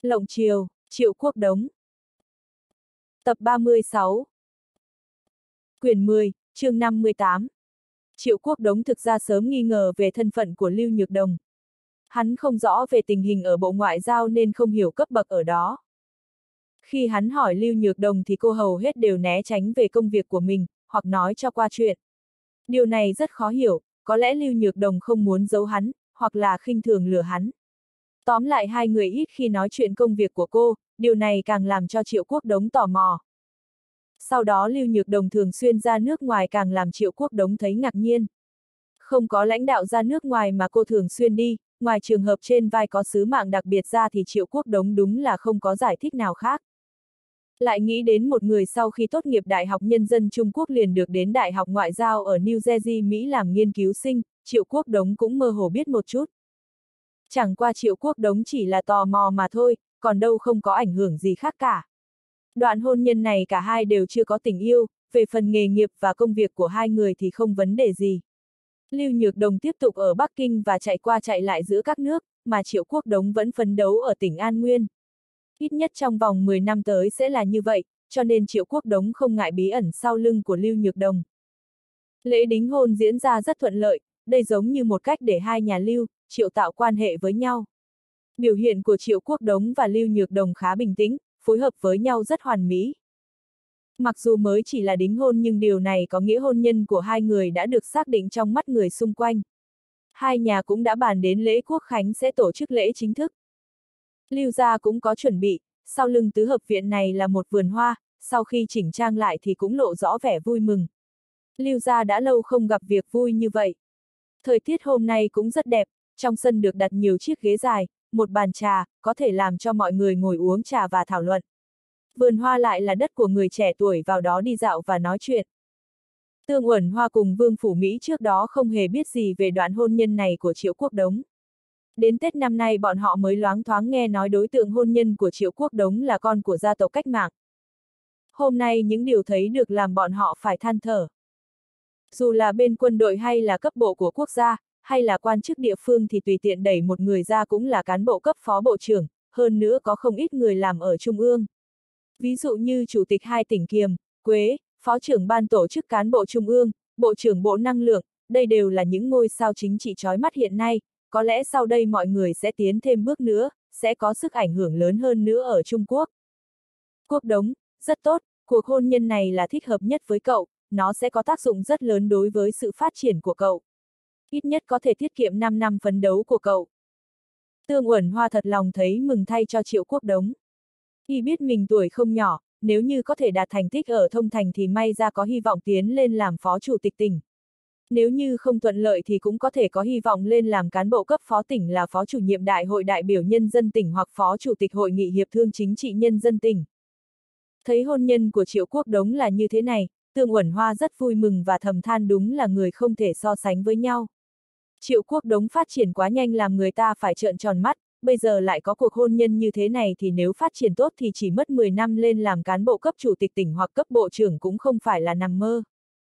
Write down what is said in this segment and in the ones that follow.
Lộng Triều, Triệu Quốc Đống. Tập 36. Quyển 10, chương 58. Triệu Quốc Đống thực ra sớm nghi ngờ về thân phận của Lưu Nhược Đồng. Hắn không rõ về tình hình ở Bộ Ngoại giao nên không hiểu cấp bậc ở đó. Khi hắn hỏi Lưu Nhược Đồng thì cô hầu hết đều né tránh về công việc của mình, hoặc nói cho qua chuyện. Điều này rất khó hiểu, có lẽ Lưu Nhược Đồng không muốn giấu hắn, hoặc là khinh thường lừa hắn. Tóm lại hai người ít khi nói chuyện công việc của cô, điều này càng làm cho Triệu Quốc Đống tò mò. Sau đó Lưu Nhược Đồng thường xuyên ra nước ngoài càng làm Triệu Quốc Đống thấy ngạc nhiên. Không có lãnh đạo ra nước ngoài mà cô thường xuyên đi, ngoài trường hợp trên vai có sứ mạng đặc biệt ra thì Triệu Quốc Đống đúng là không có giải thích nào khác. Lại nghĩ đến một người sau khi tốt nghiệp Đại học Nhân dân Trung Quốc liền được đến Đại học Ngoại giao ở New Jersey, Mỹ làm nghiên cứu sinh, Triệu Quốc Đống cũng mơ hồ biết một chút. Chẳng qua Triệu Quốc Đống chỉ là tò mò mà thôi, còn đâu không có ảnh hưởng gì khác cả. Đoạn hôn nhân này cả hai đều chưa có tình yêu, về phần nghề nghiệp và công việc của hai người thì không vấn đề gì. Lưu Nhược Đồng tiếp tục ở Bắc Kinh và chạy qua chạy lại giữa các nước, mà Triệu Quốc Đống vẫn phấn đấu ở tỉnh An Nguyên. Ít nhất trong vòng 10 năm tới sẽ là như vậy, cho nên Triệu Quốc Đống không ngại bí ẩn sau lưng của Lưu Nhược Đồng. Lễ đính hôn diễn ra rất thuận lợi, đây giống như một cách để hai nhà Lưu, Triệu tạo quan hệ với nhau. Biểu hiện của Triệu Quốc Đống và Lưu Nhược Đồng khá bình tĩnh, phối hợp với nhau rất hoàn mỹ. Mặc dù mới chỉ là đính hôn nhưng điều này có nghĩa hôn nhân của hai người đã được xác định trong mắt người xung quanh. Hai nhà cũng đã bàn đến lễ quốc khánh sẽ tổ chức lễ chính thức. Lưu gia cũng có chuẩn bị, sau lưng tứ hợp viện này là một vườn hoa, sau khi chỉnh trang lại thì cũng lộ rõ vẻ vui mừng. Lưu gia đã lâu không gặp việc vui như vậy. Thời tiết hôm nay cũng rất đẹp, trong sân được đặt nhiều chiếc ghế dài, một bàn trà, có thể làm cho mọi người ngồi uống trà và thảo luận. Vườn hoa lại là đất của người trẻ tuổi vào đó đi dạo và nói chuyện. Tương Uẩn Hoa cùng Vương Phủ Mỹ trước đó không hề biết gì về đoạn hôn nhân này của Triệu Quốc Đống. Đến Tết năm nay bọn họ mới loáng thoáng nghe nói đối tượng hôn nhân của Triệu Quốc Đống là con của gia tộc cách mạng. Hôm nay những điều thấy được làm bọn họ phải than thở. Dù là bên quân đội hay là cấp bộ của quốc gia, hay là quan chức địa phương thì tùy tiện đẩy một người ra cũng là cán bộ cấp phó bộ trưởng, hơn nữa có không ít người làm ở Trung ương. Ví dụ như Chủ tịch hai tỉnh Kiềm, Quế, Phó trưởng Ban tổ chức cán bộ Trung ương, Bộ trưởng Bộ Năng lượng, đây đều là những ngôi sao chính trị chói mắt hiện nay, có lẽ sau đây mọi người sẽ tiến thêm bước nữa, sẽ có sức ảnh hưởng lớn hơn nữa ở Trung Quốc. Quốc Đống, rất tốt, cuộc hôn nhân này là thích hợp nhất với cậu, nó sẽ có tác dụng rất lớn đối với sự phát triển của cậu. Ít nhất có thể tiết kiệm 5 năm phấn đấu của cậu. Tương Uẩn Hoa thật lòng thấy mừng thay cho Triệu Quốc Đống. Y biết mình tuổi không nhỏ, nếu như có thể đạt thành tích ở Thông Thành thì may ra có hy vọng tiến lên làm phó chủ tịch tỉnh. Nếu như không thuận lợi thì cũng có thể có hy vọng lên làm cán bộ cấp phó tỉnh là phó chủ nhiệm đại hội đại biểu nhân dân tỉnh hoặc phó chủ tịch hội nghị hiệp thương chính trị nhân dân tỉnh. Thấy hôn nhân của Triệu Quốc Đống là như thế này, Tương Uẩn Hoa rất vui mừng và thầm than đúng là người không thể so sánh với nhau. Triệu Quốc Đống phát triển quá nhanh làm người ta phải trợn tròn mắt, bây giờ lại có cuộc hôn nhân như thế này thì nếu phát triển tốt thì chỉ mất 10 năm lên làm cán bộ cấp chủ tịch tỉnh hoặc cấp bộ trưởng cũng không phải là nằm mơ.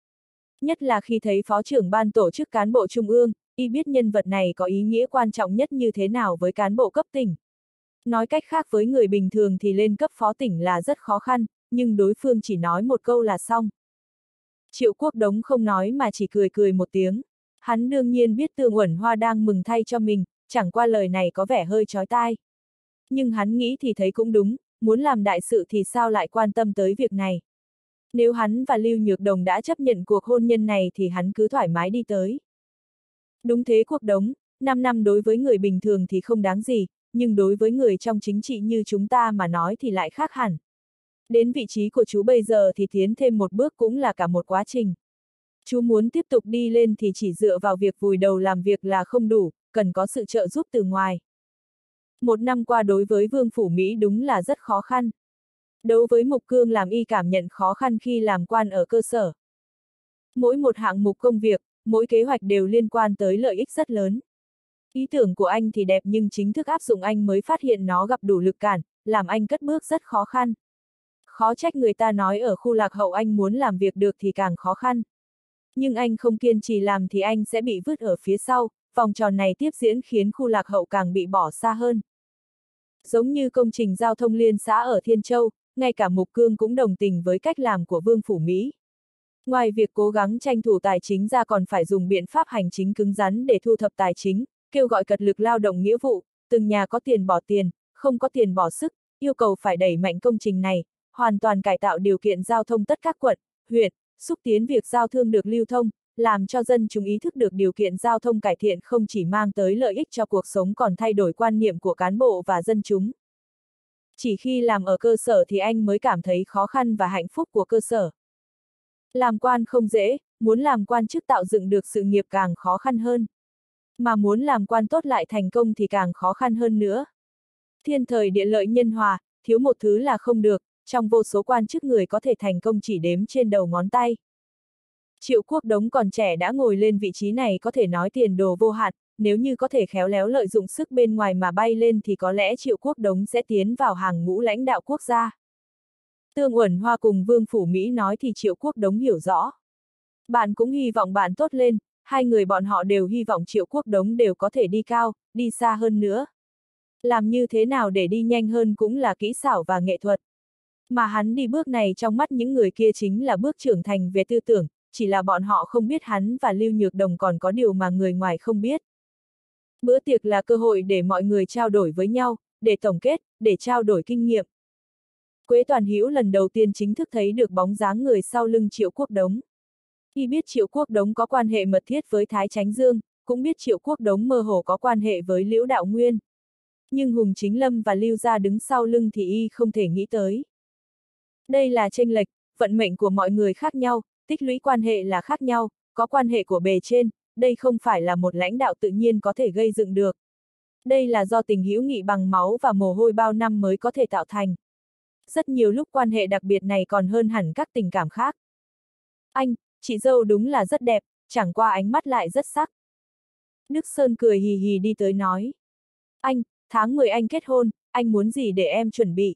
Nhất là khi thấy phó trưởng ban tổ chức cán bộ trung ương, y biết nhân vật này có ý nghĩa quan trọng nhất như thế nào với cán bộ cấp tỉnh. Nói cách khác với người bình thường thì lên cấp phó tỉnh là rất khó khăn, nhưng đối phương chỉ nói một câu là xong. Triệu Quốc Đống không nói mà chỉ cười cười một tiếng. Hắn đương nhiên biết Tương Uẩn Hoa đang mừng thay cho mình, chẳng qua lời này có vẻ hơi chói tai. Nhưng hắn nghĩ thì thấy cũng đúng, muốn làm đại sự thì sao lại quan tâm tới việc này. Nếu hắn và Lưu Nhược Đồng đã chấp nhận cuộc hôn nhân này thì hắn cứ thoải mái đi tới. Đúng thế Quốc Đống, 5 năm đối với người bình thường thì không đáng gì, nhưng đối với người trong chính trị như chúng ta mà nói thì lại khác hẳn. Đến vị trí của chú bây giờ thì tiến thêm một bước cũng là cả một quá trình. Chú muốn tiếp tục đi lên thì chỉ dựa vào việc vùi đầu làm việc là không đủ, cần có sự trợ giúp từ ngoài. Một năm qua đối với Vương Phủ Mỹ đúng là rất khó khăn. Đối với Mục Cương làm y cảm nhận khó khăn khi làm quan ở cơ sở. Mỗi một hạng mục công việc, mỗi kế hoạch đều liên quan tới lợi ích rất lớn. Ý tưởng của anh thì đẹp nhưng chính thức áp dụng anh mới phát hiện nó gặp đủ lực cản, làm anh cất bước rất khó khăn. Khó trách người ta nói ở khu lạc hậu anh muốn làm việc được thì càng khó khăn. Nhưng anh không kiên trì làm thì anh sẽ bị vứt ở phía sau, vòng tròn này tiếp diễn khiến khu lạc hậu càng bị bỏ xa hơn. Giống như công trình giao thông liên xã ở Thiên Châu, ngay cả Mục Cương cũng đồng tình với cách làm của Vương Phủ Mỹ. Ngoài việc cố gắng tranh thủ tài chính ra còn phải dùng biện pháp hành chính cứng rắn để thu thập tài chính, kêu gọi cật lực lao động nghĩa vụ, từng nhà có tiền bỏ tiền, không có tiền bỏ sức, yêu cầu phải đẩy mạnh công trình này, hoàn toàn cải tạo điều kiện giao thông tất các quận, huyện, xúc tiến việc giao thương được lưu thông, làm cho dân chúng ý thức được điều kiện giao thông cải thiện không chỉ mang tới lợi ích cho cuộc sống còn thay đổi quan niệm của cán bộ và dân chúng. Chỉ khi làm ở cơ sở thì anh mới cảm thấy khó khăn và hạnh phúc của cơ sở. Làm quan không dễ, muốn làm quan chức tạo dựng được sự nghiệp càng khó khăn hơn. Mà muốn làm quan tốt lại thành công thì càng khó khăn hơn nữa. Thiên thời địa lợi nhân hòa, thiếu một thứ là không được, trong vô số quan chức người có thể thành công chỉ đếm trên đầu ngón tay. Triệu Quốc Đống còn trẻ đã ngồi lên vị trí này có thể nói tiền đồ vô hạn, nếu như có thể khéo léo lợi dụng sức bên ngoài mà bay lên thì có lẽ Triệu Quốc Đống sẽ tiến vào hàng ngũ lãnh đạo quốc gia. Tương Uẩn Hoa cùng Vương Phủ Mỹ nói thì Triệu Quốc Đống hiểu rõ. Bạn cũng hy vọng bạn tốt lên, hai người bọn họ đều hy vọng Triệu Quốc Đống đều có thể đi cao, đi xa hơn nữa. Làm như thế nào để đi nhanh hơn cũng là kỹ xảo và nghệ thuật. Mà hắn đi bước này trong mắt những người kia chính là bước trưởng thành về tư tưởng, chỉ là bọn họ không biết hắn và Lưu Nhược Đồng còn có điều mà người ngoài không biết. Bữa tiệc là cơ hội để mọi người trao đổi với nhau, để tổng kết, để trao đổi kinh nghiệm. Quế Toàn Hữu lần đầu tiên chính thức thấy được bóng dáng người sau lưng Triệu Quốc Đống. Y biết Triệu Quốc Đống có quan hệ mật thiết với Thái Chánh Dương, cũng biết Triệu Quốc Đống mơ hồ có quan hệ với Liễu Đạo Nguyên. Nhưng Hùng Chính Lâm và Lưu Gia đứng sau lưng thì y không thể nghĩ tới. Đây là chênh lệch, vận mệnh của mọi người khác nhau, tích lũy quan hệ là khác nhau, có quan hệ của bề trên, đây không phải là một lãnh đạo tự nhiên có thể gây dựng được. Đây là do tình hữu nghị bằng máu và mồ hôi bao năm mới có thể tạo thành. Rất nhiều lúc quan hệ đặc biệt này còn hơn hẳn các tình cảm khác. Anh, chị dâu đúng là rất đẹp, chẳng qua ánh mắt lại rất sắc. Đức Sơn cười hì hì đi tới nói. Anh, tháng 10 anh kết hôn, anh muốn gì để em chuẩn bị?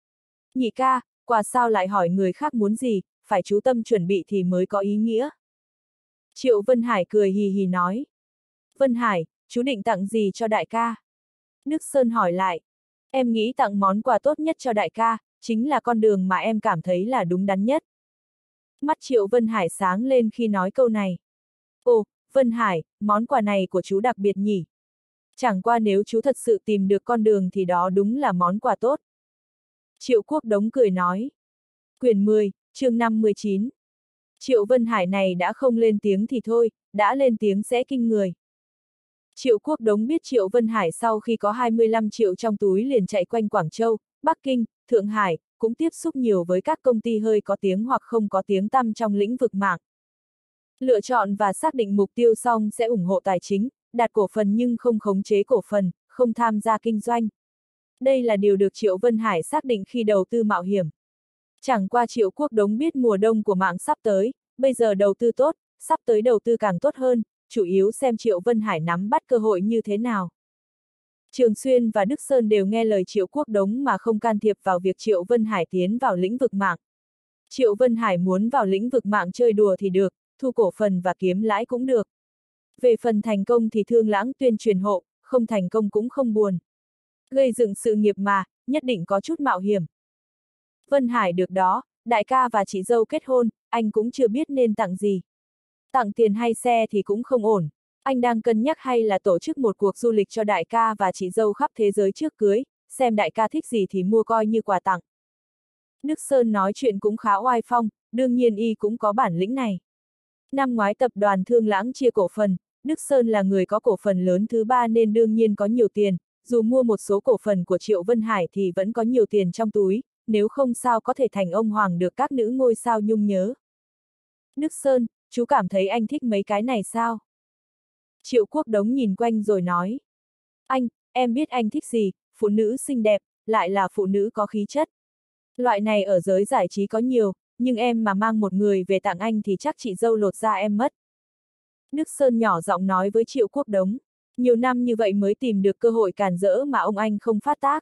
Nhị ca, quà sao lại hỏi người khác muốn gì, phải chú tâm chuẩn bị thì mới có ý nghĩa. Triệu Vân Hải cười hì hì nói. Vân Hải, chú định tặng gì cho đại ca? Đức Sơn hỏi lại. Em nghĩ tặng món quà tốt nhất cho đại ca, chính là con đường mà em cảm thấy là đúng đắn nhất. Mắt Triệu Vân Hải sáng lên khi nói câu này. Ồ, Vân Hải, món quà này của chú đặc biệt nhỉ? Chẳng qua nếu chú thật sự tìm được con đường thì đó đúng là món quà tốt. Triệu Quốc Đống cười nói. Quyển 10, chương 59. Triệu Vân Hải này đã không lên tiếng thì thôi, đã lên tiếng sẽ kinh người. Triệu Quốc Đống biết Triệu Vân Hải sau khi có 25 triệu trong túi liền chạy quanh Quảng Châu, Bắc Kinh, Thượng Hải, cũng tiếp xúc nhiều với các công ty hơi có tiếng hoặc không có tiếng tăm trong lĩnh vực mạng. Lựa chọn và xác định mục tiêu xong sẽ ủng hộ tài chính, đặt cổ phần nhưng không khống chế cổ phần, không tham gia kinh doanh. Đây là điều được Triệu Vân Hải xác định khi đầu tư mạo hiểm. Chẳng qua Triệu Quốc Đống biết mùa đông của mạng sắp tới, bây giờ đầu tư tốt, sắp tới đầu tư càng tốt hơn, chủ yếu xem Triệu Vân Hải nắm bắt cơ hội như thế nào. Trường Xuyên và Đức Sơn đều nghe lời Triệu Quốc Đống mà không can thiệp vào việc Triệu Vân Hải tiến vào lĩnh vực mạng. Triệu Vân Hải muốn vào lĩnh vực mạng chơi đùa thì được, thu cổ phần và kiếm lãi cũng được. Về phần thành công thì Thương Lãng tuyên truyền hộ, không thành công cũng không buồn. Gây dựng sự nghiệp mà, nhất định có chút mạo hiểm. Vân Hải được đó, đại ca và chị dâu kết hôn, anh cũng chưa biết nên tặng gì. Tặng tiền hay xe thì cũng không ổn. Anh đang cân nhắc hay là tổ chức một cuộc du lịch cho đại ca và chị dâu khắp thế giới trước cưới, xem đại ca thích gì thì mua coi như quà tặng. Đức Sơn nói chuyện cũng khá oai phong, đương nhiên y cũng có bản lĩnh này. Năm ngoái tập đoàn Thương Lãng chia cổ phần, Đức Sơn là người có cổ phần lớn thứ ba nên đương nhiên có nhiều tiền, dù mua một số cổ phần của Triệu Vân Hải thì vẫn có nhiều tiền trong túi, nếu không sao có thể thành ông hoàng được các nữ ngôi sao nhung nhớ. Đức Sơn, chú cảm thấy anh thích mấy cái này sao? Triệu Quốc Đống nhìn quanh rồi nói. Anh, em biết anh thích gì, phụ nữ xinh đẹp, lại là phụ nữ có khí chất. Loại này ở giới giải trí có nhiều, nhưng em mà mang một người về tặng anh thì chắc chị dâu lột da em mất. Đức Sơn nhỏ giọng nói với Triệu Quốc Đống. Nhiều năm như vậy mới tìm được cơ hội càn rỡ mà ông anh không phát tác.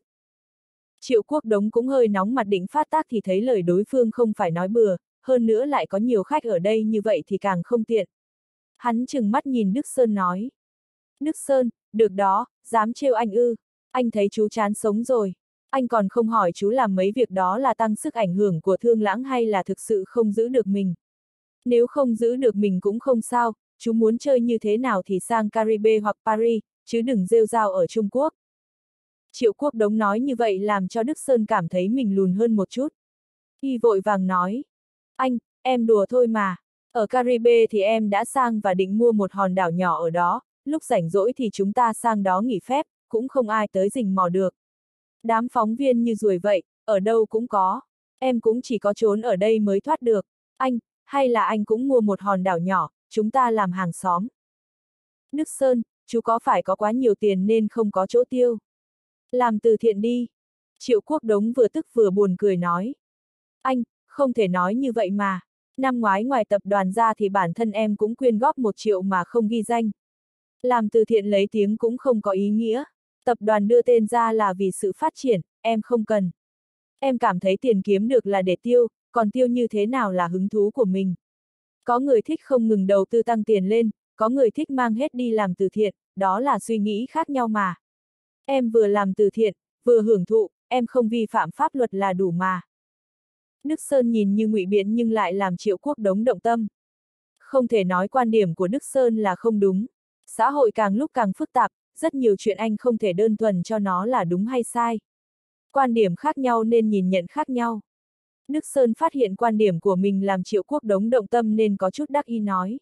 Triệu Quốc Đống cũng hơi nóng mặt định phát tác thì thấy lời đối phương không phải nói bừa, hơn nữa lại có nhiều khách ở đây như vậy thì càng không tiện. Hắn trừng mắt nhìn Đức Sơn nói. Đức Sơn, được đó, dám trêu anh ư. Anh thấy chú chán sống rồi. Anh còn không hỏi chú làm mấy việc đó là tăng sức ảnh hưởng của Thương Lãng hay là thực sự không giữ được mình. Nếu không giữ được mình cũng không sao, chú muốn chơi như thế nào thì sang Caribe hoặc Paris, chứ đừng rêu rao ở Trung Quốc. Triệu Quốc Đống nói như vậy làm cho Đức Sơn cảm thấy mình lùn hơn một chút. Y vội vàng nói. Anh, em đùa thôi mà. Ở Caribe thì em đã sang và định mua một hòn đảo nhỏ ở đó, lúc rảnh rỗi thì chúng ta sang đó nghỉ phép, cũng không ai tới rình mò được. Đám phóng viên như ruồi vậy, ở đâu cũng có. Em cũng chỉ có trốn ở đây mới thoát được. Anh, hay là anh cũng mua một hòn đảo nhỏ, chúng ta làm hàng xóm. Đức Sơn, chú có phải có quá nhiều tiền nên không có chỗ tiêu? Làm từ thiện đi. Triệu Quốc Đống vừa tức vừa buồn cười nói. Anh, không thể nói như vậy mà. Năm ngoái ngoài tập đoàn ra thì bản thân em cũng quyên góp 1 triệu mà không ghi danh. Làm từ thiện lấy tiếng cũng không có ý nghĩa. Tập đoàn đưa tên ra là vì sự phát triển, em không cần. Em cảm thấy tiền kiếm được là để tiêu, còn tiêu như thế nào là hứng thú của mình. Có người thích không ngừng đầu tư tăng tiền lên, có người thích mang hết đi làm từ thiện, đó là suy nghĩ khác nhau mà. Em vừa làm từ thiện, vừa hưởng thụ, em không vi phạm pháp luật là đủ mà. Đức Sơn nhìn như ngụy biện nhưng lại làm Triệu Quốc Đống động tâm. Không thể nói quan điểm của Đức Sơn là không đúng. Xã hội càng lúc càng phức tạp, rất nhiều chuyện anh không thể đơn thuần cho nó là đúng hay sai. Quan điểm khác nhau nên nhìn nhận khác nhau. Đức Sơn phát hiện quan điểm của mình làm Triệu Quốc Đống động tâm nên có chút đắc ý nói.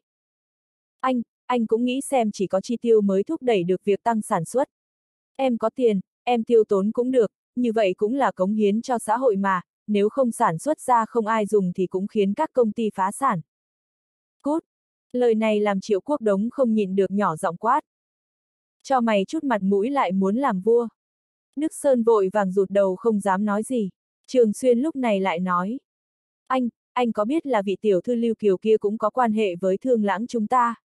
Anh cũng nghĩ xem chỉ có chi tiêu mới thúc đẩy được việc tăng sản xuất. Em có tiền, em tiêu tốn cũng được, như vậy cũng là cống hiến cho xã hội mà, nếu không sản xuất ra không ai dùng thì cũng khiến các công ty phá sản. Cút! Lời này làm Triệu Quốc Đống không nhịn được nhỏ giọng quát. Cho mày chút mặt mũi lại muốn làm vua. Đức Sơn vội vàng rụt đầu không dám nói gì. Trường Xuyên lúc này lại nói. Anh có biết là vị tiểu thư Lưu Kiều kia cũng có quan hệ với Thương Lãng chúng ta?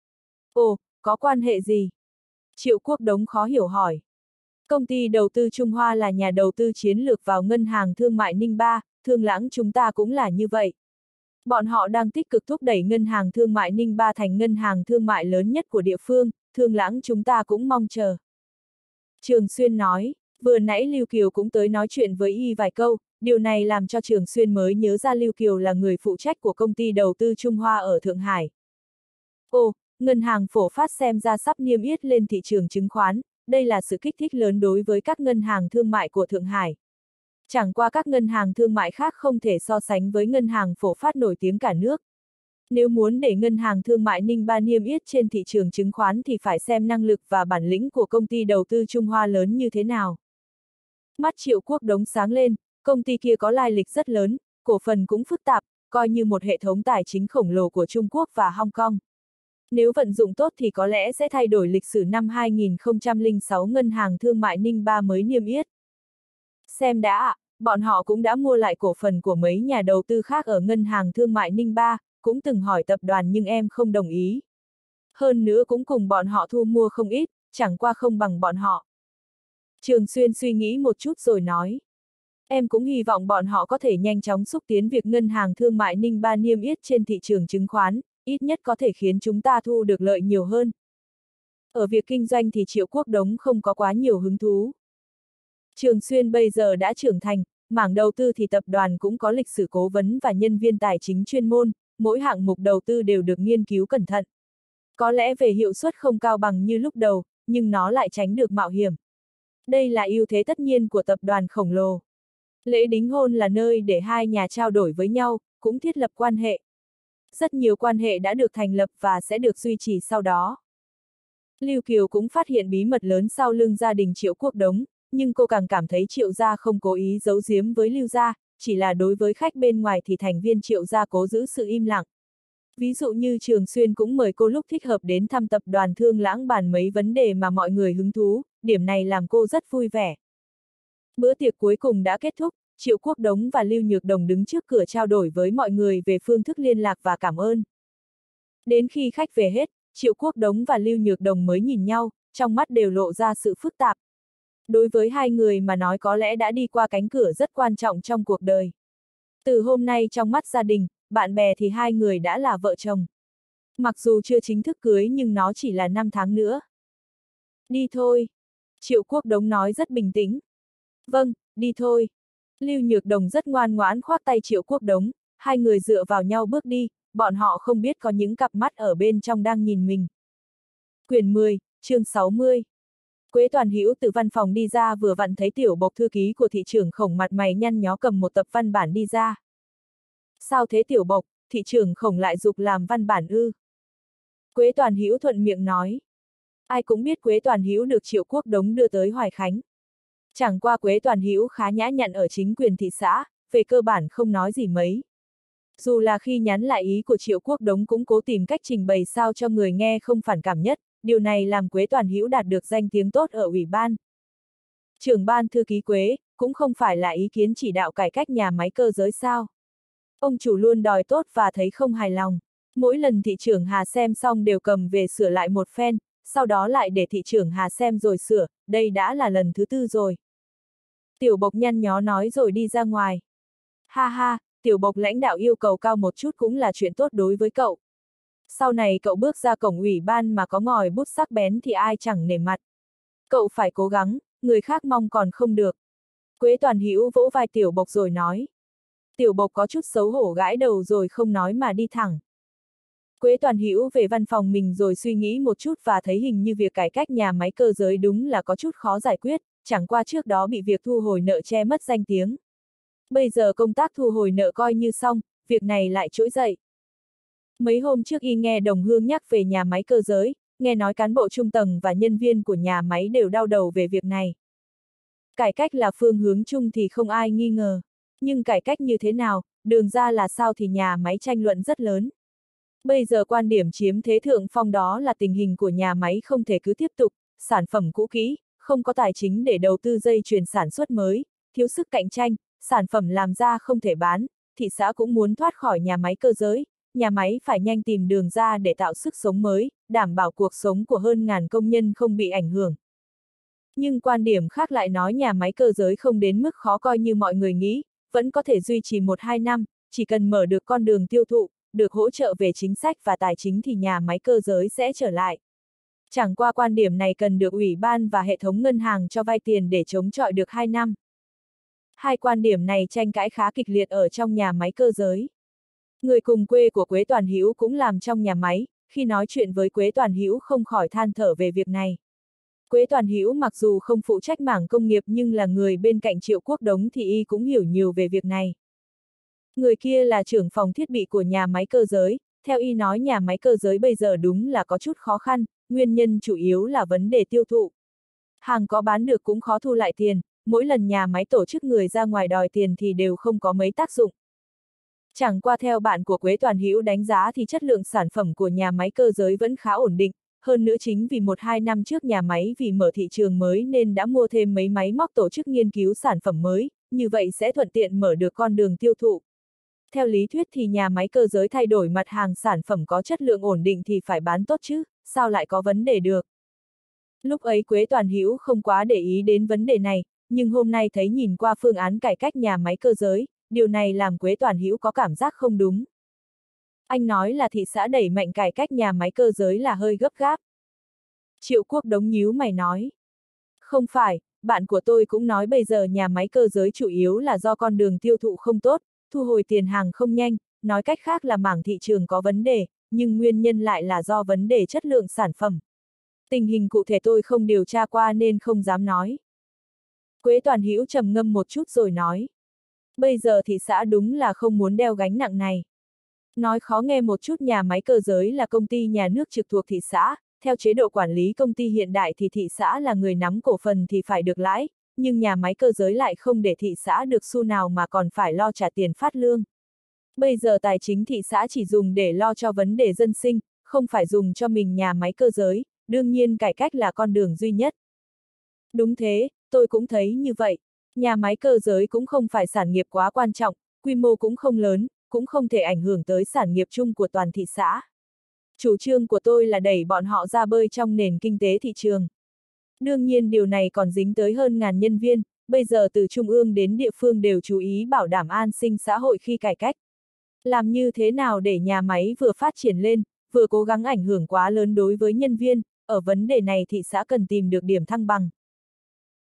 Ồ, có quan hệ gì? Triệu Quốc Đống khó hiểu hỏi. Công ty đầu tư Trung Hoa là nhà đầu tư chiến lược vào ngân hàng thương mại Ninh Ba, Thương Lãng chúng ta cũng là như vậy. Bọn họ đang tích cực thúc đẩy ngân hàng thương mại Ninh Ba thành ngân hàng thương mại lớn nhất của địa phương, Thương Lãng chúng ta cũng mong chờ. Trường Xuyên nói, vừa nãy Lưu Kiều cũng tới nói chuyện với y vài câu, điều này làm cho Trường Xuyên mới nhớ ra Lưu Kiều là người phụ trách của công ty đầu tư Trung Hoa ở Thượng Hải. Ồ, ngân hàng Phổ Phát xem ra sắp niêm yết lên thị trường chứng khoán, đây là sự kích thích lớn đối với các ngân hàng thương mại của Thượng Hải. Chẳng qua các ngân hàng thương mại khác không thể so sánh với ngân hàng Phổ Phát nổi tiếng cả nước. Nếu muốn để ngân hàng thương mại Ninh Ba niêm yết trên thị trường chứng khoán thì phải xem năng lực và bản lĩnh của công ty đầu tư Trung Hoa lớn như thế nào. Mắt Triệu Quốc Đống sáng lên, công ty kia có lai lịch rất lớn, cổ phần cũng phức tạp, coi như một hệ thống tài chính khổng lồ của Trung Quốc và Hong Kong. Nếu vận dụng tốt thì có lẽ sẽ thay đổi lịch sử năm 2006 ngân hàng thương mại Ninh Ba mới niêm yết. Xem đã, bọn họ cũng đã mua lại cổ phần của mấy nhà đầu tư khác ở ngân hàng thương mại Ninh Ba, cũng từng hỏi tập đoàn nhưng em không đồng ý. Hơn nữa cũng cùng bọn họ thu mua không ít, chẳng qua không bằng bọn họ. Trường Xuyên suy nghĩ một chút rồi nói. Em cũng hy vọng bọn họ có thể nhanh chóng xúc tiến việc ngân hàng thương mại Ninh Ba niêm yết trên thị trường chứng khoán, ít nhất có thể khiến chúng ta thu được lợi nhiều hơn. Ở việc kinh doanh thì Triệu Quốc Đống không có quá nhiều hứng thú. Trường Xuyên bây giờ đã trưởng thành, mảng đầu tư thì tập đoàn cũng có lịch sử cố vấn và nhân viên tài chính chuyên môn, mỗi hạng mục đầu tư đều được nghiên cứu cẩn thận. Có lẽ về hiệu suất không cao bằng như lúc đầu, nhưng nó lại tránh được mạo hiểm. Đây là ưu thế tất nhiên của tập đoàn khổng lồ. Lễ đính hôn là nơi để hai nhà trao đổi với nhau, cũng thiết lập quan hệ. Rất nhiều quan hệ đã được thành lập và sẽ được duy trì sau đó. Lưu Kiều cũng phát hiện bí mật lớn sau lưng gia đình Triệu Quốc Đống, nhưng cô càng cảm thấy Triệu gia không cố ý giấu giếm với Lưu gia, chỉ là đối với khách bên ngoài thì thành viên Triệu gia cố giữ sự im lặng. Ví dụ như Trường Xuyên cũng mời cô lúc thích hợp đến thăm tập đoàn Thương Lãng bàn mấy vấn đề mà mọi người hứng thú, điểm này làm cô rất vui vẻ. Bữa tiệc cuối cùng đã kết thúc, Triệu Quốc Đống và Lưu Nhược Đồng đứng trước cửa trao đổi với mọi người về phương thức liên lạc và cảm ơn. Đến khi khách về hết, Triệu Quốc Đống và Lưu Nhược Đồng mới nhìn nhau, trong mắt đều lộ ra sự phức tạp. Đối với hai người mà nói có lẽ đã đi qua cánh cửa rất quan trọng trong cuộc đời. Từ hôm nay trong mắt gia đình, bạn bè thì hai người đã là vợ chồng. Mặc dù chưa chính thức cưới nhưng nó chỉ là 5 tháng nữa. Đi thôi. Triệu Quốc Đống nói rất bình tĩnh. Vâng, đi thôi. Lưu Nhược Đồng rất ngoan ngoãn khoác tay Triệu Quốc Đống, hai người dựa vào nhau bước đi, bọn họ không biết có những cặp mắt ở bên trong đang nhìn mình. Quyển 10, chương 60. Quế Toàn Hữu từ văn phòng đi ra vừa vặn thấy Tiểu Bộc thư ký của thị trưởng Khổng mặt mày nhăn nhó cầm một tập văn bản đi ra. Sao thế Tiểu Bộc, thị trưởng Khổng lại giục làm văn bản ư? Quế Toàn Hữu thuận miệng nói. Ai cũng biết Quế Toàn Hữu được Triệu Quốc Đống đưa tới Hoài Khánh. Chẳng qua Quế Toàn Hữu khá nhã nhặn ở chính quyền thị xã, về cơ bản không nói gì mấy. Dù là khi nhắn lại ý của Triệu Quốc Đống cũng cố tìm cách trình bày sao cho người nghe không phản cảm nhất, điều này làm Quế Toàn Hữu đạt được danh tiếng tốt ở ủy ban. Trưởng ban thư ký Quế, cũng không phải là ý kiến chỉ đạo cải cách nhà máy cơ giới sao. Ông chủ luôn đòi tốt và thấy không hài lòng. Mỗi lần thị trưởng Hà xem xong đều cầm về sửa lại một phen, sau đó lại để thị trưởng Hà xem rồi sửa, đây đã là lần thứ 4 rồi. Tiểu Bộc nhăn nhó nói rồi đi ra ngoài. Ha ha, Tiểu Bộc lãnh đạo yêu cầu cao một chút cũng là chuyện tốt đối với cậu. Sau này cậu bước ra cổng ủy ban mà có ngòi bút sắc bén thì ai chẳng nể mặt. Cậu phải cố gắng, người khác mong còn không được. Quế Toàn Hữu vỗ vai Tiểu Bộc rồi nói. Tiểu Bộc có chút xấu hổ gãi đầu rồi không nói mà đi thẳng. Quế Toàn Hữu về văn phòng mình rồi suy nghĩ một chút và thấy hình như việc cải cách nhà máy cơ giới đúng là có chút khó giải quyết, chẳng qua trước đó bị việc thu hồi nợ che mất danh tiếng. Bây giờ công tác thu hồi nợ coi như xong, việc này lại trỗi dậy. Mấy hôm trước y nghe Đồng Hương nhắc về nhà máy cơ giới, nghe nói cán bộ trung tầng và nhân viên của nhà máy đều đau đầu về việc này. Cải cách là phương hướng chung thì không ai nghi ngờ, nhưng cải cách như thế nào, đường ra là sao thì nhà máy tranh luận rất lớn. Bây giờ quan điểm chiếm thế thượng phong đó là tình hình của nhà máy không thể cứ tiếp tục, sản phẩm cũ kỹ, không có tài chính để đầu tư dây chuyền sản xuất mới, thiếu sức cạnh tranh, sản phẩm làm ra không thể bán, thị xã cũng muốn thoát khỏi nhà máy cơ giới, nhà máy phải nhanh tìm đường ra để tạo sức sống mới, đảm bảo cuộc sống của hơn ngàn công nhân không bị ảnh hưởng. Nhưng quan điểm khác lại nói nhà máy cơ giới không đến mức khó coi như mọi người nghĩ, vẫn có thể duy trì 1-2 năm, chỉ cần mở được con đường tiêu thụ, được hỗ trợ về chính sách và tài chính thì nhà máy cơ giới sẽ trở lại. Chẳng qua quan điểm này cần được ủy ban và hệ thống ngân hàng cho vay tiền để chống chọi được 2 năm. Hai quan điểm này tranh cãi khá kịch liệt ở trong nhà máy cơ giới. Người cùng quê của Quế Toàn Hữu cũng làm trong nhà máy, khi nói chuyện với Quế Toàn Hữu không khỏi than thở về việc này. Quế Toàn Hữu mặc dù không phụ trách mảng công nghiệp nhưng là người bên cạnh Triệu Quốc Đống thì y cũng hiểu nhiều về việc này. Người kia là trưởng phòng thiết bị của nhà máy cơ giới, theo y nói nhà máy cơ giới bây giờ đúng là có chút khó khăn, nguyên nhân chủ yếu là vấn đề tiêu thụ. Hàng có bán được cũng khó thu lại tiền, mỗi lần nhà máy tổ chức người ra ngoài đòi tiền thì đều không có mấy tác dụng. Chẳng qua theo bạn của Quế Toàn Hữu đánh giá thì chất lượng sản phẩm của nhà máy cơ giới vẫn khá ổn định, hơn nữa chính vì 1-2 năm trước nhà máy vì mở thị trường mới nên đã mua thêm mấy máy móc tổ chức nghiên cứu sản phẩm mới, như vậy sẽ thuận tiện mở được con đường tiêu thụ. Theo lý thuyết thì nhà máy cơ giới thay đổi mặt hàng sản phẩm có chất lượng ổn định thì phải bán tốt chứ, sao lại có vấn đề được. Lúc ấy Quế Toàn Hữu không quá để ý đến vấn đề này, nhưng hôm nay thấy nhìn qua phương án cải cách nhà máy cơ giới, điều này làm Quế Toàn Hữu có cảm giác không đúng. Anh nói là thị xã đẩy mạnh cải cách nhà máy cơ giới là hơi gấp gáp. Triệu Quốc Đống nhíu mày nói. Không phải, bạn của tôi cũng nói bây giờ nhà máy cơ giới chủ yếu là do con đường tiêu thụ không tốt, thu hồi tiền hàng không nhanh, nói cách khác là mảng thị trường có vấn đề, nhưng nguyên nhân lại là do vấn đề chất lượng sản phẩm. Tình hình cụ thể tôi không điều tra qua nên không dám nói. Quế Toàn Hữu trầm ngâm một chút rồi nói. Bây giờ thị xã đúng là không muốn đeo gánh nặng này. Nói khó nghe một chút nhà máy cơ giới là công ty nhà nước trực thuộc thị xã, theo chế độ quản lý công ty hiện đại thì thị xã là người nắm cổ phần thì phải được lãi, nhưng nhà máy cơ giới lại không để thị xã được xu nào mà còn phải lo trả tiền phát lương. Bây giờ tài chính thị xã chỉ dùng để lo cho vấn đề dân sinh, không phải dùng cho mình nhà máy cơ giới, đương nhiên cải cách là con đường duy nhất. Đúng thế, tôi cũng thấy như vậy. Nhà máy cơ giới cũng không phải sản nghiệp quá quan trọng, quy mô cũng không lớn, cũng không thể ảnh hưởng tới sản nghiệp chung của toàn thị xã. Chủ trương của tôi là đẩy bọn họ ra bơi trong nền kinh tế thị trường. Đương nhiên điều này còn dính tới hơn ngàn nhân viên, bây giờ từ trung ương đến địa phương đều chú ý bảo đảm an sinh xã hội khi cải cách. Làm như thế nào để nhà máy vừa phát triển lên, vừa cố gắng ảnh hưởng quá lớn đối với nhân viên, ở vấn đề này thị xã cần tìm được điểm thăng bằng.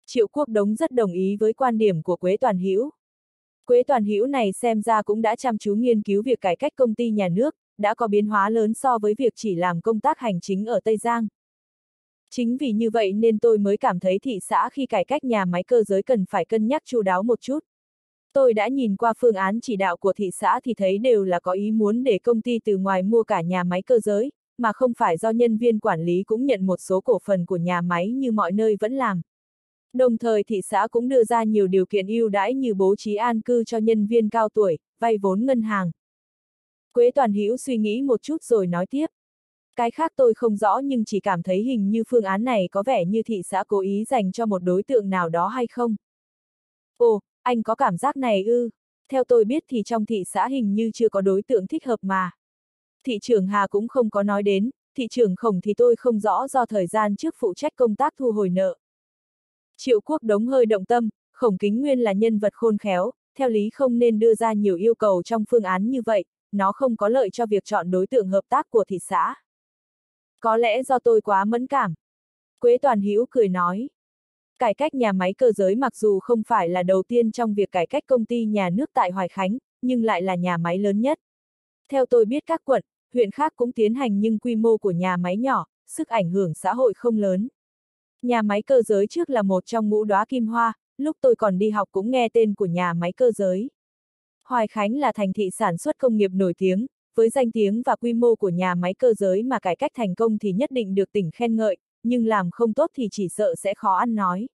Triệu Quốc Đống rất đồng ý với quan điểm của Quế Toàn Hữu. Quế Toàn Hữu này xem ra cũng đã chăm chú nghiên cứu việc cải cách công ty nhà nước, đã có biến hóa lớn so với việc chỉ làm công tác hành chính ở Tây Giang. Chính vì như vậy nên tôi mới cảm thấy thị xã khi cải cách nhà máy cơ giới cần phải cân nhắc chu đáo một chút. Tôi đã nhìn qua phương án chỉ đạo của thị xã thì thấy đều là có ý muốn để công ty từ ngoài mua cả nhà máy cơ giới, mà không phải do nhân viên quản lý cũng nhận một số cổ phần của nhà máy như mọi nơi vẫn làm. Đồng thời thị xã cũng đưa ra nhiều điều kiện ưu đãi như bố trí an cư cho nhân viên cao tuổi, vay vốn ngân hàng. Quế Toàn Hữu suy nghĩ một chút rồi nói tiếp. Cái khác tôi không rõ nhưng chỉ cảm thấy hình như phương án này có vẻ như thị xã cố ý dành cho một đối tượng nào đó hay không? Ồ, anh có cảm giác này ư? Theo tôi biết thì trong thị xã hình như chưa có đối tượng thích hợp mà. Thị trưởng Hà cũng không có nói đến, thị trưởng Khổng thì tôi không rõ do thời gian trước phụ trách công tác thu hồi nợ. Triệu Quốc Đống hơi động tâm, Khổng Kính Nguyên là nhân vật khôn khéo, theo lý không nên đưa ra nhiều yêu cầu trong phương án như vậy, nó không có lợi cho việc chọn đối tượng hợp tác của thị xã. Có lẽ do tôi quá mẫn cảm. Quế Toàn Hữu cười nói. Cải cách nhà máy cơ giới mặc dù không phải là đầu tiên trong việc cải cách công ty nhà nước tại Hoài Khánh, nhưng lại là nhà máy lớn nhất. Theo tôi biết các quận, huyện khác cũng tiến hành nhưng quy mô của nhà máy nhỏ, sức ảnh hưởng xã hội không lớn. Nhà máy cơ giới trước là một trong ngũ đóa kim hoa, lúc tôi còn đi học cũng nghe tên của nhà máy cơ giới. Hoài Khánh là thành thị sản xuất công nghiệp nổi tiếng, với danh tiếng và quy mô của nhà máy cơ giới mà cải cách thành công thì nhất định được tỉnh khen ngợi, nhưng làm không tốt thì chỉ sợ sẽ khó ăn nói.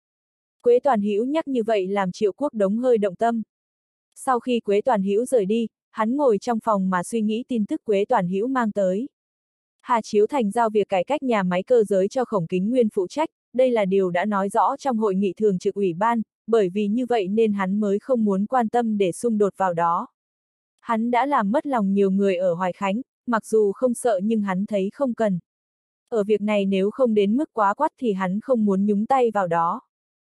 Quế Toàn Hữu nhắc như vậy làm Triệu Quốc Đống hơi động tâm. Sau khi Quế Toàn Hữu rời đi, hắn ngồi trong phòng mà suy nghĩ tin tức Quế Toàn Hữu mang tới. Hà Chiếu Thành giao việc cải cách nhà máy cơ giới cho Khổng Kính Nguyên phụ trách, đây là điều đã nói rõ trong hội nghị thường trực ủy ban, bởi vì như vậy nên hắn mới không muốn quan tâm để xung đột vào đó. Hắn đã làm mất lòng nhiều người ở Hoài Khánh, mặc dù không sợ nhưng hắn thấy không cần. Ở việc này nếu không đến mức quá quắt thì hắn không muốn nhúng tay vào đó.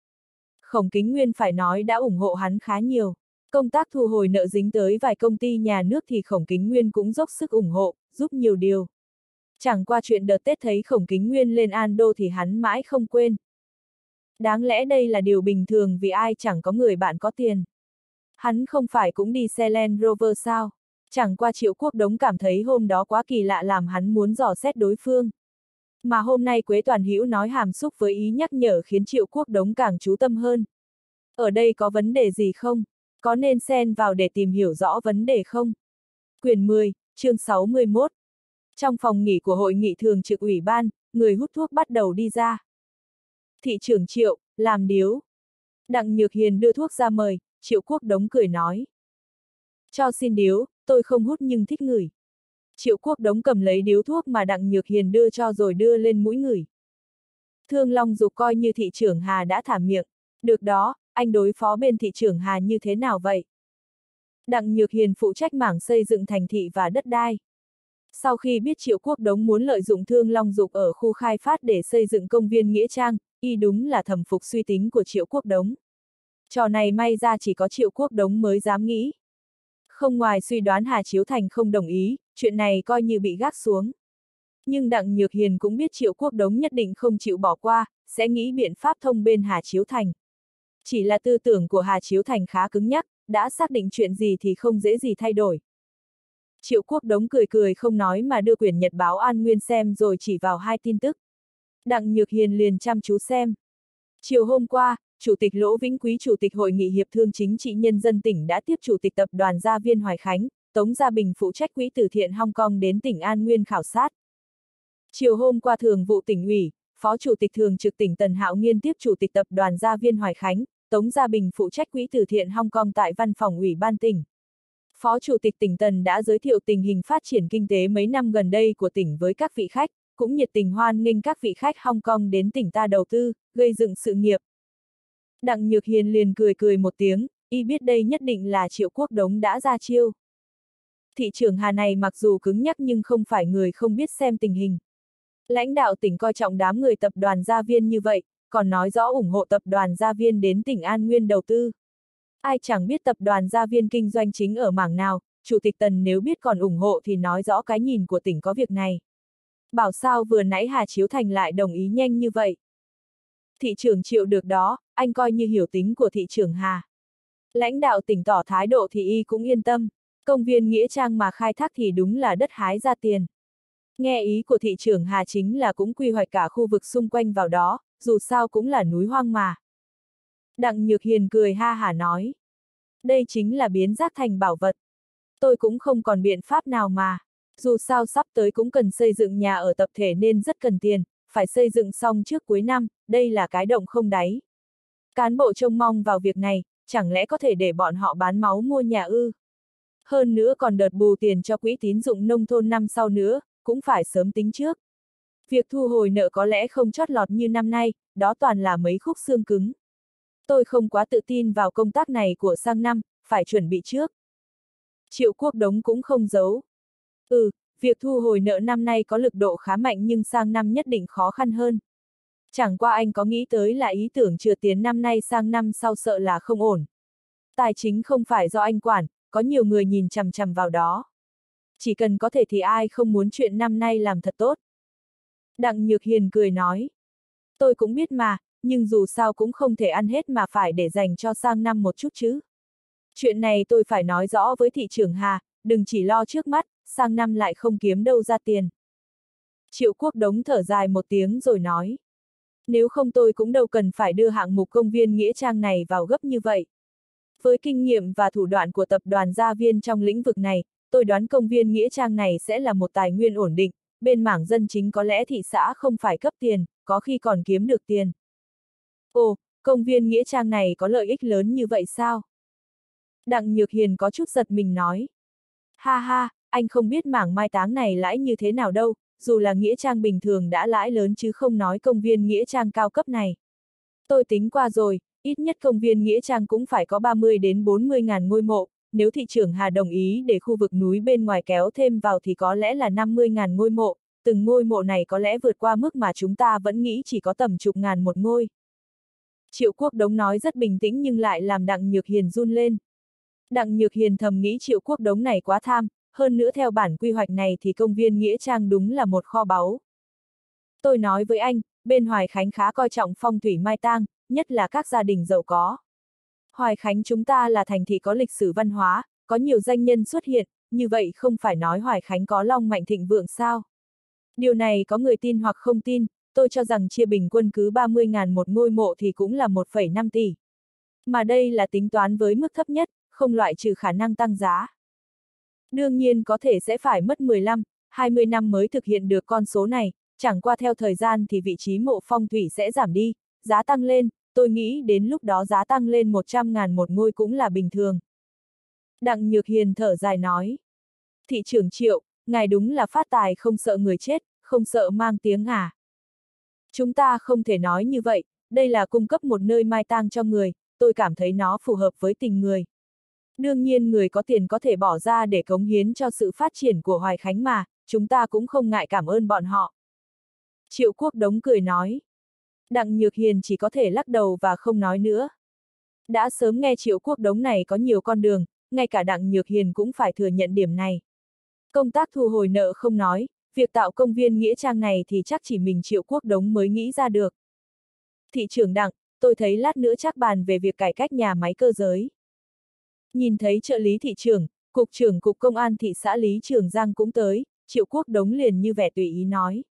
Khổng Kính Nguyên phải nói đã ủng hộ hắn khá nhiều. Công tác thu hồi nợ dính tới vài công ty nhà nước thì Khổng Kính Nguyên cũng dốc sức ủng hộ, giúp nhiều điều. Chẳng qua chuyện đợt Tết thấy Khổng Kính Nguyên lên An Đô thì hắn mãi không quên. Đáng lẽ đây là điều bình thường vì ai chẳng có người bạn có tiền. Hắn không phải cũng đi xe Land Rover sao? Chẳng qua Triệu Quốc Đống cảm thấy hôm đó quá kỳ lạ làm hắn muốn dò xét đối phương. Mà hôm nay Quế Toàn Hữu nói hàm xúc với ý nhắc nhở khiến Triệu Quốc Đống càng chú tâm hơn. Ở đây có vấn đề gì không? Có nên xen vào để tìm hiểu rõ vấn đề không? Quyển 10, chương 61. Trong phòng nghỉ của hội nghị thường trực ủy ban, người hút thuốc bắt đầu đi ra. Thị trưởng Triệu, làm điếu. Đặng Nhược Hiền đưa thuốc ra mời, Triệu Quốc Đống cười nói. Cho xin điếu, tôi không hút nhưng thích ngửi. Triệu Quốc Đống cầm lấy điếu thuốc mà Đặng Nhược Hiền đưa cho rồi đưa lên mũi ngửi. Thương Long Dục coi như thị trưởng Hà đã thả miệng. Được đó, anh đối phó bên thị trưởng Hà như thế nào vậy? Đặng Nhược Hiền phụ trách mảng xây dựng thành thị và đất đai. Sau khi biết Triệu Quốc Đống muốn lợi dụng Thương Long Dục ở khu khai phát để xây dựng công viên Nghĩa Trang, y đúng là thầm phục suy tính của Triệu Quốc Đống. Trò này may ra chỉ có Triệu Quốc Đống mới dám nghĩ. Không ngoài suy đoán Hà Chiếu Thành không đồng ý, chuyện này coi như bị gác xuống. Nhưng Đặng Nhược Hiền cũng biết Triệu Quốc Đống nhất định không chịu bỏ qua, sẽ nghĩ biện pháp thông bên Hà Chiếu Thành. Chỉ là tư tưởng của Hà Chiếu Thành khá cứng nhắc, đã xác định chuyện gì thì không dễ gì thay đổi. Triệu Quốc Đống cười cười không nói mà đưa quyển nhật báo An Nguyên xem rồi chỉ vào hai tin tức. Đặng Nhược Hiền liền chăm chú xem. Chiều hôm qua, Chủ tịch Lỗ Vĩnh Quý Chủ tịch Hội nghị Hiệp thương Chính trị Nhân dân tỉnh đã tiếp Chủ tịch Tập đoàn Gia viên Hoài Khánh, Tống Gia Bình phụ trách Quỹ từ thiện Hong Kong đến tỉnh An Nguyên khảo sát. Chiều hôm qua Thường vụ tỉnh ủy, Phó Chủ tịch Thường trực tỉnh Tần Hạo Nghiên tiếp Chủ tịch Tập đoàn Gia viên Hoài Khánh, Tống Gia Bình phụ trách Quỹ từ thiện Hong Kong tại văn phòng Ủy ban tỉnh. Phó Chủ tịch tỉnh Tần đã giới thiệu tình hình phát triển kinh tế mấy năm gần đây của tỉnh với các vị khách, cũng nhiệt tình hoan nghênh các vị khách Hong Kong đến tỉnh ta đầu tư, gây dựng sự nghiệp. Đặng Nhược Hiền liền cười cười một tiếng, y biết đây nhất định là Triệu Quốc Đống đã ra chiêu. Thị trưởng Hà này mặc dù cứng nhắc nhưng không phải người không biết xem tình hình. Lãnh đạo tỉnh coi trọng đám người tập đoàn Gia viên như vậy, còn nói rõ ủng hộ tập đoàn Gia viên đến tỉnh An Nguyên đầu tư. Ai chẳng biết tập đoàn Gia viên kinh doanh chính ở mảng nào, Chủ tịch Tần nếu biết còn ủng hộ thì nói rõ cái nhìn của tỉnh có việc này. Bảo sao vừa nãy Hà Chiếu Thành lại đồng ý nhanh như vậy. Thị trưởng Triệu được đó, anh coi như hiểu tính của thị trưởng Hà. Lãnh đạo tỉnh tỏ thái độ thì y cũng yên tâm, công viên Nghĩa Trang mà khai thác thì đúng là đất hái ra tiền. Nghe ý của thị trưởng Hà chính là cũng quy hoạch cả khu vực xung quanh vào đó, dù sao cũng là núi hoang mà. Đặng Nhược Hiền cười ha hả nói. Đây chính là biến rác thành bảo vật. Tôi cũng không còn biện pháp nào mà. Dù sao sắp tới cũng cần xây dựng nhà ở tập thể nên rất cần tiền, phải xây dựng xong trước cuối năm, đây là cái động không đáy. Cán bộ trông mong vào việc này, chẳng lẽ có thể để bọn họ bán máu mua nhà ư? Hơn nữa còn đợt bù tiền cho quỹ tín dụng nông thôn năm sau nữa, cũng phải sớm tính trước. Việc thu hồi nợ có lẽ không chót lọt như năm nay, đó toàn là mấy khúc xương cứng. Tôi không quá tự tin vào công tác này của sang năm, phải chuẩn bị trước. Triệu Quốc Đống cũng không giấu. Việc thu hồi nợ năm nay có lực độ khá mạnh nhưng sang năm nhất định khó khăn hơn. Chẳng qua anh có nghĩ tới là ý tưởng trừ tiền năm nay sang năm sau sợ là không ổn. Tài chính không phải do anh quản, có nhiều người nhìn chằm chằm vào đó. Chỉ cần có thể thì ai không muốn chuyện năm nay làm thật tốt. Đặng Nhược Hiền cười nói. Tôi cũng biết mà, nhưng dù sao cũng không thể ăn hết mà phải để dành cho sang năm một chút chứ. Chuyện này tôi phải nói rõ với thị trưởng Hà, đừng chỉ lo trước mắt, sang năm lại không kiếm đâu ra tiền. Triệu Quốc Đống thở dài một tiếng rồi nói. Nếu không tôi cũng đâu cần phải đưa hạng mục công viên Nghĩa Trang này vào gấp như vậy. Với kinh nghiệm và thủ đoạn của tập đoàn Gia Viên trong lĩnh vực này, tôi đoán công viên Nghĩa Trang này sẽ là một tài nguyên ổn định, bên mảng dân chính có lẽ thị xã không phải cấp tiền, có khi còn kiếm được tiền. Ồ, công viên Nghĩa Trang này có lợi ích lớn như vậy sao? Đặng Nhược Hiền có chút giật mình nói. Ha ha, anh không biết mảng mai táng này lãi như thế nào đâu, dù là Nghĩa Trang bình thường đã lãi lớn chứ không nói công viên Nghĩa Trang cao cấp này. Tôi tính qua rồi, ít nhất công viên Nghĩa Trang cũng phải có 30 đến 40 ngàn ngôi mộ, nếu thị trưởng Hà đồng ý để khu vực núi bên ngoài kéo thêm vào thì có lẽ là 50 ngàn ngôi mộ, từng ngôi mộ này có lẽ vượt qua mức mà chúng ta vẫn nghĩ chỉ có tầm chục ngàn một ngôi. Triệu Quốc Đống nói rất bình tĩnh nhưng lại làm Đặng Nhược Hiền run lên. Đặng Nhược Hiền thầm nghĩ Triệu Quốc Đống này quá tham, hơn nữa theo bản quy hoạch này thì công viên Nghĩa Trang đúng là một kho báu. Tôi nói với anh, bên Hoài Khánh khá coi trọng phong thủy mai tang, nhất là các gia đình giàu có. Hoài Khánh chúng ta là thành thị có lịch sử văn hóa, có nhiều danh nhân xuất hiện, như vậy không phải nói Hoài Khánh có long mạnh thịnh vượng sao? Điều này có người tin hoặc không tin, tôi cho rằng chia bình quân cứ 30 ngàn một ngôi mộ thì cũng là 1,5 tỷ. Mà đây là tính toán với mức thấp nhất, không loại trừ khả năng tăng giá. Đương nhiên có thể sẽ phải mất 15, 20 năm mới thực hiện được con số này, chẳng qua theo thời gian thì vị trí mộ phong thủy sẽ giảm đi, giá tăng lên, tôi nghĩ đến lúc đó giá tăng lên 100 ngàn một ngôi cũng là bình thường. Đặng Nhược Hiền thở dài nói. Thị trưởng Triệu, ngài đúng là phát tài không sợ người chết, không sợ mang tiếng à. Chúng ta không thể nói như vậy, đây là cung cấp một nơi mai tang cho người, tôi cảm thấy nó phù hợp với tình người. Đương nhiên người có tiền có thể bỏ ra để cống hiến cho sự phát triển của Hoài Khánh mà, chúng ta cũng không ngại cảm ơn bọn họ. Triệu Quốc Đống cười nói. Đặng Nhược Hiền chỉ có thể lắc đầu và không nói nữa. Đã sớm nghe Triệu Quốc Đống này có nhiều con đường, ngay cả Đặng Nhược Hiền cũng phải thừa nhận điểm này. Công tác thu hồi nợ không nói, việc tạo công viên Nghĩa Trang này thì chắc chỉ mình Triệu Quốc Đống mới nghĩ ra được. Thị trưởng Đặng, tôi thấy lát nữa chắc bàn về việc cải cách nhà máy cơ giới. Nhìn thấy trợ lý thị trưởng, cục trưởng cục công an thị xã Lý Trường Giang cũng tới, Triệu Quốc Đống liền như vẻ tùy ý nói.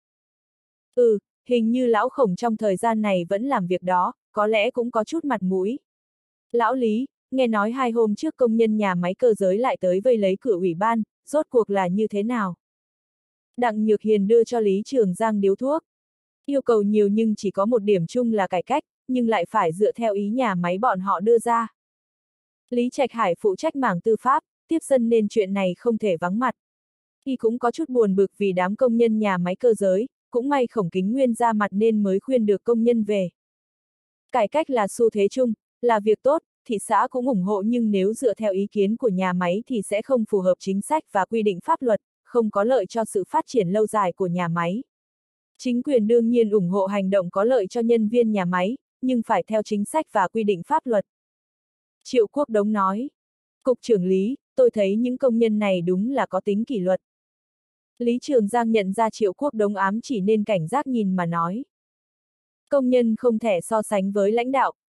Hình như lão Khổng trong thời gian này vẫn làm việc đó, có lẽ cũng có chút mặt mũi. Lão Lý, nghe nói 2 hôm trước công nhân nhà máy cơ giới lại tới vây lấy cửa ủy ban, rốt cuộc là như thế nào? Đặng Nhược Hiền đưa cho Lý Trường Giang điếu thuốc. Yêu cầu nhiều nhưng chỉ có một điểm chung là cải cách, nhưng lại phải dựa theo ý nhà máy bọn họ đưa ra. Lý Trạch Hải phụ trách mảng tư pháp, tiếp dân nên chuyện này không thể vắng mặt. Y cũng có chút buồn bực vì đám công nhân nhà máy cơ giới, cũng may Khổng Kính Nguyên ra mặt nên mới khuyên được công nhân về. Cải cách là xu thế chung, là việc tốt, thị xã cũng ủng hộ nhưng nếu dựa theo ý kiến của nhà máy thì sẽ không phù hợp chính sách và quy định pháp luật, không có lợi cho sự phát triển lâu dài của nhà máy. Chính quyền đương nhiên ủng hộ hành động có lợi cho nhân viên nhà máy, nhưng phải theo chính sách và quy định pháp luật. Triệu Quốc Đống nói. Cục trưởng Lý, tôi thấy những công nhân này đúng là có tính kỷ luật. Lý Trường Giang nhận ra Triệu Quốc Đống ám chỉ nên cảnh giác nhìn mà nói. Công nhân không thể so sánh với lãnh đạo,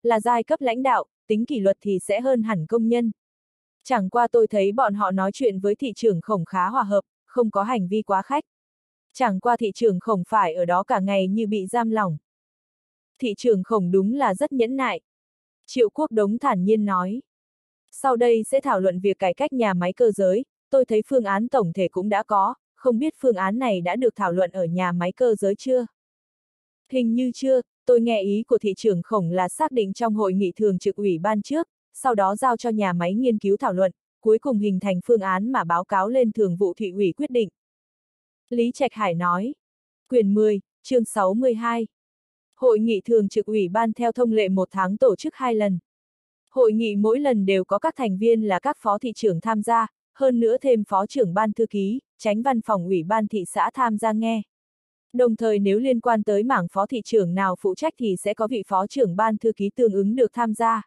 là giai cấp lãnh đạo, tính kỷ luật thì sẽ hơn hẳn công nhân. Chẳng qua tôi thấy bọn họ nói chuyện với thị trưởng Khổng khá hòa hợp, không có hành vi quá khách. Chẳng qua thị trưởng Khổng phải ở đó cả ngày như bị giam lỏng. Thị trưởng Khổng đúng là rất nhẫn nại. Triệu Quốc Đống thản nhiên nói. Sau đây sẽ thảo luận việc cải cách nhà máy cơ giới, tôi thấy phương án tổng thể cũng đã có, không biết phương án này đã được thảo luận ở nhà máy cơ giới chưa? Hình như chưa, tôi nghe ý của thị trưởng Khổng là xác định trong hội nghị thường trực ủy ban trước, sau đó giao cho nhà máy nghiên cứu thảo luận, cuối cùng hình thành phương án mà báo cáo lên thường vụ thị ủy quyết định. Lý Trạch Hải nói. Quyển 10, chương 62. Hội nghị thường trực ủy ban theo thông lệ 1 tháng tổ chức 2 lần. Hội nghị mỗi lần đều có các thành viên là các phó thị trưởng tham gia, hơn nữa thêm phó trưởng ban thư ký, chánh văn phòng ủy ban thị xã tham gia nghe. Đồng thời nếu liên quan tới mảng phó thị trưởng nào phụ trách thì sẽ có vị phó trưởng ban thư ký tương ứng được tham gia.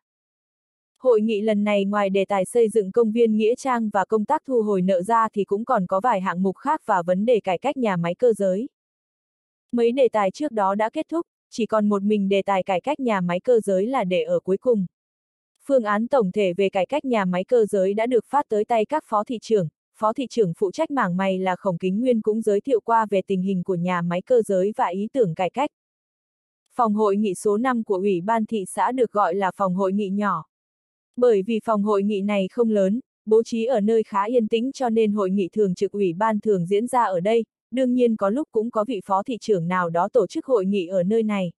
Hội nghị lần này ngoài đề tài xây dựng công viên Nghĩa Trang và công tác thu hồi nợ ra thì cũng còn có vài hạng mục khác và vấn đề cải cách nhà máy cơ giới. Mấy đề tài trước đó đã kết thúc, chỉ còn một mình đề tài cải cách nhà máy cơ giới là để ở cuối cùng. Phương án tổng thể về cải cách nhà máy cơ giới đã được phát tới tay các phó thị trưởng phụ trách mảng này là Khổng Kính Nguyên cũng giới thiệu qua về tình hình của nhà máy cơ giới và ý tưởng cải cách. Phòng hội nghị số 5 của Ủy ban thị xã được gọi là phòng hội nghị nhỏ. Bởi vì phòng hội nghị này không lớn, bố trí ở nơi khá yên tĩnh cho nên hội nghị thường trực Ủy ban thường diễn ra ở đây, đương nhiên có lúc cũng có vị phó thị trưởng nào đó tổ chức hội nghị ở nơi này.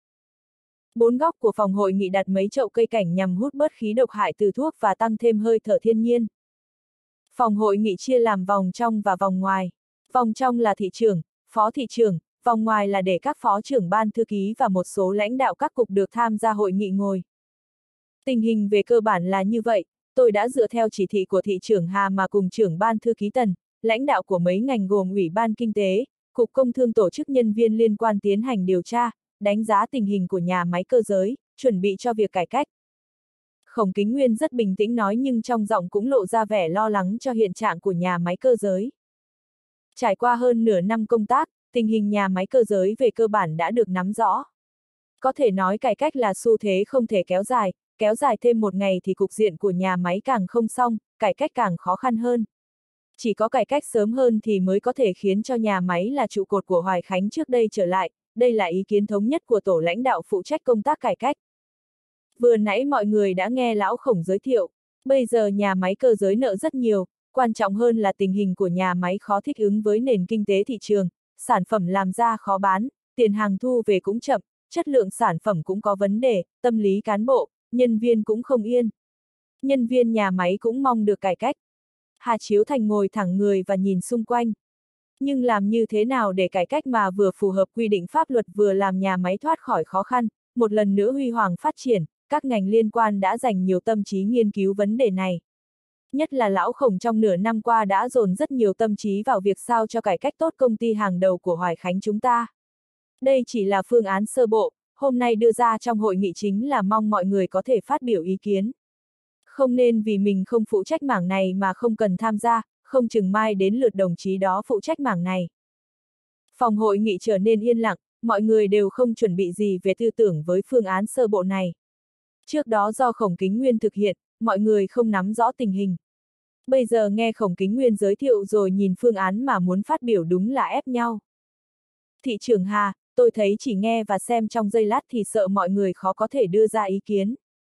4 góc của phòng hội nghị đặt mấy chậu cây cảnh nhằm hút bớt khí độc hại từ thuốc và tăng thêm hơi thở thiên nhiên. Phòng hội nghị chia làm vòng trong và vòng ngoài. Vòng trong là thị trưởng, phó thị trưởng, vòng ngoài là để các phó trưởng ban thư ký và một số lãnh đạo các cục được tham gia hội nghị ngồi. Tình hình về cơ bản là như vậy, tôi đã dựa theo chỉ thị của thị trưởng Hà mà cùng trưởng ban thư ký Tần, lãnh đạo của mấy ngành gồm Ủy ban Kinh tế, Cục Công Thương tổ chức nhân viên liên quan tiến hành điều tra, đánh giá tình hình của nhà máy cơ giới, chuẩn bị cho việc cải cách. Khổng Kính Nguyên rất bình tĩnh nói nhưng trong giọng cũng lộ ra vẻ lo lắng cho hiện trạng của nhà máy cơ giới. Trải qua hơn nửa năm công tác, tình hình nhà máy cơ giới về cơ bản đã được nắm rõ. Có thể nói cải cách là xu thế không thể kéo dài thêm một ngày thì cục diện của nhà máy càng không xong, cải cách càng khó khăn hơn. Chỉ có cải cách sớm hơn thì mới có thể khiến cho nhà máy là trụ cột của Hoài Khánh trước đây trở lại, đây là ý kiến thống nhất của tổ lãnh đạo phụ trách công tác cải cách. Vừa nãy mọi người đã nghe lão Khổng giới thiệu, bây giờ nhà máy cơ giới nợ rất nhiều, quan trọng hơn là tình hình của nhà máy khó thích ứng với nền kinh tế thị trường, sản phẩm làm ra khó bán, tiền hàng thu về cũng chậm, chất lượng sản phẩm cũng có vấn đề, tâm lý cán bộ, nhân viên cũng không yên. Nhân viên nhà máy cũng mong được cải cách. Hà Chiếu Thành ngồi thẳng người và nhìn xung quanh. Nhưng làm như thế nào để cải cách mà vừa phù hợp quy định pháp luật vừa làm nhà máy thoát khỏi khó khăn, một lần nữa huy hoàng phát triển, các ngành liên quan đã dành nhiều tâm trí nghiên cứu vấn đề này. Nhất là lão Khổng trong nửa năm qua đã dồn rất nhiều tâm trí vào việc sao cho cải cách tốt công ty hàng đầu của Hoài Khánh chúng ta. Đây chỉ là phương án sơ bộ, hôm nay đưa ra trong hội nghị chính là mong mọi người có thể phát biểu ý kiến. Không nên vì mình không phụ trách mảng này mà không cần tham gia, không chừng mai đến lượt đồng chí đó phụ trách mảng này. Phòng hội nghị trở nên yên lặng, mọi người đều không chuẩn bị gì về tư tưởng với phương án sơ bộ này. Trước đó do Khổng Kính Nguyên thực hiện, mọi người không nắm rõ tình hình. Bây giờ nghe Khổng Kính Nguyên giới thiệu rồi nhìn phương án mà muốn phát biểu đúng là ép nhau. Thị trưởng Hà, tôi thấy chỉ nghe và xem trong giây lát thì sợ mọi người khó có thể đưa ra ý kiến.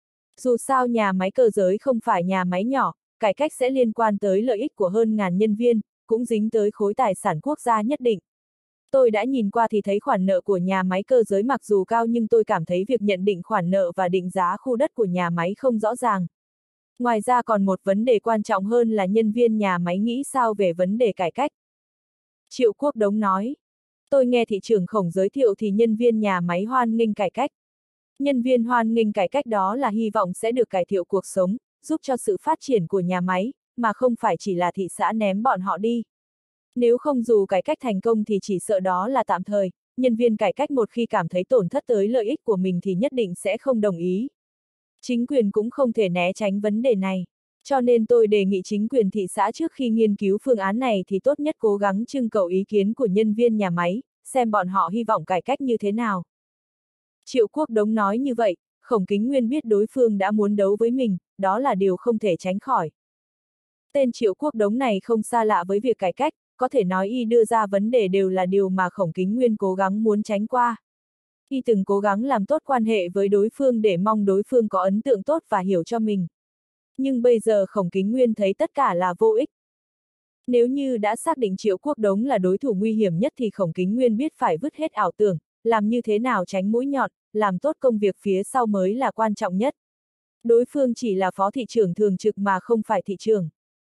Dù sao nhà máy cơ giới không phải nhà máy nhỏ, cải cách sẽ liên quan tới lợi ích của hơn ngàn nhân viên, cũng dính tới khối tài sản quốc gia nhất định. Tôi đã nhìn qua thì thấy khoản nợ của nhà máy cơ giới mặc dù cao nhưng tôi cảm thấy việc nhận định khoản nợ và định giá khu đất của nhà máy không rõ ràng. Ngoài ra còn một vấn đề quan trọng hơn là nhân viên nhà máy nghĩ sao về vấn đề cải cách. Triệu Quốc Đống nói. Tôi nghe thị trưởng Khổng giới thiệu thì nhân viên nhà máy hoan nghênh cải cách. Nhân viên hoan nghênh cải cách đó là hy vọng sẽ được cải thiện cuộc sống, giúp cho sự phát triển của nhà máy, mà không phải chỉ là thị xã ném bọn họ đi. Nếu không dù cải cách thành công thì chỉ sợ đó là tạm thời, nhân viên cải cách một khi cảm thấy tổn thất tới lợi ích của mình thì nhất định sẽ không đồng ý. Chính quyền cũng không thể né tránh vấn đề này. Cho nên tôi đề nghị chính quyền thị xã trước khi nghiên cứu phương án này thì tốt nhất cố gắng trưng cầu ý kiến của nhân viên nhà máy, xem bọn họ hy vọng cải cách như thế nào. Triệu Quốc Đống nói như vậy, Khổng Kính Nguyên biết đối phương đã muốn đấu với mình, đó là điều không thể tránh khỏi. Tên Triệu Quốc Đống này không xa lạ với việc cải cách, có thể nói y đưa ra vấn đề đều là điều mà Khổng Kính Nguyên cố gắng muốn tránh qua. Y từng cố gắng làm tốt quan hệ với đối phương để mong đối phương có ấn tượng tốt và hiểu cho mình. Nhưng bây giờ Khổng Kính Nguyên thấy tất cả là vô ích. Nếu như đã xác định Triệu Quốc Đống là đối thủ nguy hiểm nhất thì Khổng Kính Nguyên biết phải vứt hết ảo tưởng, làm như thế nào tránh mũi nhọn, làm tốt công việc phía sau mới là quan trọng nhất. Đối phương chỉ là phó thị trưởng thường trực mà không phải thị trưởng.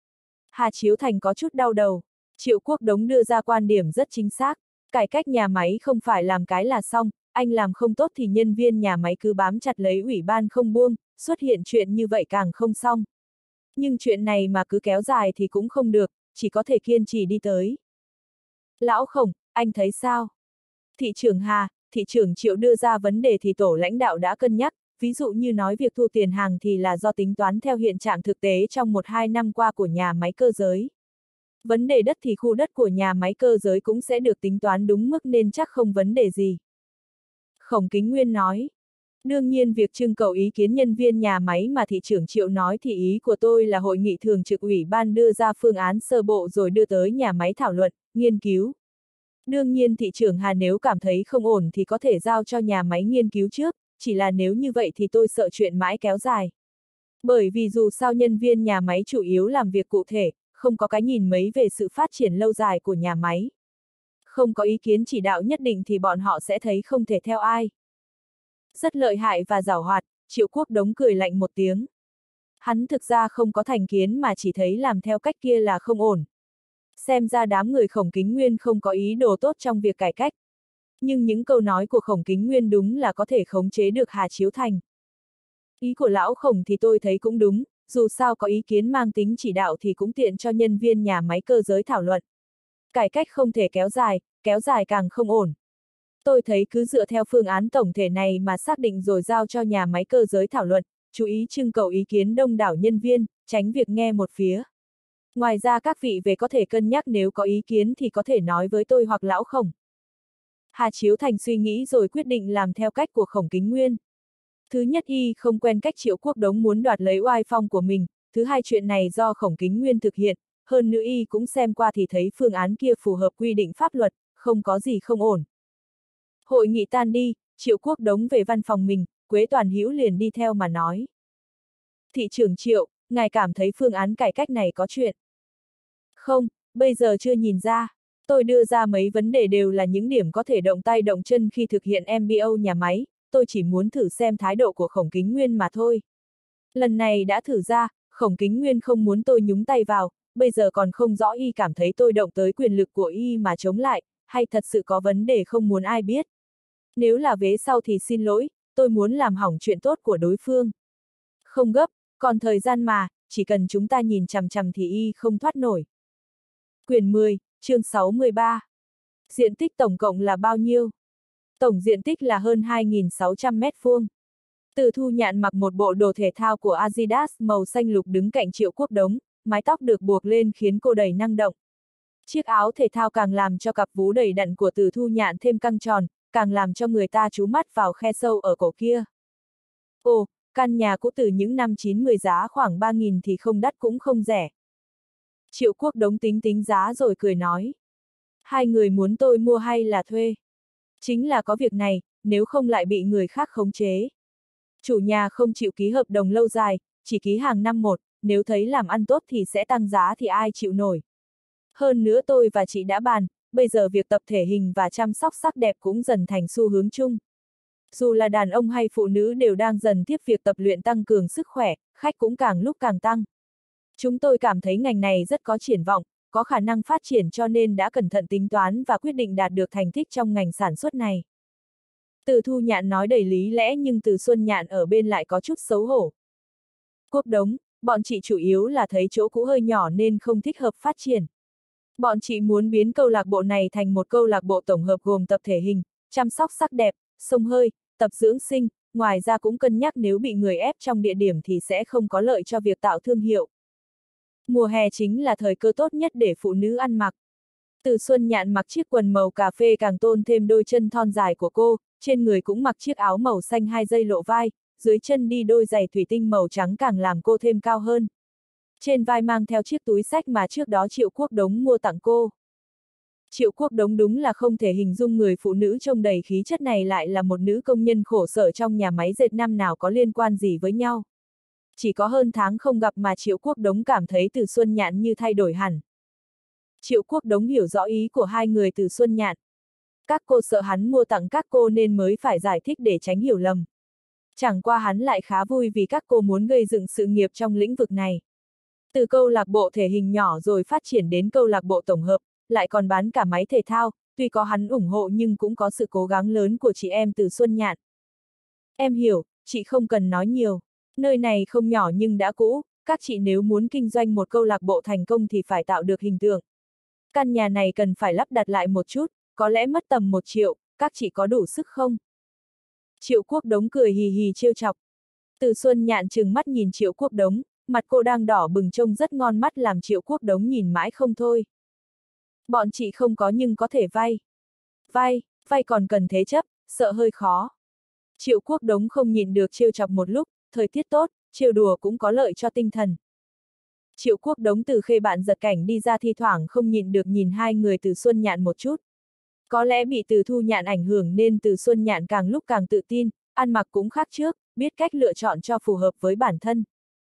Hà Chiếu Thành có chút đau đầu. Triệu Quốc Đống đưa ra quan điểm rất chính xác. Cải cách nhà máy không phải làm cái là xong, anh làm không tốt thì nhân viên nhà máy cứ bám chặt lấy ủy ban không buông, xuất hiện chuyện như vậy càng không xong. Nhưng chuyện này mà cứ kéo dài thì cũng không được, chỉ có thể kiên trì đi tới. Lão Khổng, anh thấy sao? Thị trưởng Hà, thị trưởng Triệu đưa ra vấn đề thì tổ lãnh đạo đã cân nhắc, ví dụ như nói việc thu tiền hàng thì là do tính toán theo hiện trạng thực tế trong 1-2 năm qua của nhà máy cơ giới. Vấn đề đất thì khu đất của nhà máy cơ giới cũng sẽ được tính toán đúng mức nên chắc không vấn đề gì. Khổng Kính Nguyên nói. Đương nhiên việc trưng cầu ý kiến nhân viên nhà máy mà thị trưởng Triệu nói thì ý của tôi là hội nghị thường trực ủy ban đưa ra phương án sơ bộ rồi đưa tới nhà máy thảo luận, nghiên cứu. Đương nhiên thị trưởng Hà nếu cảm thấy không ổn thì có thể giao cho nhà máy nghiên cứu trước, chỉ là nếu như vậy thì tôi sợ chuyện mãi kéo dài. Bởi vì dù sao nhân viên nhà máy chủ yếu làm việc cụ thể, không có cái nhìn mấy về sự phát triển lâu dài của nhà máy. Không có ý kiến chỉ đạo nhất định thì bọn họ sẽ thấy không thể theo ai. Rất lợi hại và giảo hoạt, Triệu Quốc Đống cười lạnh một tiếng. Hắn thực ra không có thành kiến mà chỉ thấy làm theo cách kia là không ổn. Xem ra đám người Khổng Kính Nguyên không có ý đồ tốt trong việc cải cách. Nhưng những câu nói của Khổng Kính Nguyên đúng là có thể khống chế được Hà Chiếu Thành. Ý của lão Khổng thì tôi thấy cũng đúng, dù sao có ý kiến mang tính chỉ đạo thì cũng tiện cho nhân viên nhà máy cơ giới thảo luận. Cải cách không thể kéo dài càng không ổn. Tôi thấy cứ dựa theo phương án tổng thể này mà xác định rồi giao cho nhà máy cơ giới thảo luận, chú ý trưng cầu ý kiến đông đảo nhân viên, tránh việc nghe một phía. Ngoài ra các vị về có thể cân nhắc nếu có ý kiến thì có thể nói với tôi hoặc lão Khổng. Hà Chiếu Thành suy nghĩ rồi quyết định làm theo cách của Khổng Kính Nguyên. Thứ nhất y không quen cách Triệu Quốc Đống muốn đoạt lấy oai phong của mình, thứ hai chuyện này do Khổng Kính Nguyên thực hiện, hơn nữa y cũng xem qua thì thấy phương án kia phù hợp quy định pháp luật, không có gì không ổn. Hội nghị tan đi, Triệu Quốc Đống về văn phòng mình, Quế Toàn Hữu liền đi theo mà nói. Thị trưởng Triệu, ngài cảm thấy phương án cải cách này có chuyện? Không, bây giờ chưa nhìn ra. Tôi đưa ra mấy vấn đề đều là những điểm có thể động tay động chân khi thực hiện MBO nhà máy, tôi chỉ muốn thử xem thái độ của Khổng Kính Nguyên mà thôi. Lần này đã thử ra, Khổng Kính Nguyên không muốn tôi nhúng tay vào, bây giờ còn không rõ y cảm thấy tôi động tới quyền lực của y mà chống lại, hay thật sự có vấn đề không muốn ai biết. Nếu là vế sau thì xin lỗi, tôi muốn làm hỏng chuyện tốt của đối phương. Không gấp, còn thời gian mà, chỉ cần chúng ta nhìn chằm chằm thì y không thoát nổi. Quyển 10, chương 63. Diện tích tổng cộng là bao nhiêu? Tổng diện tích là hơn 2.600 mét vuông. Từ Thu Nhạn mặc một bộ đồ thể thao của Adidas màu xanh lục đứng cạnh Triệu Quốc Đống, mái tóc được buộc lên khiến cô đầy năng động. Chiếc áo thể thao càng làm cho cặp vú đầy đặn của Từ Thu Nhạn thêm căng tròn, càng làm cho người ta chú mắt vào khe sâu ở cổ kia. Ồ, căn nhà cũ từ những năm 90 giá khoảng 3.000 thì không đắt cũng không rẻ. Triệu Quốc Đống tính giá rồi cười nói. Hai người muốn tôi mua hay là thuê? Chính là có việc này, nếu không lại bị người khác khống chế. Chủ nhà không chịu ký hợp đồng lâu dài, chỉ ký hàng năm một, nếu thấy làm ăn tốt thì sẽ tăng giá thì ai chịu nổi. Hơn nữa tôi và chị đã bàn, bây giờ việc tập thể hình và chăm sóc sắc đẹp cũng dần thành xu hướng chung. Dù là đàn ông hay phụ nữ đều đang dần tiếp việc tập luyện tăng cường sức khỏe, khách cũng càng lúc càng tăng. Chúng tôi cảm thấy ngành này rất có triển vọng, có khả năng phát triển cho nên đã cẩn thận tính toán và quyết định đạt được thành tích trong ngành sản xuất này. Từ Thu Nhạn nói đầy lý lẽ nhưng Từ Xuân Nhạn ở bên lại có chút xấu hổ. Quốc Đống, bọn chị chủ yếu là thấy chỗ cũ hơi nhỏ nên không thích hợp phát triển. Bọn chị muốn biến câu lạc bộ này thành một câu lạc bộ tổng hợp gồm tập thể hình, chăm sóc sắc đẹp, xông hơi, tập dưỡng sinh, ngoài ra cũng cân nhắc nếu bị người ép trong địa điểm thì sẽ không có lợi cho việc tạo thương hiệu. Mùa hè chính là thời cơ tốt nhất để phụ nữ ăn mặc. Từ Xuân Nhạn mặc chiếc quần màu cà phê càng tôn thêm đôi chân thon dài của cô, trên người cũng mặc chiếc áo màu xanh 2 dây lộ vai, dưới chân đi đôi giày thủy tinh màu trắng càng làm cô thêm cao hơn. Trên vai mang theo chiếc túi xách mà trước đó Triệu Quốc Đống mua tặng cô. Triệu Quốc Đống đúng là không thể hình dung người phụ nữ trông đầy khí chất này lại là một nữ công nhân khổ sở trong nhà máy dệt năm nào có liên quan gì với nhau. Chỉ có hơn tháng không gặp mà Triệu Quốc Đống cảm thấy Từ Xuân Nhạn như thay đổi hẳn. Triệu Quốc Đống hiểu rõ ý của hai người Từ Xuân Nhạn. Các cô sợ hắn mua tặng các cô nên mới phải giải thích để tránh hiểu lầm. Chẳng qua hắn lại khá vui vì các cô muốn gây dựng sự nghiệp trong lĩnh vực này. Từ câu lạc bộ thể hình nhỏ rồi phát triển đến câu lạc bộ tổng hợp, lại còn bán cả máy thể thao, tuy có hắn ủng hộ nhưng cũng có sự cố gắng lớn của chị em Từ Xuân Nhạn. Em hiểu, chị không cần nói nhiều. Nơi này không nhỏ nhưng đã cũ, các chị nếu muốn kinh doanh một câu lạc bộ thành công thì phải tạo được hình tượng. Căn nhà này cần phải lắp đặt lại một chút, có lẽ mất tầm 1 triệu, các chị có đủ sức không? Triệu Quốc Đống cười hì hì trêu chọc. Từ Xuân Nhạn trừng mắt nhìn Triệu Quốc Đống, mặt cô đang đỏ bừng trông rất ngon mắt làm Triệu Quốc Đống nhìn mãi không thôi. Bọn chị không có nhưng có thể vay. Vay còn cần thế chấp, sợ hơi khó. Triệu Quốc Đống không nhịn được trêu chọc một lúc, thời tiết tốt, trêu đùa cũng có lợi cho tinh thần. Triệu Quốc Đống từ Khê Bạn Giật Cảnh đi ra thi thoảng không nhịn được nhìn hai người Từ Xuân Nhạn một chút. Có lẽ bị Từ Thu Nhạn ảnh hưởng nên Từ Xuân Nhạn càng lúc càng tự tin, ăn mặc cũng khác trước, biết cách lựa chọn cho phù hợp với bản thân.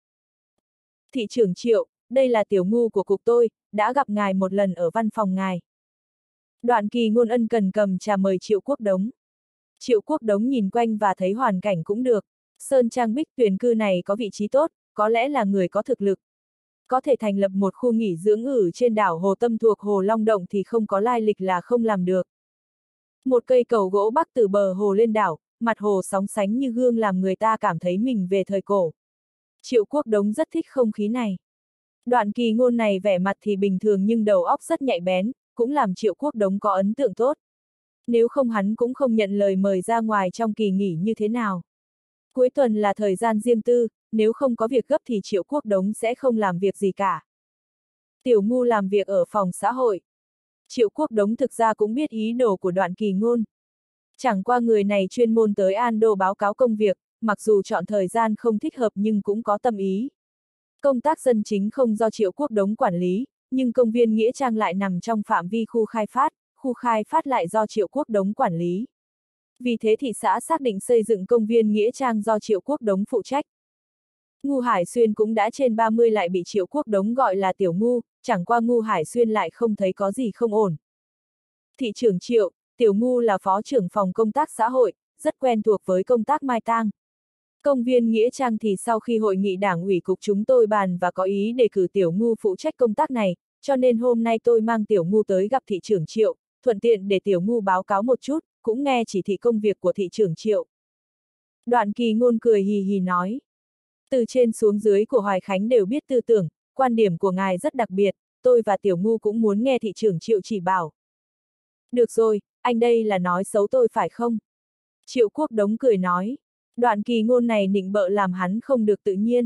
Thị trưởng Triệu, đây là tiểu ngu của cục tôi, đã gặp ngài một lần ở văn phòng ngài. Đoạn Kỳ Ngôn ân cần cầm trà mời Triệu Quốc Đống. Triệu Quốc Đống nhìn quanh và thấy hoàn cảnh cũng được. Sơn Trang Bích Tuyền cư này có vị trí tốt, có lẽ là người có thực lực. Có thể thành lập một khu nghỉ dưỡng ở trên đảo Hồ Tâm thuộc Hồ Long Động thì không có lai lịch là không làm được. Một cây cầu gỗ bắc từ bờ hồ lên đảo, mặt hồ sóng sánh như gương làm người ta cảm thấy mình về thời cổ. Triệu Quốc Đống rất thích không khí này. Đoạn Kỳ Ngôn này vẻ mặt thì bình thường nhưng đầu óc rất nhạy bén, cũng làm Triệu Quốc Đống có ấn tượng tốt. Nếu không hắn cũng không nhận lời mời ra ngoài trong kỳ nghỉ như thế nào. Cuối tuần là thời gian riêng tư, nếu không có việc gấp thì Triệu Quốc Đống sẽ không làm việc gì cả. Tiểu ngu làm việc ở phòng xã hội. Triệu Quốc Đống thực ra cũng biết ý đồ của Đoạn Kỳ Ngôn. Chẳng qua người này chuyên môn tới An Đô báo cáo công việc, mặc dù chọn thời gian không thích hợp nhưng cũng có tâm ý. Công tác dân chính không do Triệu Quốc Đống quản lý, nhưng công viên Nghĩa Trang lại nằm trong phạm vi khu khai phát lại do Triệu Quốc Đống quản lý. Vì thế thị xã xác định xây dựng công viên Nghĩa Trang do Triệu Quốc Đống phụ trách. Ngu Hải Xuyên cũng đã trên 30 lại bị Triệu Quốc Đống gọi là tiểu ngu, chẳng qua Ngu Hải Xuyên lại không thấy có gì không ổn. Thị trưởng Triệu, tiểu ngu là phó trưởng phòng công tác xã hội, rất quen thuộc với công tác mai tang. Công viên Nghĩa Trang thì sau khi hội nghị đảng ủy cục chúng tôi bàn và có ý đề cử tiểu ngu phụ trách công tác này, cho nên hôm nay tôi mang tiểu ngu tới gặp thị trưởng Triệu, thuận tiện để tiểu ngu báo cáo một chút, cũng nghe chỉ thị công việc của thị trưởng Triệu. Đoạn Kỳ Ngôn cười hì hì nói. Từ trên xuống dưới của Hoài Khánh đều biết tư tưởng, quan điểm của ngài rất đặc biệt, tôi và tiểu ngu cũng muốn nghe thị trưởng Triệu chỉ bảo. Được rồi, anh đây là nói xấu tôi phải không? Triệu Quốc Đống cười nói. Đoạn Kỳ Ngôn này nịnh bợ làm hắn không được tự nhiên.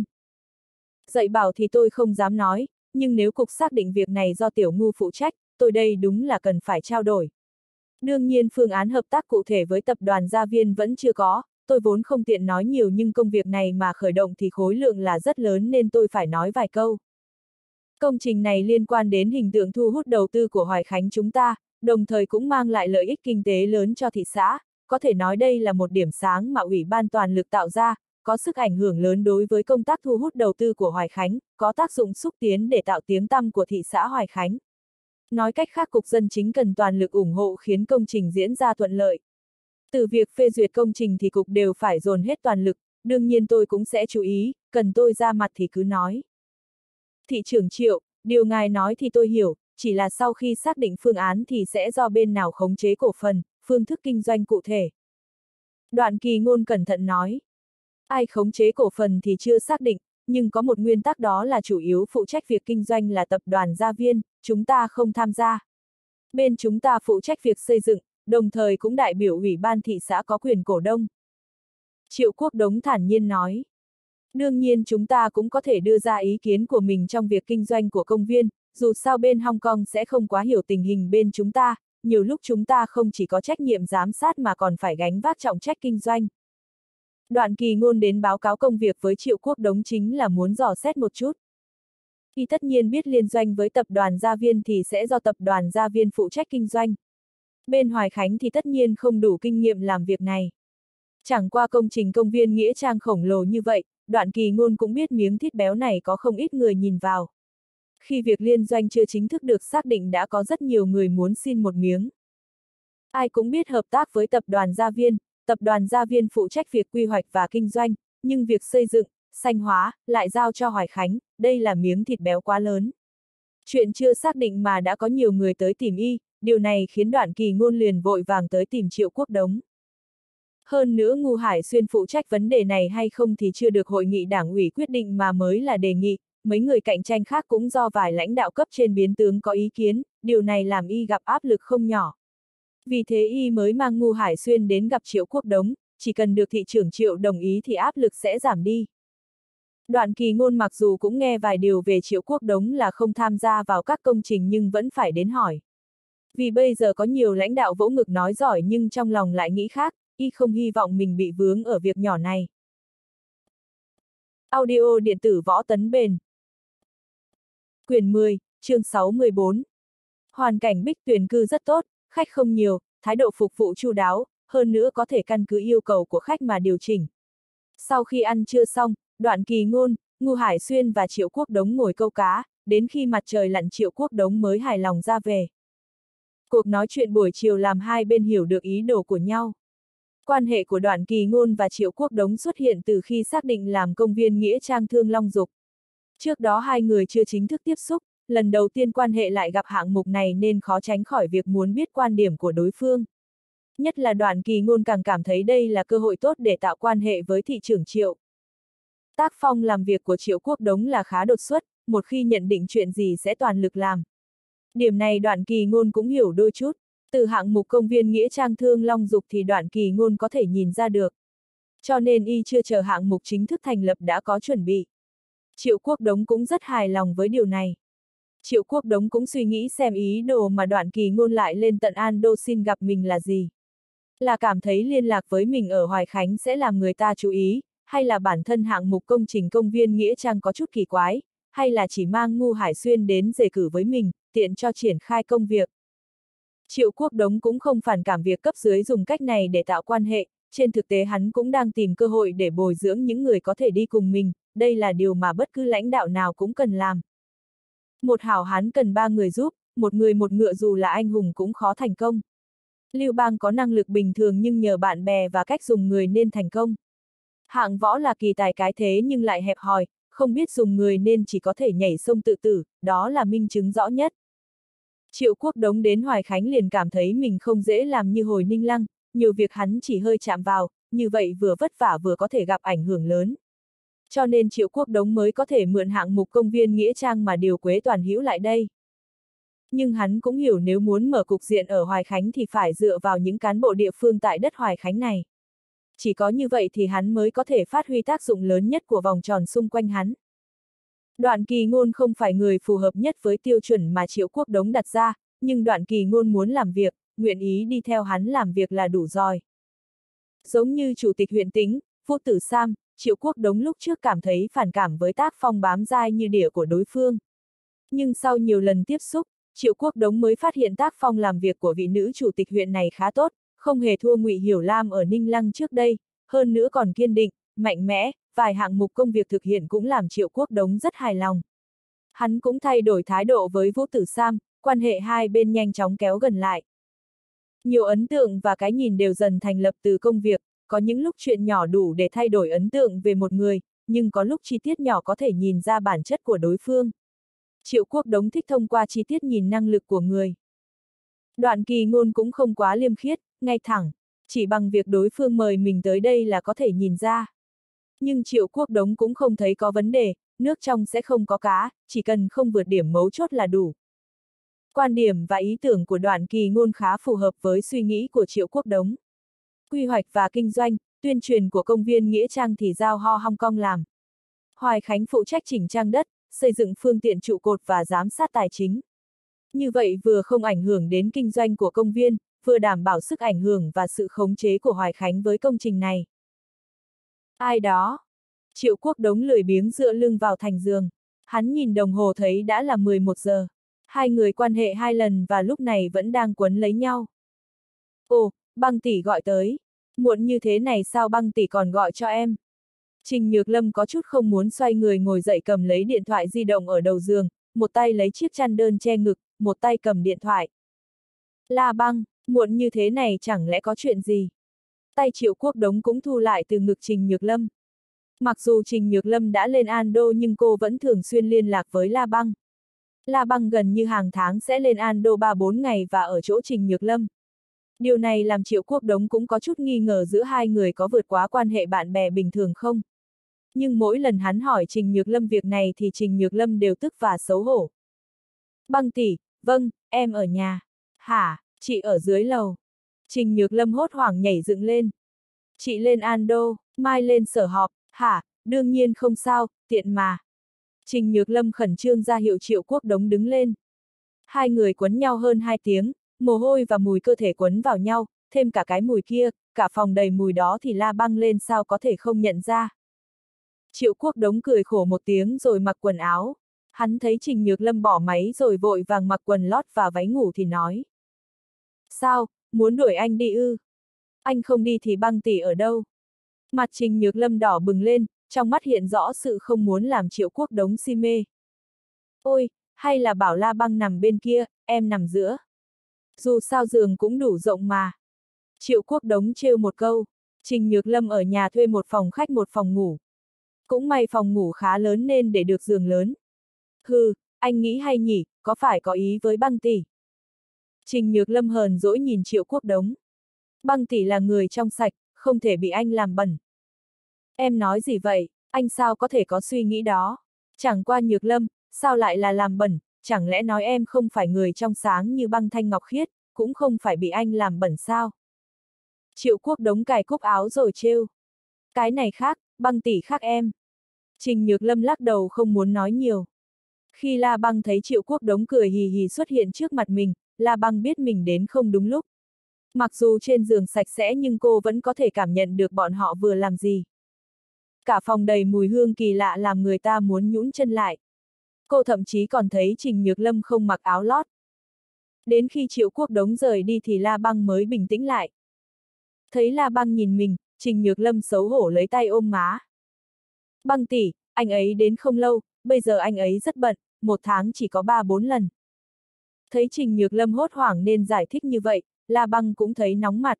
Dạy bảo thì tôi không dám nói, nhưng nếu cục xác định việc này do tiểu ngu phụ trách, tôi đây đúng là cần phải trao đổi. Đương nhiên phương án hợp tác cụ thể với tập đoàn Gia Viên vẫn chưa có, tôi vốn không tiện nói nhiều nhưng công việc này mà khởi động thì khối lượng là rất lớn nên tôi phải nói vài câu. Công trình này liên quan đến hình tượng thu hút đầu tư của Hoài Khánh chúng ta, đồng thời cũng mang lại lợi ích kinh tế lớn cho thị xã, có thể nói đây là một điểm sáng mà Ủy ban toàn lực tạo ra, có sức ảnh hưởng lớn đối với công tác thu hút đầu tư của Hoài Khánh, có tác dụng xúc tiến để tạo tiếng tăm của thị xã Hoài Khánh. Nói cách khác cục dân chính cần toàn lực ủng hộ khiến công trình diễn ra thuận lợi. Từ việc phê duyệt công trình thì cục đều phải dồn hết toàn lực, đương nhiên tôi cũng sẽ chú ý, cần tôi ra mặt thì cứ nói. Thị trưởng Triệu, điều ngài nói thì tôi hiểu, chỉ là sau khi xác định phương án thì sẽ do bên nào khống chế cổ phần, phương thức kinh doanh cụ thể. Đoạn Kỳ Ngôn cẩn thận nói. Ai khống chế cổ phần thì chưa xác định, nhưng có một nguyên tắc đó là chủ yếu phụ trách việc kinh doanh là tập đoàn Gia Viên, chúng ta không tham gia. Bên chúng ta phụ trách việc xây dựng, đồng thời cũng đại biểu Ủy ban thị xã có quyền cổ đông. Triệu Quốc Đống thản nhiên nói. Đương nhiên chúng ta cũng có thể đưa ra ý kiến của mình trong việc kinh doanh của công viên, dù sao bên Hong Kong sẽ không quá hiểu tình hình bên chúng ta, nhiều lúc chúng ta không chỉ có trách nhiệm giám sát mà còn phải gánh vác trọng trách kinh doanh. Đoạn Kỳ Ngôn đến báo cáo công việc với Triệu Quốc Đống chính là muốn dò xét một chút. Y tất nhiên biết liên doanh với tập đoàn Gia Viên thì sẽ do tập đoàn Gia Viên phụ trách kinh doanh. Bên Hoài Khánh thì tất nhiên không đủ kinh nghiệm làm việc này. Chẳng qua công trình công viên nghĩa trang khổng lồ như vậy, Đoạn Kỳ Ngôn cũng biết miếng thịt béo này có không ít người nhìn vào. Khi việc liên doanh chưa chính thức được xác định đã có rất nhiều người muốn xin một miếng. Ai cũng biết hợp tác với tập đoàn Gia Viên phụ trách việc quy hoạch và kinh doanh, nhưng việc xây dựng, xanh hóa, lại giao cho Hoài Khánh, đây là miếng thịt béo quá lớn. Chuyện chưa xác định mà đã có nhiều người tới tìm y, điều này khiến Đoạn Kỳ Ngôn liền vội vàng tới tìm Triệu Quốc Đống. Hơn nữa Ngu Hải Xuyên phụ trách vấn đề này hay không thì chưa được hội nghị đảng ủy quyết định mà mới là đề nghị, mấy người cạnh tranh khác cũng do vài lãnh đạo cấp trên biến tướng có ý kiến, điều này làm y gặp áp lực không nhỏ. Vì thế y mới mang Ngu Hải Xuyên đến gặp Triệu Quốc Đống, chỉ cần được thị trưởng Triệu đồng ý thì áp lực sẽ giảm đi. Đoạn Kỳ Ngôn mặc dù cũng nghe vài điều về Triệu Quốc Đống là không tham gia vào các công trình nhưng vẫn phải đến hỏi. Vì bây giờ có nhiều lãnh đạo vỗ ngực nói giỏi nhưng trong lòng lại nghĩ khác, y không hy vọng mình bị vướng ở việc nhỏ này. Audio điện tử Võ Tấn Bền. Quyển 10, chương 6-14. Hoàn cảnh Bích Tuyền cư rất tốt, khách không nhiều, thái độ phục vụ chu đáo, hơn nữa có thể căn cứ yêu cầu của khách mà điều chỉnh. Sau khi ăn trưa xong, Đoạn Kỳ Ngôn, Ngu Hải Xuyên và Triệu Quốc Đống ngồi câu cá, đến khi mặt trời lặn Triệu Quốc Đống mới hài lòng ra về. Cuộc nói chuyện buổi chiều làm hai bên hiểu được ý đồ của nhau. Quan hệ của Đoạn Kỳ Ngôn và Triệu Quốc Đống xuất hiện từ khi xác định làm công viên nghĩa trang Thương Long Dục. Trước đó hai người chưa chính thức tiếp xúc, lần đầu tiên quan hệ lại gặp hạng mục này nên khó tránh khỏi việc muốn biết quan điểm của đối phương. Nhất là Đoạn Kỳ Ngôn càng cảm thấy đây là cơ hội tốt để tạo quan hệ với thị trưởng Triệu. Tác phong làm việc của Triệu Quốc Đống là khá đột xuất, một khi nhận định chuyện gì sẽ toàn lực làm. Điểm này Đoạn Kỳ Ngôn cũng hiểu đôi chút, từ hạng mục công viên nghĩa trang Thương Long Dục thì Đoạn Kỳ Ngôn có thể nhìn ra được. Cho nên y chưa chờ hạng mục chính thức thành lập đã có chuẩn bị. Triệu Quốc Đống cũng rất hài lòng với điều này. Triệu Quốc Đống cũng suy nghĩ xem ý đồ mà Đoạn Kỳ Ngôn lại lên tận An Đô xin gặp mình là gì. Là cảm thấy liên lạc với mình ở Hoài Khánh sẽ làm người ta chú ý, hay là bản thân hạng mục công trình công viên nghĩa trang có chút kỳ quái, hay là chỉ mang Ngu Hải Xuyên đến đề cử với mình, tiện cho triển khai công việc. Triệu Quốc Đống cũng không phản cảm việc cấp dưới dùng cách này để tạo quan hệ, trên thực tế hắn cũng đang tìm cơ hội để bồi dưỡng những người có thể đi cùng mình, đây là điều mà bất cứ lãnh đạo nào cũng cần làm. Một hảo hán cần ba người giúp, một người một ngựa dù là anh hùng cũng khó thành công. Lưu Bang có năng lực bình thường nhưng nhờ bạn bè và cách dùng người nên thành công. Hạng Võ là kỳ tài cái thế nhưng lại hẹp hòi, không biết dùng người nên chỉ có thể nhảy sông tự tử, đó là minh chứng rõ nhất. Triệu Quốc Đống đến Hoài Khánh liền cảm thấy mình không dễ làm như hồi Ninh Lăng, nhiều việc hắn chỉ hơi chạm vào, như vậy vừa vất vả vừa có thể gặp ảnh hưởng lớn. Cho nên Triệu Quốc Đống mới có thể mượn hạng mục công viên nghĩa trang mà điều Quế Toàn Hữu lại đây. Nhưng hắn cũng hiểu nếu muốn mở cục diện ở Hoài Khánh thì phải dựa vào những cán bộ địa phương tại đất Hoài Khánh này. Chỉ có như vậy thì hắn mới có thể phát huy tác dụng lớn nhất của vòng tròn xung quanh hắn. Đoạn Kỳ Ngôn không phải người phù hợp nhất với tiêu chuẩn mà Triệu Quốc Đống đặt ra, nhưng Đoạn Kỳ Ngôn muốn làm việc, nguyện ý đi theo hắn làm việc là đủ rồi. Giống như Chủ tịch huyện Tĩnh, Vũ Tử Sam, Triệu Quốc Đống lúc trước cảm thấy phản cảm với tác phong bám dai như đỉa của đối phương. Nhưng sau nhiều lần tiếp xúc, Triệu Quốc Đống mới phát hiện tác phong làm việc của vị nữ chủ tịch huyện này khá tốt, không hề thua Ngụy Hiểu Lam ở Ninh Lăng trước đây, hơn nữa còn kiên định, mạnh mẽ, vài hạng mục công việc thực hiện cũng làm Triệu Quốc Đống rất hài lòng. Hắn cũng thay đổi thái độ với Vũ Tử Sam, quan hệ hai bên nhanh chóng kéo gần lại. Nhiều ấn tượng và cái nhìn đều dần thành lập từ công việc, có những lúc chuyện nhỏ đủ để thay đổi ấn tượng về một người, nhưng có lúc chi tiết nhỏ có thể nhìn ra bản chất của đối phương. Triệu Quốc Đống thích thông qua chi tiết nhìn năng lực của người. Đoạn Kỳ Ngôn cũng không quá liêm khiết, ngay thẳng, chỉ bằng việc đối phương mời mình tới đây là có thể nhìn ra. Nhưng Triệu Quốc Đống cũng không thấy có vấn đề, nước trong sẽ không có cá, chỉ cần không vượt điểm mấu chốt là đủ. Quan điểm và ý tưởng của Đoạn Kỳ Ngôn khá phù hợp với suy nghĩ của Triệu Quốc Đống. Quy hoạch và kinh doanh, tuyên truyền của công viên nghĩa trang thì giao Ho Hong Kong làm. Hoài Khánh phụ trách chỉnh trang đất, xây dựng phương tiện trụ cột và giám sát tài chính. Như vậy vừa không ảnh hưởng đến kinh doanh của công viên, vừa đảm bảo sức ảnh hưởng và sự khống chế của Hoài Khánh với công trình này. Ai đó? Triệu Quốc Đống lười biếng dựa lưng vào thành giường. Hắn nhìn đồng hồ thấy đã là 11 giờ. Hai người quan hệ 2 lần và lúc này vẫn đang quấn lấy nhau. Ồ, Băng tỷ gọi tới. Muộn như thế này sao Băng tỷ còn gọi cho em? Trình Nhược Lâm có chút không muốn xoay người ngồi dậy cầm lấy điện thoại di động ở đầu giường, một tay lấy chiếc chăn đơn che ngực, một tay cầm điện thoại. La Băng, muộn như thế này chẳng lẽ có chuyện gì? Tay Triệu Quốc Đống cũng thu lại từ ngực Trình Nhược Lâm. Mặc dù Trình Nhược Lâm đã lên Ando nhưng cô vẫn thường xuyên liên lạc với La Băng. La Băng gần như hàng tháng sẽ lên Ando 3-4 ngày và ở chỗ Trình Nhược Lâm. Điều này làm Triệu Quốc Đống cũng có chút nghi ngờ giữa hai người có vượt quá quan hệ bạn bè bình thường không. Nhưng mỗi lần hắn hỏi Trình Nhược Lâm việc này thì Trình Nhược Lâm đều tức và xấu hổ. Băng tỷ, vâng, em ở nhà. Hả, chị ở dưới lầu. Trình Nhược Lâm hốt hoảng nhảy dựng lên. Chị lên Ando, mai lên sở họp, hả, đương nhiên không sao, tiện mà. Trình Nhược Lâm khẩn trương ra hiệu Triệu Quốc Đống đứng lên. Hai người quấn nhau hơn 2 tiếng, mồ hôi và mùi cơ thể quấn vào nhau, thêm cả cái mùi kia, cả phòng đầy mùi đó thì La Băng lên sao có thể không nhận ra. Triệu Quốc Đống cười khổ một tiếng rồi mặc quần áo. Hắn thấy Trình Nhược Lâm bỏ máy rồi vội vàng mặc quần lót và váy ngủ thì nói. Sao, muốn đuổi anh đi ư? Anh không đi thì Băng tỷ ở đâu? Mặt Trình Nhược Lâm đỏ bừng lên, trong mắt hiện rõ sự không muốn làm Triệu Quốc Đống si mê. Ôi, hay là bảo La Băng nằm bên kia, em nằm giữa. Dù sao giường cũng đủ rộng mà. Triệu Quốc Đống trêu một câu, Trình Nhược Lâm ở nhà thuê một phòng khách một phòng ngủ. Cũng may phòng ngủ khá lớn nên để được giường lớn. Hừ, anh nghĩ hay nhỉ, có phải có ý với Băng tỷ? Trình Nhược Lâm hờn dỗi nhìn Triệu Quốc Đống. Băng tỷ là người trong sạch, không thể bị anh làm bẩn. Em nói gì vậy, anh sao có thể có suy nghĩ đó? Chẳng qua Nhược Lâm, sao lại là làm bẩn, chẳng lẽ nói em không phải người trong sáng như Băng Thanh Ngọc Khiết, cũng không phải bị anh làm bẩn sao? Triệu Quốc Đống cài cúc áo rồi trêu. Cái này khác, Băng tỷ khác em. Trình Nhược Lâm lắc đầu không muốn nói nhiều. Khi La Băng thấy Triệu Quốc Đống cười hì hì xuất hiện trước mặt mình, La Băng biết mình đến không đúng lúc. Mặc dù trên giường sạch sẽ nhưng cô vẫn có thể cảm nhận được bọn họ vừa làm gì. Cả phòng đầy mùi hương kỳ lạ làm người ta muốn nhũn chân lại. Cô thậm chí còn thấy Trình Nhược Lâm không mặc áo lót. Đến khi Triệu Quốc Đống rời đi thì La Băng mới bình tĩnh lại. Thấy La Băng nhìn mình, Trình Nhược Lâm xấu hổ lấy tay ôm má. Băng tỷ, anh ấy đến không lâu, bây giờ anh ấy rất bận, 1 tháng chỉ có 3-4 lần. Thấy Trình Nhược Lâm hốt hoảng nên giải thích như vậy, La Băng cũng thấy nóng mặt.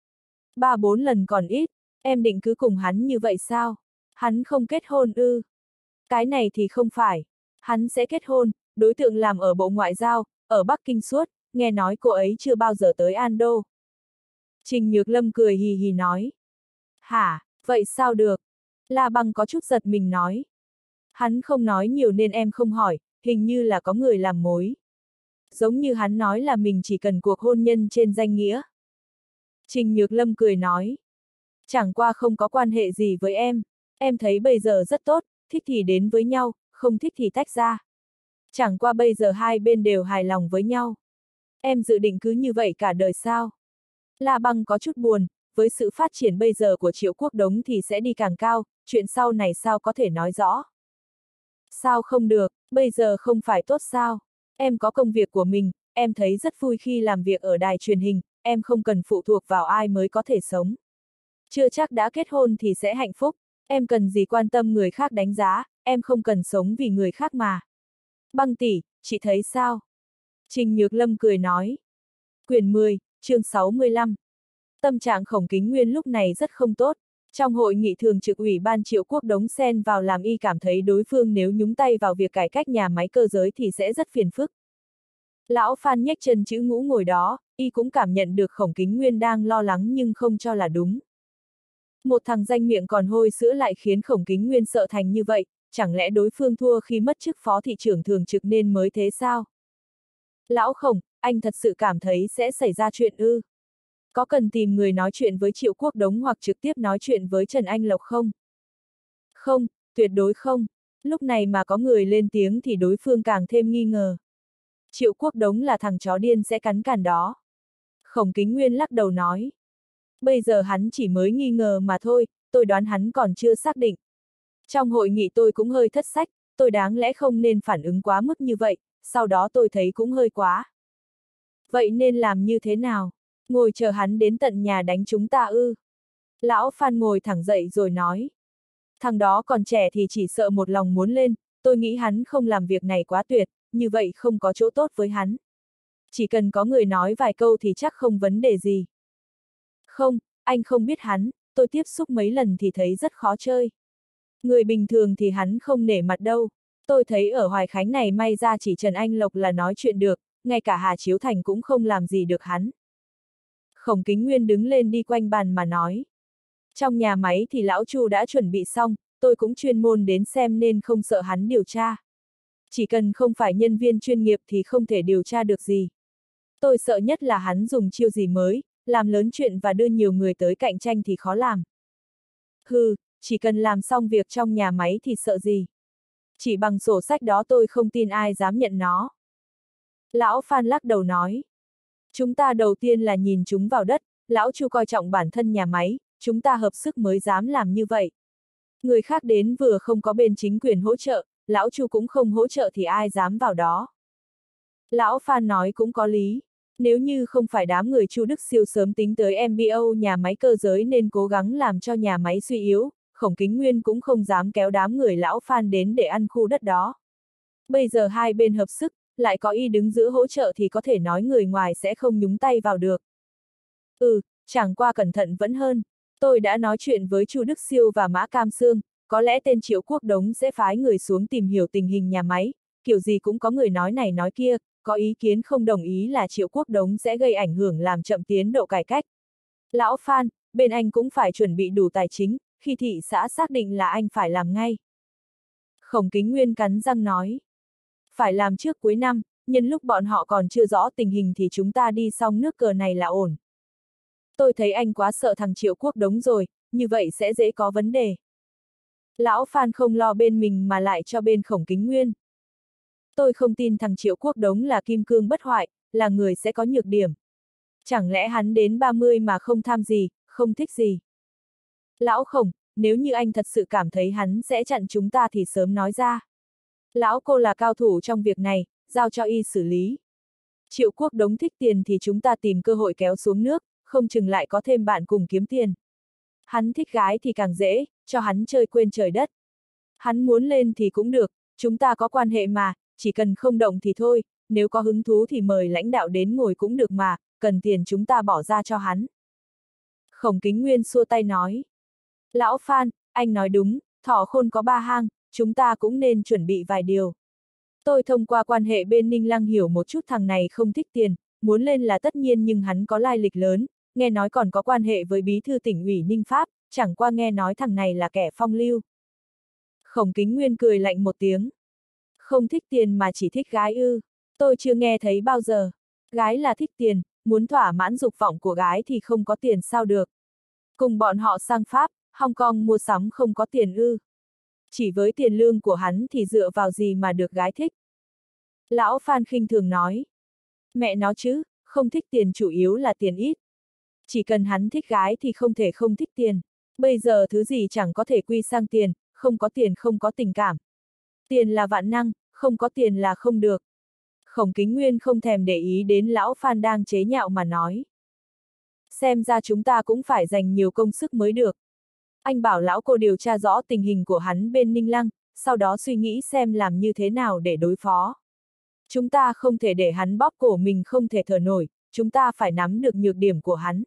3-4 lần còn ít, em định cứ cùng hắn như vậy sao? Hắn không kết hôn ư? Cái này thì không phải. Hắn sẽ kết hôn, đối tượng làm ở Bộ Ngoại giao, ở Bắc Kinh suốt, nghe nói cô ấy chưa bao giờ tới Ando. Trình Nhược Lâm cười hì hì nói. Hả, vậy sao được? La Băng có chút giật mình nói. Hắn không nói nhiều nên em không hỏi, hình như là có người làm mối. Giống như hắn nói là mình chỉ cần cuộc hôn nhân trên danh nghĩa. Trình Nhược Lâm cười nói. Chẳng qua không có quan hệ gì với em thấy bây giờ rất tốt, thích thì đến với nhau, không thích thì tách ra. Chẳng qua bây giờ hai bên đều hài lòng với nhau. Em dự định cứ như vậy cả đời sao? La Băng có chút buồn, với sự phát triển bây giờ của Triệu Quốc Đống thì sẽ đi càng cao, chuyện sau này sao có thể nói rõ. Sao không được, bây giờ không phải tốt sao? Em có công việc của mình, em thấy rất vui khi làm việc ở đài truyền hình, em không cần phụ thuộc vào ai mới có thể sống. Chưa chắc đã kết hôn thì sẽ hạnh phúc, em cần gì quan tâm người khác đánh giá, em không cần sống vì người khác mà. Băng tỷ, chị thấy sao? Trình Nhược Lâm cười nói. Quyển 10, chương 65. Tâm trạng Khổng Kính Nguyên lúc này rất không tốt. Trong hội nghị thường trực ủy ban Triệu Quốc Đống xen vào làm y cảm thấy đối phương nếu nhúng tay vào việc cải cách nhà máy cơ giới thì sẽ rất phiền phức. Lão Phan nhếch chân chữ ngũ ngồi đó, y cũng cảm nhận được Khổng Kính Nguyên đang lo lắng nhưng không cho là đúng. Một thằng danh miệng còn hôi sữa lại khiến Khổng Kính Nguyên sợ thành như vậy, chẳng lẽ đối phương thua khi mất chức phó thị trưởng thường trực nên mới thế sao? Lão Khổng, anh thật sự cảm thấy sẽ xảy ra chuyện ư? Có cần tìm người nói chuyện với Triệu Quốc Đống hoặc trực tiếp nói chuyện với Trần Anh Lộc không? Không, tuyệt đối không. Lúc này mà có người lên tiếng thì đối phương càng thêm nghi ngờ. Triệu Quốc Đống là thằng chó điên sẽ cắn cản đó. Khổng Kính Nguyên lắc đầu nói. Bây giờ hắn chỉ mới nghi ngờ mà thôi, tôi đoán hắn còn chưa xác định. Trong hội nghị tôi cũng hơi thất sách, tôi đáng lẽ không nên phản ứng quá mức như vậy, sau đó tôi thấy cũng hơi quá. Vậy nên làm như thế nào? Ngồi chờ hắn đến tận nhà đánh chúng ta ư? Lão Phan ngồi thẳng dậy rồi nói. Thằng đó còn trẻ thì chỉ sợ một lòng muốn lên, tôi nghĩ hắn không làm việc này quá tuyệt, như vậy không có chỗ tốt với hắn. Chỉ cần có người nói vài câu thì chắc không vấn đề gì. Không, anh không biết hắn, tôi tiếp xúc mấy lần thì thấy rất khó chơi. Người bình thường thì hắn không nể mặt đâu. Tôi thấy ở Hoài Khánh này may ra chỉ Trần Anh Lộc là nói chuyện được, ngay cả Hà Chiếu Thành cũng không làm gì được hắn. Khổng Kính Nguyên đứng lên đi quanh bàn mà nói. Trong nhà máy thì lão Chu đã chuẩn bị xong, tôi cũng chuyên môn đến xem nên không sợ hắn điều tra. Chỉ cần không phải nhân viên chuyên nghiệp thì không thể điều tra được gì. Tôi sợ nhất là hắn dùng chiêu gì mới, làm lớn chuyện và đưa nhiều người tới cạnh tranh thì khó làm. Hừ, chỉ cần làm xong việc trong nhà máy thì sợ gì. Chỉ bằng sổ sách đó tôi không tin ai dám nhận nó. Lão Phan lắc đầu nói. Chúng ta đầu tiên là nhìn chúng vào đất, lão Chu coi trọng bản thân nhà máy, chúng ta hợp sức mới dám làm như vậy. Người khác đến vừa không có bên chính quyền hỗ trợ, lão Chu cũng không hỗ trợ thì ai dám vào đó. Lão Phan nói cũng có lý. Nếu như không phải đám người Chu Đức Siêu sớm tính tới MBO nhà máy cơ giới nên cố gắng làm cho nhà máy suy yếu, Khổng Kính Nguyên cũng không dám kéo đám người lão Phan đến để ăn khu đất đó. Bây giờ hai bên hợp sức, lại có y đứng giữa hỗ trợ thì có thể nói người ngoài sẽ không nhúng tay vào được. Chẳng qua cẩn thận vẫn hơn. Tôi đã nói chuyện với Chu Đức Siêu và Mã Cam Sương, có lẽ tên Triệu Quốc Đống sẽ phái người xuống tìm hiểu tình hình nhà máy, kiểu gì cũng có người nói này nói kia, có ý kiến không đồng ý là Triệu Quốc Đống sẽ gây ảnh hưởng làm chậm tiến độ cải cách. Lão Phan, bên anh cũng phải chuẩn bị đủ tài chính, khi thị xã xác định là anh phải làm ngay. Khổng Kính Nguyên cắn răng nói. Phải làm trước cuối năm, nhân lúc bọn họ còn chưa rõ tình hình thì chúng ta đi xong nước cờ này là ổn. Tôi thấy anh quá sợ thằng Triệu Quốc Đống rồi, như vậy sẽ dễ có vấn đề. Lão Phan không lo bên mình mà lại cho bên Khổng Kính Nguyên. Tôi không tin thằng Triệu Quốc Đống là kim cương bất hoại, là người sẽ có nhược điểm. Chẳng lẽ hắn đến 30 mà không tham gì, không thích gì. Lão Khổng, nếu như anh thật sự cảm thấy hắn sẽ chặn chúng ta thì sớm nói ra. Lão cô là cao thủ trong việc này, giao cho y xử lý. Triệu Quốc Đống thích tiền thì chúng ta tìm cơ hội kéo xuống nước, không chừng lại có thêm bạn cùng kiếm tiền. Hắn thích gái thì càng dễ, cho hắn chơi quên trời đất. Hắn muốn lên thì cũng được, chúng ta có quan hệ mà, chỉ cần không động thì thôi, nếu có hứng thú thì mời lãnh đạo đến ngồi cũng được mà, cần tiền chúng ta bỏ ra cho hắn. Khổng Kính Nguyên xua tay nói. Lão Phan, anh nói đúng, thỏ khôn có ba hang, chúng ta cũng nên chuẩn bị vài điều. Tôi thông qua quan hệ bên Ninh Lăng hiểu một chút thằng này không thích tiền, muốn lên là tất nhiên nhưng hắn có lai lịch lớn, nghe nói còn có quan hệ với bí thư tỉnh ủy Ninh Pháp, chẳng qua nghe nói thằng này là kẻ phong lưu. Khổng Kính Nguyên cười lạnh một tiếng. Không thích tiền mà chỉ thích gái ư, tôi chưa nghe thấy bao giờ. Gái là thích tiền, muốn thỏa mãn dục vọng của gái thì không có tiền sao được. Cùng bọn họ sang Pháp, Hong Kong mua sắm không có tiền ư. Chỉ với tiền lương của hắn thì dựa vào gì mà được gái thích. Lão Phan khinh thường nói. Mẹ nó chứ, không thích tiền chủ yếu là tiền ít. Chỉ cần hắn thích gái thì không thể không thích tiền. Bây giờ thứ gì chẳng có thể quy sang tiền, không có tiền không có tình cảm. Tiền là vạn năng, không có tiền là không được. Khổng Kính Nguyên không thèm để ý đến lão Phan đang chế nhạo mà nói. Xem ra chúng ta cũng phải dành nhiều công sức mới được. Anh bảo lão cô điều tra rõ tình hình của hắn bên Ninh Lăng, sau đó suy nghĩ xem làm như thế nào để đối phó. Chúng ta không thể để hắn bóp cổ mình không thể thở nổi, chúng ta phải nắm được nhược điểm của hắn.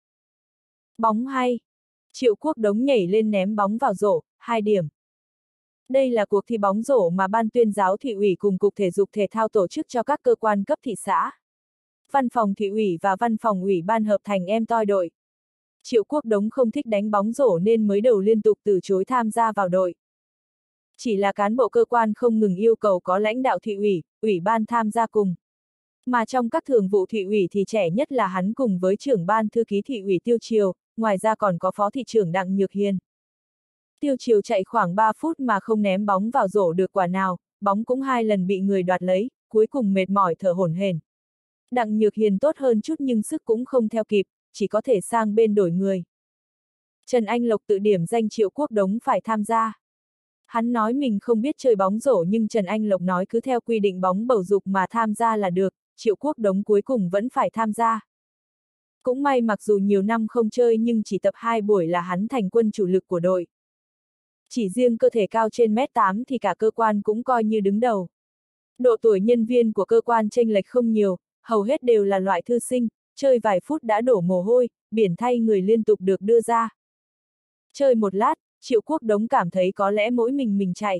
Bóng hay. Triệu Quốc Đống nhảy lên ném bóng vào rổ, 2 điểm. Đây là cuộc thi bóng rổ mà Ban tuyên giáo thị ủy cùng Cục Thể dục Thể thao tổ chức cho các cơ quan cấp thị xã. Văn phòng thị ủy và văn phòng ủy ban hợp thành em toi đội. Triệu Quốc Đống không thích đánh bóng rổ nên mới đầu liên tục từ chối tham gia vào đội. Chỉ là cán bộ cơ quan không ngừng yêu cầu có lãnh đạo thị ủy, ủy ban tham gia cùng. Mà trong các thường vụ thị ủy thì trẻ nhất là hắn cùng với trưởng ban thư ký thị ủy Tiêu Triều, ngoài ra còn có phó thị trưởng Đặng Nhược Hiền. Tiêu Triều chạy khoảng 3 phút mà không ném bóng vào rổ được quả nào, bóng cũng 2 lần bị người đoạt lấy, cuối cùng mệt mỏi thở hổn hển. Đặng Nhược Hiền tốt hơn chút nhưng sức cũng không theo kịp, chỉ có thể sang bên đổi người. Trần Anh Lộc tự điểm danh Triệu Quốc Đống phải tham gia. Hắn nói mình không biết chơi bóng rổ nhưng Trần Anh Lộc nói cứ theo quy định bóng bầu dục mà tham gia là được, Triệu Quốc Đống cuối cùng vẫn phải tham gia. Cũng may mặc dù nhiều năm không chơi nhưng chỉ tập 2 buổi là hắn thành quân chủ lực của đội. Chỉ riêng cơ thể cao trên mét 8 thì cả cơ quan cũng coi như đứng đầu. Độ tuổi nhân viên của cơ quan chênh lệch không nhiều, hầu hết đều là loại thư sinh, chơi vài phút đã đổ mồ hôi, biển thay người liên tục được đưa ra. Chơi một lát, Triệu Quốc Đống cảm thấy có lẽ mỗi mình chạy.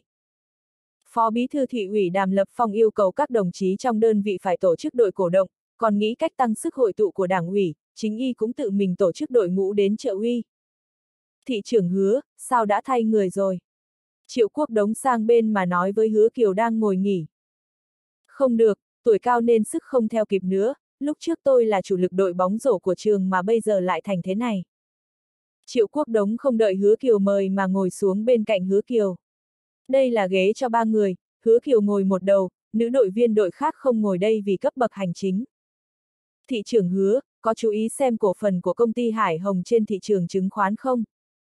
Phó Bí thư Thị ủy Đàm Lập Phong yêu cầu các đồng chí trong đơn vị phải tổ chức đội cổ động, còn nghĩ cách tăng sức hội tụ của Đảng ủy, chính y cũng tự mình tổ chức đội ngũ đến trợ uy. Thị trưởng Hứa, sao đã thay người rồi? Triệu Quốc Đống sang bên mà nói với Hứa Kiều đang ngồi nghỉ. Không được, tuổi cao nên sức không theo kịp nữa, lúc trước tôi là chủ lực đội bóng rổ của trường mà bây giờ lại thành thế này. Triệu Quốc Đống không đợi Hứa Kiều mời mà ngồi xuống bên cạnh Hứa Kiều. Đây là ghế cho 3 người, Hứa Kiều ngồi một đầu, nữ đội viên đội khác không ngồi đây vì cấp bậc hành chính. Thị trưởng Hứa, có chú ý xem cổ phần của công ty Hải Hồng trên thị trường chứng khoán không?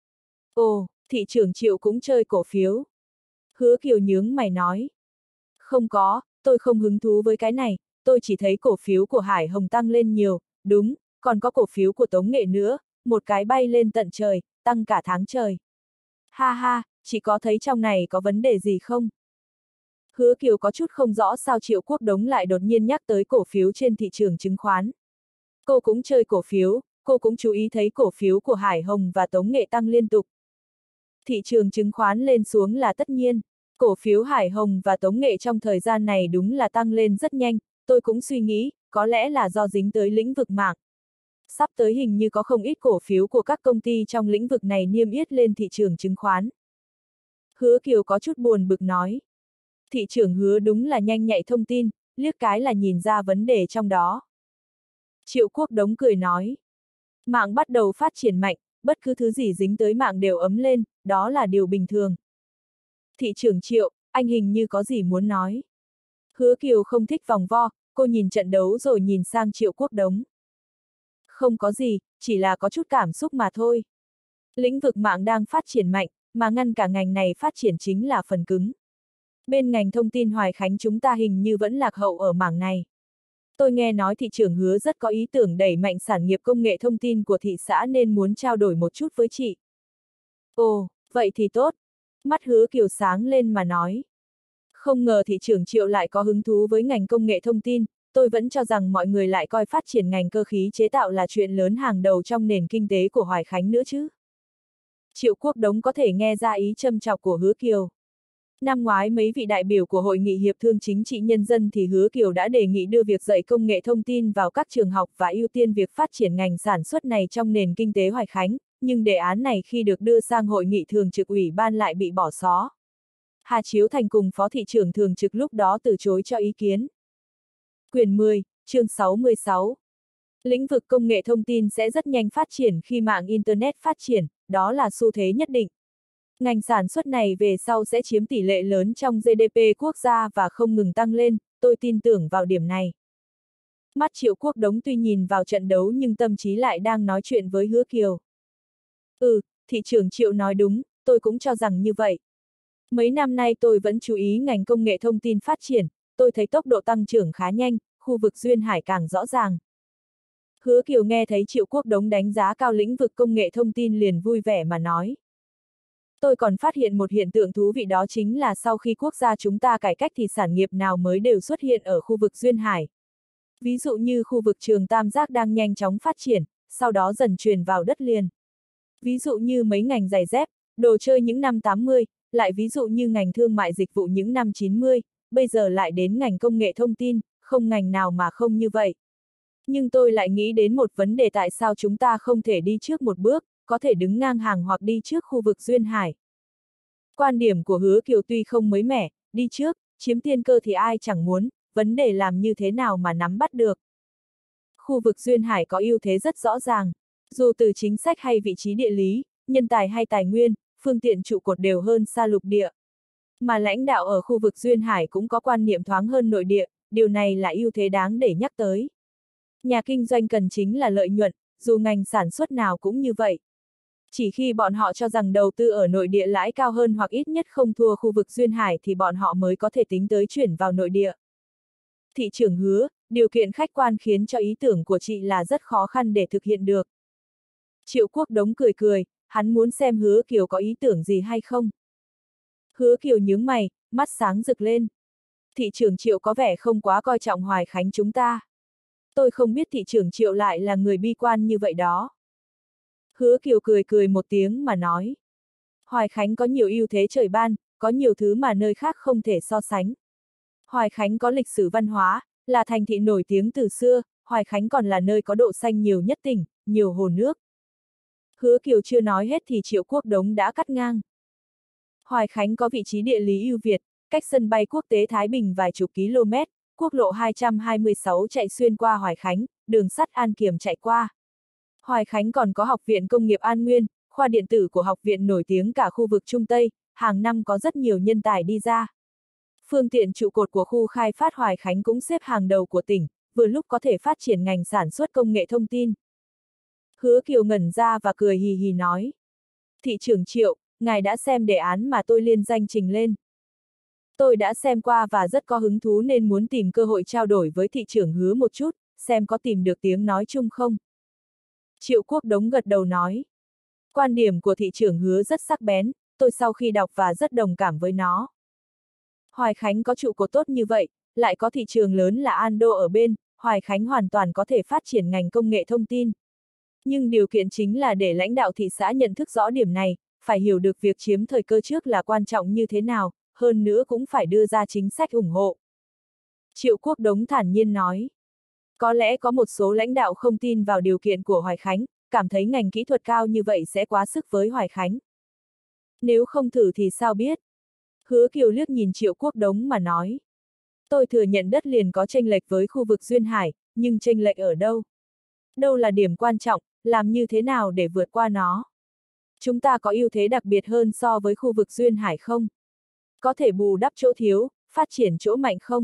Ồ, thị trưởng Triệu cũng chơi cổ phiếu. Hứa Kiều nhướng mày nói. Không có, tôi không hứng thú với cái này, tôi chỉ thấy cổ phiếu của Hải Hồng tăng lên nhiều, đúng, còn có cổ phiếu của Tống Nghệ nữa, một cái bay lên tận trời, tăng cả tháng trời. Ha ha, chỉ có thấy trong này có vấn đề gì không? Hứa Kiều có chút không rõ sao Triệu Quốc Đống lại đột nhiên nhắc tới cổ phiếu trên thị trường chứng khoán. Cô cũng chơi cổ phiếu, cô cũng chú ý thấy cổ phiếu của Hải Hồng và Tống Nghệ tăng liên tục. Thị trường chứng khoán lên xuống là tất nhiên, cổ phiếu Hải Hồng và Tống Nghệ trong thời gian này đúng là tăng lên rất nhanh, tôi cũng suy nghĩ, có lẽ là do dính tới lĩnh vực mạng. Sắp tới hình như có không ít cổ phiếu của các công ty trong lĩnh vực này niêm yết lên thị trường chứng khoán. Hứa Kiều có chút buồn bực nói. Thị trưởng Hứa đúng là nhanh nhạy thông tin, liếc cái là nhìn ra vấn đề trong đó. Triệu Quốc Đống cười nói. Mạng bắt đầu phát triển mạnh, bất cứ thứ gì dính tới mạng đều ấm lên, đó là điều bình thường. Thị trưởng Triệu, anh hình như có gì muốn nói. Hứa Kiều không thích vòng vo, cô nhìn trận đấu rồi nhìn sang Triệu Quốc Đống. Không có gì, chỉ là có chút cảm xúc mà thôi. Lĩnh vực mạng đang phát triển mạnh, mà ngăn cả ngành này phát triển chính là phần cứng. Bên ngành thông tin Hoài Khánh chúng ta hình như vẫn lạc hậu ở mảng này. Tôi nghe nói thị trưởng Hứa rất có ý tưởng đẩy mạnh sản nghiệp công nghệ thông tin của thị xã nên muốn trao đổi một chút với chị. Ồ, vậy thì tốt. Mắt Hứa Kiều sáng lên mà nói. Không ngờ thị trưởng Triệu lại có hứng thú với ngành công nghệ thông tin, tôi vẫn cho rằng mọi người lại coi phát triển ngành cơ khí chế tạo là chuyện lớn hàng đầu trong nền kinh tế của Hoài Khánh nữa chứ. Triệu Quốc Đống có thể nghe ra ý châm chọc của Hứa Kiều. Năm ngoái mấy vị đại biểu của Hội nghị Hiệp thương Chính trị Nhân dân thì Hứa Kiều đã đề nghị đưa việc dạy công nghệ thông tin vào các trường học và ưu tiên việc phát triển ngành sản xuất này trong nền kinh tế Hoài Khánh, nhưng đề án này khi được đưa sang Hội nghị Thường trực Ủy ban lại bị bỏ xó. Hà Chiếu Thành cùng Phó thị trưởng Thường trực lúc đó từ chối cho ý kiến. Quyển 10, chương 66. Lĩnh vực công nghệ thông tin sẽ rất nhanh phát triển khi mạng Internet phát triển, đó là xu thế nhất định. Ngành sản xuất này về sau sẽ chiếm tỷ lệ lớn trong GDP quốc gia và không ngừng tăng lên, tôi tin tưởng vào điểm này. Mắt Triệu Quốc Đống tuy nhìn vào trận đấu nhưng tâm trí lại đang nói chuyện với Hứa Kiều. Thị trưởng Triệu nói đúng, tôi cũng cho rằng như vậy. Mấy năm nay tôi vẫn chú ý ngành công nghệ thông tin phát triển, tôi thấy tốc độ tăng trưởng khá nhanh, khu vực duyên hải càng rõ ràng. Hứa Kiều nghe thấy Triệu Quốc Đống đánh giá cao lĩnh vực công nghệ thông tin liền vui vẻ mà nói. Tôi còn phát hiện một hiện tượng thú vị đó chính là sau khi quốc gia chúng ta cải cách thì sản nghiệp nào mới đều xuất hiện ở khu vực duyên hải. Ví dụ như khu vực Trường Tam Giác đang nhanh chóng phát triển, sau đó dần truyền vào đất liền. Ví dụ như mấy ngành giày dép, đồ chơi những năm 80, lại ví dụ như ngành thương mại dịch vụ những năm 90, bây giờ lại đến ngành công nghệ thông tin, không ngành nào mà không như vậy. Nhưng tôi lại nghĩ đến một vấn đề tại sao chúng ta không thể đi trước một bước, có thể đứng ngang hàng hoặc đi trước khu vực duyên hải. Quan điểm của Hứa Kiều tuy không mới mẻ, đi trước, chiếm tiên cơ thì ai chẳng muốn, vấn đề làm như thế nào mà nắm bắt được. Khu vực duyên hải có ưu thế rất rõ ràng, dù từ chính sách hay vị trí địa lý, nhân tài hay tài nguyên, phương tiện trụ cột đều hơn xa lục địa. Mà lãnh đạo ở khu vực duyên hải cũng có quan niệm thoáng hơn nội địa, điều này là ưu thế đáng để nhắc tới. Nhà kinh doanh cần chính là lợi nhuận, dù ngành sản xuất nào cũng như vậy. Chỉ khi bọn họ cho rằng đầu tư ở nội địa lãi cao hơn hoặc ít nhất không thua khu vực duyên hải thì bọn họ mới có thể tính tới chuyển vào nội địa. Thị trưởng Hứa, điều kiện khách quan khiến cho ý tưởng của chị là rất khó khăn để thực hiện được. Triệu Quốc Đống cười cười, hắn muốn xem Hứa Kiều có ý tưởng gì hay không. Hứa Kiều nhướng mày, mắt sáng rực lên. Thị trưởng Triệu có vẻ không quá coi trọng Hoài Khánh chúng ta. Tôi không biết thị trưởng Triệu lại là người bi quan như vậy đó. Hứa Kiều cười cười một tiếng mà nói. Hoài Khánh có nhiều ưu thế trời ban, có nhiều thứ mà nơi khác không thể so sánh. Hoài Khánh có lịch sử văn hóa, là thành thị nổi tiếng từ xưa, Hoài Khánh còn là nơi có độ xanh nhiều nhất tỉnh, nhiều hồ nước. Hứa Kiều chưa nói hết thì Triệu Quốc Đống đã cắt ngang. Hoài Khánh có vị trí địa lý ưu việt, cách sân bay quốc tế Thái Bình vài chục km, quốc lộ 226 chạy xuyên qua Hoài Khánh, đường sắt An Kiểm chạy qua. Hoài Khánh còn có Học viện Công nghiệp An Nguyên, khoa điện tử của học viện nổi tiếng cả khu vực Trung Tây, hàng năm có rất nhiều nhân tài đi ra. Phương tiện trụ cột của khu khai phát Hoài Khánh cũng xếp hàng đầu của tỉnh, vừa lúc có thể phát triển ngành sản xuất công nghệ thông tin. Hứa Kiều ngẩn ra và cười hì hì nói. Thị trưởng Triệu, ngài đã xem đề án mà tôi liên danh trình lên. Tôi đã xem qua và rất có hứng thú nên muốn tìm cơ hội trao đổi với thị trưởng Hứa một chút, xem có tìm được tiếng nói chung không. Triệu Quốc Đống gật đầu nói. Quan điểm của thị trưởng Hứa rất sắc bén, tôi sau khi đọc và rất đồng cảm với nó. Hoài Khánh có trụ cột tốt như vậy, lại có thị trường lớn là Ando ở bên, Hoài Khánh hoàn toàn có thể phát triển ngành công nghệ thông tin. Nhưng điều kiện chính là để lãnh đạo thị xã nhận thức rõ điểm này, phải hiểu được việc chiếm thời cơ trước là quan trọng như thế nào, hơn nữa cũng phải đưa ra chính sách ủng hộ. Triệu Quốc Đống thản nhiên nói. Có lẽ có một số lãnh đạo không tin vào điều kiện của Hoài Khánh, cảm thấy ngành kỹ thuật cao như vậy sẽ quá sức với Hoài Khánh. Nếu không thử thì sao biết? Hứa Kiều liếc nhìn Triệu Quốc Đống mà nói. Tôi thừa nhận đất liền có chênh lệch với khu vực duyên hải, nhưng chênh lệch ở đâu? Đâu là điểm quan trọng, làm như thế nào để vượt qua nó? Chúng ta có ưu thế đặc biệt hơn so với khu vực duyên hải không? Có thể bù đắp chỗ thiếu, phát triển chỗ mạnh không?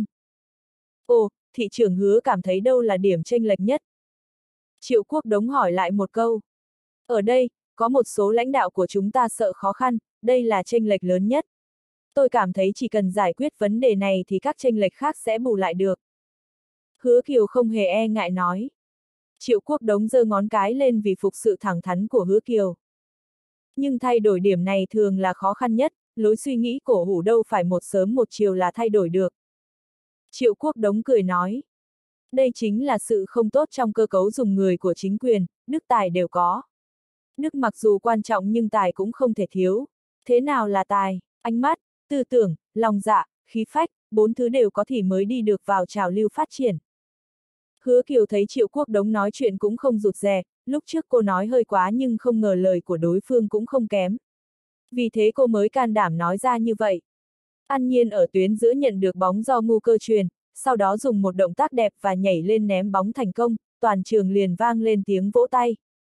Ồ, thị trưởng Hứa cảm thấy đâu là điểm chênh lệch nhất? Triệu Quốc Đống hỏi lại một câu. Ở đây, có một số lãnh đạo của chúng ta sợ khó khăn, đây là chênh lệch lớn nhất. Tôi cảm thấy chỉ cần giải quyết vấn đề này thì các chênh lệch khác sẽ bù lại được. Hứa Kiều không hề e ngại nói. Triệu Quốc Đống giơ ngón cái lên vì phục sự thẳng thắn của Hứa Kiều. Nhưng thay đổi điểm này thường là khó khăn nhất, lối suy nghĩ cổ hủ đâu phải một sớm một chiều là thay đổi được. Triệu Quốc Đống cười nói. Đây chính là sự không tốt trong cơ cấu dùng người của chính quyền, đức tài đều có. Đức mặc dù quan trọng nhưng tài cũng không thể thiếu. Thế nào là tài? Ánh mắt, tư tưởng, lòng dạ, khí phách, 4 thứ đều có thì mới đi được vào trào lưu phát triển. Hứa Kiều thấy Triệu Quốc Đống nói chuyện cũng không rụt rè, lúc trước cô nói hơi quá nhưng không ngờ lời của đối phương cũng không kém. Vì thế cô mới can đảm nói ra như vậy. An Nhiên ở tuyến giữa nhận được bóng do Ngu Cơ truyền, sau đó dùng một động tác đẹp và nhảy lên ném bóng thành công, toàn trường liền vang lên tiếng vỗ tay.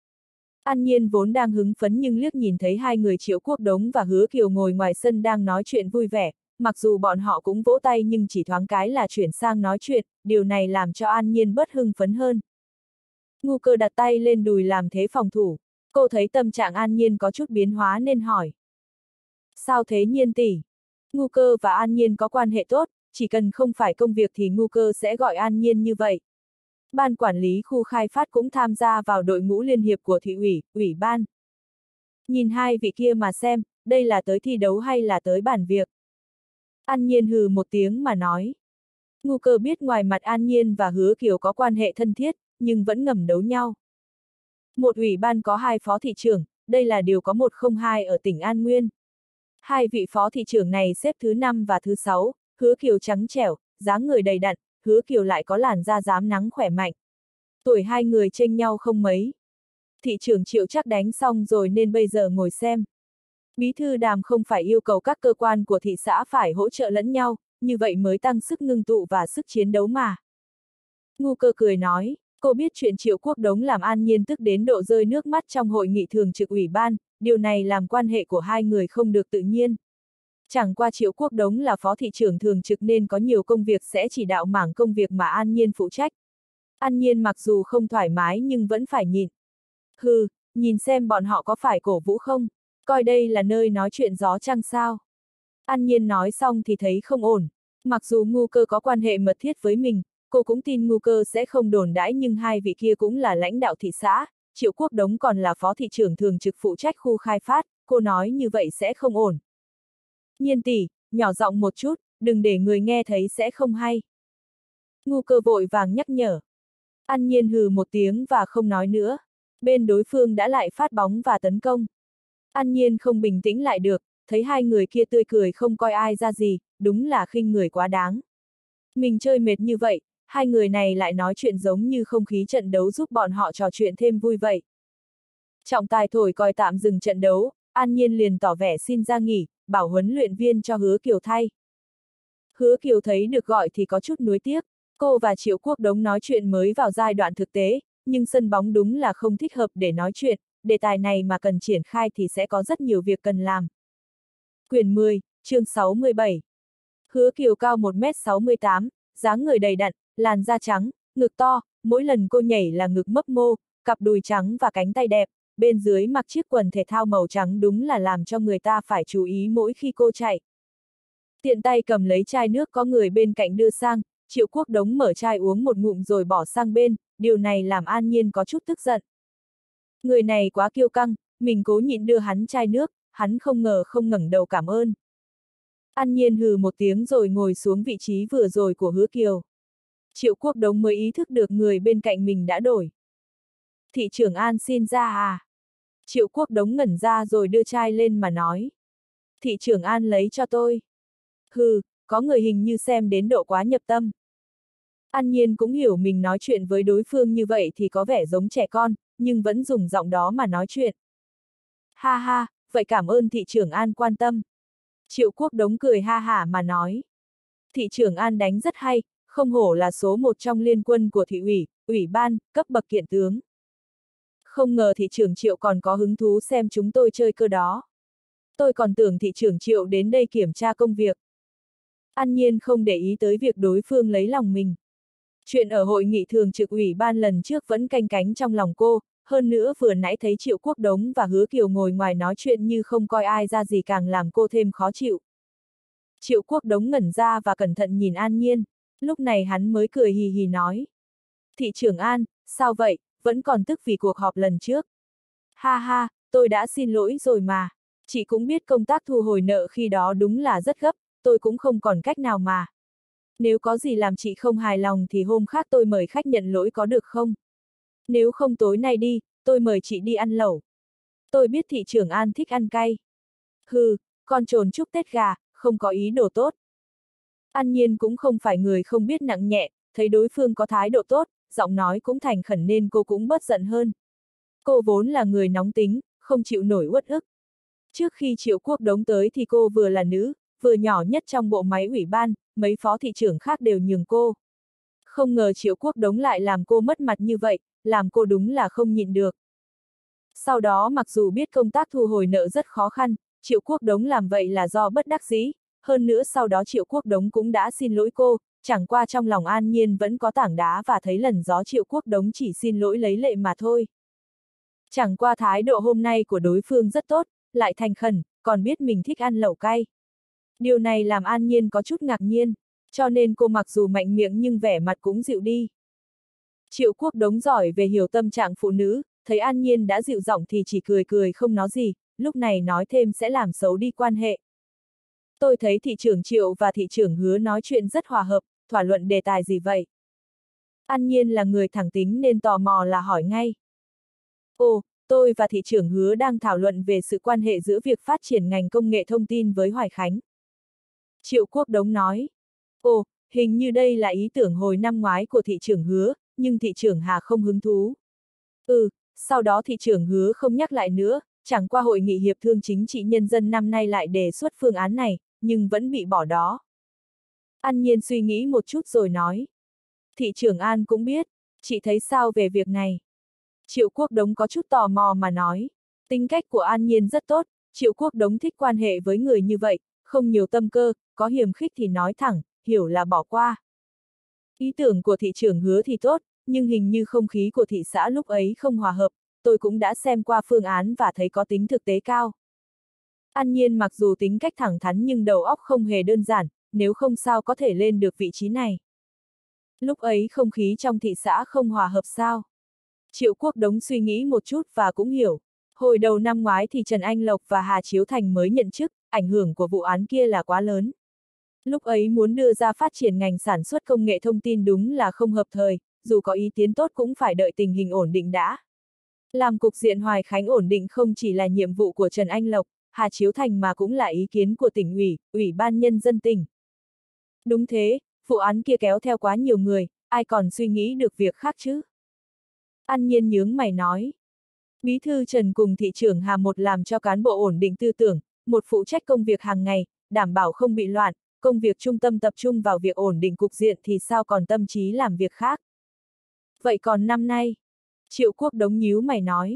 An Nhiên vốn đang hứng phấn nhưng liếc nhìn thấy hai người Triệu Quốc Đống và Hứa Kiều ngồi ngoài sân đang nói chuyện vui vẻ, mặc dù bọn họ cũng vỗ tay nhưng chỉ thoáng cái là chuyển sang nói chuyện, điều này làm cho An Nhiên bớt hưng phấn hơn. Ngu Cơ đặt tay lên đùi làm thế phòng thủ, cô thấy tâm trạng An Nhiên có chút biến hóa nên hỏi. Sao thế Nhiên tỷ? Ngu Cơ và An Nhiên có quan hệ tốt, chỉ cần không phải công việc thì Ngu Cơ sẽ gọi An Nhiên như vậy. Ban quản lý khu khai phát cũng tham gia vào đội ngũ liên hiệp của thị ủy, ủy ban. Nhìn hai vị kia mà xem, đây là tới thi đấu hay là tới bàn việc. An Nhiên hừ một tiếng mà nói. Ngu Cơ biết ngoài mặt An Nhiên và Hứa Kiều có quan hệ thân thiết, nhưng vẫn ngầm đấu nhau. Một ủy ban có 2 phó thị trưởng, đây là điều có 102 ở tỉnh An Nguyên. 2 vị phó thị trưởng này xếp thứ 5 và thứ 6, Hứa Kiều trắng trẻo, dáng người đầy đặn, Hứa Kiều lại có làn da rám nắng khỏe mạnh. Tuổi hai người chênh nhau không mấy. Thị trưởng Triệu chắc đánh xong rồi nên bây giờ ngồi xem. Bí thư Đàm không phải yêu cầu các cơ quan của thị xã phải hỗ trợ lẫn nhau, như vậy mới tăng sức ngưng tụ và sức chiến đấu mà. Ngu Cơ cười nói, cô biết chuyện Triệu Quốc Đống làm An Nhiên tức đến độ rơi nước mắt trong hội nghị thường trực ủy ban, điều này làm quan hệ của hai người không được tự nhiên. Chẳng qua Triệu Quốc Đống là phó thị trưởng thường trực nên có nhiều công việc sẽ chỉ đạo mảng công việc mà An Nhiên phụ trách. An Nhiên mặc dù không thoải mái nhưng vẫn phải nhịn. Hừ, nhìn xem bọn họ có phải cổ vũ không, coi đây là nơi nói chuyện gió chăng sao. An Nhiên nói xong thì thấy không ổn, mặc dù Ngu Cơ có quan hệ mật thiết với mình, cô cũng tin Ngu Cơ sẽ không đồn đãi, nhưng hai vị kia cũng là lãnh đạo thị xã, Triệu Quốc Đống còn là phó thị trưởng thường trực phụ trách khu khai phát, cô nói như vậy sẽ không ổn. Nhiên tỷ, nhỏ giọng một chút, đừng để người nghe thấy sẽ không hay. Ngu Cơ vội vàng nhắc nhở. An Nhiên hừ một tiếng và không nói nữa. Bên đối phương đã lại phát bóng và tấn công. An Nhiên không bình tĩnh lại được, thấy hai người kia tươi cười không coi ai ra gì, đúng là khinh người quá đáng. Mình chơi mệt như vậy, hai người này lại nói chuyện giống như không khí trận đấu giúp bọn họ trò chuyện thêm vui vậy. Trọng tài thổi còi tạm dừng trận đấu, An Nhiên liền tỏ vẻ xin ra nghỉ, bảo huấn luyện viên cho Hứa Kiều thay. Hứa Kiều thấy được gọi thì có chút nuối tiếc, cô và Triệu Quốc Đống nói chuyện mới vào giai đoạn thực tế, nhưng sân bóng đúng là không thích hợp để nói chuyện, đề tài này mà cần triển khai thì sẽ có rất nhiều việc cần làm. Quyển 10, chương 67. Hứa Kiều cao 1m68, dáng người đầy đặn, làn da trắng, ngực to, mỗi lần cô nhảy là ngực mấp mô, cặp đùi trắng và cánh tay đẹp, bên dưới mặc chiếc quần thể thao màu trắng đúng là làm cho người ta phải chú ý mỗi khi cô chạy. Tiện tay cầm lấy chai nước có người bên cạnh đưa sang, Triệu Quốc Đống mở chai uống một ngụm rồi bỏ sang bên, điều này làm An Nhiên có chút tức giận. Người này quá kiêu căng, mình cố nhịn đưa hắn chai nước, hắn không ngờ không ngẩng đầu cảm ơn. An Nhiên hừ một tiếng rồi ngồi xuống vị trí vừa rồi của Hứa Kiều. Triệu Quốc Đống mới ý thức được người bên cạnh mình đã đổi. Thị trưởng An xin ra à? Triệu Quốc Đống ngẩn ra rồi đưa chai lên mà nói. Thị trưởng An lấy cho tôi. Hừ, có người hình như xem đến độ quá nhập tâm. An Nhiên cũng hiểu mình nói chuyện với đối phương như vậy thì có vẻ giống trẻ con, nhưng vẫn dùng giọng đó mà nói chuyện. Ha ha, vậy cảm ơn thị trưởng An quan tâm. Triệu Quốc Đống cười ha hả mà nói. Thị trưởng An đánh rất hay, không hổ là số một trong liên quân của thị ủy, ủy ban, cấp bậc kiện tướng. Không ngờ thị trưởng Triệu còn có hứng thú xem chúng tôi chơi cơ đó. Tôi còn tưởng thị trưởng Triệu đến đây kiểm tra công việc. An Nhiên không để ý tới việc đối phương lấy lòng mình. Chuyện ở hội nghị thường trực ủy ban lần trước vẫn canh cánh trong lòng cô, hơn nữa vừa nãy thấy Triệu Quốc Đống và Hứa Kiều ngồi ngoài nói chuyện như không coi ai ra gì càng làm cô thêm khó chịu. Triệu Quốc Đống ngẩn ra và cẩn thận nhìn An Nhiên, lúc này hắn mới cười hì hì nói. Thị trưởng An, sao vậy, vẫn còn tức vì cuộc họp lần trước. Ha ha, tôi đã xin lỗi rồi mà, chị cũng biết công tác thu hồi nợ khi đó đúng là rất gấp, tôi cũng không còn cách nào mà. Nếu có gì làm chị không hài lòng thì hôm khác tôi mời khách nhận lỗi có được không? Nếu không tối nay đi, tôi mời chị đi ăn lẩu. Tôi biết thị trưởng An thích ăn cay. Hừ, con trồn chúc Tết gà, không có ý đồ tốt. An Nhiên cũng không phải người không biết nặng nhẹ, thấy đối phương có thái độ tốt, giọng nói cũng thành khẩn nên cô cũng bớt giận hơn. Cô vốn là người nóng tính, không chịu nổi uất ức. Trước khi Triệu Quốc Đống tới thì cô vừa là nữ, vừa nhỏ nhất trong bộ máy ủy ban, mấy phó thị trưởng khác đều nhường cô. Không ngờ Triệu Quốc Đống lại làm cô mất mặt như vậy, làm cô đúng là không nhịn được. Sau đó mặc dù biết công tác thu hồi nợ rất khó khăn, Triệu Quốc Đống làm vậy là do bất đắc dĩ, hơn nữa sau đó Triệu Quốc Đống cũng đã xin lỗi cô, chẳng qua trong lòng An Nhiên vẫn có tảng đá và thấy lần gió Triệu Quốc Đống chỉ xin lỗi lấy lệ mà thôi. Chẳng qua thái độ hôm nay của đối phương rất tốt, lại thành khẩn, còn biết mình thích ăn lẩu cay. Điều này làm An Nhiên có chút ngạc nhiên, cho nên cô mặc dù mạnh miệng nhưng vẻ mặt cũng dịu đi. Triệu Quốc Đống giỏi về hiểu tâm trạng phụ nữ, thấy An Nhiên đã dịu giọng thì chỉ cười cười không nói gì, lúc này nói thêm sẽ làm xấu đi quan hệ. Tôi thấy thị trưởng Triệu và thị trưởng Hứa nói chuyện rất hòa hợp, thảo luận đề tài gì vậy? An Nhiên là người thẳng tính nên tò mò là hỏi ngay. Ồ, tôi và thị trưởng Hứa đang thảo luận về sự quan hệ giữa việc phát triển ngành công nghệ thông tin với Hoài Khánh. Triệu Quốc Đống nói. Ồ, hình như đây là ý tưởng hồi năm ngoái của thị trưởng Hứa, nhưng thị trưởng Hà không hứng thú. Sau đó thị trưởng Hứa không nhắc lại nữa, chẳng qua hội nghị hiệp thương chính trị nhân dân năm nay lại đề xuất phương án này, nhưng vẫn bị bỏ đó. An Nhiên suy nghĩ một chút rồi nói. Thị trưởng An cũng biết, chị thấy sao về việc này? Triệu Quốc Đống có chút tò mò mà nói. Tính cách của An Nhiên rất tốt, Triệu Quốc Đống thích quan hệ với người như vậy, không nhiều tâm cơ, có hiềm khích thì nói thẳng, hiểu là bỏ qua. Ý tưởng của thị trưởng Hứa thì tốt, nhưng hình như không khí của thị xã lúc ấy không hòa hợp, tôi cũng đã xem qua phương án và thấy có tính thực tế cao. An Nhiên mặc dù tính cách thẳng thắn nhưng đầu óc không hề đơn giản, nếu không sao có thể lên được vị trí này. Lúc ấy không khí trong thị xã không hòa hợp sao? Triệu Quốc Đống suy nghĩ một chút và cũng hiểu. Hồi đầu năm ngoái thì Trần Anh Lộc và Hà Chiếu Thành mới nhận chức, ảnh hưởng của vụ án kia là quá lớn. Lúc ấy muốn đưa ra phát triển ngành sản xuất công nghệ thông tin đúng là không hợp thời, dù có ý tiến tốt cũng phải đợi tình hình ổn định đã. Làm cục diện Hoài Khánh ổn định không chỉ là nhiệm vụ của Trần Anh Lộc, Hà Chiếu Thành mà cũng là ý kiến của tỉnh ủy, Ủy ban Nhân dân tỉnh. Đúng thế, vụ án kia kéo theo quá nhiều người, ai còn suy nghĩ được việc khác chứ? An Nhiên nhướng mày nói. Bí thư Trần cùng thị trưởng Hà một làm cho cán bộ ổn định tư tưởng, một phụ trách công việc hàng ngày, đảm bảo không bị loạn, công việc trung tâm tập trung vào việc ổn định cục diện thì sao còn tâm trí làm việc khác. Vậy còn năm nay? Triệu Quốc Đống nhíu mày nói.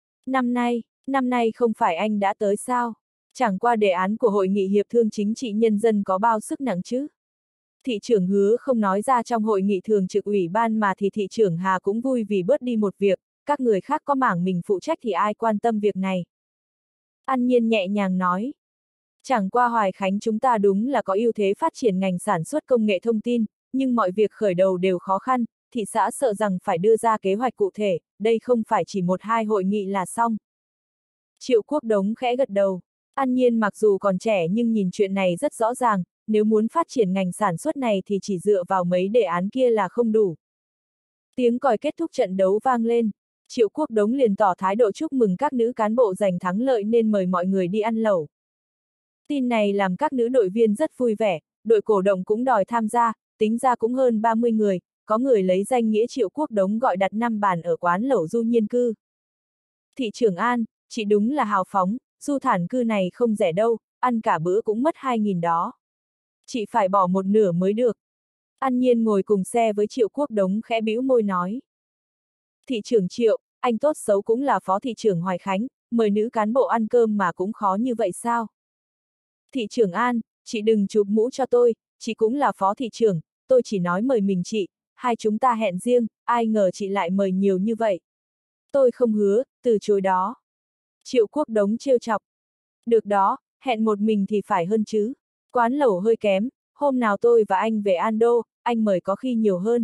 Năm nay không phải anh đã tới sao? Chẳng qua đề án của Hội nghị Hiệp thương Chính trị Nhân dân có bao sức nặng chứ? Thị trưởng Hứa không nói ra trong hội nghị thường trực ủy ban mà thì thị trưởng Hà cũng vui vì bớt đi một việc, các người khác có mảng mình phụ trách thì ai quan tâm việc này. An Nhiên nhẹ nhàng nói. Chẳng qua Hoài Khánh chúng ta đúng là có ưu thế phát triển ngành sản xuất công nghệ thông tin, nhưng mọi việc khởi đầu đều khó khăn, thị xã sợ rằng phải đưa ra kế hoạch cụ thể, đây không phải chỉ một hai hội nghị là xong. Triệu Quốc Đống khẽ gật đầu. An Nhiên mặc dù còn trẻ nhưng nhìn chuyện này rất rõ ràng, nếu muốn phát triển ngành sản xuất này thì chỉ dựa vào mấy đề án kia là không đủ. Tiếng còi kết thúc trận đấu vang lên, Triệu Quốc Đống liền tỏ thái độ chúc mừng các nữ cán bộ giành thắng lợi nên mời mọi người đi ăn lẩu. Tin này làm các nữ đội viên rất vui vẻ, đội cổ động cũng đòi tham gia, tính ra cũng hơn 30 người, có người lấy danh nghĩa Triệu Quốc Đống gọi đặt 5 bàn ở quán lẩu Du Nhiên Cư. Thị trưởng An, chị đúng là hào phóng, du thản cư này không rẻ đâu, ăn cả bữa cũng mất 2.000 đó. Chị phải bỏ một nửa mới được. An Nhiên ngồi cùng xe với Triệu Quốc Đống khẽ bĩu môi nói. Thị trưởng Triệu, anh tốt xấu cũng là phó thị trưởng Hoài Khánh, mời nữ cán bộ ăn cơm mà cũng khó như vậy sao? Thị trưởng An, chị đừng chụp mũ cho tôi, chị cũng là phó thị trưởng, tôi chỉ nói mời mình chị, hai chúng ta hẹn riêng, ai ngờ chị lại mời nhiều như vậy. Tôi không hứa, từ chối đó. Triệu Quốc Đống trêu chọc. Được đó, hẹn một mình thì phải hơn chứ. Quán lẩu hơi kém, hôm nào tôi và anh về An Đô, anh mời có khi nhiều hơn.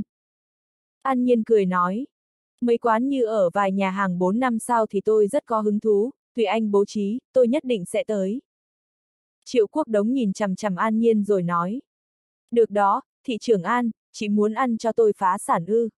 An Nhiên cười nói. Mấy quán như ở vài nhà hàng 4 năm sao thì tôi rất có hứng thú, tùy anh bố trí, tôi nhất định sẽ tới. Triệu Quốc Đống nhìn chằm chằm An Nhiên rồi nói. Được đó, thị trưởng An, chị muốn ăn cho tôi phá sản ư?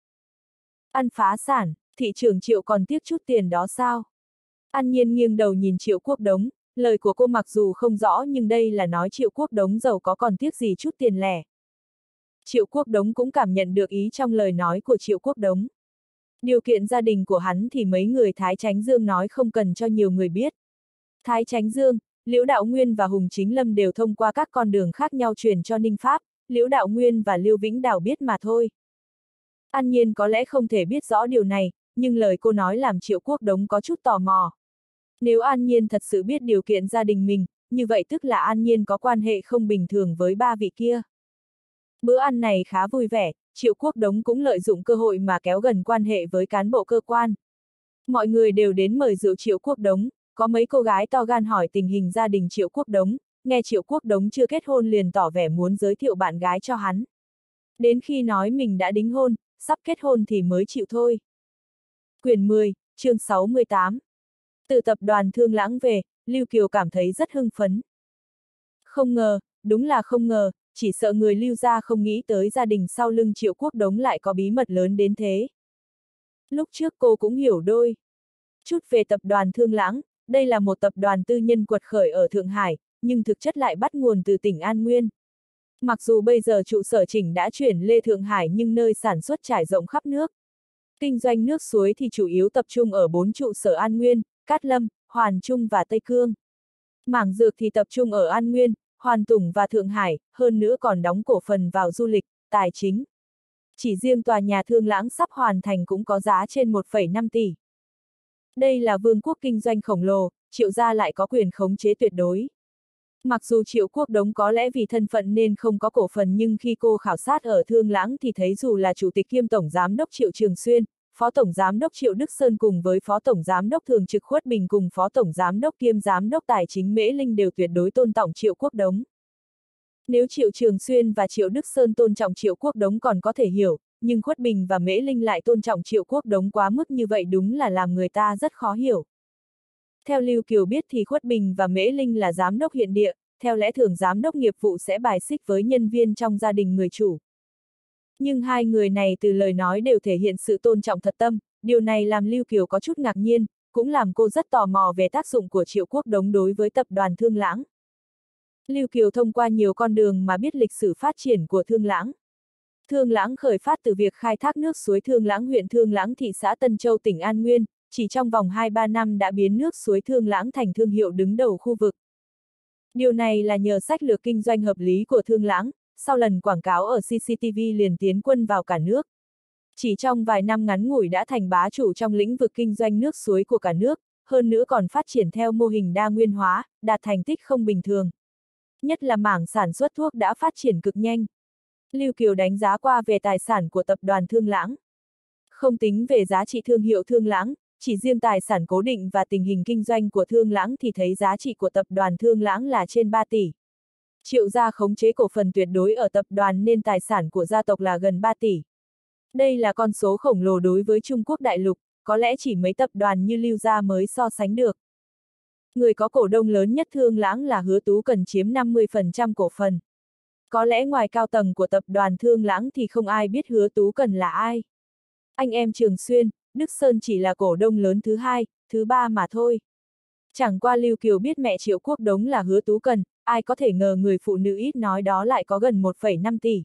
Ăn phá sản, thị trưởng Triệu còn tiếc chút tiền đó sao? An Nhiên nghiêng đầu nhìn Triệu Quốc Đống, lời của cô mặc dù không rõ nhưng đây là nói Triệu Quốc Đống giàu có còn tiếc gì chút tiền lẻ. Triệu Quốc Đống cũng cảm nhận được ý trong lời nói của Triệu Quốc Đống. Điều kiện gia đình của hắn thì mấy người Thái Chánh Dương nói không cần cho nhiều người biết. Thái Chánh Dương, Liễu Đạo Nguyên và Hùng Chính Lâm đều thông qua các con đường khác nhau truyền cho Ninh Pháp, Liễu Đạo Nguyên và Lưu Vĩnh Đào biết mà thôi. An Nhiên có lẽ không thể biết rõ điều này, nhưng lời cô nói làm Triệu Quốc Đống có chút tò mò. Nếu An Nhiên thật sự biết điều kiện gia đình mình, như vậy tức là An Nhiên có quan hệ không bình thường với ba vị kia. Bữa ăn này khá vui vẻ, Triệu Quốc Đống cũng lợi dụng cơ hội mà kéo gần quan hệ với cán bộ cơ quan. Mọi người đều đến mời rượu Triệu Quốc Đống, có mấy cô gái to gan hỏi tình hình gia đình Triệu Quốc Đống, nghe Triệu Quốc Đống chưa kết hôn liền tỏ vẻ muốn giới thiệu bạn gái cho hắn. Đến khi nói mình đã đính hôn, sắp kết hôn thì mới chịu thôi. Quyển 10, chương 68. Từ tập đoàn Thương Lãng về, Lưu Kiều cảm thấy rất hưng phấn. Không ngờ, đúng là không ngờ, chỉ sợ người Lưu gia không nghĩ tới gia đình sau lưng Triệu Quốc Đống lại có bí mật lớn đến thế. Lúc trước cô cũng hiểu đôi chút về tập đoàn Thương Lãng, đây là một tập đoàn tư nhân quật khởi ở Thượng Hải, nhưng thực chất lại bắt nguồn từ tỉnh An Nguyên. Mặc dù bây giờ trụ sở chính đã chuyển lên Thượng Hải nhưng nơi sản xuất trải rộng khắp nước. Kinh doanh nước suối thì chủ yếu tập trung ở 4 trụ sở An Nguyên, Cát Lâm, Hoàn Trung và Tây Cương. Mảng dược thì tập trung ở An Nguyên, Hoàn Tùng và Thượng Hải, hơn nữa còn đóng cổ phần vào du lịch, tài chính. Chỉ riêng tòa nhà Thương Lãng sắp hoàn thành cũng có giá trên 1,5 tỷ. Đây là vương quốc kinh doanh khổng lồ, Triệu gia lại có quyền khống chế tuyệt đối. Mặc dù Triệu Quốc Đống có lẽ vì thân phận nên không có cổ phần nhưng khi cô khảo sát ở Thương Lãng thì thấy dù là chủ tịch kiêm tổng giám đốc Triệu Trường Xuyên, Phó Tổng Giám đốc Triệu Đức Sơn cùng với Phó Tổng Giám đốc Thường trực Khuất Bình cùng Phó Tổng Giám đốc kiêm Giám đốc Tài chính Mễ Linh đều tuyệt đối tôn trọng Triệu Quốc Đống. Nếu Triệu Trường Xuyên và Triệu Đức Sơn tôn trọng Triệu Quốc Đống còn có thể hiểu, nhưng Khuất Bình và Mễ Linh lại tôn trọng Triệu Quốc Đống quá mức như vậy đúng là làm người ta rất khó hiểu. Theo Lưu Kiều biết thì Khuất Bình và Mễ Linh là giám đốc hiện địa, theo lẽ thường giám đốc nghiệp vụ sẽ bài xích với nhân viên trong gia đình người chủ. Nhưng hai người này từ lời nói đều thể hiện sự tôn trọng thật tâm, điều này làm Lưu Kiều có chút ngạc nhiên, cũng làm cô rất tò mò về tác dụng của Triệu Quốc Đống đối với tập đoàn Thương Lãng. Lưu Kiều thông qua nhiều con đường mà biết lịch sử phát triển của Thương Lãng. Thương Lãng khởi phát từ việc khai thác nước suối Thương Lãng huyện Thương Lãng thị xã Tân Châu tỉnh An Nguyên, chỉ trong vòng 2-3 năm đã biến nước suối Thương Lãng thành thương hiệu đứng đầu khu vực. Điều này là nhờ sách lược kinh doanh hợp lý của Thương Lãng, sau lần quảng cáo ở CCTV liền tiến quân vào cả nước. Chỉ trong vài năm ngắn ngủi đã thành bá chủ trong lĩnh vực kinh doanh nước suối của cả nước, hơn nữa còn phát triển theo mô hình đa nguyên hóa, đạt thành tích không bình thường. Nhất là mảng sản xuất thuốc đã phát triển cực nhanh. Lưu Kiều đánh giá qua về tài sản của tập đoàn Thương Lãng. Không tính về giá trị thương hiệu Thương Lãng, chỉ riêng tài sản cố định và tình hình kinh doanh của Thương Lãng thì thấy giá trị của tập đoàn Thương Lãng là trên 3 tỷ. Triệu gia khống chế cổ phần tuyệt đối ở tập đoàn nên tài sản của gia tộc là gần 3 tỷ. Đây là con số khổng lồ đối với Trung Quốc đại lục, có lẽ chỉ mấy tập đoàn như Lưu gia mới so sánh được. Người có cổ đông lớn nhất Thương Lãng là Hứa Tú Cần chiếm 50% cổ phần. Có lẽ ngoài cao tầng của tập đoàn Thương Lãng thì không ai biết Hứa Tú Cần là ai. Anh em Trường Xuyên, Đức Sơn chỉ là cổ đông lớn thứ hai, thứ ba mà thôi. Chẳng qua Lưu Kiều biết mẹ Triệu Quốc Đống là Hứa Tú Cần, ai có thể ngờ người phụ nữ ít nói đó lại có gần 1,5 tỷ.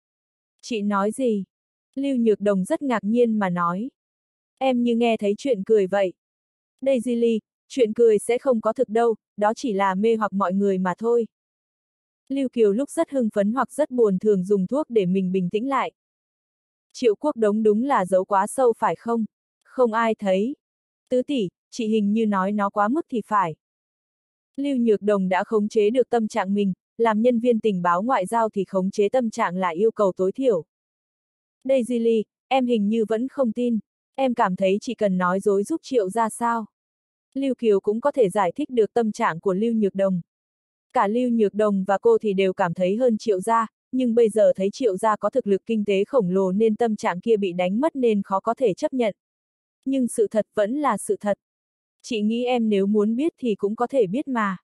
Chị nói gì? Lưu Nhược Đồng rất ngạc nhiên mà nói. Em như nghe thấy chuyện cười vậy. Daisy Lee, chuyện cười sẽ không có thực đâu, đó chỉ là mê hoặc mọi người mà thôi. Lưu Kiều lúc rất hưng phấn hoặc rất buồn thường dùng thuốc để mình bình tĩnh lại. Triệu Quốc Đống đúng là giấu quá sâu phải không? Không ai thấy. Tứ tỷ, chị hình như nói nó quá mức thì phải. Lưu Nhược Đồng đã khống chế được tâm trạng mình, làm nhân viên tình báo ngoại giao thì khống chế tâm trạng là yêu cầu tối thiểu. Daisy Lee, em hình như vẫn không tin, em cảm thấy chỉ cần nói dối giúp Triệu ra sao. Lưu Kiều cũng có thể giải thích được tâm trạng của Lưu Nhược Đồng. Cả Lưu Nhược Đồng và cô thì đều cảm thấy hơn Triệu gia, nhưng bây giờ thấy Triệu gia có thực lực kinh tế khổng lồ nên tâm trạng kia bị đánh mất nên khó có thể chấp nhận. Nhưng sự thật vẫn là sự thật. Chị nghĩ em nếu muốn biết thì cũng có thể biết mà.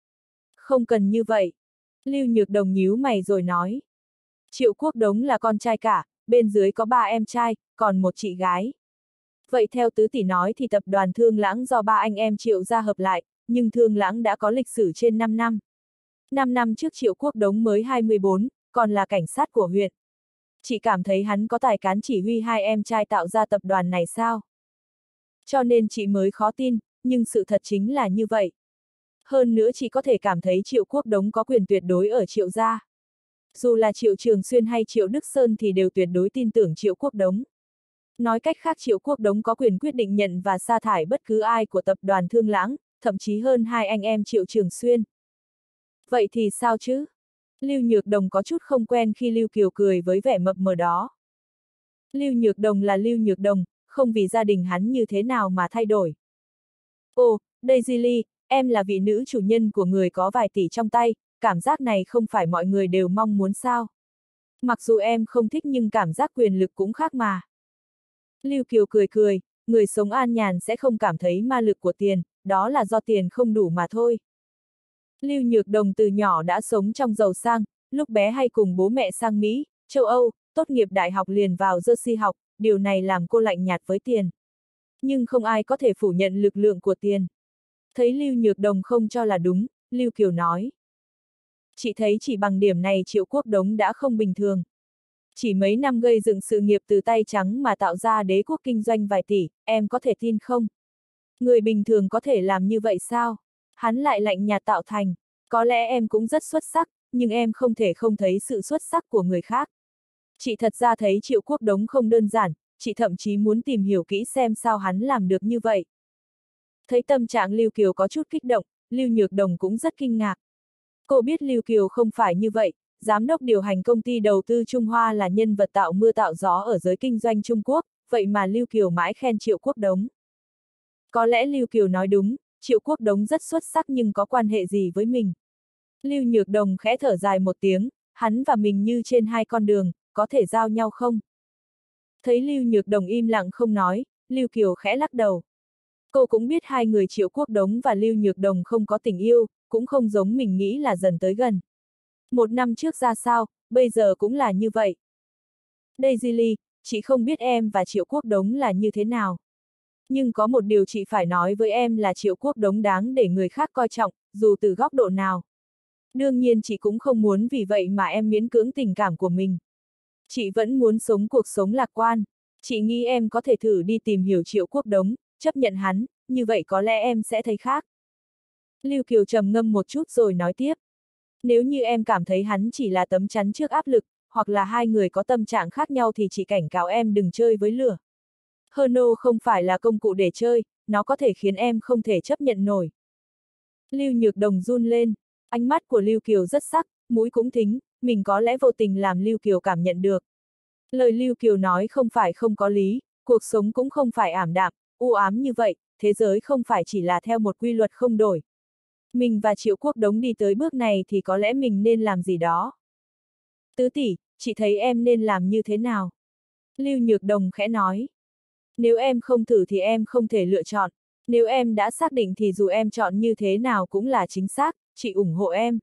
Không cần như vậy. Lưu Nhược Đồng nhíu mày rồi nói. Triệu Quốc Đống là con trai cả, bên dưới có 3 em trai, còn một chị gái. Vậy theo tứ tỷ nói thì tập đoàn Thương Lãng do 3 anh em Triệu gia hợp lại, nhưng Thương Lãng đã có lịch sử trên 5 năm. 5 năm trước Triệu Quốc Đống mới 24, còn là cảnh sát của huyện. Chị cảm thấy hắn có tài cán chỉ huy 2 em trai tạo ra tập đoàn này sao? Cho nên chị mới khó tin, nhưng sự thật chính là như vậy. Hơn nữa chị có thể cảm thấy Triệu Quốc Đống có quyền tuyệt đối ở Triệu gia. Dù là Triệu Trường Xuyên hay Triệu Đức Sơn thì đều tuyệt đối tin tưởng Triệu Quốc Đống. Nói cách khác Triệu Quốc Đống có quyền quyết định nhận và sa thải bất cứ ai của tập đoàn Thương Lãng, thậm chí hơn 2 anh em Triệu Trường Xuyên. Vậy thì sao chứ? Lưu Nhược Đồng có chút không quen khi Lưu Kiều cười với vẻ mập mờ đó. Lưu Nhược Đồng là Lưu Nhược Đồng, không vì gia đình hắn như thế nào mà thay đổi. Ồ, Daisy Lee, em là vị nữ chủ nhân của người có vài tỷ trong tay, cảm giác này không phải mọi người đều mong muốn sao. Mặc dù em không thích nhưng cảm giác quyền lực cũng khác mà. Lưu Kiều cười cười, người sống an nhàn sẽ không cảm thấy ma lực của tiền, đó là do tiền không đủ mà thôi. Lưu Nhược Đồng từ nhỏ đã sống trong giàu sang, lúc bé hay cùng bố mẹ sang Mỹ, châu Âu, tốt nghiệp đại học liền vào Jersey học, điều này làm cô lạnh nhạt với tiền. Nhưng không ai có thể phủ nhận lực lượng của tiền. Thấy Lưu Nhược Đồng không cho là đúng, Lưu Kiều nói. Chị thấy chỉ bằng điểm này Triệu Quốc Đống đã không bình thường. Chỉ mấy năm gây dựng sự nghiệp từ tay trắng mà tạo ra đế quốc kinh doanh vài tỷ, em có thể tin không? Người bình thường có thể làm như vậy sao? Hắn lại lạnh nhạt tạo thành. Có lẽ em cũng rất xuất sắc, nhưng em không thể không thấy sự xuất sắc của người khác. Chị thật ra thấy Triệu Quốc Đống không đơn giản, chị thậm chí muốn tìm hiểu kỹ xem sao hắn làm được như vậy. Thấy tâm trạng Lưu Kiều có chút kích động, Lưu Nhược Đồng cũng rất kinh ngạc. Cô biết Lưu Kiều không phải như vậy, giám đốc điều hành công ty đầu tư Trung Hoa là nhân vật tạo mưa tạo gió ở giới kinh doanh Trung Quốc, vậy mà Lưu Kiều mãi khen Triệu Quốc Đống. Có lẽ Lưu Kiều nói đúng, Triệu Quốc Đống rất xuất sắc nhưng có quan hệ gì với mình. Lưu Nhược Đồng khẽ thở dài một tiếng, hắn và mình như trên hai con đường, có thể giao nhau không? Thấy Lưu Nhược Đồng im lặng không nói, Lưu Kiều khẽ lắc đầu. Cô cũng biết hai người Triệu Quốc Đống và Lưu Nhược Đồng không có tình yêu, cũng không giống mình nghĩ là dần tới gần. Một năm trước ra sao, bây giờ cũng là như vậy. Daisy Lee, chị không biết em và Triệu Quốc Đống là như thế nào. Nhưng có một điều chị phải nói với em là Triệu Quốc Đống đáng để người khác coi trọng, dù từ góc độ nào. Đương nhiên chị cũng không muốn vì vậy mà em miễn cưỡng tình cảm của mình. Chị vẫn muốn sống cuộc sống lạc quan. Chị nghĩ em có thể thử đi tìm hiểu Triệu Quốc Đống, chấp nhận hắn, như vậy có lẽ em sẽ thấy khác. Lưu Kiều trầm ngâm một chút rồi nói tiếp. Nếu như em cảm thấy hắn chỉ là tấm chắn trước áp lực, hoặc là hai người có tâm trạng khác nhau thì chị cảnh cáo em đừng chơi với lửa. Hơ không phải là công cụ để chơi, nó có thể khiến em không thể chấp nhận nổi. Lưu Nhược Đồng run lên, ánh mắt của Lưu Kiều rất sắc, mũi cũng thính, mình có lẽ vô tình làm Lưu Kiều cảm nhận được. Lời Lưu Kiều nói không phải không có lý, cuộc sống cũng không phải ảm đạm, u ám như vậy, thế giới không phải chỉ là theo một quy luật không đổi. Mình và Triệu Quốc Đống đi tới bước này thì có lẽ mình nên làm gì đó. Tứ tỷ, chị thấy em nên làm như thế nào? Lưu Nhược Đồng khẽ nói. Nếu em không thử thì em không thể lựa chọn. Nếu em đã xác định thì dù em chọn như thế nào cũng là chính xác, chị ủng hộ em.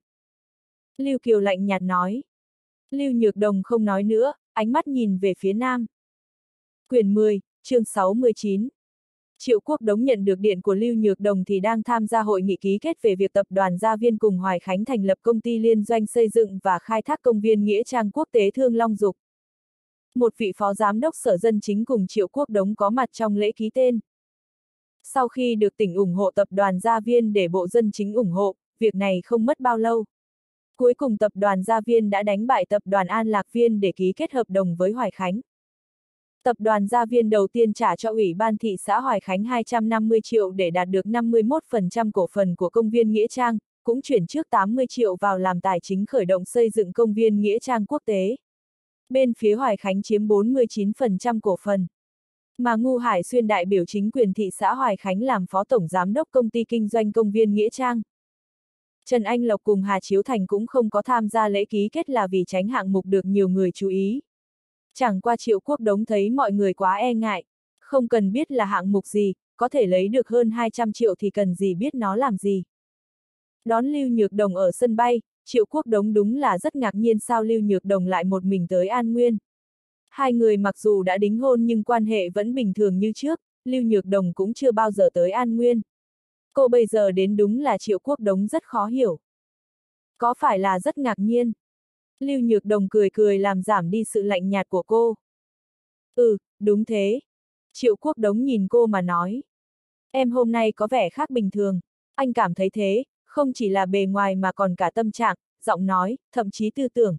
Lưu Kiều lạnh nhạt nói. Lưu Nhược Đồng không nói nữa, ánh mắt nhìn về phía nam. Quyển 10, chương 69. Triệu Quốc Đống nhận được điện của Lưu Nhược Đồng thì đang tham gia hội nghị ký kết về việc tập đoàn Gia Viên cùng Hoài Khánh thành lập công ty liên doanh xây dựng và khai thác công viên Nghĩa Trang Quốc tế Thương Long Dục. Một vị phó giám đốc Sở Dân Chính cùng Triệu Quốc Đống có mặt trong lễ ký tên. Sau khi được tỉnh ủng hộ tập đoàn Gia Viên để Bộ Dân Chính ủng hộ, việc này không mất bao lâu. Cuối cùng tập đoàn Gia Viên đã đánh bại tập đoàn An Lạc Viên để ký kết hợp đồng với Hoài Khánh. Tập đoàn Gia Viên đầu tiên trả cho Ủy ban thị xã Hoài Khánh 250 triệu để đạt được 51% cổ phần của công viên Nghĩa Trang, cũng chuyển trước 80 triệu vào làm tài chính khởi động xây dựng công viên Nghĩa Trang quốc tế. Bên phía Hoài Khánh chiếm 49% cổ phần. Mà Ngu Hải Xuyên đại biểu chính quyền thị xã Hoài Khánh làm phó tổng giám đốc công ty kinh doanh công viên Nghĩa Trang. Trần Anh Lộc cùng Hà Chiếu Thành cũng không có tham gia lễ ký kết là vì tránh hạng mục được nhiều người chú ý. Chẳng qua Triệu Quốc Đống thấy mọi người quá e ngại, không cần biết là hạng mục gì, có thể lấy được hơn 200 triệu thì cần gì biết nó làm gì. Đón Lưu Nhược Đồng ở sân bay, Triệu Quốc Đống đúng là rất ngạc nhiên sao Lưu Nhược Đồng lại một mình tới An Nguyên. Hai người mặc dù đã đính hôn nhưng quan hệ vẫn bình thường như trước, Lưu Nhược Đồng cũng chưa bao giờ tới An Nguyên. Cô bây giờ đến đúng là Triệu Quốc Đống rất khó hiểu. Có phải là rất ngạc nhiên? Lưu Nhược Đồng cười cười làm giảm đi sự lạnh nhạt của cô. Ừ, đúng thế. Triệu Quốc Đống nhìn cô mà nói. Em hôm nay có vẻ khác bình thường. Anh cảm thấy thế, không chỉ là bề ngoài mà còn cả tâm trạng, giọng nói, thậm chí tư tưởng.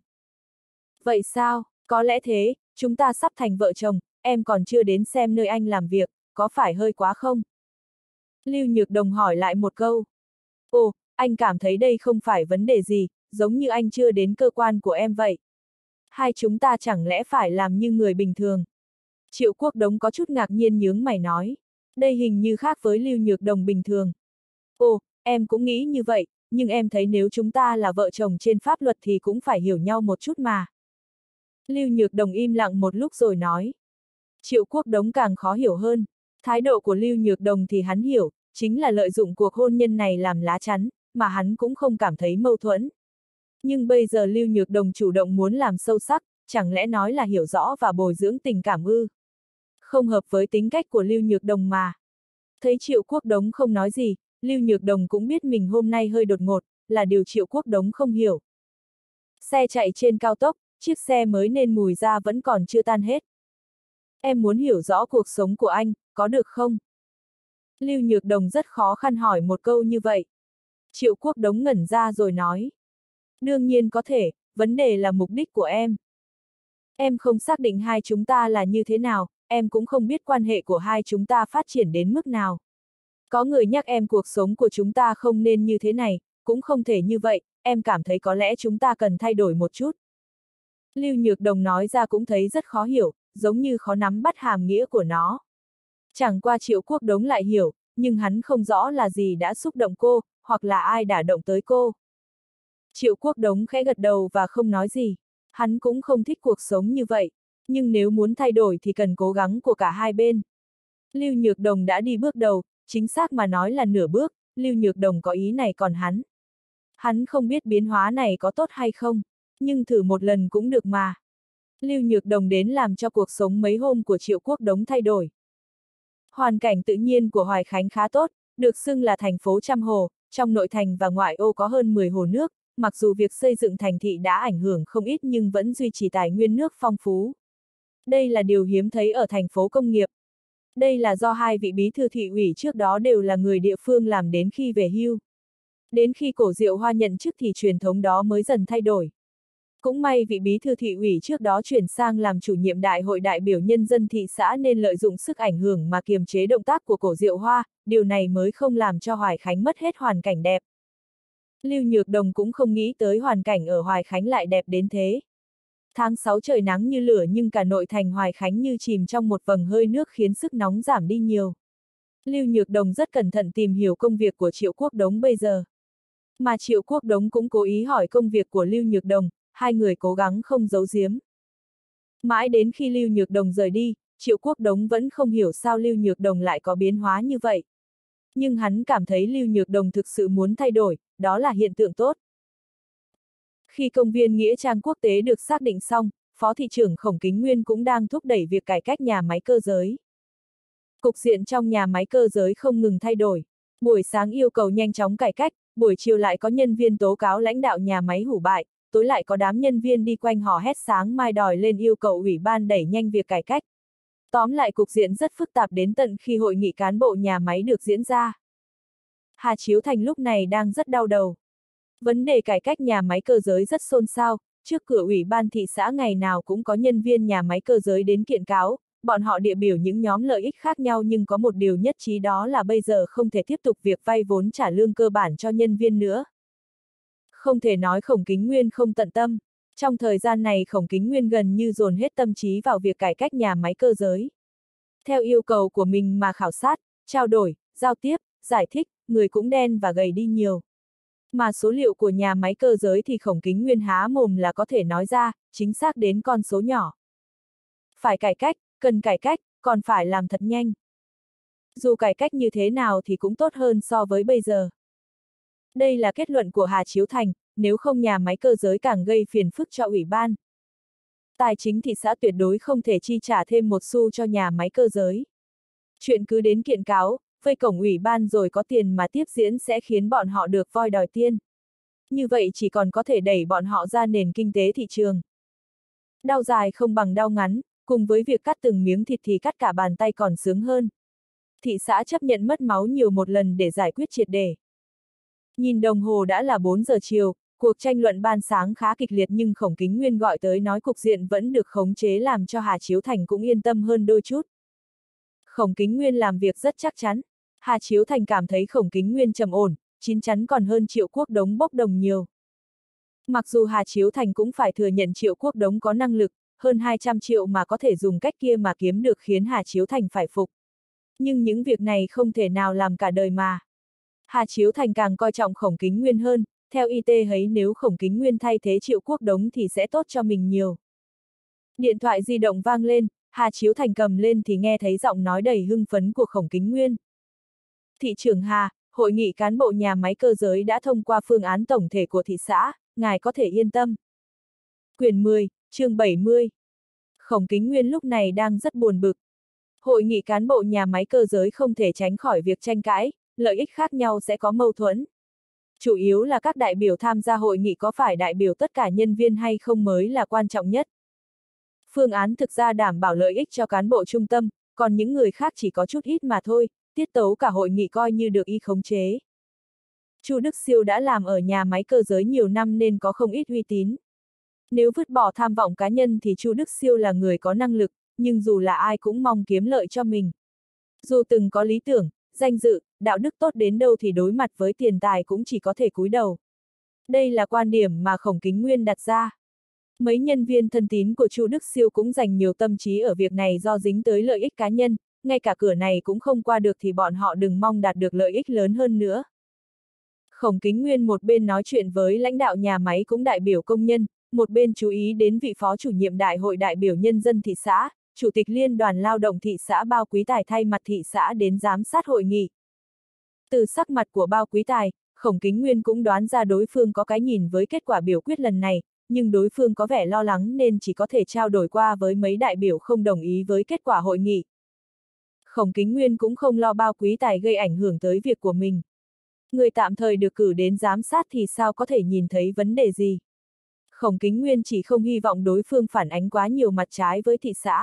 Vậy sao, có lẽ thế, chúng ta sắp thành vợ chồng, em còn chưa đến xem nơi anh làm việc, có phải hơi quá không? Lưu Nhược Đồng hỏi lại một câu. Ồ, anh cảm thấy đây không phải vấn đề gì, giống như anh chưa đến cơ quan của em vậy. Hai chúng ta chẳng lẽ phải làm như người bình thường? Triệu Quốc Đống có chút ngạc nhiên nhướng mày nói. Đây hình như khác với Lưu Nhược Đồng bình thường. Ồ, em cũng nghĩ như vậy, nhưng em thấy nếu chúng ta là vợ chồng trên pháp luật thì cũng phải hiểu nhau một chút mà. Lưu Nhược Đồng im lặng một lúc rồi nói. Triệu Quốc Đống càng khó hiểu hơn. Thái độ của Lưu Nhược Đồng thì hắn hiểu, chính là lợi dụng cuộc hôn nhân này làm lá chắn, mà hắn cũng không cảm thấy mâu thuẫn. Nhưng bây giờ Lưu Nhược Đồng chủ động muốn làm sâu sắc, chẳng lẽ nói là hiểu rõ và bồi dưỡng tình cảm ư? Không hợp với tính cách của Lưu Nhược Đồng mà. Thấy Triệu Quốc Đống không nói gì, Lưu Nhược Đồng cũng biết mình hôm nay hơi đột ngột, là điều Triệu Quốc Đống không hiểu. Xe chạy trên cao tốc, chiếc xe mới nên mùi ra vẫn còn chưa tan hết. Em muốn hiểu rõ cuộc sống của anh, có được không? Lưu Nhược Đồng rất khó khăn hỏi một câu như vậy. Triệu Quốc Đống ngẩn ra rồi nói. Đương nhiên có thể, vấn đề là mục đích của em. Em không xác định hai chúng ta là như thế nào, em cũng không biết quan hệ của hai chúng ta phát triển đến mức nào. Có người nhắc em cuộc sống của chúng ta không nên như thế này, cũng không thể như vậy, em cảm thấy có lẽ chúng ta cần thay đổi một chút. Lưu Nhược Đồng nói ra cũng thấy rất khó hiểu, giống như khó nắm bắt hàm nghĩa của nó. Chẳng qua Triệu Quốc Đống lại hiểu, nhưng hắn không rõ là gì đã xúc động cô, hoặc là ai đã động tới cô. Triệu Quốc Đống khẽ gật đầu và không nói gì. Hắn cũng không thích cuộc sống như vậy, nhưng nếu muốn thay đổi thì cần cố gắng của cả hai bên. Lưu Nhược Đồng đã đi bước đầu, chính xác mà nói là nửa bước, Lưu Nhược Đồng có ý này còn hắn. Hắn không biết biến hóa này có tốt hay không, nhưng thử một lần cũng được mà. Lưu Nhược Đồng đến làm cho cuộc sống mấy hôm của Triệu Quốc Đống thay đổi. Hoàn cảnh tự nhiên của Hoài Khánh khá tốt, được xưng là thành phố trăm hồ, trong nội thành và ngoại ô có hơn 10 hồ nước, mặc dù việc xây dựng thành thị đã ảnh hưởng không ít nhưng vẫn duy trì tài nguyên nước phong phú. Đây là điều hiếm thấy ở thành phố công nghiệp. Đây là do hai vị bí thư thị ủy trước đó đều là người địa phương làm đến khi về hưu. Đến khi Cổ Diệu Hoa nhận chức thì truyền thống đó mới dần thay đổi. Cũng may vị bí thư thị ủy trước đó chuyển sang làm chủ nhiệm đại hội đại biểu nhân dân thị xã nên lợi dụng sức ảnh hưởng mà kiềm chế động tác của Cổ Diệu Hoa, điều này mới không làm cho Hoài Khánh mất hết hoàn cảnh đẹp. Lưu Nhược Đồng cũng không nghĩ tới hoàn cảnh ở Hoài Khánh lại đẹp đến thế. Tháng 6 trời nắng như lửa nhưng cả nội thành Hoài Khánh như chìm trong một vầng hơi nước khiến sức nóng giảm đi nhiều. Lưu Nhược Đồng rất cẩn thận tìm hiểu công việc của Triệu Quốc Đống bây giờ. Mà Triệu Quốc Đống cũng cố ý hỏi công việc của Lưu Nhược Đồng, hai người cố gắng không giấu giếm. Mãi đến khi Lưu Nhược Đồng rời đi, Triệu Quốc Đống vẫn không hiểu sao Lưu Nhược Đồng lại có biến hóa như vậy. Nhưng hắn cảm thấy Lưu Nhược Đồng thực sự muốn thay đổi, đó là hiện tượng tốt. Khi công viên Nghĩa Trang quốc tế được xác định xong, Phó thị trưởng Khổng Kính Nguyên cũng đang thúc đẩy việc cải cách nhà máy cơ giới. Cục diện trong nhà máy cơ giới không ngừng thay đổi. Buổi sáng yêu cầu nhanh chóng cải cách, buổi chiều lại có nhân viên tố cáo lãnh đạo nhà máy hủ bại, tối lại có đám nhân viên đi quanh hò hét sáng mai đòi lên yêu cầu ủy ban đẩy nhanh việc cải cách. Tóm lại cục diện rất phức tạp đến tận khi hội nghị cán bộ nhà máy được diễn ra. Hà Chiếu Thành lúc này đang rất đau đầu. Vấn đề cải cách nhà máy cơ giới rất xôn xao, trước cửa ủy ban thị xã ngày nào cũng có nhân viên nhà máy cơ giới đến kiện cáo, bọn họ địa biểu những nhóm lợi ích khác nhau nhưng có một điều nhất trí đó là bây giờ không thể tiếp tục việc vay vốn trả lương cơ bản cho nhân viên nữa. Không thể nói Khổng Kính Nguyên không tận tâm, trong thời gian này Khổng Kính Nguyên gần như dồn hết tâm trí vào việc cải cách nhà máy cơ giới. Theo yêu cầu của mình mà khảo sát, trao đổi, giao tiếp, giải thích, người cũng đen và gầy đi nhiều. Mà số liệu của nhà máy cơ giới thì Khổng Kính Nguyên há mồm là có thể nói ra, chính xác đến con số nhỏ. Phải cải cách, cần cải cách, còn phải làm thật nhanh. Dù cải cách như thế nào thì cũng tốt hơn so với bây giờ. Đây là kết luận của Hà Chiếu Thành, nếu không nhà máy cơ giới càng gây phiền phức cho ủy ban. Tài chính thị xã tuyệt đối không thể chi trả thêm một xu cho nhà máy cơ giới. Chuyện cứ đến kiện cáo, vây cổng ủy ban rồi có tiền mà tiếp diễn sẽ khiến bọn họ được voi đòi tiên. Như vậy chỉ còn có thể đẩy bọn họ ra nền kinh tế thị trường. Đau dài không bằng đau ngắn, cùng với việc cắt từng miếng thịt thì cắt cả bàn tay còn sướng hơn. Thị xã chấp nhận mất máu nhiều một lần để giải quyết triệt để. Nhìn đồng hồ đã là 4 giờ chiều, cuộc tranh luận ban sáng khá kịch liệt nhưng Khổng Kính Nguyên gọi tới nói cục diện vẫn được khống chế làm cho Hà Chiếu Thành cũng yên tâm hơn đôi chút. Khổng Kính Nguyên làm việc rất chắc chắn. Hà Chiếu Thành cảm thấy Khổng Kính Nguyên trầm ổn, chín chắn còn hơn Triệu Quốc Đống bốc đồng nhiều. Mặc dù Hà Chiếu Thành cũng phải thừa nhận Triệu Quốc Đống có năng lực, hơn 200 triệu mà có thể dùng cách kia mà kiếm được khiến Hà Chiếu Thành phải phục. Nhưng những việc này không thể nào làm cả đời mà. Hà Chiếu Thành càng coi trọng Khổng Kính Nguyên hơn, theo IT thấy nếu Khổng Kính Nguyên thay thế Triệu Quốc Đống thì sẽ tốt cho mình nhiều. Điện thoại di động vang lên, Hà Chiếu Thành cầm lên thì nghe thấy giọng nói đầy hưng phấn của Khổng Kính Nguyên. Thị trưởng Hà, hội nghị cán bộ nhà máy cơ giới đã thông qua phương án tổng thể của thị xã, ngài có thể yên tâm. Quyển 10, chương 70. Khổng Kính Nguyên lúc này đang rất buồn bực. Hội nghị cán bộ nhà máy cơ giới không thể tránh khỏi việc tranh cãi, lợi ích khác nhau sẽ có mâu thuẫn. Chủ yếu là các đại biểu tham gia hội nghị có phải đại biểu tất cả nhân viên hay không mới là quan trọng nhất. Phương án thực ra đảm bảo lợi ích cho cán bộ trung tâm, còn những người khác chỉ có chút ít mà thôi, tiết tấu cả hội nghị coi như được y khống chế. Chu Đức Siêu đã làm ở nhà máy cơ giới nhiều năm nên có không ít uy tín. Nếu vứt bỏ tham vọng cá nhân thì Chu Đức Siêu là người có năng lực, nhưng dù là ai cũng mong kiếm lợi cho mình. Dù từng có lý tưởng, danh dự, đạo đức tốt đến đâu thì đối mặt với tiền tài cũng chỉ có thể cúi đầu. Đây là quan điểm mà Khổng Kính Nguyên đặt ra. Mấy nhân viên thân tín của Chu Đức Siêu cũng dành nhiều tâm trí ở việc này do dính tới lợi ích cá nhân, ngay cả cửa này cũng không qua được thì bọn họ đừng mong đạt được lợi ích lớn hơn nữa. Khổng Kính Nguyên một bên nói chuyện với lãnh đạo nhà máy cũng đại biểu công nhân, một bên chú ý đến vị phó chủ nhiệm đại hội đại biểu nhân dân thị xã, chủ tịch liên đoàn lao động thị xã Bao Quý Tài thay mặt thị xã đến giám sát hội nghị. Từ sắc mặt của Bao Quý Tài, Khổng Kính Nguyên cũng đoán ra đối phương có cái nhìn với kết quả biểu quyết lần này, nhưng đối phương có vẻ lo lắng nên chỉ có thể trao đổi qua với mấy đại biểu không đồng ý với kết quả hội nghị. Khổng Kính Nguyên cũng không lo Bao Quý Tài gây ảnh hưởng tới việc của mình. Người tạm thời được cử đến giám sát thì sao có thể nhìn thấy vấn đề gì. Khổng Kính Nguyên chỉ không hy vọng đối phương phản ánh quá nhiều mặt trái với thị xã.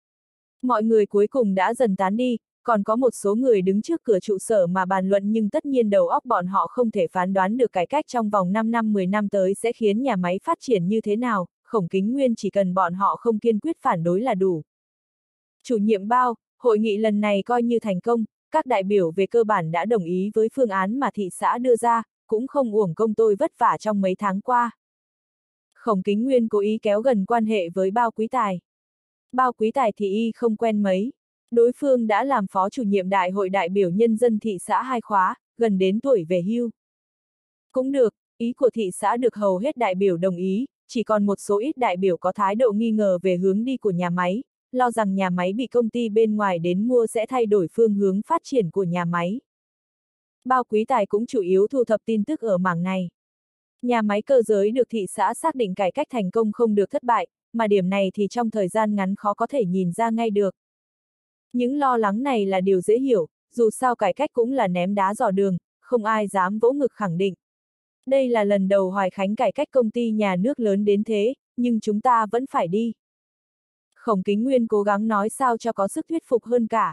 Mọi người cuối cùng đã dần tán đi, còn có một số người đứng trước cửa trụ sở mà bàn luận nhưng tất nhiên đầu óc bọn họ không thể phán đoán được cải cách trong vòng 5 năm 10 năm tới sẽ khiến nhà máy phát triển như thế nào, Khổng Kính Nguyên chỉ cần bọn họ không kiên quyết phản đối là đủ. Chủ nhiệm Bao, hội nghị lần này coi như thành công, các đại biểu về cơ bản đã đồng ý với phương án mà thị xã đưa ra, cũng không uổng công tôi vất vả trong mấy tháng qua. Khổng Kính Nguyên cố ý kéo gần quan hệ với Bao Quý Tài. Bao Quý Tài thì y không quen mấy. Đối phương đã làm phó chủ nhiệm đại hội đại biểu nhân dân thị xã 2 khóa, gần đến tuổi về hưu. Cũng được, ý của thị xã được hầu hết đại biểu đồng ý, chỉ còn một số ít đại biểu có thái độ nghi ngờ về hướng đi của nhà máy, lo rằng nhà máy bị công ty bên ngoài đến mua sẽ thay đổi phương hướng phát triển của nhà máy. Bao Quý Tài cũng chủ yếu thu thập tin tức ở mảng này. Nhà máy cơ giới được thị xã xác định cải cách thành công không được thất bại, mà điểm này thì trong thời gian ngắn khó có thể nhìn ra ngay được. Những lo lắng này là điều dễ hiểu, dù sao cải cách cũng là ném đá dò đường, không ai dám vỗ ngực khẳng định. Đây là lần đầu Hoài Khánh cải cách công ty nhà nước lớn đến thế, nhưng chúng ta vẫn phải đi. Khổng Kính Nguyên cố gắng nói sao cho có sức thuyết phục hơn cả.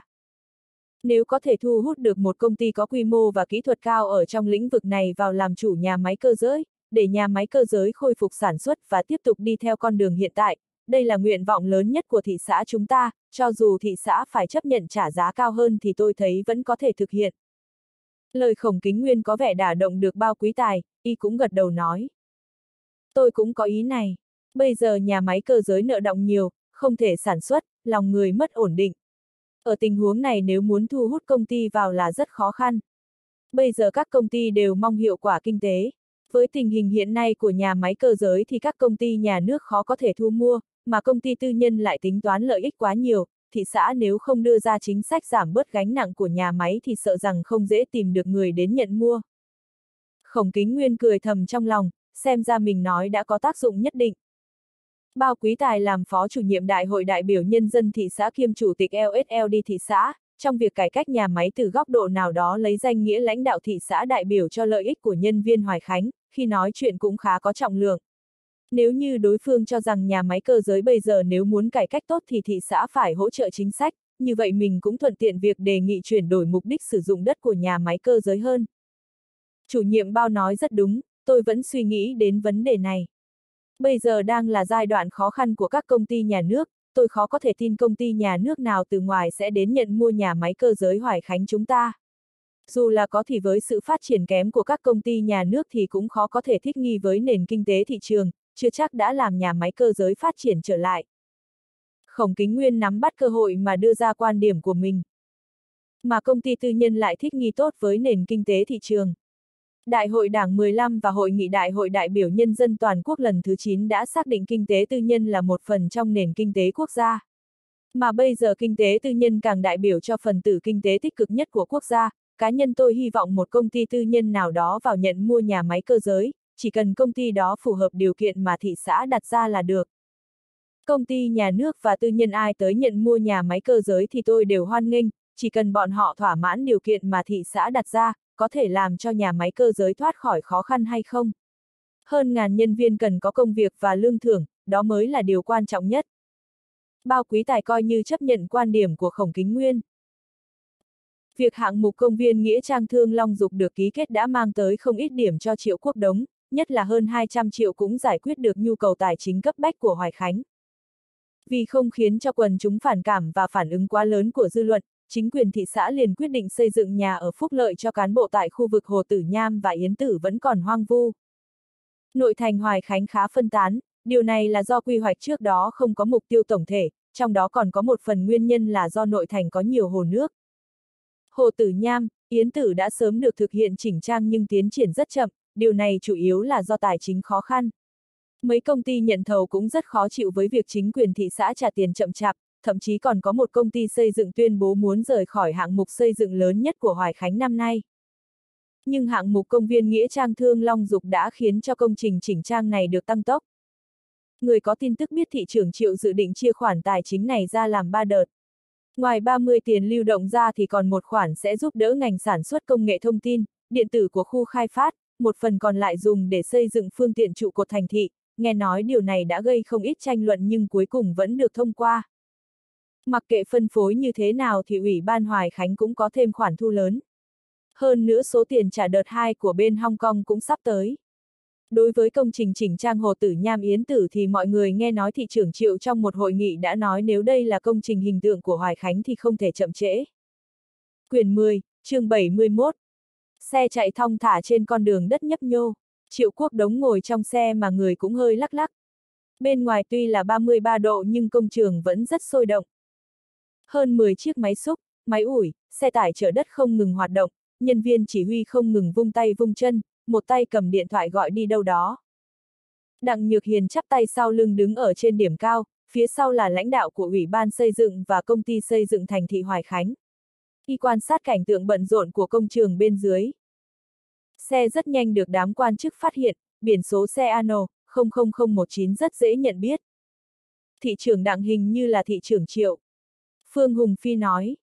Nếu có thể thu hút được một công ty có quy mô và kỹ thuật cao ở trong lĩnh vực này vào làm chủ nhà máy cơ giới, để nhà máy cơ giới khôi phục sản xuất và tiếp tục đi theo con đường hiện tại, đây là nguyện vọng lớn nhất của thị xã chúng ta, cho dù thị xã phải chấp nhận trả giá cao hơn thì tôi thấy vẫn có thể thực hiện. Lời Khổng Kính Nguyên có vẻ đả động được Bao Quý Tài, y cũng gật đầu nói. Tôi cũng có ý này. Bây giờ nhà máy cơ giới nợ đọng nhiều, không thể sản xuất, lòng người mất ổn định. Ở tình huống này nếu muốn thu hút công ty vào là rất khó khăn. Bây giờ các công ty đều mong hiệu quả kinh tế. Với tình hình hiện nay của nhà máy cơ giới thì các công ty nhà nước khó có thể thu mua, mà công ty tư nhân lại tính toán lợi ích quá nhiều, thị xã nếu không đưa ra chính sách giảm bớt gánh nặng của nhà máy thì sợ rằng không dễ tìm được người đến nhận mua. Khổng Kính Nguyên cười thầm trong lòng, xem ra mình nói đã có tác dụng nhất định. Bao Quý Tài làm phó chủ nhiệm đại hội đại biểu nhân dân thị xã kiêm chủ tịch LSLD thị xã, trong việc cải cách nhà máy từ góc độ nào đó lấy danh nghĩa lãnh đạo thị xã đại biểu cho lợi ích của nhân viên Hoài Khánh, khi nói chuyện cũng khá có trọng lượng. Nếu như đối phương cho rằng nhà máy cơ giới bây giờ nếu muốn cải cách tốt thì thị xã phải hỗ trợ chính sách, như vậy mình cũng thuận tiện việc đề nghị chuyển đổi mục đích sử dụng đất của nhà máy cơ giới hơn. Chủ nhiệm Bao nói rất đúng, tôi vẫn suy nghĩ đến vấn đề này. Bây giờ đang là giai đoạn khó khăn của các công ty nhà nước, tôi khó có thể tin công ty nhà nước nào từ ngoài sẽ đến nhận mua nhà máy cơ giới Hoài Khánh chúng ta. Dù là có thì với sự phát triển kém của các công ty nhà nước thì cũng khó có thể thích nghi với nền kinh tế thị trường, chưa chắc đã làm nhà máy cơ giới phát triển trở lại. Khổng Kính Nguyên nắm bắt cơ hội mà đưa ra quan điểm của mình. Mà công ty tư nhân lại thích nghi tốt với nền kinh tế thị trường. Đại hội Đảng 15 và Hội nghị Đại hội đại biểu nhân dân toàn quốc lần thứ 9 đã xác định kinh tế tư nhân là một phần trong nền kinh tế quốc gia. Mà bây giờ kinh tế tư nhân càng đại biểu cho phần tử kinh tế tích cực nhất của quốc gia, cá nhân tôi hy vọng một công ty tư nhân nào đó vào nhận mua nhà máy cơ giới, chỉ cần công ty đó phù hợp điều kiện mà thị xã đặt ra là được. Công ty nhà nước và tư nhân ai tới nhận mua nhà máy cơ giới thì tôi đều hoan nghênh, chỉ cần bọn họ thỏa mãn điều kiện mà thị xã đặt ra, có thể làm cho nhà máy cơ giới thoát khỏi khó khăn hay không. Hơn ngàn nhân viên cần có công việc và lương thưởng, đó mới là điều quan trọng nhất. Bao Quý Tài coi như chấp nhận quan điểm của Khổng Kính Nguyên. Việc hạng mục công viên Nghĩa Trang Thương Long Dục được ký kết đã mang tới không ít điểm cho Triệu Quốc Đống, nhất là hơn 200 triệu cũng giải quyết được nhu cầu tài chính cấp bách của Hoài Khánh. Vì không khiến cho quần chúng phản cảm và phản ứng quá lớn của dư luận, chính quyền thị xã liền quyết định xây dựng nhà ở phúc lợi cho cán bộ tại khu vực Hồ Tử Nham và Yến Tử vẫn còn hoang vu. Nội thành Hoài Khánh khá phân tán, Điều này là do quy hoạch trước đó không có mục tiêu tổng thể, trong đó còn có một phần nguyên nhân là do nội thành có nhiều hồ nước. Hồ Tử Nham, Yến Tử đã sớm được thực hiện chỉnh trang nhưng tiến triển rất chậm, điều này chủ yếu là do tài chính khó khăn. Mấy công ty nhận thầu cũng rất khó chịu với việc chính quyền thị xã trả tiền chậm chạp, thậm chí còn có một công ty xây dựng tuyên bố muốn rời khỏi hạng mục xây dựng lớn nhất của Hoài Khánh năm nay. Nhưng hạng mục công viên Nghĩa Trang Thương Long Dục đã khiến cho công trình chỉnh trang này được tăng tốc. Người có tin tức biết thị trưởng Triệu dự định chia khoản tài chính này ra làm 3 đợt. Ngoài 30 tiền lưu động ra thì còn một khoản sẽ giúp đỡ ngành sản xuất công nghệ thông tin, điện tử của khu khai phát, một phần còn lại dùng để xây dựng phương tiện trụ cột thành thị. Nghe nói điều này đã gây không ít tranh luận nhưng cuối cùng vẫn được thông qua. Mặc kệ phân phối như thế nào thì Ủy ban Hoài Khánh cũng có thêm khoản thu lớn. Hơn nữa số tiền trả đợt 2 của bên Hong Kong cũng sắp tới. Đối với công trình chỉnh trang Hồ Tử Nham Yến Tử thì mọi người nghe nói thị trưởng Triệu trong một hội nghị đã nói nếu đây là công trình hình tượng của Hoài Khánh thì không thể chậm trễ. Quyển 10, chương 71. Xe chạy thong thả trên con đường đất nhấp nhô. Triệu Quốc Đống ngồi trong xe mà người cũng hơi lắc lắc. Bên ngoài tuy là 33 độ nhưng công trường vẫn rất sôi động. Hơn 10 chiếc máy xúc, máy ủi, xe tải chở đất không ngừng hoạt động, nhân viên chỉ huy không ngừng vung tay vung chân, một tay cầm điện thoại gọi đi đâu đó. Đặng Nhược Hiền chắp tay sau lưng đứng ở trên điểm cao, phía sau là lãnh đạo của Ủy ban xây dựng và công ty xây dựng thành thị Hoài Khánh. Y quan sát cảnh tượng bận rộn của công trường bên dưới. Xe rất nhanh được đám quan chức phát hiện, biển số xe ANO 00019 rất dễ nhận biết. Thị trưởng Đặng hình như là thị trưởng Triệu. Phương Hùng Phi nói.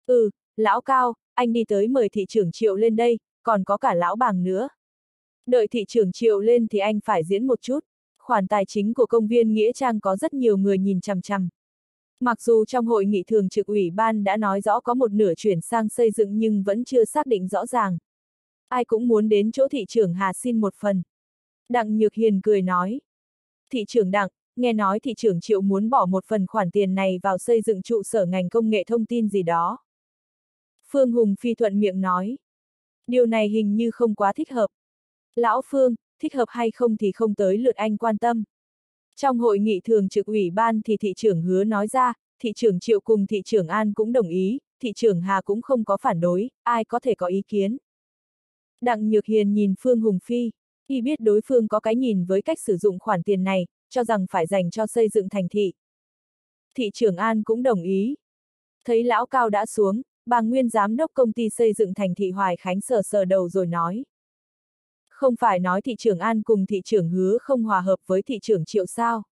Lão Cao, anh đi tới mời thị trưởng Triệu lên đây, còn có cả lão Bàng nữa. Đợi thị trưởng Triệu lên thì anh phải diễn một chút. Khoản tài chính của công viên Nghĩa Trang có rất nhiều người nhìn chằm chằm. Mặc dù trong hội nghị thường trực ủy ban đã nói rõ có một nửa chuyển sang xây dựng nhưng vẫn chưa xác định rõ ràng. Ai cũng muốn đến chỗ thị trưởng Hà xin một phần. Đặng Nhược Hiền cười nói. Thị trưởng Đặng, nghe nói thị trưởng Triệu muốn bỏ một phần khoản tiền này vào xây dựng trụ sở ngành công nghệ thông tin gì đó. Phương Hùng Phi thuận miệng nói. Điều này hình như không quá thích hợp. Lão Phương, thích hợp hay không thì không tới lượt anh quan tâm. Trong hội nghị thường trực ủy ban thì thị trưởng Hứa nói ra, thị trưởng Triệu cùng thị trưởng An cũng đồng ý, thị trưởng Hà cũng không có phản đối, ai có thể có ý kiến. Đặng Nhược Hiền nhìn Phương Hùng Phi, y biết đối phương có cái nhìn với cách sử dụng khoản tiền này, cho rằng phải dành cho xây dựng thành thị. Thị trưởng An cũng đồng ý. Thấy lão Cao đã xuống, bà nguyên giám đốc công ty xây dựng thành thị Hoài Khánh sờ sờ đầu rồi nói. Không phải nói thị trưởng An cùng thị trưởng Hứa không hòa hợp với thị trưởng Triệu sao?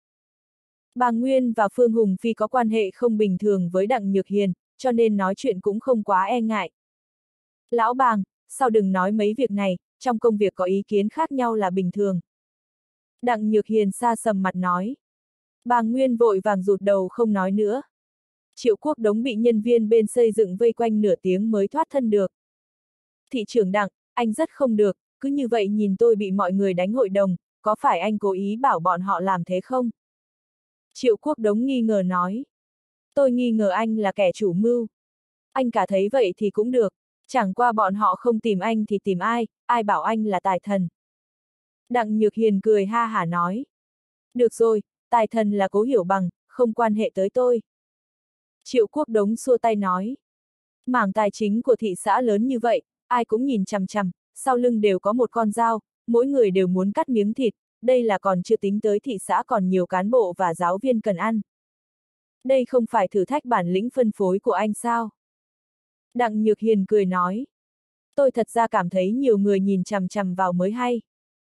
Bà Nguyên và Phương Hùng Phi có quan hệ không bình thường với Đặng Nhược Hiền, cho nên nói chuyện cũng không quá e ngại. Lão Bàng, sao đừng nói mấy việc này, trong công việc có ý kiến khác nhau là bình thường. Đặng Nhược Hiền sa sầm mặt nói. Bà Nguyên vội vàng rụt đầu không nói nữa. Triệu Quốc Đống bị nhân viên bên xây dựng vây quanh nửa tiếng mới thoát thân được. Thị trưởng Đặng, anh rất không được, cứ như vậy nhìn tôi bị mọi người đánh hội đồng, có phải anh cố ý bảo bọn họ làm thế không? Triệu Quốc Đống nghi ngờ nói. Tôi nghi ngờ anh là kẻ chủ mưu. Anh cả thấy vậy thì cũng được, chẳng qua bọn họ không tìm anh thì tìm ai, ai bảo anh là tài thần. Đặng Nhược Hiền cười ha hả nói. Được rồi, tài thần là Cố Hiểu Bằng, không quan hệ tới tôi. Triệu Quốc Đống xua tay nói. Mảng tài chính của thị xã lớn như vậy, ai cũng nhìn chằm chằm, sau lưng đều có một con dao, mỗi người đều muốn cắt miếng thịt, đây là còn chưa tính tới thị xã còn nhiều cán bộ và giáo viên cần ăn. Đây không phải thử thách bản lĩnh phân phối của anh sao? Đặng Nhược Hiền cười nói. Tôi thật ra cảm thấy nhiều người nhìn chằm chằm vào mới hay.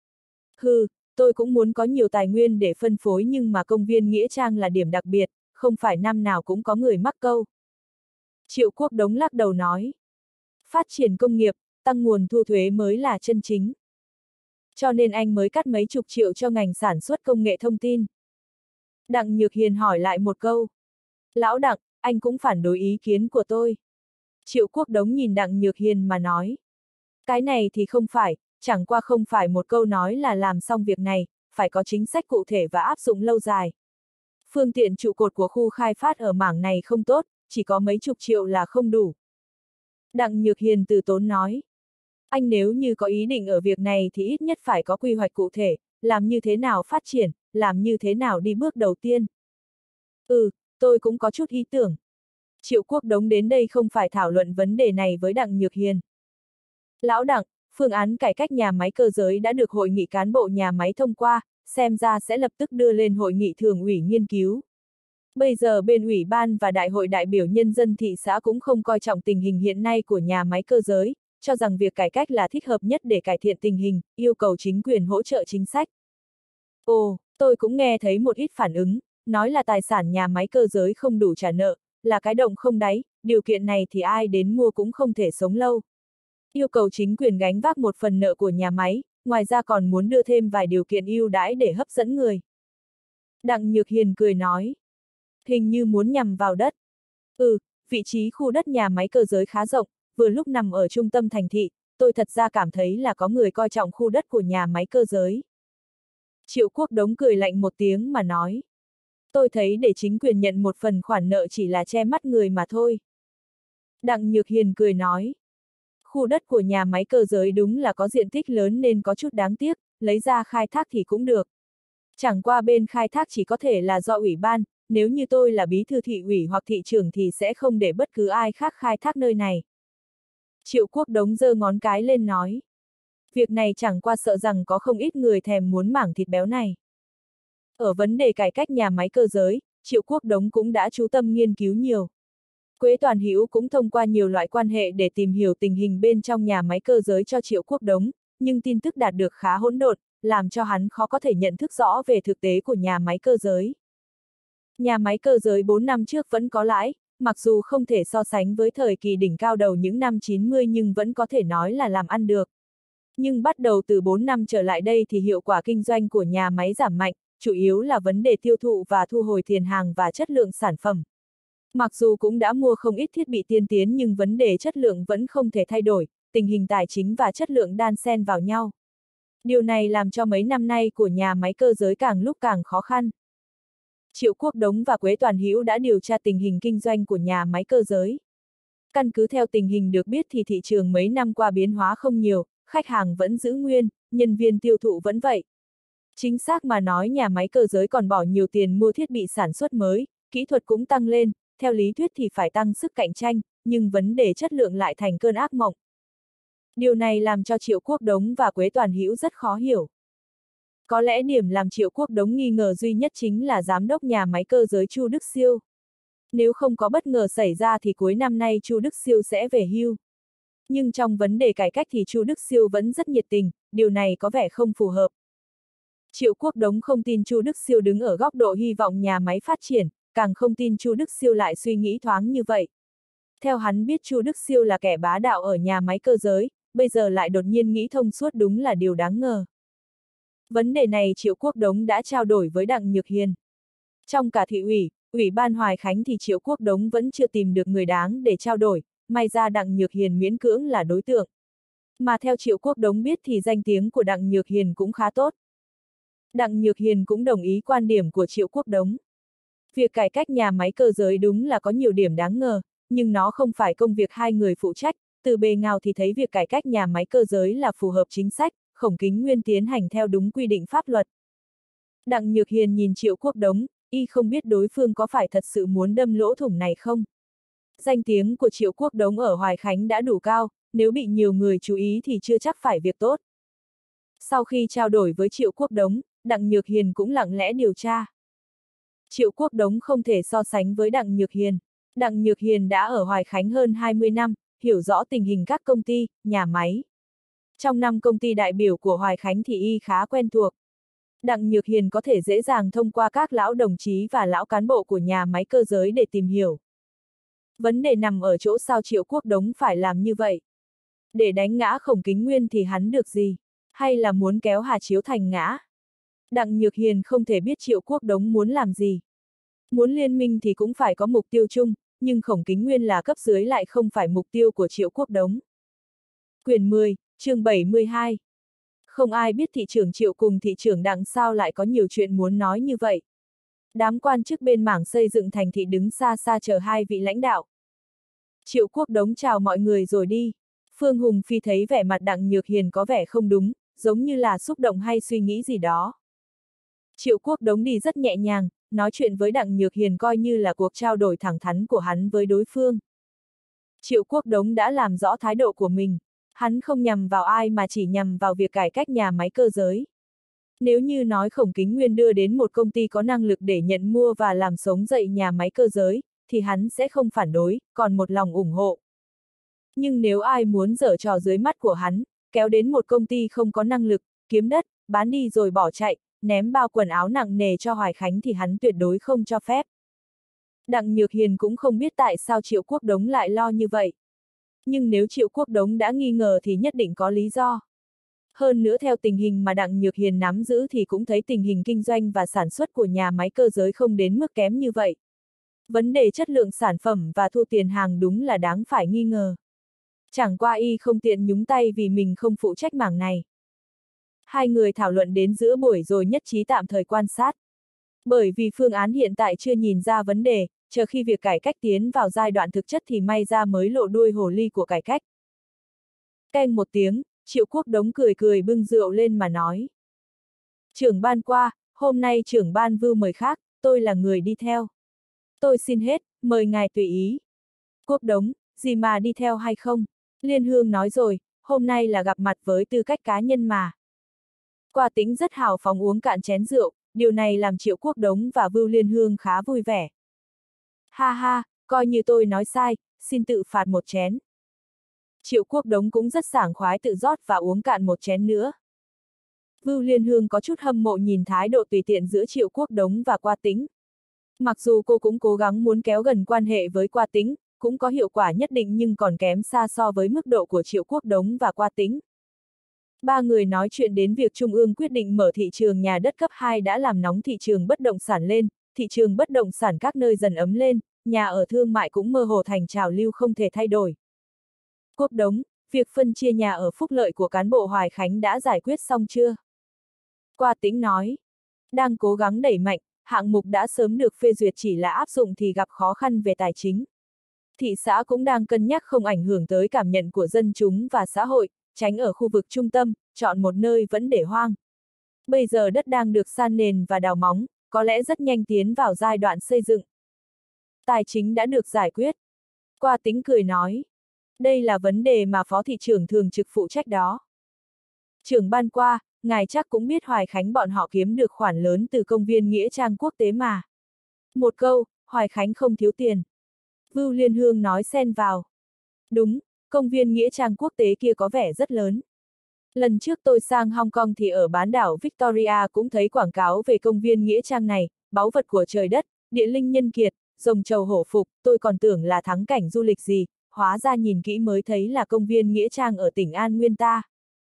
Tôi cũng muốn có nhiều tài nguyên để phân phối nhưng mà công viên Nghĩa Trang là điểm đặc biệt, không phải năm nào cũng có người mắc câu. Triệu Quốc Đống lắc đầu nói. Phát triển công nghiệp, tăng nguồn thu thuế mới là chân chính. Cho nên anh mới cắt mấy chục triệu cho ngành sản xuất công nghệ thông tin. Đặng Nhược Hiền hỏi lại một câu. Lão Đặng, anh cũng phản đối ý kiến của tôi. Triệu Quốc Đống nhìn Đặng Nhược Hiền mà nói. Cái này thì không phải, chẳng qua không phải một câu nói là làm xong việc này, phải có chính sách cụ thể và áp dụng lâu dài. Phương tiện trụ cột của khu khai phát ở mảng này không tốt, chỉ có mấy chục triệu là không đủ. Đặng Nhược Hiền từ tốn nói. Anh nếu như có ý định ở việc này thì ít nhất phải có quy hoạch cụ thể, làm như thế nào phát triển, làm như thế nào đi bước đầu tiên. Tôi cũng có chút ý tưởng. Triệu Quốc Đống đến đây không phải thảo luận vấn đề này với Đặng Nhược Hiền. Lão Đặng, phương án cải cách nhà máy cơ giới đã được hội nghị cán bộ nhà máy thông qua, xem ra sẽ lập tức đưa lên hội nghị thường ủy nghiên cứu. Bây giờ bên ủy ban và đại hội đại biểu nhân dân thị xã cũng không coi trọng tình hình hiện nay của nhà máy cơ giới, cho rằng việc cải cách là thích hợp nhất để cải thiện tình hình, yêu cầu chính quyền hỗ trợ chính sách. Tôi cũng nghe thấy một ít phản ứng, nói là tài sản nhà máy cơ giới không đủ trả nợ, là cái động không đáy, điều kiện này thì ai đến mua cũng không thể sống lâu. Yêu cầu chính quyền gánh vác một phần nợ của nhà máy, ngoài ra còn muốn đưa thêm vài điều kiện ưu đãi để hấp dẫn người. Đặng Nhược Hiền cười nói. Hình như muốn nhằm vào đất. Vị trí khu đất nhà máy cơ giới khá rộng, vừa lúc nằm ở trung tâm thành thị, tôi thật ra cảm thấy là có người coi trọng khu đất của nhà máy cơ giới. Triệu Quốc Đống cười lạnh một tiếng mà nói. Tôi thấy để chính quyền nhận một phần khoản nợ chỉ là che mắt người mà thôi. Đặng Nhược Hiền cười nói. Khu đất của nhà máy cơ giới đúng là có diện tích lớn nên có chút đáng tiếc, lấy ra khai thác thì cũng được. Chẳng qua bên khai thác chỉ có thể là do ủy ban, nếu như tôi là bí thư thị ủy hoặc thị trưởng thì sẽ không để bất cứ ai khác khai thác nơi này. Triệu Quốc Đống giơ ngón cái lên nói. Việc này chẳng qua sợ rằng có không ít người thèm muốn mảng thịt béo này. Ở vấn đề cải cách nhà máy cơ giới, Triệu Quốc Đống cũng đã chú tâm nghiên cứu nhiều. Quế Toàn Hữu cũng thông qua nhiều loại quan hệ để tìm hiểu tình hình bên trong nhà máy cơ giới cho Triệu Quốc Đống, nhưng tin tức đạt được khá hỗn độn, làm cho hắn khó có thể nhận thức rõ về thực tế của nhà máy cơ giới. Nhà máy cơ giới 4 năm trước vẫn có lãi, mặc dù không thể so sánh với thời kỳ đỉnh cao đầu những năm 90 nhưng vẫn có thể nói là làm ăn được. Nhưng bắt đầu từ 4 năm trở lại đây thì hiệu quả kinh doanh của nhà máy giảm mạnh, chủ yếu là vấn đề tiêu thụ và thu hồi tiền hàng và chất lượng sản phẩm. Mặc dù cũng đã mua không ít thiết bị tiên tiến nhưng vấn đề chất lượng vẫn không thể thay đổi, tình hình tài chính và chất lượng đan xen vào nhau. Điều này làm cho mấy năm nay của nhà máy cơ giới càng lúc càng khó khăn. Triệu Quốc Đống và Quế Toàn Hữu đã điều tra tình hình kinh doanh của nhà máy cơ giới. Căn cứ theo tình hình được biết thì thị trường mấy năm qua biến hóa không nhiều, khách hàng vẫn giữ nguyên, nhân viên tiêu thụ vẫn vậy. Chính xác mà nói nhà máy cơ giới còn bỏ nhiều tiền mua thiết bị sản xuất mới, kỹ thuật cũng tăng lên, theo lý thuyết thì phải tăng sức cạnh tranh, nhưng vấn đề chất lượng lại thành cơn ác mộng. Điều này làm cho Triệu Quốc Đống và Quế Toàn Hữu rất khó hiểu. Có lẽ điểm làm Triệu Quốc Đống nghi ngờ duy nhất chính là giám đốc nhà máy cơ giới Chu Đức Siêu. Nếu không có bất ngờ xảy ra thì cuối năm nay Chu Đức Siêu sẽ về hưu. Nhưng trong vấn đề cải cách thì Chu Đức Siêu vẫn rất nhiệt tình, điều này có vẻ không phù hợp. Triệu Quốc Đống không tin Chu Đức Siêu đứng ở góc độ hy vọng nhà máy phát triển, càng không tin Chu Đức Siêu lại suy nghĩ thoáng như vậy. Theo hắn biết Chu Đức Siêu là kẻ bá đạo ở nhà máy cơ giới, bây giờ lại đột nhiên nghĩ thông suốt đúng là điều đáng ngờ. Vấn đề này Triệu Quốc Đống đã trao đổi với Đặng Nhược Hiền. Trong cả thị ủy, ủy ban Hoài Khánh thì Triệu Quốc Đống vẫn chưa tìm được người đáng để trao đổi, may ra Đặng Nhược Hiền miễn cưỡng là đối tượng. Mà theo Triệu Quốc Đống biết thì danh tiếng của Đặng Nhược Hiền cũng khá tốt. Đặng Nhược Hiền cũng đồng ý quan điểm của Triệu Quốc Đống. Việc cải cách nhà máy cơ giới đúng là có nhiều điểm đáng ngờ, nhưng nó không phải công việc hai người phụ trách, từ bề nào thì thấy việc cải cách nhà máy cơ giới là phù hợp chính sách, Khổng Kính Nguyên tiến hành theo đúng quy định pháp luật. Đặng Nhược Hiền nhìn Triệu Quốc Đống, y không biết đối phương có phải thật sự muốn đâm lỗ thủng này không. Danh tiếng của Triệu Quốc Đống ở Hoài Khánh đã đủ cao, nếu bị nhiều người chú ý thì chưa chắc phải việc tốt. Sau khi trao đổi với Triệu Quốc Đống, Đặng Nhược Hiền cũng lặng lẽ điều tra. Triệu Quốc Đống không thể so sánh với Đặng Nhược Hiền. Đặng Nhược Hiền đã ở Hoài Khánh hơn 20 năm, hiểu rõ tình hình các công ty, nhà máy. Trong năm công ty đại biểu của Hoài Khánh thì y khá quen thuộc. Đặng Nhược Hiền có thể dễ dàng thông qua các lão đồng chí và lão cán bộ của nhà máy cơ giới để tìm hiểu. Vấn đề nằm ở chỗ sao Triệu Quốc Đống phải làm như vậy. Để đánh ngã Khổng Kính Nguyên thì hắn được gì? Hay là muốn kéo Hà Chiếu Thành ngã? Đặng Nhược Hiền không thể biết Triệu Quốc Đống muốn làm gì. Muốn liên minh thì cũng phải có mục tiêu chung, nhưng Khổng Kính Nguyên là cấp dưới lại không phải mục tiêu của Triệu Quốc Đống. Quyển 10, chương 72. Không ai biết thị trưởng Triệu cùng thị trưởng Đặng sao lại có nhiều chuyện muốn nói như vậy. Đám quan chức bên mảng xây dựng thành thị đứng xa xa chờ hai vị lãnh đạo. Triệu Quốc Đống chào mọi người rồi đi. Phương Hùng Phi thấy vẻ mặt Đặng Nhược Hiền có vẻ không đúng, giống như là xúc động hay suy nghĩ gì đó. Triệu Quốc Đống đi rất nhẹ nhàng, nói chuyện với Đặng Nhược Hiền coi như là cuộc trao đổi thẳng thắn của hắn với đối phương. Triệu Quốc Đống đã làm rõ thái độ của mình, hắn không nhằm vào ai mà chỉ nhằm vào việc cải cách nhà máy cơ giới. Nếu như nói Khổng Kính Nguyên đưa đến một công ty có năng lực để nhận mua và làm sống dậy nhà máy cơ giới, thì hắn sẽ không phản đối, còn một lòng ủng hộ. Nhưng nếu ai muốn giở trò dưới mắt của hắn, kéo đến một công ty không có năng lực, kiếm đất, bán đi rồi bỏ chạy, ném bao quần áo nặng nề cho Hoài Khánh thì hắn tuyệt đối không cho phép. Đặng Nhược Hiền cũng không biết tại sao Triệu Quốc Đống lại lo như vậy. Nhưng nếu Triệu Quốc Đống đã nghi ngờ thì nhất định có lý do. Hơn nữa theo tình hình mà Đặng Nhược Hiền nắm giữ thì cũng thấy tình hình kinh doanh và sản xuất của nhà máy cơ giới không đến mức kém như vậy. Vấn đề chất lượng sản phẩm và thu tiền hàng đúng là đáng phải nghi ngờ. Chẳng qua y không tiện nhúng tay vì mình không phụ trách mảng này. Hai người thảo luận đến giữa buổi rồi nhất trí tạm thời quan sát. Bởi vì phương án hiện tại chưa nhìn ra vấn đề, chờ khi việc cải cách tiến vào giai đoạn thực chất thì may ra mới lộ đuôi hồ ly của cải cách. Keng một tiếng, Triệu Quốc Đống cười cười bưng rượu lên mà nói. Trưởng ban qua, hôm nay trưởng ban Vưu mời khác, tôi là người đi theo. Tôi xin hết, mời ngài tùy ý. Quốc Đống, gì mà đi theo hay không? Liên Hương nói rồi, hôm nay là gặp mặt với tư cách cá nhân mà. Qua Tĩnh rất hào phóng uống cạn chén rượu, điều này làm Triệu Quốc Đống và Vưu Liên Hương khá vui vẻ. Ha ha, coi như tôi nói sai, xin tự phạt một chén. Triệu Quốc Đống cũng rất sảng khoái tự rót và uống cạn một chén nữa. Vưu Liên Hương có chút hâm mộ nhìn thái độ tùy tiện giữa Triệu Quốc Đống và Qua Tĩnh. Mặc dù cô cũng cố gắng muốn kéo gần quan hệ với Qua Tĩnh, cũng có hiệu quả nhất định nhưng còn kém xa so với mức độ của Triệu Quốc Đống và Qua Tĩnh. Ba người nói chuyện đến việc Trung ương quyết định mở thị trường nhà đất cấp 2 đã làm nóng thị trường bất động sản lên, thị trường bất động sản các nơi dần ấm lên, nhà ở thương mại cũng mơ hồ thành trào lưu không thể thay đổi. Quốc Đống, việc phân chia nhà ở phúc lợi của cán bộ Hoài Khánh đã giải quyết xong chưa? Qua Tĩnh nói, đang cố gắng đẩy mạnh, hạng mục đã sớm được phê duyệt chỉ là áp dụng thì gặp khó khăn về tài chính. Thị xã cũng đang cân nhắc không ảnh hưởng tới cảm nhận của dân chúng và xã hội, tránh ở khu vực trung tâm, chọn một nơi vẫn để hoang. Bây giờ đất đang được san nền và đào móng, có lẽ rất nhanh tiến vào giai đoạn xây dựng. Tài chính đã được giải quyết. Qua Tĩnh cười nói, đây là vấn đề mà phó thị trưởng thường trực phụ trách đó. Trưởng ban Qua, ngài chắc cũng biết Hoài Khánh bọn họ kiếm được khoản lớn từ công viên Nghĩa Trang quốc tế mà. Một câu, Hoài Khánh không thiếu tiền. Vưu Liên Hương nói xen vào. Đúng, công viên Nghĩa Trang quốc tế kia có vẻ rất lớn. Lần trước tôi sang Hong Kong thì ở bán đảo Victoria cũng thấy quảng cáo về công viên Nghĩa Trang này, báu vật của trời đất, địa linh nhân kiệt, rồng trầu hổ phục, tôi còn tưởng là thắng cảnh du lịch gì, hóa ra nhìn kỹ mới thấy là công viên Nghĩa Trang ở tỉnh An Nguyên ta.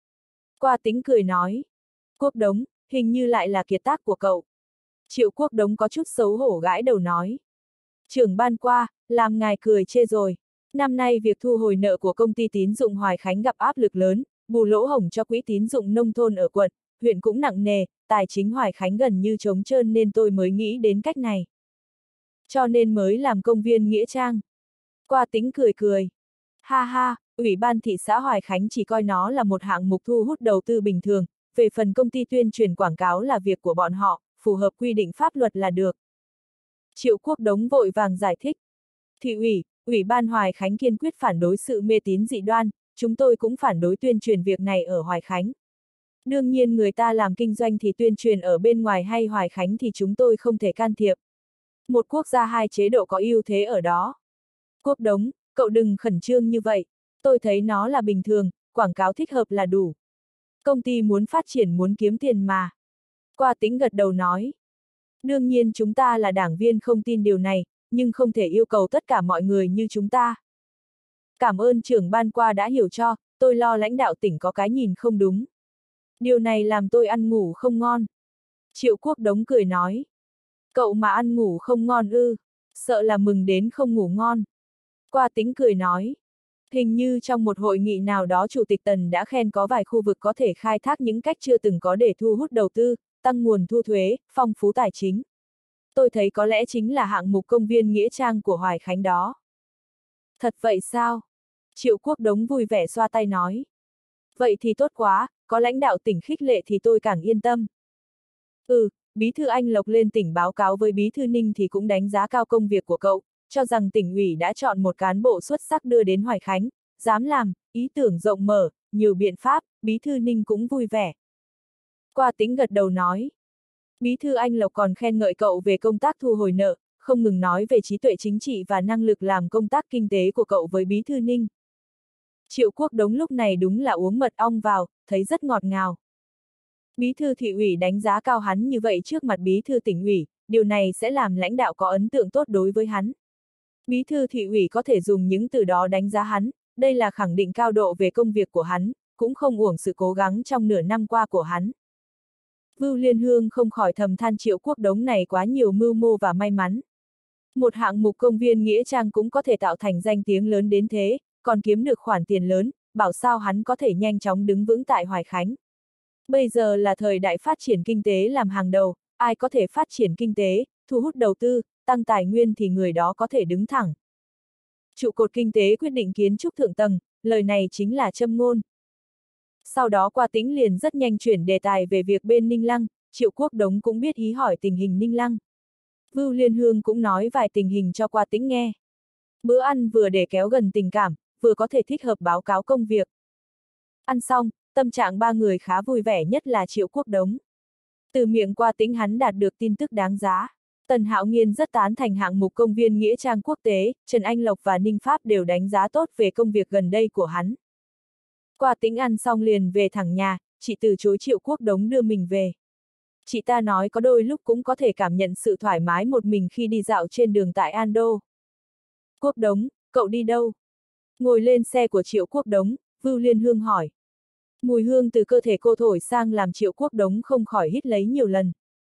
Qua Tĩnh cười nói. Quốc Đống, hình như lại là kiệt tác của cậu. Triệu Quốc Đống có chút xấu hổ gãi đầu nói. Trưởng ban Qua, làm ngài cười chê rồi. Năm nay việc thu hồi nợ của công ty tín dụng Hoài Khánh gặp áp lực lớn, bù lỗ hổng cho quỹ tín dụng nông thôn ở quận, huyện cũng nặng nề, tài chính Hoài Khánh gần như trống trơn nên tôi mới nghĩ đến cách này. Cho nên mới làm công viên Nghĩa Trang. Qua Tĩnh cười cười. Ha ha, Ủy ban thị xã Hoài Khánh chỉ coi nó là một hạng mục thu hút đầu tư bình thường, về phần công ty tuyên truyền quảng cáo là việc của bọn họ, phù hợp quy định pháp luật là được. Triệu Quốc Đống vội vàng giải thích. Thị ủy, Ủy ban Hoài Khánh kiên quyết phản đối sự mê tín dị đoan, chúng tôi cũng phản đối tuyên truyền việc này ở Hoài Khánh. Đương nhiên người ta làm kinh doanh thì tuyên truyền ở bên ngoài hay Hoài Khánh thì chúng tôi không thể can thiệp. Một quốc gia hai chế độ có ưu thế ở đó. Quốc Đống, cậu đừng khẩn trương như vậy, tôi thấy nó là bình thường, quảng cáo thích hợp là đủ. Công ty muốn phát triển muốn kiếm tiền mà. Qua Tĩnh gật đầu nói. Đương nhiên chúng ta là đảng viên không tin điều này, nhưng không thể yêu cầu tất cả mọi người như chúng ta. Cảm ơn trưởng ban Qua đã hiểu cho, tôi lo lãnh đạo tỉnh có cái nhìn không đúng. Điều này làm tôi ăn ngủ không ngon. Triệu Quốc Đống cười nói. Cậu mà ăn ngủ không ngon ư, sợ là mừng đến không ngủ ngon. Qua Tĩnh cười nói. Hình như trong một hội nghị nào đó Chủ tịch Tần đã khen có vài khu vực có thể khai thác những cách chưa từng có để thu hút đầu tư, tăng nguồn thu thuế, phong phú tài chính. Tôi thấy có lẽ chính là hạng mục công viên Nghĩa Trang của Hoài Khánh đó. Thật vậy sao? Triệu Quốc Đống vui vẻ xoa tay nói. Vậy thì tốt quá, có lãnh đạo tỉnh khích lệ thì tôi càng yên tâm. Ừ, Bí thư Anh Lộc lên tỉnh báo cáo với Bí thư Ninh thì cũng đánh giá cao công việc của cậu, cho rằng tỉnh ủy đã chọn một cán bộ xuất sắc đưa đến Hoài Khánh, dám làm, ý tưởng rộng mở, nhiều biện pháp, Bí thư Ninh cũng vui vẻ. Qua Tĩnh gật đầu nói. Bí thư Anh Lộc còn khen ngợi cậu về công tác thu hồi nợ, không ngừng nói về trí tuệ chính trị và năng lực làm công tác kinh tế của cậu với Bí thư Ninh. Triệu Quốc Đống lúc này đúng là uống mật ong vào, thấy rất ngọt ngào. Bí thư thị ủy đánh giá cao hắn như vậy trước mặt bí thư tỉnh ủy, điều này sẽ làm lãnh đạo có ấn tượng tốt đối với hắn. Bí thư thị ủy có thể dùng những từ đó đánh giá hắn, đây là khẳng định cao độ về công việc của hắn, cũng không uổng sự cố gắng trong nửa năm qua của hắn. Vưu Liên Hương không khỏi thầm than Triệu Quốc Đống này quá nhiều mưu mô và may mắn. Một hạng mục công viên nghĩa trang cũng có thể tạo thành danh tiếng lớn đến thế, còn kiếm được khoản tiền lớn, bảo sao hắn có thể nhanh chóng đứng vững tại Hoài Khánh. Bây giờ là thời đại phát triển kinh tế làm hàng đầu, ai có thể phát triển kinh tế, thu hút đầu tư, tăng tài nguyên thì người đó có thể đứng thẳng. Trụ cột kinh tế quyết định kiến trúc thượng tầng, lời này chính là châm ngôn. Sau đó Qua Tĩnh liền rất nhanh chuyển đề tài về việc bên Ninh Lăng, Triệu Quốc Đống cũng biết ý hỏi tình hình Ninh Lăng. Vưu Liên Hương cũng nói vài tình hình cho Qua Tĩnh nghe. Bữa ăn vừa để kéo gần tình cảm, vừa có thể thích hợp báo cáo công việc. Ăn xong, tâm trạng ba người khá vui vẻ nhất là Triệu Quốc Đống. Từ miệng Qua Tĩnh hắn đạt được tin tức đáng giá. Tần Hạo Nghiên rất tán thành hạng mục công viên nghĩa trang quốc tế, Trần Anh Lộc và Ninh Pháp đều đánh giá tốt về công việc gần đây của hắn. Qua Tĩnh ăn xong liền về thẳng nhà, chị từ chối Triệu Quốc Đống đưa mình về. Chị ta nói có đôi lúc cũng có thể cảm nhận sự thoải mái một mình khi đi dạo trên đường tại Ando. Quốc Đống, cậu đi đâu? Ngồi lên xe của Triệu Quốc Đống, Vưu Liên Hương hỏi. Mùi hương từ cơ thể cô thổi sang làm Triệu Quốc Đống không khỏi hít lấy nhiều lần.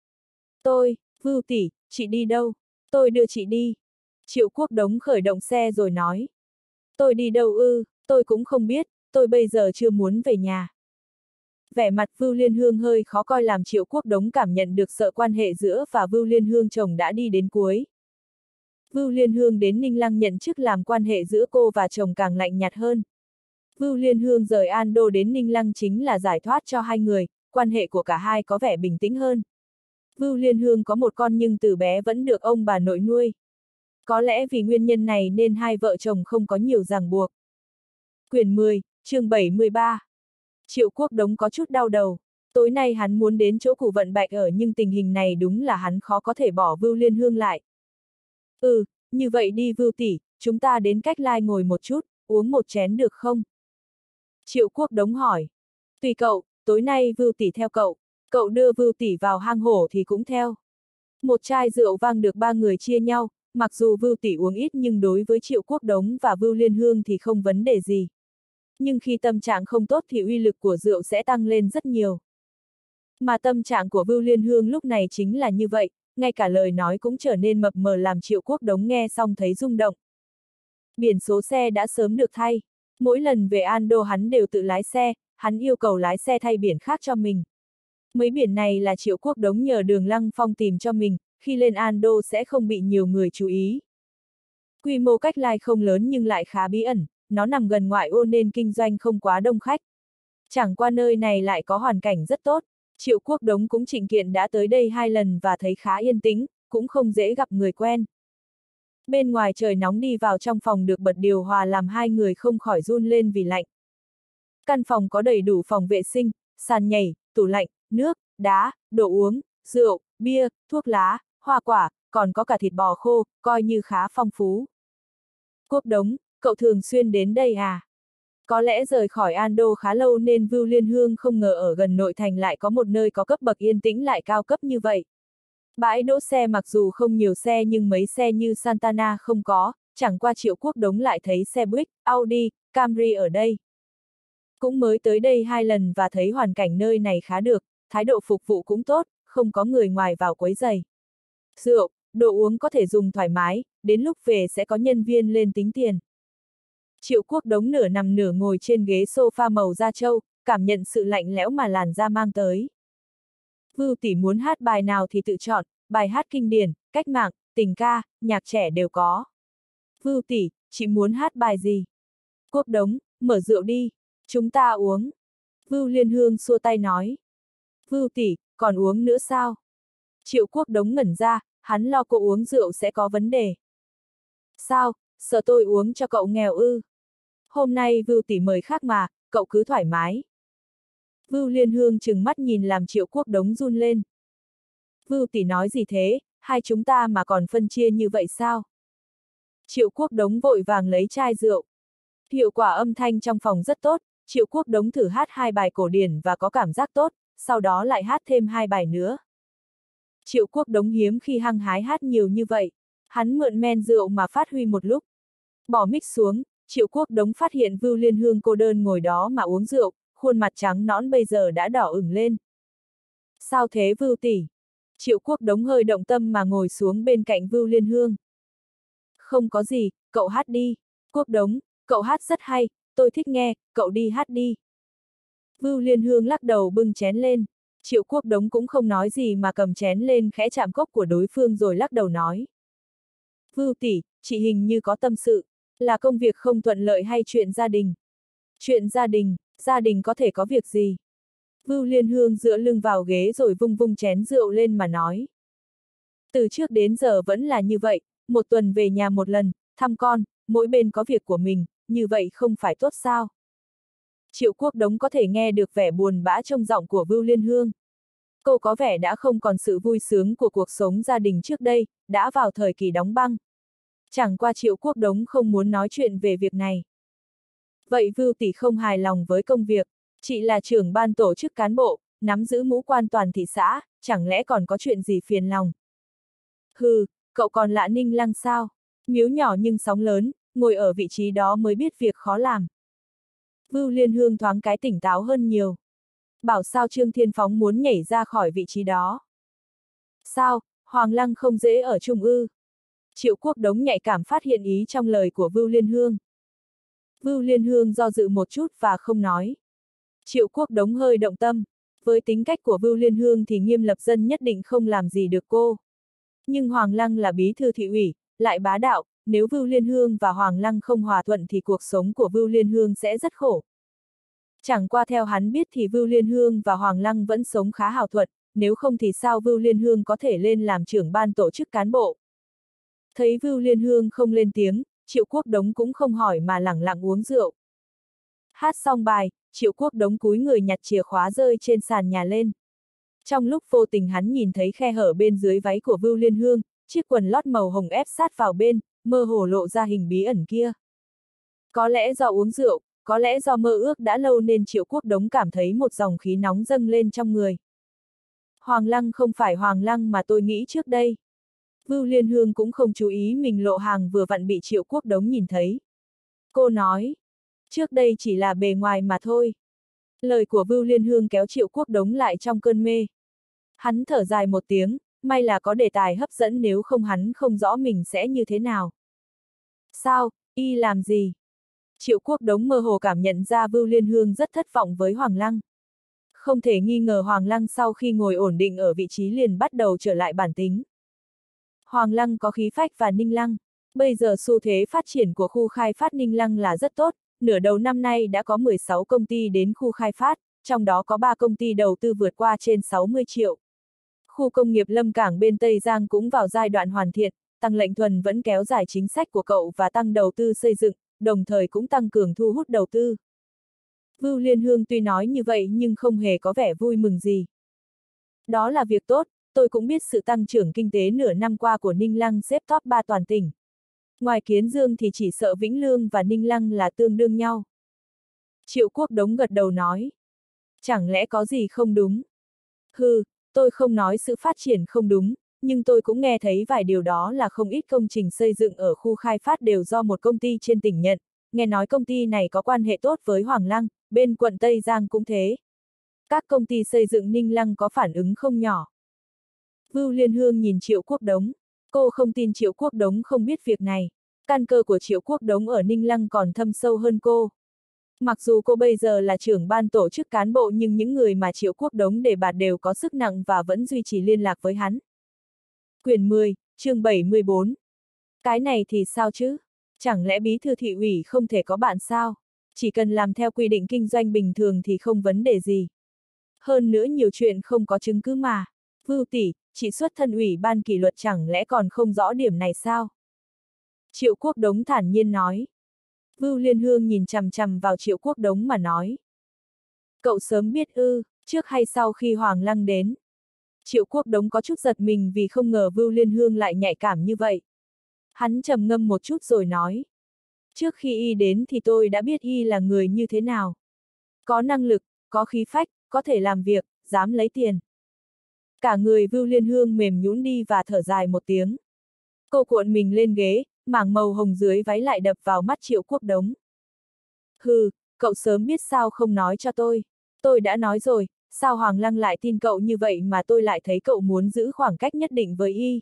Vưu tỷ, chị đi đâu? Tôi đưa chị đi. Triệu Quốc Đống khởi động xe rồi nói. Tôi đi đâu ư, tôi cũng không biết, tôi bây giờ chưa muốn về nhà. Vẻ mặt Vưu Liên Hương hơi khó coi làm Triệu Quốc Đống cảm nhận được sợ quan hệ giữa và Vưu Liên Hương chồng đã đi đến cuối. Vưu Liên Hương đến Ninh Lăng nhận chức làm quan hệ giữa cô và chồng càng lạnh nhạt hơn. Vưu Liên Hương rời Ando đến Ninh Lăng chính là giải thoát cho hai người, quan hệ của cả hai có vẻ bình tĩnh hơn. Vưu Liên Hương có một con nhưng từ bé vẫn được ông bà nội nuôi. Có lẽ vì nguyên nhân này nên hai vợ chồng không có nhiều ràng buộc. Quyển 10, chương 73. Triệu Quốc Đống có chút đau đầu. Tối nay hắn muốn đến chỗ Củ Vận Bạch ở nhưng tình hình này đúng là hắn khó có thể bỏ Vưu Liên Hương lại. Như vậy đi Vưu tỷ, chúng ta đến Cách Lai ngồi một chút, uống một chén được không? Triệu Quốc Đống hỏi. Tùy cậu, tối nay Vưu tỷ theo cậu đưa Vưu tỷ vào hang hổ thì cũng theo. Một chai rượu vang được ba người chia nhau, mặc dù Vưu tỷ uống ít nhưng đối với Triệu Quốc Đống và Vưu Liên Hương thì không vấn đề gì. Nhưng khi tâm trạng không tốt thì uy lực của rượu sẽ tăng lên rất nhiều. Mà tâm trạng của Vưu Liên Hương lúc này chính là như vậy, ngay cả lời nói cũng trở nên mập mờ làm Triệu Quốc Đống nghe xong thấy rung động. Biển số xe đã sớm được thay. Mỗi lần về Ando hắn đều tự lái xe, hắn yêu cầu lái xe thay biển khác cho mình. Mấy biển này là Triệu Quốc Đống nhờ Đường Lăng Phong tìm cho mình, khi lên Ando sẽ không bị nhiều người chú ý. Quy mô Cách Lai không lớn nhưng lại khá bí ẩn, nó nằm gần ngoại ô nên kinh doanh không quá đông khách. Chẳng qua nơi này lại có hoàn cảnh rất tốt, Triệu Quốc Đống cũng trịnh kiện đã tới đây 2 lần và thấy khá yên tĩnh, cũng không dễ gặp người quen. Bên ngoài trời nóng đi vào trong phòng được bật điều hòa làm hai người không khỏi run lên vì lạnh. Căn phòng có đầy đủ phòng vệ sinh, sàn nhảy, tủ lạnh, nước, đá, đồ uống, rượu, bia, thuốc lá, hoa quả, còn có cả thịt bò khô, coi như khá phong phú. Quốc Đống, cậu thường xuyên đến đây à? Có lẽ rời khỏi Ando khá lâu nên Vưu Liên Hương không ngờ ở gần nội thành lại có một nơi có cấp bậc yên tĩnh lại cao cấp như vậy. Bãi đỗ xe mặc dù không nhiều xe nhưng mấy xe như Santana không có, chẳng qua Triệu Quốc Đống lại thấy xe Buick, Audi, Camry ở đây. Cũng mới tới đây 2 lần và thấy hoàn cảnh nơi này khá được, thái độ phục vụ cũng tốt, không có người ngoài vào quấy rầy. Rượu, đồ uống có thể dùng thoải mái, đến lúc về sẽ có nhân viên lên tính tiền. Triệu Quốc Đống nửa nằm nửa ngồi trên ghế sofa màu da trâu, cảm nhận sự lạnh lẽo mà làn da mang tới. Vưu tỷ muốn hát bài nào thì tự chọn, bài hát kinh điển, cách mạng, tình ca, nhạc trẻ đều có. Vưu tỷ, chị muốn hát bài gì? Quốc Đống, mở rượu đi, chúng ta uống. Vưu Liên Hương xua tay nói. Vưu tỷ, còn uống nữa sao? Triệu Quốc Đống ngẩn ra, hắn lo cô uống rượu sẽ có vấn đề. Sao, sợ tôi uống cho cậu nghèo ư? Hôm nay Vưu tỷ mời khác mà, cậu cứ thoải mái. Vưu Liên Hương trừng mắt nhìn làm Triệu Quốc Đống run lên. Vưu tỷ nói gì thế, hai chúng ta mà còn phân chia như vậy sao? Triệu Quốc Đống vội vàng lấy chai rượu. Hiệu quả âm thanh trong phòng rất tốt, Triệu Quốc Đống thử hát 2 bài cổ điển và có cảm giác tốt, sau đó lại hát thêm 2 bài nữa. Triệu Quốc Đống hiếm khi hăng hái hát nhiều như vậy, hắn mượn men rượu mà phát huy một lúc. Bỏ mic xuống, Triệu Quốc Đống phát hiện Vưu Liên Hương cô đơn ngồi đó mà uống rượu, khuôn mặt trắng nõn bây giờ đã đỏ ửng lên. Sao thế Vưu tỷ? Triệu Quốc Đống hơi động tâm mà ngồi xuống bên cạnh Vưu Liên Hương. Không có gì, cậu hát đi. Quốc Đống, cậu hát rất hay, tôi thích nghe, cậu đi hát đi. Vưu Liên Hương lắc đầu bưng chén lên. Triệu Quốc Đống cũng không nói gì mà cầm chén lên khẽ chạm cốc của đối phương rồi lắc đầu nói. Vưu tỷ, chị hình như có tâm sự, là công việc không thuận lợi hay chuyện gia đình? Chuyện gia đình có thể có việc gì? Vưu Liên Hương dựa lưng vào ghế rồi vung vung chén rượu lên mà nói. Từ trước đến giờ vẫn là như vậy, một tuần về nhà một lần, thăm con, mỗi bên có việc của mình, như vậy không phải tốt sao? Triệu Quốc Đống có thể nghe được vẻ buồn bã trong giọng của Vưu Liên Hương. Cô có vẻ đã không còn sự vui sướng của cuộc sống gia đình trước đây, đã vào thời kỳ đóng băng. Chẳng qua Triệu Quốc Đống không muốn nói chuyện về việc này. Vậy Vưu tỷ không hài lòng với công việc, chị là trưởng ban tổ chức cán bộ, nắm giữ mũ quan toàn thị xã, chẳng lẽ còn có chuyện gì phiền lòng? Hừ, cậu còn lạ Ninh Lăng sao? Miếu nhỏ nhưng sóng lớn, ngồi ở vị trí đó mới biết việc khó làm. Vưu Liên Hương thoáng cái tỉnh táo hơn nhiều. Bảo sao Trương Thiên Phóng muốn nhảy ra khỏi vị trí đó. Sao, Hoàng Lăng không dễ ở chung ư? Triệu Quốc Đống nhạy cảm phát hiện ý trong lời của Vưu Liên Hương. Vưu Liên Hương do dự một chút và không nói. Triệu Quốc Đống hơi động tâm. Với tính cách của Vưu Liên Hương thì Nghiêm Lập Dân nhất định không làm gì được cô. Nhưng Hoàng Lăng là bí thư thị ủy, lại bá đạo, nếu Vưu Liên Hương và Hoàng Lăng không hòa thuận thì cuộc sống của Vưu Liên Hương sẽ rất khổ. Chẳng qua theo hắn biết thì Vưu Liên Hương và Hoàng Lăng vẫn sống khá hào thuận, nếu không thì sao Vưu Liên Hương có thể lên làm trưởng ban tổ chức cán bộ. Thấy Vưu Liên Hương không lên tiếng, Triệu Quốc Đống cũng không hỏi mà lẳng lặng uống rượu. Hát xong bài, Triệu Quốc Đống cúi người nhặt chìa khóa rơi trên sàn nhà lên. Trong lúc vô tình hắn nhìn thấy khe hở bên dưới váy của Vưu Liên Hương, chiếc quần lót màu hồng ép sát vào bên, mơ hồ lộ ra hình bí ẩn kia. Có lẽ do uống rượu, có lẽ do mơ ước đã lâu nên Triệu Quốc Đống cảm thấy một dòng khí nóng dâng lên trong người. Hoàng Lăng không phải Hoàng Lăng mà tôi nghĩ trước đây. Vưu Liên Hương cũng không chú ý mình lộ hàng vừa vặn bị Triệu Quốc Đống nhìn thấy. Cô nói, trước đây chỉ là bề ngoài mà thôi. Lời của Vưu Liên Hương kéo Triệu Quốc Đống lại trong cơn mê. Hắn thở dài một tiếng, may là có đề tài hấp dẫn nếu không hắn không rõ mình sẽ như thế nào. Sao, y làm gì? Triệu Quốc Đống mơ hồ cảm nhận ra Vưu Liên Hương rất thất vọng với Hoàng Lăng. Không thể nghi ngờ Hoàng Lăng sau khi ngồi ổn định ở vị trí liền bắt đầu trở lại bản tính. Hoàng Lăng có khí phách và Ninh Lăng. Bây giờ xu thế phát triển của khu khai phát Ninh Lăng là rất tốt, nửa đầu năm nay đã có 16 công ty đến khu khai phát, trong đó có 3 công ty đầu tư vượt qua trên 60 triệu. Khu công nghiệp Lâm Cảng bên Tây Giang cũng vào giai đoạn hoàn thiện, Tăng Lệnh Thuần vẫn kéo dài chính sách của cậu và tăng đầu tư xây dựng, đồng thời cũng tăng cường thu hút đầu tư. Vưu Liên Hương tuy nói như vậy nhưng không hề có vẻ vui mừng gì. Đó là việc tốt, tôi cũng biết sự tăng trưởng kinh tế nửa năm qua của Ninh Lăng xếp top 3 toàn tỉnh. Ngoài Kiến Dương thì chỉ sợ Vĩnh Lương và Ninh Lăng là tương đương nhau. Triệu Quốc Đống gật đầu nói. Chẳng lẽ có gì không đúng? Hừ, tôi không nói sự phát triển không đúng, nhưng tôi cũng nghe thấy vài điều đó là không ít công trình xây dựng ở khu khai phát đều do một công ty trên tỉnh nhận, nghe nói công ty này có quan hệ tốt với Hoàng Lăng, bên quận Tây Giang cũng thế. Các công ty xây dựng Ninh Lăng có phản ứng không nhỏ. Vưu Liên Hương nhìn Triệu Quốc Đống, cô không tin Triệu Quốc Đống không biết việc này, căn cơ của Triệu Quốc Đống ở Ninh Lăng còn thâm sâu hơn cô. Mặc dù cô bây giờ là trưởng ban tổ chức cán bộ nhưng những người mà Triệu Quốc Đống đề bạt đều có sức nặng và vẫn duy trì liên lạc với hắn. Quyển 10, chương 74. Cái này thì sao chứ? Chẳng lẽ bí thư thị ủy không thể có bạn sao? Chỉ cần làm theo quy định kinh doanh bình thường thì không vấn đề gì. Hơn nữa nhiều chuyện không có chứng cứ mà. Vưu tỷ, chị xuất thân ủy ban kỷ luật chẳng lẽ còn không rõ điểm này sao? Triệu Quốc Đống thản nhiên nói. Vưu Liên Hương nhìn chằm chằm vào Triệu Quốc Đống mà nói. Cậu sớm biết ư, trước hay sau khi Hoàng Lăng đến. Triệu Quốc Đống có chút giật mình vì không ngờ Vưu Liên Hương lại nhạy cảm như vậy. Hắn trầm ngâm một chút rồi nói. Trước khi y đến thì tôi đã biết y là người như thế nào. Có năng lực, có khí phách, có thể làm việc, dám lấy tiền. Cả người Vưu Liên Hương mềm nhũn đi và thở dài một tiếng. Cô cuộn mình lên ghế, mảng màu hồng dưới váy lại đập vào mắt Triệu Quốc Đống. Hừ, cậu sớm biết sao không nói cho tôi. Tôi đã nói rồi, sao Hoàng Lăng lại tin cậu như vậy mà tôi lại thấy cậu muốn giữ khoảng cách nhất định với y.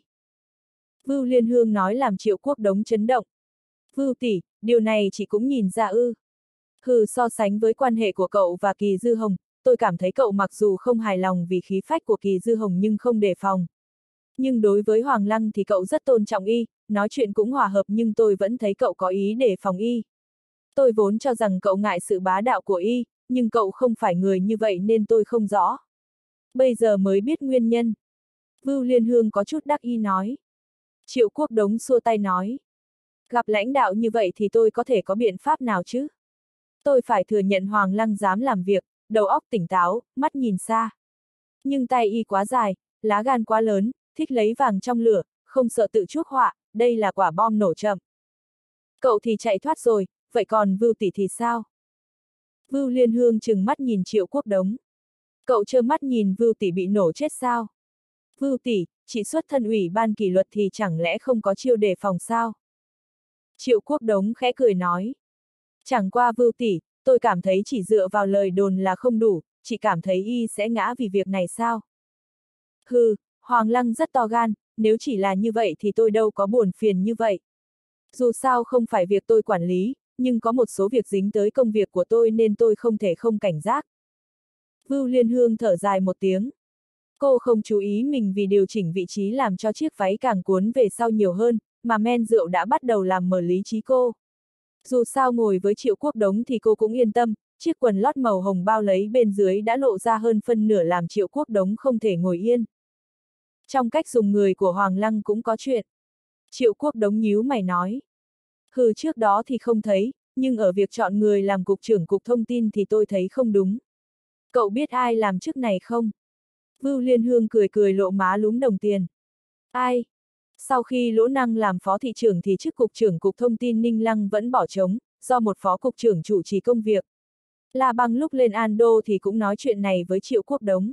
Vưu Liên Hương nói làm Triệu Quốc Đống chấn động. Vưu tỷ, điều này chị cũng nhìn ra ư. Hừ, so sánh với quan hệ của cậu và Kỳ Dư Hồng, tôi cảm thấy cậu mặc dù không hài lòng vì khí phách của Kỳ Dư Hồng nhưng không đề phòng. Nhưng đối với Hoàng Lăng thì cậu rất tôn trọng y, nói chuyện cũng hòa hợp nhưng tôi vẫn thấy cậu có ý đề phòng y. Tôi vốn cho rằng cậu ngại sự bá đạo của y, nhưng cậu không phải người như vậy nên tôi không rõ. Bây giờ mới biết nguyên nhân. Vưu Liên Hương có chút đắc ý nói. Triệu Quốc Đống xua tay nói. Gặp lãnh đạo như vậy thì tôi có thể có biện pháp nào chứ? Tôi phải thừa nhận Hoàng Lăng dám làm việc, đầu óc tỉnh táo, mắt nhìn xa. Nhưng tay y quá dài, lá gan quá lớn, thích lấy vàng trong lửa, không sợ tự chuốc họa, đây là quả bom nổ chậm. Cậu thì chạy thoát rồi, vậy còn Vưu tỷ thì sao? Vưu Liên Hương trừng mắt nhìn Triệu Quốc Đống. Cậu trơ mắt nhìn Vưu tỷ bị nổ chết sao? Vưu tỷ, chị xuất thân ủy ban kỷ luật thì chẳng lẽ không có chiêu đề phòng sao? Triệu Quốc Đống khẽ cười nói. Chẳng qua Vưu tỷ, tôi cảm thấy chỉ dựa vào lời đồn là không đủ, chị cảm thấy y sẽ ngã vì việc này sao? Hừ, Hoàng Lăng rất to gan, nếu chỉ là như vậy thì tôi đâu có buồn phiền như vậy. Dù sao không phải việc tôi quản lý, nhưng có một số việc dính tới công việc của tôi nên tôi không thể không cảnh giác. Vưu Liên Hương thở dài một tiếng. Cô không chú ý mình vì điều chỉnh vị trí làm cho chiếc váy càng cuốn về sau nhiều hơn, mà men rượu đã bắt đầu làm mờ lý trí cô. Dù sao ngồi với Triệu Quốc Đống thì cô cũng yên tâm, chiếc quần lót màu hồng bao lấy bên dưới đã lộ ra hơn phân nửa làm Triệu Quốc Đống không thể ngồi yên. Trong cách dùng người của Hoàng Lăng cũng có chuyện. Triệu Quốc Đống nhíu mày nói. Hừ, trước đó thì không thấy, nhưng ở việc chọn người làm cục trưởng cục thông tin thì tôi thấy không đúng. Cậu biết ai làm chức này không? Vưu Liên Hương cười cười lộ má lúm đồng tiền. Ai? Sau khi Lỗ Năng làm phó thị trưởng thì chức cục trưởng cục thông tin Ninh Lăng vẫn bỏ trống, do một phó cục trưởng chủ trì công việc. La Băng lúc lên Ando thì cũng nói chuyện này với Triệu Quốc Đống.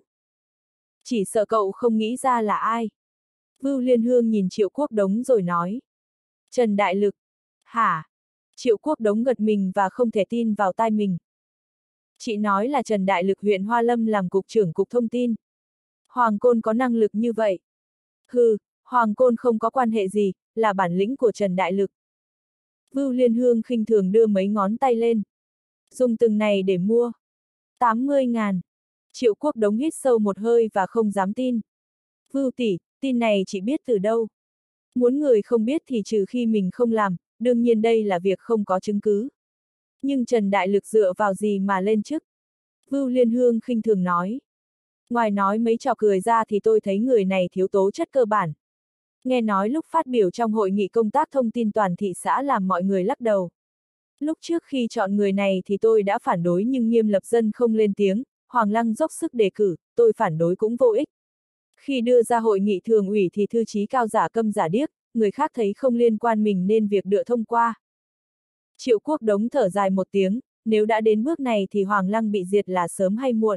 Chỉ sợ cậu không nghĩ ra là ai. Vưu Liên Hương nhìn Triệu Quốc Đống rồi nói. Trần Đại Lực. Hả? Triệu Quốc Đống gật mình và không thể tin vào tai mình. Chị nói là Trần Đại Lực huyện Hoa Lâm làm cục trưởng cục thông tin. Hoàng Côn có năng lực như vậy. Hừ, Hoàng Côn không có quan hệ gì, là bản lĩnh của Trần Đại Lực. Vưu Liên Hương khinh thường đưa mấy ngón tay lên. Dùng từng này để mua. 80.000. Triệu Quốc Đống hít sâu một hơi và không dám tin. Vưu tỷ, tin này chị biết từ đâu? Muốn người không biết thì trừ khi mình không làm, đương nhiên đây là việc không có chứng cứ. Nhưng Trần Đại Lực dựa vào gì mà lên chức? Vưu Liên Hương khinh thường nói. Ngoài nói mấy trò cười ra thì tôi thấy người này thiếu tố chất cơ bản. Nghe nói lúc phát biểu trong hội nghị công tác thông tin toàn thị xã làm mọi người lắc đầu. Lúc trước khi chọn người này thì tôi đã phản đối nhưng Nghiêm Lập Dân không lên tiếng, Hoàng Lăng dốc sức đề cử, tôi phản đối cũng vô ích. Khi đưa ra hội nghị thường ủy thì thư chí cao giả câm giả điếc, người khác thấy không liên quan mình nên việc đưa thông qua. Triệu Quốc Đống thở dài một tiếng, nếu đã đến bước này thì Hoàng Lăng bị diệt là sớm hay muộn.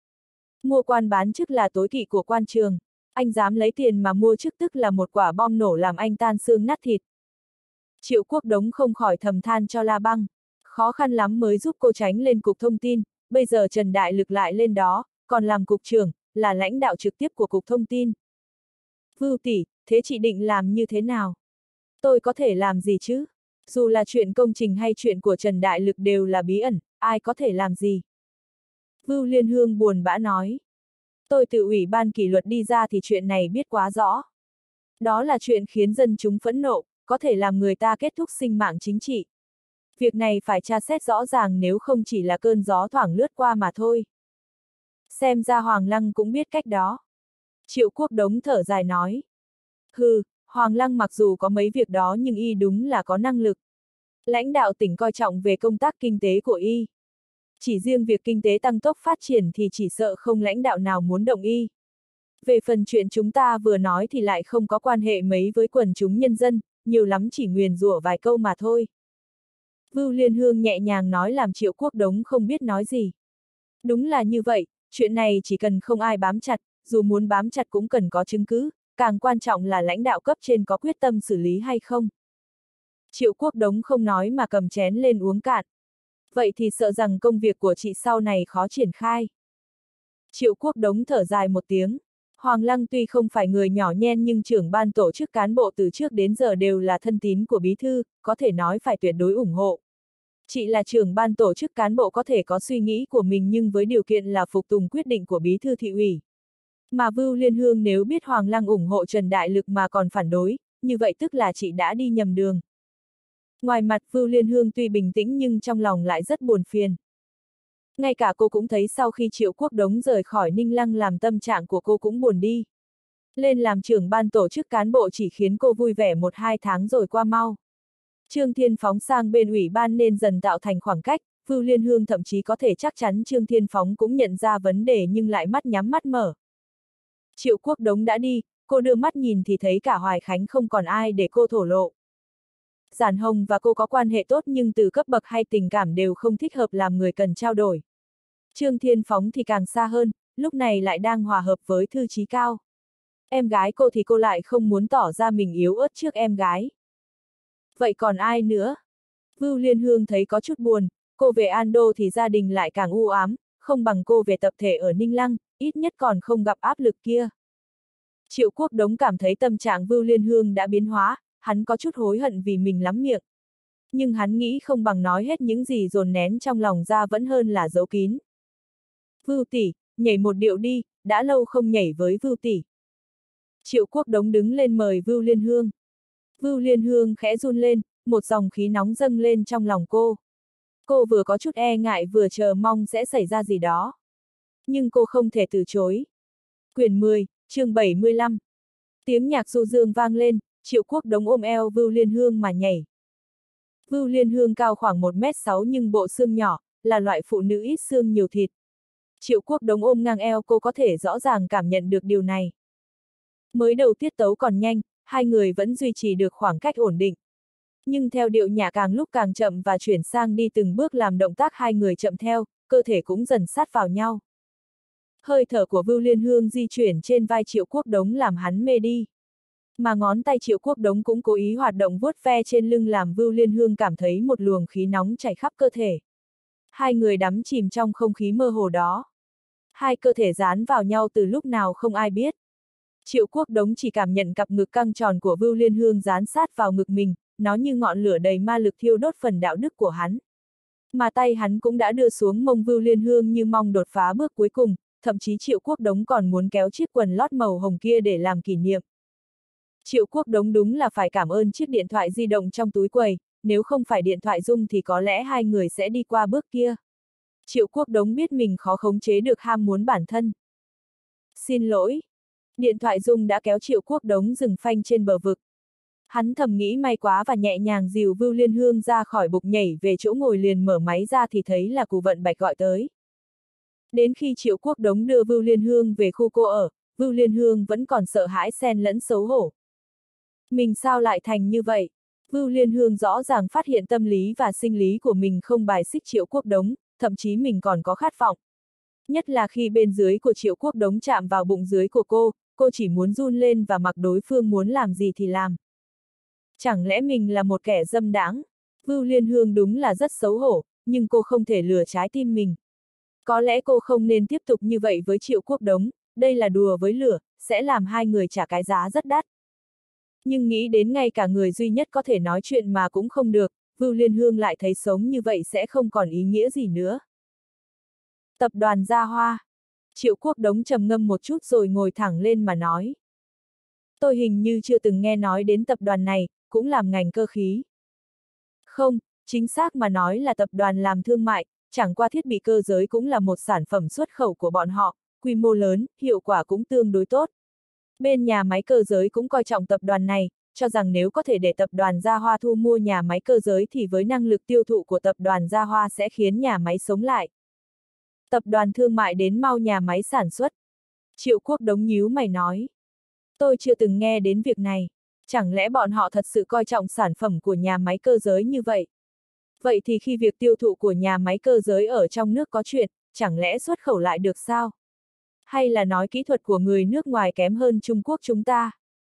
Mua quan bán chức là tối kỵ của quan trường, anh dám lấy tiền mà mua chức tức là một quả bom nổ làm anh tan xương nát thịt. Triệu Quốc Đống không khỏi thầm than cho La Băng, khó khăn lắm mới giúp cô tránh lên cục thông tin, bây giờ Trần Đại Lực lại lên đó, còn làm cục trưởng, là lãnh đạo trực tiếp của cục thông tin. Vưu tỷ, thế chị định làm như thế nào? Tôi có thể làm gì chứ? Dù là chuyện công trình hay chuyện của Trần Đại Lực đều là bí ẩn, ai có thể làm gì? Vưu Liên Hương buồn bã nói. Tôi từ ủy ban kỷ luật đi ra thì chuyện này biết quá rõ. Đó là chuyện khiến dân chúng phẫn nộ, có thể làm người ta kết thúc sinh mạng chính trị. Việc này phải tra xét rõ ràng nếu không chỉ là cơn gió thoảng lướt qua mà thôi. Xem ra Hoàng Lăng cũng biết cách đó. Triệu Quốc Đống thở dài nói. Hừ, Hoàng Lăng mặc dù có mấy việc đó nhưng y đúng là có năng lực. Lãnh đạo tỉnh coi trọng về công tác kinh tế của y. Chỉ riêng việc kinh tế tăng tốc phát triển thì chỉ sợ không lãnh đạo nào muốn động y. Về phần chuyện chúng ta vừa nói thì lại không có quan hệ mấy với quần chúng nhân dân, nhiều lắm chỉ nguyền rủa vài câu mà thôi. Vưu Liên Hương nhẹ nhàng nói làm Triệu Quốc Đống không biết nói gì. Đúng là như vậy, chuyện này chỉ cần không ai bám chặt, dù muốn bám chặt cũng cần có chứng cứ, càng quan trọng là lãnh đạo cấp trên có quyết tâm xử lý hay không. Triệu Quốc Đống không nói mà cầm chén lên uống cạn. Vậy thì sợ rằng công việc của chị sau này khó triển khai. Triệu Quốc Đống thở dài một tiếng. Hoàng Lăng tuy không phải người nhỏ nhen nhưng trưởng ban tổ chức cán bộ từ trước đến giờ đều là thân tín của bí thư, có thể nói phải tuyệt đối ủng hộ. Chị là trưởng ban tổ chức cán bộ có thể có suy nghĩ của mình nhưng với điều kiện là phục tùng quyết định của bí thư thị ủy. Mà Vưu Liên Hương nếu biết Hoàng Lăng ủng hộ Trần Đại Lực mà còn phản đối, như vậy tức là chị đã đi nhầm đường. Ngoài mặt Vưu Liên Hương tuy bình tĩnh nhưng trong lòng lại rất buồn phiền. Ngay cả cô cũng thấy sau khi Triệu Quốc Đống rời khỏi Ninh Lăng làm tâm trạng của cô cũng buồn đi. Lên làm trưởng ban tổ chức cán bộ chỉ khiến cô vui vẻ 1-2 tháng rồi qua mau. Trương Thiên Phóng sang bên ủy ban nên dần tạo thành khoảng cách, Vưu Liên Hương thậm chí có thể chắc chắn Trương Thiên Phóng cũng nhận ra vấn đề nhưng lại mắt nhắm mắt mở. Triệu Quốc Đống đã đi, cô đưa mắt nhìn thì thấy cả Hoài Khánh không còn ai để cô thổ lộ. Giản Hồng và cô có quan hệ tốt nhưng từ cấp bậc hay tình cảm đều không thích hợp làm người cần trao đổi. Trương Thiên Phóng thì càng xa hơn, lúc này lại đang hòa hợp với Thư Chí Cao. Em gái cô thì cô lại không muốn tỏ ra mình yếu ớt trước em gái. Vậy còn ai nữa? Vưu Liên Hương thấy có chút buồn, cô về An Đô thì gia đình lại càng u ám, không bằng cô về tập thể ở Ninh Lăng, ít nhất còn không gặp áp lực kia. Triệu Quốc Đống cảm thấy tâm trạng Vưu Liên Hương đã biến hóa, hắn có chút hối hận vì mình lắm miệng. Nhưng hắn nghĩ không bằng nói hết những gì dồn nén trong lòng ra vẫn hơn là giấu kín. Vưu tỷ, nhảy một điệu đi, đã lâu không nhảy với Vưu tỷ. Triệu Quốc Đống đứng lên mời Vưu Liên Hương. Vưu Liên Hương khẽ run lên, một dòng khí nóng dâng lên trong lòng cô. Cô vừa có chút e ngại vừa chờ mong sẽ xảy ra gì đó. Nhưng cô không thể từ chối. Quyển 10, chương 75. Tiếng nhạc du dương vang lên, Triệu Quốc Đống ôm eo Vưu Liên Hương mà nhảy. Vưu Liên Hương cao khoảng 1m6 nhưng bộ xương nhỏ, là loại phụ nữ ít xương nhiều thịt. Triệu Quốc Đống ôm ngang eo cô có thể rõ ràng cảm nhận được điều này. Mới đầu tiết tấu còn nhanh, hai người vẫn duy trì được khoảng cách ổn định. Nhưng theo điệu nhạc càng lúc càng chậm và chuyển sang đi từng bước làm động tác hai người chậm theo, cơ thể cũng dần sát vào nhau. Hơi thở của Vưu Liên Hương di chuyển trên vai Triệu Quốc Đống làm hắn mê đi. Mà ngón tay Triệu Quốc Đống cũng cố ý hoạt động vuốt ve trên lưng làm Vưu Liên Hương cảm thấy một luồng khí nóng chảy khắp cơ thể. Hai người đắm chìm trong không khí mơ hồ đó. Hai cơ thể dán vào nhau từ lúc nào không ai biết. Triệu Quốc Đống chỉ cảm nhận cặp ngực căng tròn của Vưu Liên Hương dán sát vào ngực mình, nó như ngọn lửa đầy ma lực thiêu đốt phần đạo đức của hắn. Mà tay hắn cũng đã đưa xuống mông Vưu Liên Hương như mong đột phá bước cuối cùng, thậm chí Triệu Quốc Đống còn muốn kéo chiếc quần lót màu hồng kia để làm kỷ niệm. Triệu Quốc Đống đúng là phải cảm ơn chiếc điện thoại di động trong túi quầy, nếu không phải điện thoại rung thì có lẽ hai người sẽ đi qua bước kia. Triệu Quốc Đống biết mình khó khống chế được ham muốn bản thân. Xin lỗi. Điện thoại rung đã kéo Triệu Quốc Đống dừng phanh trên bờ vực. Hắn thầm nghĩ may quá và nhẹ nhàng dìu Vưu Liên Hương ra khỏi bục nhảy về chỗ ngồi liền mở máy ra thì thấy là Cù Vận Bạch gọi tới. Đến khi Triệu Quốc Đống đưa Vưu Liên Hương về khu cô ở, Vưu Liên Hương vẫn còn sợ hãi xen lẫn xấu hổ. Mình sao lại thành như vậy? Vưu Liên Hương rõ ràng phát hiện tâm lý và sinh lý của mình không bài xích Triệu Quốc Đống, thậm chí mình còn có khát vọng. Nhất là khi bên dưới của Triệu Quốc Đống chạm vào bụng dưới của cô chỉ muốn run lên và mặc đối phương muốn làm gì thì làm. Chẳng lẽ mình là một kẻ dâm đãng? Vưu Liên Hương đúng là rất xấu hổ, nhưng cô không thể lừa trái tim mình. Có lẽ cô không nên tiếp tục như vậy với Triệu Quốc Đống, đây là đùa với lửa, sẽ làm hai người trả cái giá rất đắt. Nhưng nghĩ đến ngay cả người duy nhất có thể nói chuyện mà cũng không được, Vưu Liên Hương lại thấy sống như vậy sẽ không còn ý nghĩa gì nữa. Tập đoàn Gia Hoa. Triệu Quốc Đống trầm ngâm một chút rồi ngồi thẳng lên mà nói. Tôi hình như chưa từng nghe nói đến tập đoàn này, cũng làm ngành cơ khí. Không, chính xác mà nói là tập đoàn làm thương mại, chẳng qua thiết bị cơ giới cũng là một sản phẩm xuất khẩu của bọn họ, quy mô lớn, hiệu quả cũng tương đối tốt. Bên nhà máy cơ giới cũng coi trọng tập đoàn này, cho rằng nếu có thể để tập đoàn Gia Hoa thu mua nhà máy cơ giới thì với năng lực tiêu thụ của tập đoàn Gia Hoa sẽ khiến nhà máy sống lại. Tập đoàn thương mại đến mau nhà máy sản xuất. Triệu Quốc Đống nhíu mày nói. Tôi chưa từng nghe đến việc này. Chẳng lẽ bọn họ thật sự coi trọng sản phẩm của nhà máy cơ giới như vậy? Vậy thì khi việc tiêu thụ của nhà máy cơ giới ở trong nước có chuyện, chẳng lẽ xuất khẩu lại được sao? Hay là nói kỹ thuật của người nước ngoài kém hơn Trung Quốc chúng ta?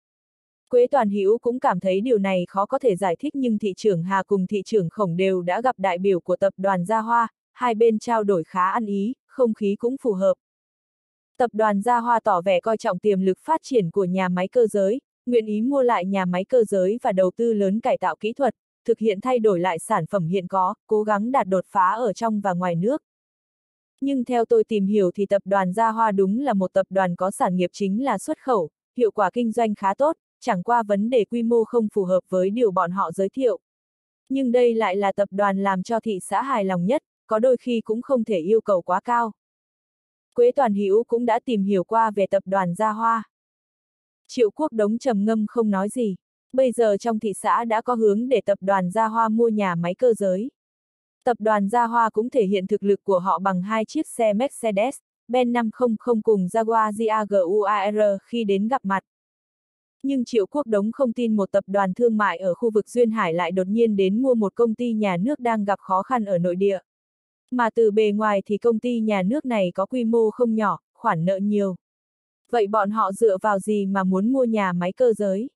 Quế Toàn Hữu cũng cảm thấy điều này khó có thể giải thích, nhưng thị trưởng Hà cùng thị trưởng Khổng đều đã gặp đại biểu của tập đoàn Gia Hoa, hai bên trao đổi khá ăn ý, không khí cũng phù hợp. Tập đoàn Gia Hoa tỏ vẻ coi trọng tiềm lực phát triển của nhà máy cơ giới, nguyện ý mua lại nhà máy cơ giới và đầu tư lớn cải tạo kỹ thuật, thực hiện thay đổi lại sản phẩm hiện có, cố gắng đạt đột phá ở trong và ngoài nước. Nhưng theo tôi tìm hiểu thì tập đoàn Gia Hoa đúng là một tập đoàn có sản nghiệp chính là xuất khẩu, hiệu quả kinh doanh khá tốt, chẳng qua vấn đề quy mô không phù hợp với điều bọn họ giới thiệu. Nhưng đây lại là tập đoàn làm cho thị xã hài lòng nhất, có đôi khi cũng không thể yêu cầu quá cao. Quế Toàn Hữu cũng đã tìm hiểu qua về tập đoàn Gia Hoa. Triệu Quốc Đống trầm ngâm không nói gì. Bây giờ trong thị xã đã có hướng để tập đoàn Gia Hoa mua nhà máy cơ giới. Tập đoàn Gia Hoa cũng thể hiện thực lực của họ bằng hai chiếc xe Mercedes-Benz 500 cùng Jaguar Jaguar khi đến gặp mặt. Nhưng Triệu Quốc Đống không tin một tập đoàn thương mại ở khu vực Duyên Hải lại đột nhiên đến mua một công ty nhà nước đang gặp khó khăn ở nội địa. Mà từ bề ngoài thì công ty nhà nước này có quy mô không nhỏ, khoản nợ nhiều. Vậy bọn họ dựa vào gì mà muốn mua nhà máy cơ giới?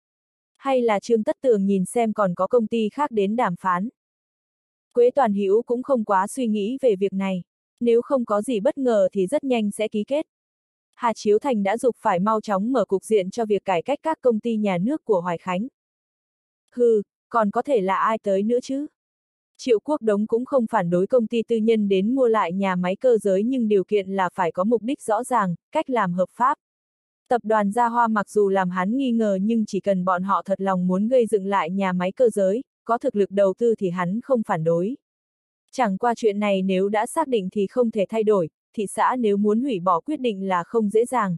Hay là Trương Tất Tường nhìn xem còn có công ty khác đến đàm phán? Quế Toàn Hữu cũng không quá suy nghĩ về việc này. Nếu không có gì bất ngờ thì rất nhanh sẽ ký kết. Hà Chiếu Thành đã giục phải mau chóng mở cục diện cho việc cải cách các công ty nhà nước của Hoài Khánh. Hừ, còn có thể là ai tới nữa chứ? Triệu Quốc Đống cũng không phản đối công ty tư nhân đến mua lại nhà máy cơ giới, nhưng điều kiện là phải có mục đích rõ ràng, cách làm hợp pháp. Tập đoàn Gia Hoa mặc dù làm hắn nghi ngờ, nhưng chỉ cần bọn họ thật lòng muốn gây dựng lại nhà máy cơ giới, có thực lực đầu tư thì hắn không phản đối. Chẳng qua chuyện này nếu đã xác định thì không thể thay đổi, thị xã nếu muốn hủy bỏ quyết định là không dễ dàng.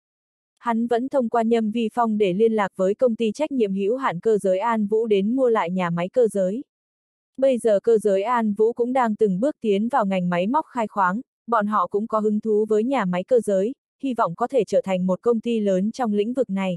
Hắn vẫn thông qua Nhâm Vi Phong để liên lạc với công ty trách nhiệm hữu hạn cơ giới An Vũ đến mua lại nhà máy cơ giới. Bây giờ cơ giới An Vũ cũng đang từng bước tiến vào ngành máy móc khai khoáng, bọn họ cũng có hứng thú với nhà máy cơ giới, hy vọng có thể trở thành một công ty lớn trong lĩnh vực này.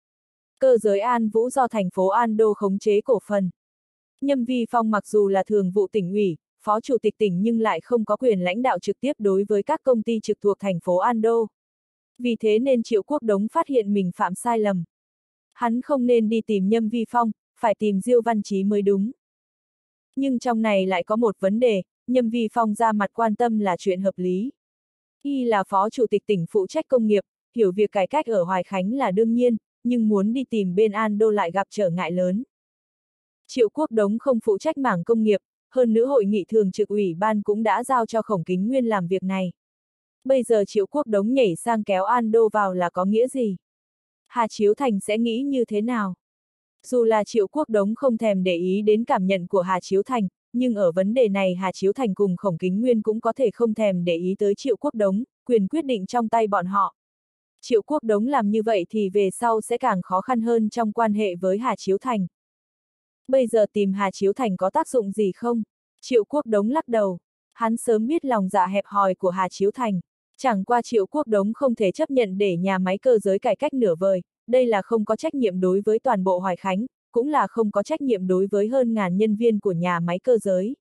Cơ giới An Vũ do thành phố An Đô khống chế cổ phần. Nhâm Vi Phong mặc dù là thường vụ tỉnh ủy, phó chủ tịch tỉnh nhưng lại không có quyền lãnh đạo trực tiếp đối với các công ty trực thuộc thành phố An Đô. Vì thế nên Triệu Quốc Đống phát hiện mình phạm sai lầm. Hắn không nên đi tìm Nhâm Vi Phong, phải tìm Diêu Văn Chí mới đúng. Nhưng trong này lại có một vấn đề, Nhâm Vi Phong ra mặt quan tâm là chuyện hợp lý. Y là phó chủ tịch tỉnh phụ trách công nghiệp, hiểu việc cải cách ở Hoài Khánh là đương nhiên, nhưng muốn đi tìm bên An Đô lại gặp trở ngại lớn. Triệu Quốc Đống không phụ trách mảng công nghiệp, hơn nữa hội nghị thường trực ủy ban cũng đã giao cho Khổng Kính Nguyên làm việc này. Bây giờ Triệu Quốc Đống nhảy sang kéo An Đô vào là có nghĩa gì? Hà Chiếu Thành sẽ nghĩ như thế nào? Dù là Triệu Quốc Đống không thèm để ý đến cảm nhận của Hà Chiếu Thành, nhưng ở vấn đề này Hà Chiếu Thành cùng Khổng Kính Nguyên cũng có thể không thèm để ý tới Triệu Quốc Đống, quyền quyết định trong tay bọn họ. Triệu Quốc Đống làm như vậy thì về sau sẽ càng khó khăn hơn trong quan hệ với Hà Chiếu Thành. Bây giờ tìm Hà Chiếu Thành có tác dụng gì không? Triệu Quốc Đống lắc đầu. Hắn sớm biết lòng dạ hẹp hòi của Hà Chiếu Thành. Chẳng qua Triệu Quốc Đống không thể chấp nhận để nhà máy cơ giới cải cách nửa vời, đây là không có trách nhiệm đối với toàn bộ Hoài Khánh, cũng là không có trách nhiệm đối với hơn ngàn nhân viên của nhà máy cơ giới.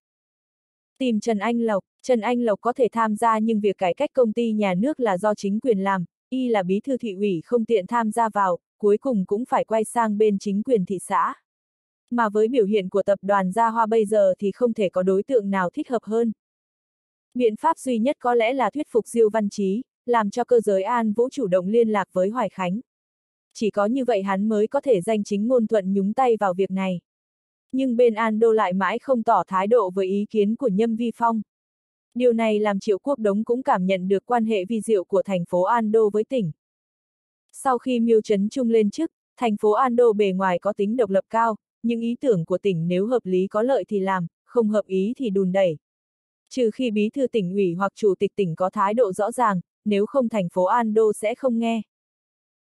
Tìm Trần Anh Lộc có thể tham gia nhưng việc cải cách công ty nhà nước là do chính quyền làm, y là bí thư thị ủy không tiện tham gia vào, cuối cùng cũng phải quay sang bên chính quyền thị xã. Mà với biểu hiện của tập đoàn Gia Hoa bây giờ thì không thể có đối tượng nào thích hợp hơn. Biện pháp duy nhất có lẽ là thuyết phục Diêu Văn Chí, làm cho cơ giới An Vũ chủ động liên lạc với Hoài Khánh. Chỉ có như vậy hắn mới có thể danh chính ngôn thuận nhúng tay vào việc này. Nhưng bên An Đô lại mãi không tỏ thái độ với ý kiến của Nhâm Vi Phong. Điều này làm Triệu Quốc Đống cũng cảm nhận được quan hệ vi diệu của thành phố An Đô với tỉnh. Sau khi Miêu Trấn Trung lên chức, thành phố An Đô bề ngoài có tính độc lập cao, những ý tưởng của tỉnh nếu hợp lý có lợi thì làm, không hợp ý thì đùn đẩy. Trừ khi bí thư tỉnh ủy hoặc chủ tịch tỉnh có thái độ rõ ràng, nếu không thành phố An Đô sẽ không nghe.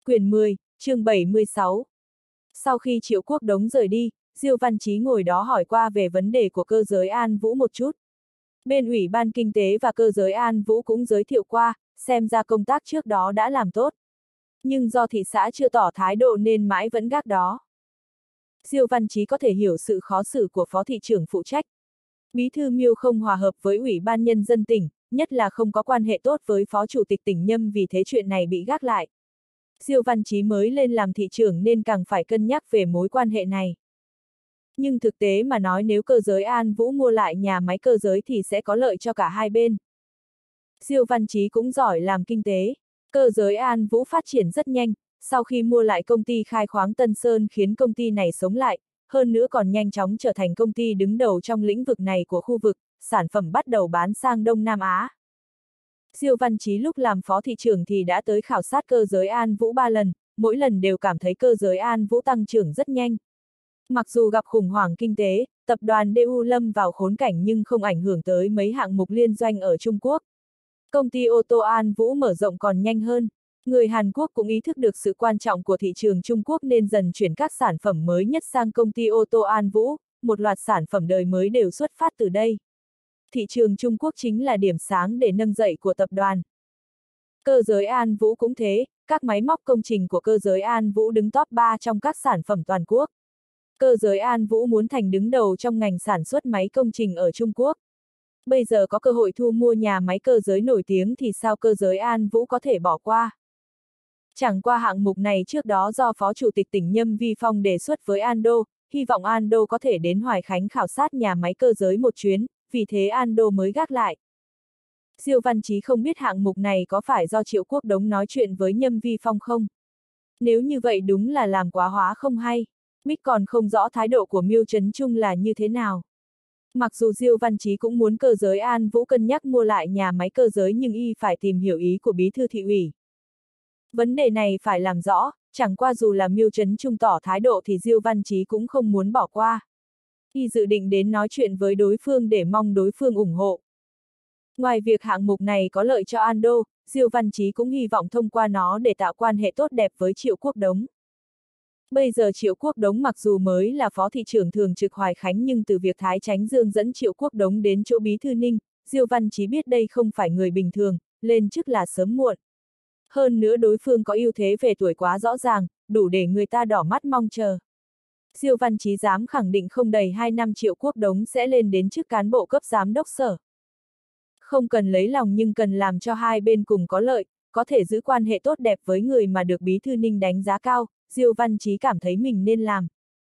Quyển 10, chương 76. Sau khi Triệu Quốc Đống rời đi, Diêu Văn Chí ngồi đó hỏi qua về vấn đề của cơ giới An Vũ một chút. Bên Ủy ban Kinh tế và cơ giới An Vũ cũng giới thiệu qua, xem ra công tác trước đó đã làm tốt. Nhưng do thị xã chưa tỏ thái độ nên mãi vẫn gác đó. Diêu Văn Chí có thể hiểu sự khó xử của phó thị trưởng phụ trách. Bí thư Miêu không hòa hợp với Ủy ban Nhân dân tỉnh, nhất là không có quan hệ tốt với phó chủ tịch tỉnh Nhâm, vì thế chuyện này bị gác lại. Diêu Văn Chí mới lên làm thị trưởng nên càng phải cân nhắc về mối quan hệ này. Nhưng thực tế mà nói, nếu cơ giới An Vũ mua lại nhà máy cơ giới thì sẽ có lợi cho cả hai bên. Diêu Văn Chí cũng giỏi làm kinh tế. Cơ giới An Vũ phát triển rất nhanh, sau khi mua lại công ty khai khoáng Tân Sơn khiến công ty này sống lại, hơn nữa còn nhanh chóng trở thành công ty đứng đầu trong lĩnh vực này của khu vực, sản phẩm bắt đầu bán sang Đông Nam Á. Diêu Văn Chí lúc làm phó thị trưởng thì đã tới khảo sát cơ giới An Vũ 3 lần, mỗi lần đều cảm thấy cơ giới An Vũ tăng trưởng rất nhanh. Mặc dù gặp khủng hoảng kinh tế, tập đoàn DU lâm vào khốn cảnh nhưng không ảnh hưởng tới mấy hạng mục liên doanh ở Trung Quốc. Công ty ô tô An Vũ mở rộng còn nhanh hơn. Người Hàn Quốc cũng ý thức được sự quan trọng của thị trường Trung Quốc nên dần chuyển các sản phẩm mới nhất sang công ty ô tô An Vũ, một loạt sản phẩm đời mới đều xuất phát từ đây. Thị trường Trung Quốc chính là điểm sáng để nâng dậy của tập đoàn. Cơ giới An Vũ cũng thế, các máy móc công trình của cơ giới An Vũ đứng top 3 trong các sản phẩm toàn quốc. Cơ giới An Vũ muốn thành đứng đầu trong ngành sản xuất máy công trình ở Trung Quốc. Bây giờ có cơ hội thu mua nhà máy cơ giới nổi tiếng thì sao cơ giới An Vũ có thể bỏ qua. Chẳng qua hạng mục này trước đó do Phó Chủ tịch tỉnh Nhâm Vi Phong đề xuất với Ando, hy vọng Ando có thể đến Hoài Khánh khảo sát nhà máy cơ giới một chuyến, vì thế Ando mới gác lại. Diêu Văn Chí không biết hạng mục này có phải do Triệu Quốc Đống nói chuyện với Nhâm Vi Phong không? Nếu như vậy đúng là làm quá hóa không hay. Mick còn không rõ thái độ của Miêu Trấn Trung là như thế nào. Mặc dù Diêu Văn Chí cũng muốn cơ giới An Vũ cân nhắc mua lại nhà máy cơ giới nhưng y phải tìm hiểu ý của bí thư thị ủy. Vấn đề này phải làm rõ, chẳng qua dù là Miêu Trấn Trung tỏ thái độ thì Diêu Văn Chí cũng không muốn bỏ qua. Y dự định đến nói chuyện với đối phương để mong đối phương ủng hộ. Ngoài việc hạng mục này có lợi cho Ando, Diêu Văn Chí cũng hy vọng thông qua nó để tạo quan hệ tốt đẹp với Triệu Quốc Đống. Bây giờ Triệu Quốc Đống mặc dù mới là phó thị trưởng thường trực Hoài Khánh nhưng từ việc Thái Chánh Dương dẫn Triệu Quốc Đống đến chỗ bí thư Ninh, Diêu Văn Chí biết đây không phải người bình thường, lên chức là sớm muộn. Hơn nữa đối phương có ưu thế về tuổi quá rõ ràng, đủ để người ta đỏ mắt mong chờ. Diêu Văn Chí dám khẳng định không đầy 2 năm Triệu Quốc Đống sẽ lên đến chức cán bộ cấp giám đốc sở. Không cần lấy lòng nhưng cần làm cho hai bên cùng có lợi, có thể giữ quan hệ tốt đẹp với người mà được bí thư Ninh đánh giá cao, Diêu Văn Chí cảm thấy mình nên làm.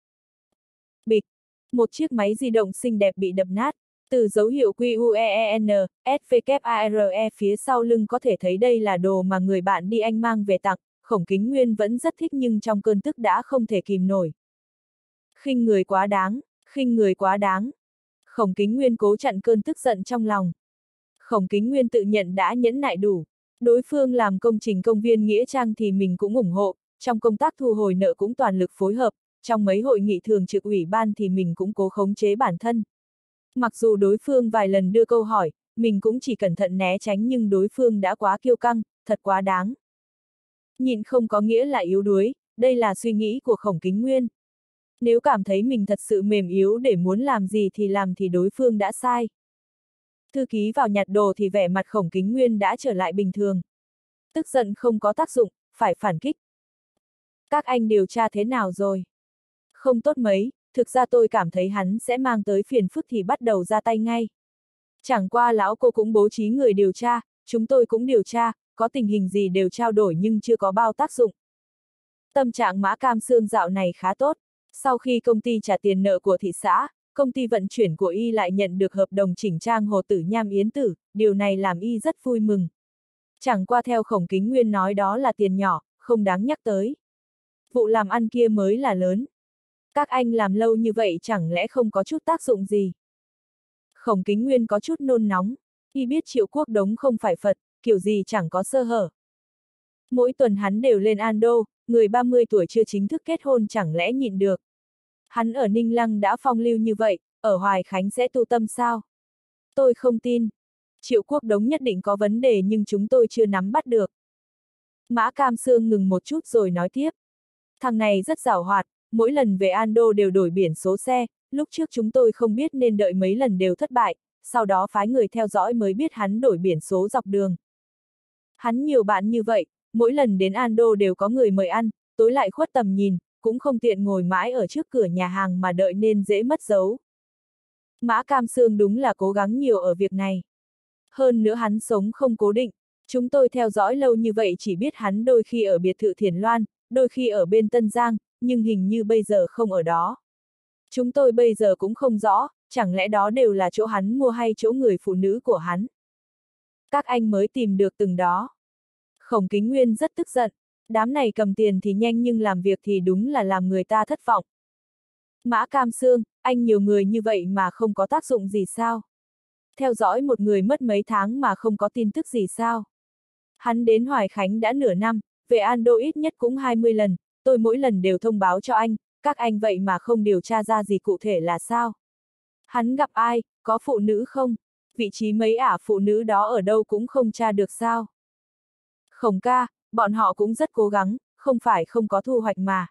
Bịch! Một chiếc máy di động xinh đẹp bị đập nát. Từ dấu hiệu QUEEN, SWARE phía sau lưng có thể thấy đây là đồ mà người bạn đi Anh mang về tặng, Khổng Kính Nguyên vẫn rất thích nhưng trong cơn tức đã không thể kìm nổi. Khinh người quá đáng, khinh người quá đáng. Khổng Kính Nguyên cố chặn cơn tức giận trong lòng. Khổng Kính Nguyên tự nhận đã nhẫn nại đủ. Đối phương làm công trình công viên Nghĩa Trang thì mình cũng ủng hộ, trong công tác thu hồi nợ cũng toàn lực phối hợp, trong mấy hội nghị thường trực ủy ban thì mình cũng cố khống chế bản thân. Mặc dù đối phương vài lần đưa câu hỏi, mình cũng chỉ cẩn thận né tránh nhưng đối phương đã quá kiêu căng, thật quá đáng. Nhịn không có nghĩa là yếu đuối, đây là suy nghĩ của Khổng Kính Nguyên. Nếu cảm thấy mình thật sự mềm yếu để muốn làm gì thì làm thì đối phương đã sai. Thư ký vào nhặt đồ thì vẻ mặt Khổng Kính Nguyên đã trở lại bình thường. Tức giận không có tác dụng, phải phản kích. Các anh điều tra thế nào rồi? Không tốt mấy, thực ra tôi cảm thấy hắn sẽ mang tới phiền phức thì bắt đầu ra tay ngay. Chẳng qua lão cô cũng bố trí người điều tra, chúng tôi cũng điều tra, có tình hình gì đều trao đổi nhưng chưa có bao tác dụng. Tâm trạng Mã Cam Sương dạo này khá tốt. Sau khi công ty trả tiền nợ của thị xã, công ty vận chuyển của y lại nhận được hợp đồng chỉnh trang Hồ Tử Nham Yến Tử, điều này làm y rất vui mừng. Chẳng qua theo Khổng Kính Nguyên nói đó là tiền nhỏ, không đáng nhắc tới. Vụ làm ăn kia mới là lớn. Các anh làm lâu như vậy chẳng lẽ không có chút tác dụng gì? Khổng Kính Nguyên có chút nôn nóng, y biết Triệu Quốc Đống không phải Phật, kiểu gì chẳng có sơ hở. Mỗi tuần hắn đều lên Ando, người 30 tuổi chưa chính thức kết hôn chẳng lẽ nhịn được. Hắn ở Ninh Lăng đã phong lưu như vậy, ở Hoài Khánh sẽ tu tâm sao? Tôi không tin. Triệu Quốc Đống nhất định có vấn đề nhưng chúng tôi chưa nắm bắt được. Mã Cam Sương ngừng một chút rồi nói tiếp. Thằng này rất giàu hoạt, mỗi lần về Ando đều đổi biển số xe, lúc trước chúng tôi không biết nên đợi mấy lần đều thất bại, sau đó phái người theo dõi mới biết hắn đổi biển số dọc đường. Hắn nhiều bạn như vậy, mỗi lần đến Ando đều có người mời ăn, tối lại khuất tầm nhìn, cũng không tiện ngồi mãi ở trước cửa nhà hàng mà đợi nên dễ mất dấu. Mã Cam Sương đúng là cố gắng nhiều ở việc này. Hơn nữa hắn sống không cố định, chúng tôi theo dõi lâu như vậy chỉ biết hắn đôi khi ở biệt thự Thiền Loan, đôi khi ở bên Tân Giang, nhưng hình như bây giờ không ở đó. Chúng tôi bây giờ cũng không rõ, chẳng lẽ đó đều là chỗ hắn mua hay chỗ người phụ nữ của hắn. Các anh mới tìm được từng đó. Khổng Kính Nguyên rất tức giận, đám này cầm tiền thì nhanh nhưng làm việc thì đúng là làm người ta thất vọng. Mã Cam Sương, anh nhiều người như vậy mà không có tác dụng gì sao? Theo dõi một người mất mấy tháng mà không có tin tức gì sao? Hắn đến Hoài Khánh đã nửa năm, về Ando ít nhất cũng 20 lần, tôi mỗi lần đều thông báo cho anh, các anh vậy mà không điều tra ra gì cụ thể là sao? Hắn gặp ai, có phụ nữ không? Vị trí mấy ả phụ nữ đó ở đâu cũng không tra được sao? Khổng ca, bọn họ cũng rất cố gắng, không phải không có thu hoạch mà.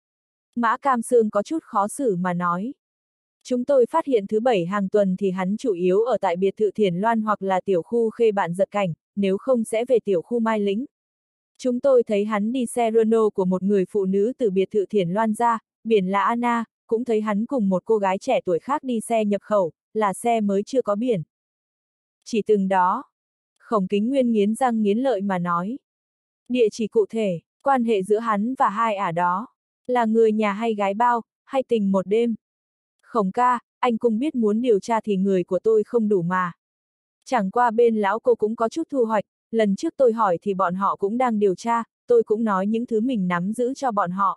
Mã Cam Sương có chút khó xử mà nói. Chúng tôi phát hiện thứ bảy hàng tuần thì hắn chủ yếu ở tại biệt thự Thiền Loan hoặc là tiểu khu Khê Bạn Giật Cảnh, nếu không sẽ về tiểu khu Mai Lĩnh. Chúng tôi thấy hắn đi xe Renault của một người phụ nữ từ biệt thự Thiền Loan ra, biển là Anna, cũng thấy hắn cùng một cô gái trẻ tuổi khác đi xe nhập khẩu, là xe mới chưa có biển. Chỉ từng đó. Khổng Kính Nguyên nghiến răng nghiến lợi mà nói. Địa chỉ cụ thể, quan hệ giữa hắn và hai ả đó, là người nhà hay gái bao, hay tình một đêm. Khổng ca, anh cũng biết muốn điều tra thì người của tôi không đủ mà. Chẳng qua bên lão cô cũng có chút thu hoạch, lần trước tôi hỏi thì bọn họ cũng đang điều tra, tôi cũng nói những thứ mình nắm giữ cho bọn họ.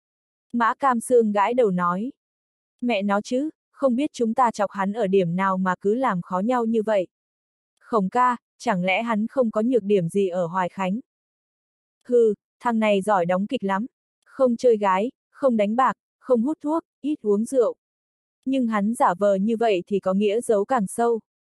Mã Cam Sương gãi đầu nói. Mẹ nó chứ, không biết chúng ta chọc hắn ở điểm nào mà cứ làm khó nhau như vậy. Khổng ca, chẳng lẽ hắn không có nhược điểm gì ở Hoài Khánh? Hừ, thằng này giỏi đóng kịch lắm. Không chơi gái, không đánh bạc, không hút thuốc, ít uống rượu. Nhưng hắn giả vờ như vậy thì có nghĩa giấu càng sâu.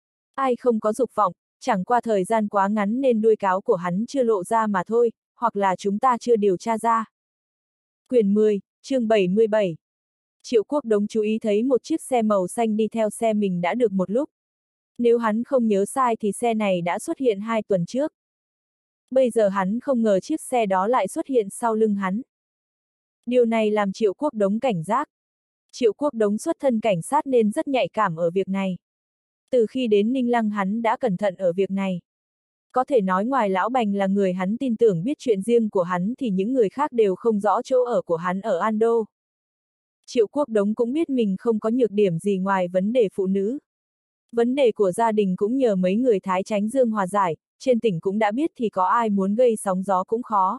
Ai không có dục vọng, chẳng qua thời gian quá ngắn nên đuôi cáo của hắn chưa lộ ra mà thôi, hoặc là chúng ta chưa điều tra ra. Quyển 10, chương 77. Triệu Quốc Đống chú ý thấy một chiếc xe màu xanh đi theo xe mình đã được một lúc. Nếu hắn không nhớ sai thì xe này đã xuất hiện 2 tuần trước. Bây giờ hắn không ngờ chiếc xe đó lại xuất hiện sau lưng hắn. Điều này làm Triệu Quốc Đống cảnh giác. Triệu Quốc Đống xuất thân cảnh sát nên rất nhạy cảm ở việc này. Từ khi đến Ninh Lăng hắn đã cẩn thận ở việc này. Có thể nói ngoài Lão Bành là người hắn tin tưởng biết chuyện riêng của hắn thì những người khác đều không rõ chỗ ở của hắn ở Ando. Triệu Quốc Đống cũng biết mình không có nhược điểm gì ngoài vấn đề phụ nữ. Vấn đề của gia đình cũng nhờ mấy người Thái Chánh Dương hòa giải, trên tỉnh cũng đã biết thì có ai muốn gây sóng gió cũng khó.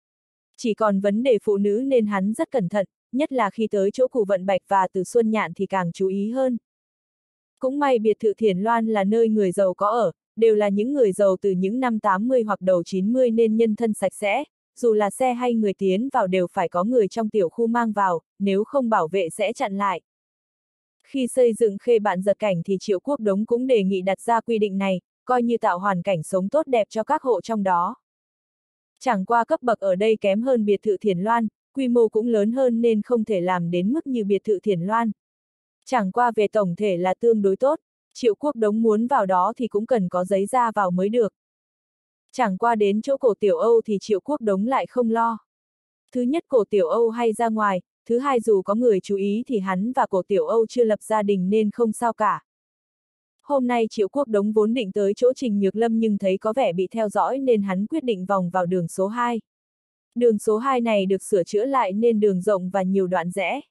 Chỉ còn vấn đề phụ nữ nên hắn rất cẩn thận, nhất là khi tới chỗ Cù Vận Bạch và Từ Xuân Nhạn thì càng chú ý hơn. Cũng may biệt thự Thiền Loan là nơi người giàu có ở, đều là những người giàu từ những năm 80 hoặc đầu 90 nên nhân thân sạch sẽ, dù là xe hay người tiến vào đều phải có người trong tiểu khu mang vào, nếu không bảo vệ sẽ chặn lại. Khi xây dựng Khê Bạn Giật Cảnh thì Triệu Quốc Đống cũng đề nghị đặt ra quy định này, coi như tạo hoàn cảnh sống tốt đẹp cho các hộ trong đó. Chẳng qua cấp bậc ở đây kém hơn biệt thự Thiền Loan, quy mô cũng lớn hơn nên không thể làm đến mức như biệt thự Thiền Loan. Chẳng qua về tổng thể là tương đối tốt, Triệu Quốc Đống muốn vào đó thì cũng cần có giấy ra vào mới được. Chẳng qua đến chỗ cổ Tiểu Âu thì Triệu Quốc Đống lại không lo. Thứ nhất cổ Tiểu Âu hay ra ngoài, thứ hai dù có người chú ý thì hắn và cổ Tiểu Âu chưa lập gia đình nên không sao cả. Hôm nay Triệu Quốc Đống vốn định tới chỗ Trình Nhược Lâm nhưng thấy có vẻ bị theo dõi nên hắn quyết định vòng vào đường số 2. Đường số 2 này được sửa chữa lại nên đường rộng và nhiều đoạn rẽ.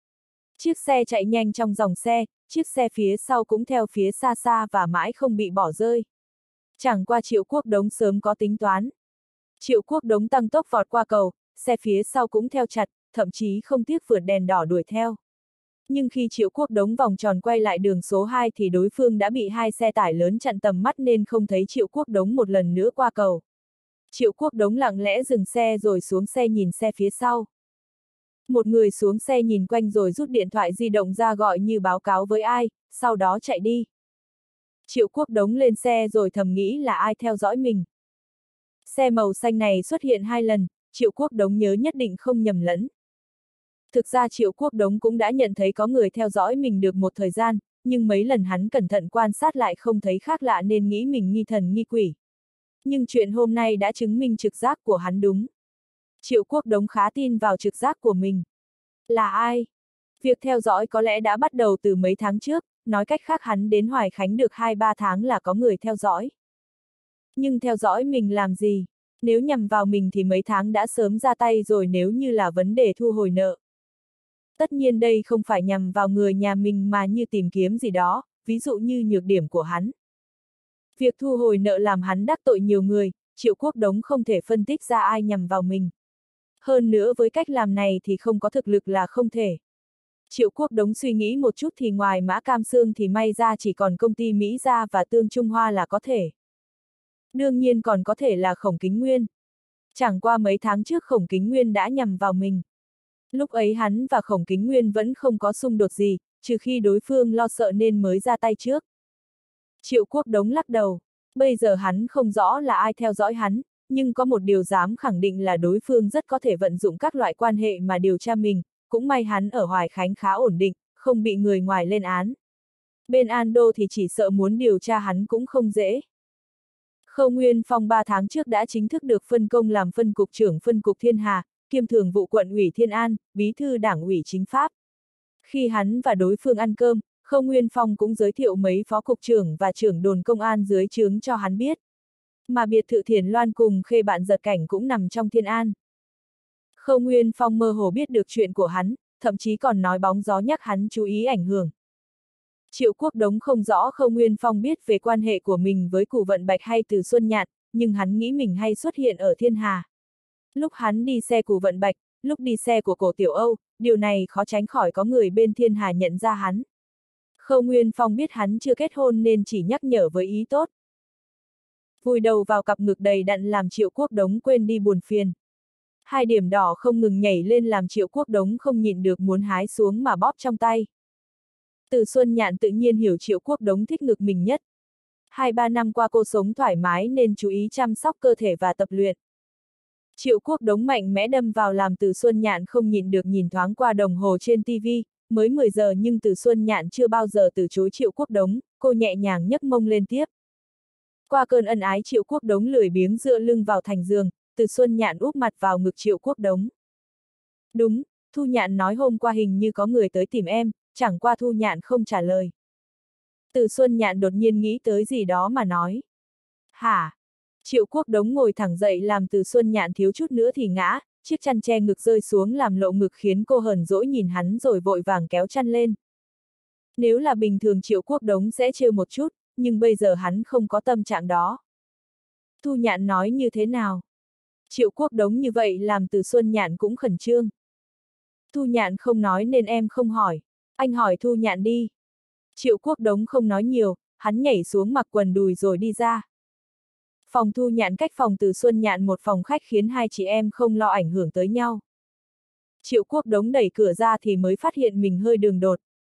Chiếc xe chạy nhanh trong dòng xe, chiếc xe phía sau cũng theo phía xa xa và mãi không bị bỏ rơi. Chẳng qua Triệu Quốc Đống sớm có tính toán. Triệu Quốc Đống tăng tốc vọt qua cầu, xe phía sau cũng theo chặt, thậm chí không tiếc vượt đèn đỏ đuổi theo. Nhưng khi Triệu Quốc Đống vòng tròn quay lại đường số 2 thì đối phương đã bị 2 xe tải lớn chặn tầm mắt nên không thấy Triệu Quốc Đống một lần nữa qua cầu. Triệu Quốc Đống lặng lẽ dừng xe rồi xuống xe nhìn xe phía sau. Một người xuống xe nhìn quanh rồi rút điện thoại di động ra gọi như báo cáo với ai, sau đó chạy đi. Triệu Quốc Đống lên xe rồi thầm nghĩ là ai theo dõi mình. Xe màu xanh này xuất hiện 2 lần, Triệu Quốc Đống nhớ nhất định không nhầm lẫn. Thực ra Triệu Quốc Đống cũng đã nhận thấy có người theo dõi mình được một thời gian, nhưng mấy lần hắn cẩn thận quan sát lại không thấy khác lạ nên nghĩ mình nghi thần nghi quỷ. Nhưng chuyện hôm nay đã chứng minh trực giác của hắn đúng. Triệu Quốc Đống khá tin vào trực giác của mình. Là ai? Việc theo dõi có lẽ đã bắt đầu từ mấy tháng trước, nói cách khác hắn đến Hoài Khánh được 2-3 tháng là có người theo dõi. Nhưng theo dõi mình làm gì? Nếu nhằm vào mình thì mấy tháng đã sớm ra tay rồi, nếu như là vấn đề thu hồi nợ. Tất nhiên đây không phải nhằm vào người nhà mình mà như tìm kiếm gì đó, ví dụ như nhược điểm của hắn. Việc thu hồi nợ làm hắn đắc tội nhiều người, Triệu Quốc Đống không thể phân tích ra ai nhằm vào mình. Hơn nữa với cách làm này thì không có thực lực là không thể. Triệu Quốc Đống suy nghĩ một chút thì ngoài Mã Cam Sương thì may ra chỉ còn công ty Mỹ Gia và Tương Trung Hoa là có thể. Đương nhiên còn có thể là Khổng Kính Nguyên. Chẳng qua mấy tháng trước Khổng Kính Nguyên đã nhằm vào mình. Lúc ấy hắn và Khổng Kính Nguyên vẫn không có xung đột gì, trừ khi đối phương lo sợ nên mới ra tay trước. Triệu Quốc Đống lắc đầu. Bây giờ hắn không rõ là ai theo dõi hắn, nhưng có một điều dám khẳng định là đối phương rất có thể vận dụng các loại quan hệ mà điều tra mình, cũng may hắn ở Hoài Khánh khá ổn định, không bị người ngoài lên án. Bên An Đô thì chỉ sợ muốn điều tra hắn cũng không dễ. Khâu Nguyên Phong 3 tháng trước đã chính thức được phân công làm phân cục trưởng phân cục Thiên Hà, kiêm thường vụ quận ủy Thiên An, bí thư đảng ủy chính pháp. Khi hắn và đối phương ăn cơm, Khâu Nguyên Phong cũng giới thiệu mấy phó cục trưởng và trưởng đồn công an dưới trướng cho hắn biết. Mà biệt thự Thiền Loan cùng Khê Bạn Giật Cảnh cũng nằm trong Thiên An. Khâu Nguyên Phong mơ hồ biết được chuyện của hắn, thậm chí còn nói bóng gió nhắc hắn chú ý ảnh hưởng. Triệu Quốc Đống không rõ Khâu Nguyên Phong biết về quan hệ của mình với Cù Vận Bạch hay Từ Xuân Nhạn, nhưng hắn nghĩ mình hay xuất hiện ở Thiên Hà. Lúc hắn đi xe Cù Vận Bạch, lúc đi xe của Cổ Tiểu Âu, điều này khó tránh khỏi có người bên Thiên Hà nhận ra hắn. Khâu Nguyên Phong biết hắn chưa kết hôn nên chỉ nhắc nhở với ý tốt. Vùi đầu vào cặp ngực đầy đặn làm Triệu Quốc Đống quên đi buồn phiền. 2 điểm đỏ không ngừng nhảy lên làm Triệu Quốc Đống không nhịn được muốn hái xuống mà bóp trong tay. Từ Xuân Nhạn tự nhiên hiểu Triệu Quốc Đống thích ngực mình nhất. 2-3 năm qua cô sống thoải mái nên chú ý chăm sóc cơ thể và tập luyện. Triệu Quốc Đống mạnh mẽ đâm vào làm Từ Xuân Nhạn không nhịn được nhìn thoáng qua đồng hồ trên TV, mới 10 giờ nhưng Từ Xuân Nhạn chưa bao giờ từ chối Triệu Quốc Đống, cô nhẹ nhàng nhấc mông lên tiếp. Qua cơn ân ái Triệu Quốc Đống lười biếng dựa lưng vào thành giường, Từ Xuân Nhạn úp mặt vào ngực Triệu Quốc Đống. Đúng, Thu Nhạn nói hôm qua hình như có người tới tìm em, chẳng qua Thu Nhạn không trả lời. Từ Xuân Nhạn đột nhiên nghĩ tới gì đó mà nói. Hả? Triệu Quốc Đống ngồi thẳng dậy làm Từ Xuân Nhạn thiếu chút nữa thì ngã, chiếc chăn che ngực rơi xuống làm lộ ngực khiến cô hờn dỗi nhìn hắn rồi vội vàng kéo chăn lên. Nếu là bình thường Triệu Quốc Đống sẽ trêu một chút, nhưng bây giờ hắn không có tâm trạng đó. Thu Nhạn nói như thế nào? Triệu Quốc Đống như vậy làm Từ Xuân Nhạn cũng khẩn trương. Thu Nhạn không nói nên em không hỏi. Anh hỏi Thu Nhạn đi. Triệu Quốc Đống không nói nhiều, hắn nhảy xuống mặc quần đùi rồi đi ra. Phòng Thu Nhạn cách phòng Từ Xuân Nhạn một phòng khách khiến 2 chị em không lo ảnh hưởng tới nhau. Triệu Quốc Đống đẩy cửa ra thì mới phát hiện mình hơi đường đột.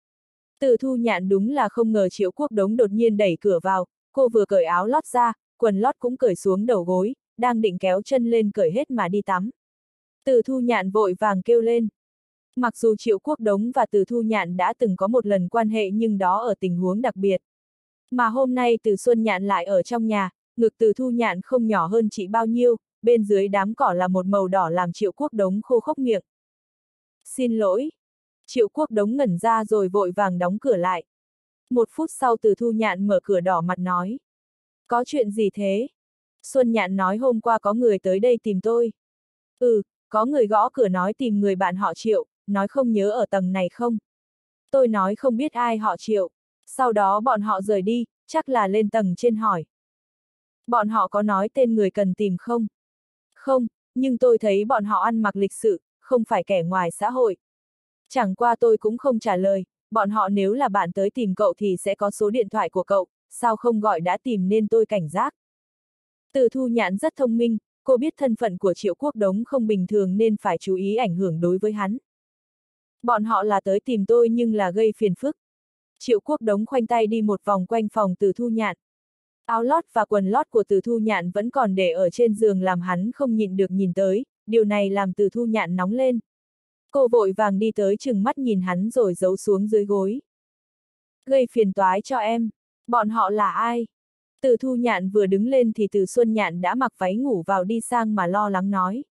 Từ Thu Nhạn đúng là không ngờ Triệu Quốc Đống đột nhiên đẩy cửa vào, cô vừa cởi áo lót ra, quần lót cũng cởi xuống đầu gối, đang định kéo chân lên cởi hết mà đi tắm. Từ Thu Nhạn vội vàng kêu lên. Mặc dù Triệu Quốc Đống và Từ Thu Nhạn đã từng có một lần quan hệ nhưng đó ở tình huống đặc biệt. Mà hôm nay Từ Xuân Nhạn lại ở trong nhà, ngực Từ Thu Nhạn không nhỏ hơn chị bao nhiêu, bên dưới đám cỏ là một màu đỏ làm Triệu Quốc Đống khô khốc miệng. Xin lỗi. Triệu Quốc Đống ngẩn ra rồi vội vàng đóng cửa lại. 1 phút sau Từ Thu Nhạn mở cửa đỏ mặt nói. Có chuyện gì thế? Xuân Nhạn nói hôm qua có người tới đây tìm tôi. Có người gõ cửa nói tìm người bạn họ Triệu, nói không nhớ ở tầng này không? Tôi nói không biết ai họ Triệu. Sau đó bọn họ rời đi, chắc là lên tầng trên hỏi. Bọn họ có nói tên người cần tìm không? Không, nhưng tôi thấy bọn họ ăn mặc lịch sự, không phải kẻ ngoài xã hội. Chẳng qua tôi cũng không trả lời, bọn họ nếu là bạn tới tìm cậu thì sẽ có số điện thoại của cậu, sao không gọi đã tìm nên tôi cảnh giác. Từ Thu Nhạn rất thông minh, cô biết thân phận của Triệu Quốc Đống không bình thường nên phải chú ý ảnh hưởng đối với hắn. Bọn họ là tới tìm tôi nhưng là gây phiền phức. Triệu Quốc Đống khoanh tay đi một vòng quanh phòng Từ Thu Nhạn. Áo lót và quần lót của Từ Thu Nhạn vẫn còn để ở trên giường làm hắn không nhịn được nhìn tới, điều này làm Từ Thu Nhạn nóng lên. Cô vội vàng đi tới chừng mắt nhìn hắn rồi giấu xuống dưới gối. Gây phiền toái cho em. Bọn họ là ai? Từ Thu Nhạn vừa đứng lên thì Từ Xuân Nhạn đã mặc váy ngủ vào đi sang mà lo lắng nói.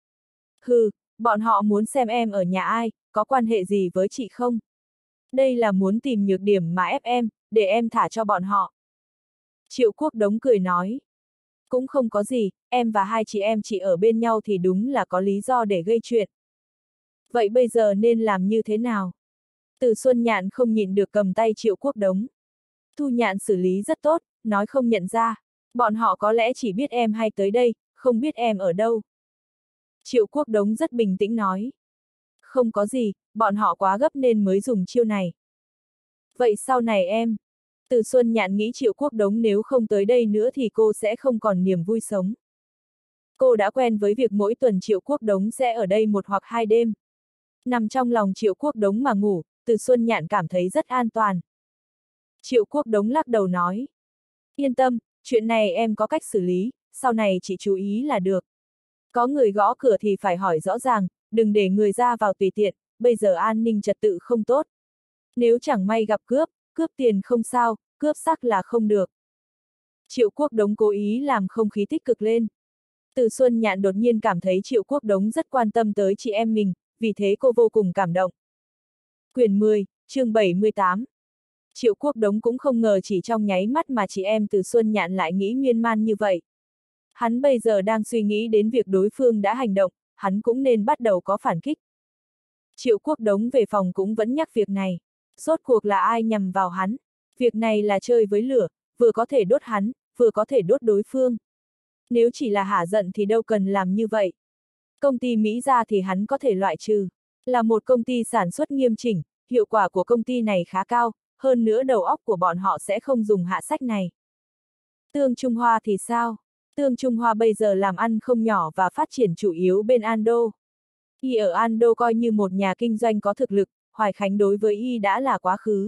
Hừ, bọn họ muốn xem em ở nhà ai, có quan hệ gì với chị không? Đây là muốn tìm nhược điểm mà ép em, để em thả cho bọn họ. Triệu Quốc Đống cười nói. Cũng không có gì, em và hai chị em chị ở bên nhau thì đúng là có lý do để gây chuyện. Vậy bây giờ nên làm như thế nào? Từ Xuân Nhạn không nhịn được cầm tay Triệu Quốc Đống. Thu Nhạn xử lý rất tốt, nói không nhận ra. Bọn họ có lẽ chỉ biết em hay tới đây, không biết em ở đâu. Triệu Quốc Đống rất bình tĩnh nói. Không có gì, bọn họ quá gấp nên mới dùng chiêu này. Vậy sau này em? Từ Xuân Nhạn nghĩ Triệu Quốc Đống nếu không tới đây nữa thì cô sẽ không còn niềm vui sống. Cô đã quen với việc mỗi tuần Triệu Quốc Đống sẽ ở đây 1 hoặc 2 đêm. Nằm trong lòng Triệu Quốc Đống mà ngủ, Từ Xuân Nhạn cảm thấy rất an toàn. Triệu Quốc Đống lắc đầu nói. Yên tâm, chuyện này em có cách xử lý, sau này chị chú ý là được. Có người gõ cửa thì phải hỏi rõ ràng, đừng để người ra vào tùy tiện, bây giờ an ninh trật tự không tốt. Nếu chẳng may gặp cướp, cướp tiền không sao, cướp xác là không được. Triệu Quốc Đống cố ý làm không khí tích cực lên. Từ Xuân Nhạn đột nhiên cảm thấy Triệu Quốc Đống rất quan tâm tới chị em mình, vì thế cô vô cùng cảm động. Quyển 10, chương 78. Triệu Quốc Đống cũng không ngờ chỉ trong nháy mắt mà chị em Từ Xuân Nhạn lại nghĩ miên man như vậy. Hắn bây giờ đang suy nghĩ đến việc đối phương đã hành động, hắn cũng nên bắt đầu có phản kích. Triệu Quốc Đống về phòng cũng vẫn nhắc việc này. Rốt cuộc là ai nhằm vào hắn? Việc này là chơi với lửa, vừa có thể đốt hắn, vừa có thể đốt đối phương. Nếu chỉ là hả giận thì đâu cần làm như vậy. Công ty Mỹ Gia thì hắn có thể loại trừ. Là một công ty sản xuất nghiêm chỉnh, hiệu quả của công ty này khá cao, hơn nữa đầu óc của bọn họ sẽ không dùng hạ sách này. Tương Trung Hoa thì sao? Tương Trung Hoa bây giờ làm ăn không nhỏ và phát triển chủ yếu bên Ando. Y ở Ando coi như một nhà kinh doanh có thực lực, Hoài Khánh đối với Y đã là quá khứ.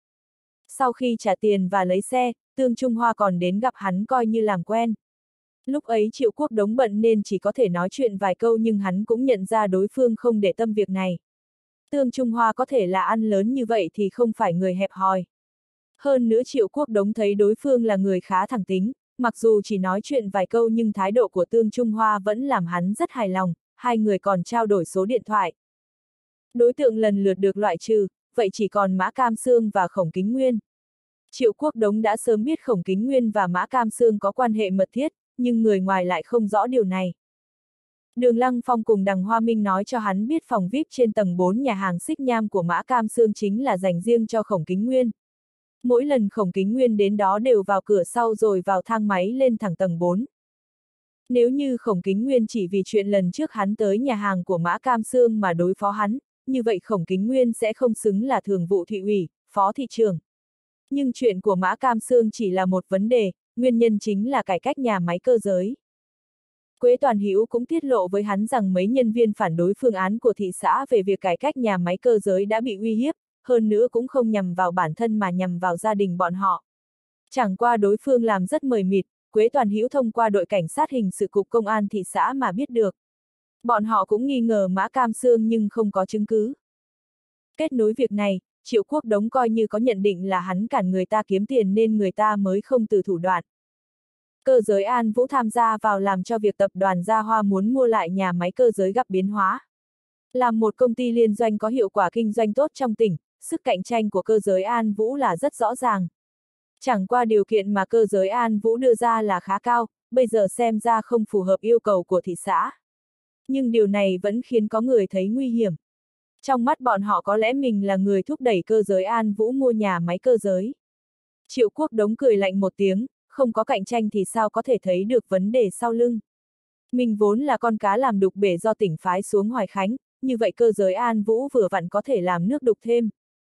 Sau khi trả tiền và lấy xe, Tương Trung Hoa còn đến gặp hắn coi như làm quen. Lúc ấy Triệu Quốc Đống bận nên chỉ có thể nói chuyện vài câu nhưng hắn cũng nhận ra đối phương không để tâm việc này. Tương Trung Hoa có thể là ăn lớn như vậy thì không phải người hẹp hòi. Hơn nữa Triệu Quốc Đống thấy đối phương là người khá thẳng tính, mặc dù chỉ nói chuyện vài câu nhưng thái độ của Tương Trung Hoa vẫn làm hắn rất hài lòng, hai người còn trao đổi số điện thoại. Đối tượng lần lượt được loại trừ, vậy chỉ còn Mã Cam Sương và Khổng Kính Nguyên. Triệu Quốc Đống đã sớm biết Khổng Kính Nguyên và Mã Cam Sương có quan hệ mật thiết, nhưng người ngoài lại không rõ điều này. Đường Lăng Phong cùng Đằng Hoa Minh nói cho hắn biết phòng VIP trên tầng 4 nhà hàng Xích Nham của Mã Cam Sương chính là dành riêng cho Khổng Kính Nguyên. Mỗi lần Khổng Kính Nguyên đến đó đều vào cửa sau rồi vào thang máy lên thẳng tầng 4. Nếu như Khổng Kính Nguyên chỉ vì chuyện lần trước hắn tới nhà hàng của Mã Cam Sương mà đối phó hắn, như vậy Khổng Kính Nguyên sẽ không xứng là thường vụ thị ủy, phó thị trưởng. Nhưng chuyện của Mã Cam Sương chỉ là một vấn đề, nguyên nhân chính là cải cách nhà máy cơ giới. Quế Toàn Hữu cũng tiết lộ với hắn rằng mấy nhân viên phản đối phương án của thị xã về việc cải cách nhà máy cơ giới đã bị uy hiếp, hơn nữa cũng không nhằm vào bản thân mà nhằm vào gia đình bọn họ. Chẳng qua đối phương làm rất mờ mịt, Quế Toàn Hữu thông qua đội cảnh sát hình sự cục công an thị xã mà biết được. Bọn họ cũng nghi ngờ Mã Cam Sương nhưng không có chứng cứ. Kết nối việc này, Triệu Quốc Đống coi như có nhận định là hắn cản người ta kiếm tiền nên người ta mới không từ thủ đoạn. Cơ giới An Vũ tham gia vào làm cho việc tập đoàn Gia Hoa muốn mua lại nhà máy cơ giới gặp biến hóa. Làm một công ty liên doanh có hiệu quả kinh doanh tốt trong tỉnh, sức cạnh tranh của cơ giới An Vũ là rất rõ ràng. Chẳng qua điều kiện mà cơ giới An Vũ đưa ra là khá cao, bây giờ xem ra không phù hợp yêu cầu của thị xã. Nhưng điều này vẫn khiến có người thấy nguy hiểm. Trong mắt bọn họ có lẽ mình là người thúc đẩy cơ giới An Vũ mua nhà máy cơ giới. Triệu Quốc Đống cười lạnh một tiếng, không có cạnh tranh thì sao có thể thấy được vấn đề sau lưng. Mình vốn là con cá làm đục bể do tỉnh phái xuống Hoài Khánh, như vậy cơ giới An Vũ vừa vặn có thể làm nước đục thêm.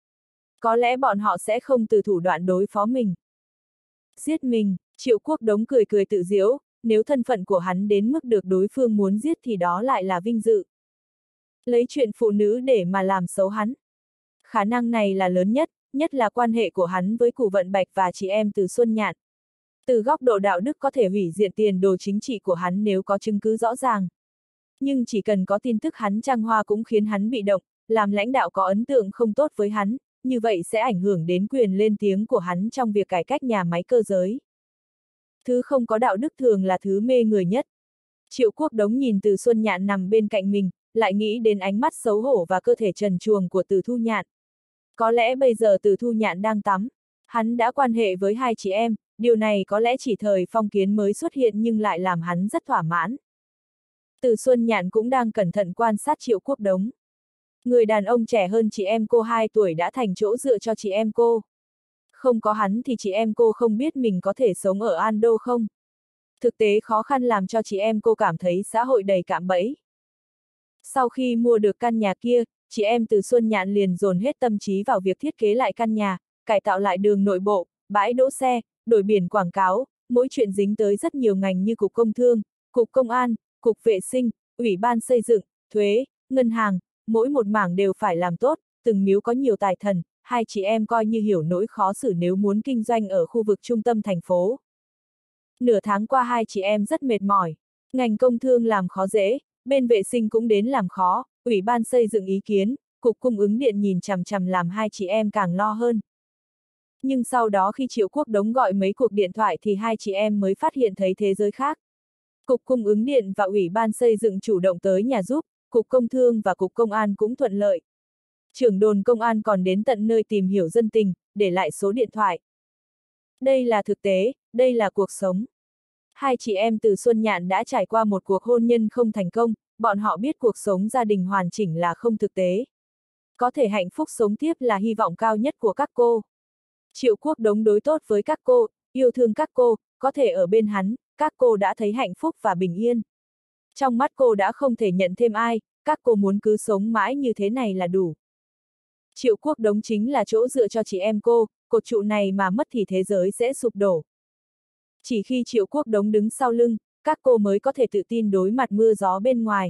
Có lẽ bọn họ sẽ không từ thủ đoạn đối phó mình. Giết mình, Triệu Quốc Đống cười cười tự giễu, nếu thân phận của hắn đến mức được đối phương muốn giết thì đó lại là vinh dự. Lấy chuyện phụ nữ để mà làm xấu hắn. Khả năng này là lớn nhất, nhất là quan hệ của hắn với Cù Vận Bạch và chị em Từ Xuân Nhạn. Từ góc độ đạo đức có thể hủy diệt tiền đồ chính trị của hắn nếu có chứng cứ rõ ràng. Nhưng chỉ cần có tin tức hắn trăng hoa cũng khiến hắn bị động, làm lãnh đạo có ấn tượng không tốt với hắn, như vậy sẽ ảnh hưởng đến quyền lên tiếng của hắn trong việc cải cách nhà máy cơ giới. Thứ không có đạo đức thường là thứ mê người nhất. Triệu Quốc Đống nhìn Từ Xuân Nhạn nằm bên cạnh mình, lại nghĩ đến ánh mắt xấu hổ và cơ thể trần truồng của Từ Thu Nhạn. Có lẽ bây giờ Từ Thu Nhạn đang tắm. Hắn đã quan hệ với hai chị em, điều này có lẽ chỉ thời phong kiến mới xuất hiện nhưng lại làm hắn rất thỏa mãn. Từ Xuân Nhạn cũng đang cẩn thận quan sát Triệu Quốc Đống. Người đàn ông trẻ hơn chị em cô 2 tuổi đã thành chỗ dựa cho chị em cô. Không có hắn thì chị em cô không biết mình có thể sống ở An Đô không. Thực tế khó khăn làm cho chị em cô cảm thấy xã hội đầy cạm bẫy. Sau khi mua được căn nhà kia, chị em Từ Xuân Nhạn liền dồn hết tâm trí vào việc thiết kế lại căn nhà, cải tạo lại đường nội bộ, bãi đỗ xe, đổi biển quảng cáo, mỗi chuyện dính tới rất nhiều ngành như Cục Công Thương, Cục Công an, Cục Vệ sinh, Ủy ban Xây dựng, Thuế, Ngân hàng, mỗi một mảng đều phải làm tốt, từng miếu có nhiều tài thần, hai chị em coi như hiểu nỗi khó xử nếu muốn kinh doanh ở khu vực trung tâm thành phố. Nửa tháng qua hai chị em rất mệt mỏi, ngành công thương làm khó dễ, bên vệ sinh cũng đến làm khó, Ủy ban xây dựng ý kiến, Cục Cung ứng điện nhìn chằm chằm làm hai chị em càng lo hơn. Nhưng sau đó khi Triệu Quốc Đống gọi mấy cuộc điện thoại thì hai chị em mới phát hiện thấy thế giới khác. Cục Cung ứng điện và Ủy ban xây dựng chủ động tới nhà giúp, Cục Công thương và Cục Công an cũng thuận lợi. Trưởng đồn công an còn đến tận nơi tìm hiểu dân tình, để lại số điện thoại. Đây là thực tế, đây là cuộc sống. Hai chị em Từ Xuân Nhạn đã trải qua một cuộc hôn nhân không thành công, bọn họ biết cuộc sống gia đình hoàn chỉnh là không thực tế. Có thể hạnh phúc sống tiếp là hy vọng cao nhất của các cô. Triệu Quốc Đống đối tốt với các cô, yêu thương các cô, có thể ở bên hắn, các cô đã thấy hạnh phúc và bình yên. Trong mắt cô đã không thể nhận thêm ai, các cô muốn cứ sống mãi như thế này là đủ. Triệu Quốc Đống chính là chỗ dựa cho chị em cô, cột trụ này mà mất thì thế giới sẽ sụp đổ. Chỉ khi Triệu Quốc Đống đứng sau lưng, các cô mới có thể tự tin đối mặt mưa gió bên ngoài.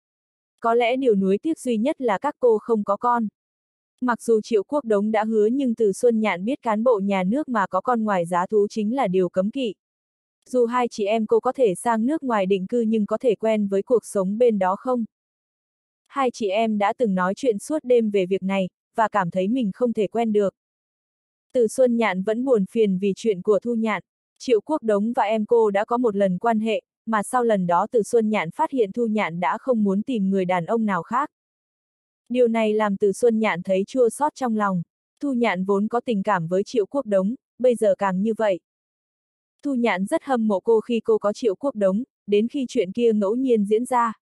Có lẽ điều nuối tiếc duy nhất là các cô không có con. Mặc dù Triệu Quốc Đống đã hứa nhưng Từ Xuân Nhạn biết cán bộ nhà nước mà có con ngoài giá thú chính là điều cấm kỵ. Dù hai chị em cô có thể sang nước ngoài định cư nhưng có thể quen với cuộc sống bên đó không? Hai chị em đã từng nói chuyện suốt đêm về việc này, và cảm thấy mình không thể quen được. Từ Xuân Nhạn vẫn buồn phiền vì chuyện của Thu Nhạn. Triệu Quốc Đống và em cô đã có một lần quan hệ, mà sau lần đó Từ Xuân Nhạn phát hiện Thu Nhạn đã không muốn tìm người đàn ông nào khác. Điều này làm Từ Xuân Nhạn thấy chua xót trong lòng. Thu Nhạn vốn có tình cảm với Triệu Quốc Đống, bây giờ càng như vậy. Thu Nhạn rất hâm mộ cô khi cô có Triệu Quốc Đống, đến khi chuyện kia ngẫu nhiên diễn ra.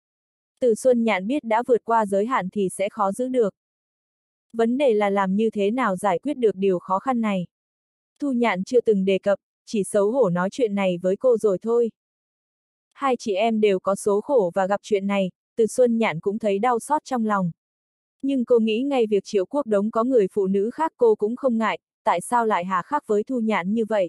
Từ Xuân Nhạn biết đã vượt qua giới hạn thì sẽ khó giữ được. Vấn đề là làm như thế nào giải quyết được điều khó khăn này. Thu Nhạn chưa từng đề cập, chỉ xấu hổ nói chuyện này với cô rồi thôi. Hai chị em đều có số khổ và gặp chuyện này, Từ Xuân Nhạn cũng thấy đau xót trong lòng. Nhưng cô nghĩ ngay việc Triệu Quốc Đống có người phụ nữ khác cô cũng không ngại, tại sao lại hà khắc với Thu Nhạn như vậy?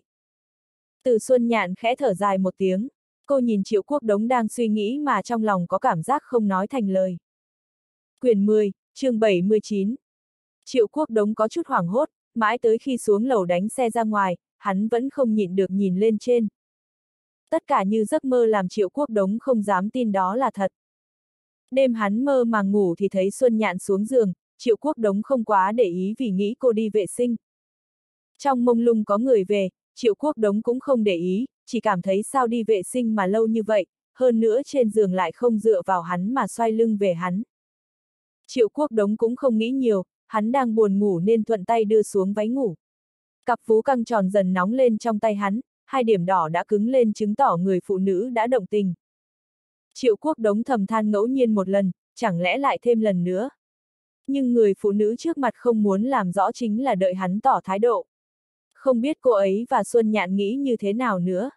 Từ Xuân Nhạn khẽ thở dài một tiếng, cô nhìn Triệu Quốc Đống đang suy nghĩ mà trong lòng có cảm giác không nói thành lời. Quyển 10, chương 79. Triệu Quốc Đống có chút hoảng hốt, mãi tới khi xuống lầu đánh xe ra ngoài, hắn vẫn không nhịn được nhìn lên trên. Tất cả như giấc mơ làm Triệu Quốc Đống không dám tin đó là thật. Đêm hắn mơ màng ngủ thì thấy Xuân Nhạn xuống giường, Triệu Quốc Đống không quá để ý vì nghĩ cô đi vệ sinh. Trong mông lung có người về, Triệu Quốc Đống cũng không để ý, chỉ cảm thấy sao đi vệ sinh mà lâu như vậy, hơn nữa trên giường lại không dựa vào hắn mà xoay lưng về hắn. Triệu Quốc Đống cũng không nghĩ nhiều, hắn đang buồn ngủ nên thuận tay đưa xuống váy ngủ. Cặp vú căng tròn dần nóng lên trong tay hắn, hai điểm đỏ đã cứng lên chứng tỏ người phụ nữ đã động tình. Triệu Quốc Đống thầm than ngẫu nhiên một lần, chẳng lẽ lại thêm lần nữa. Nhưng người phụ nữ trước mặt không muốn làm rõ chính là đợi hắn tỏ thái độ. Không biết cô ấy và Xuân Nhạn nghĩ như thế nào nữa.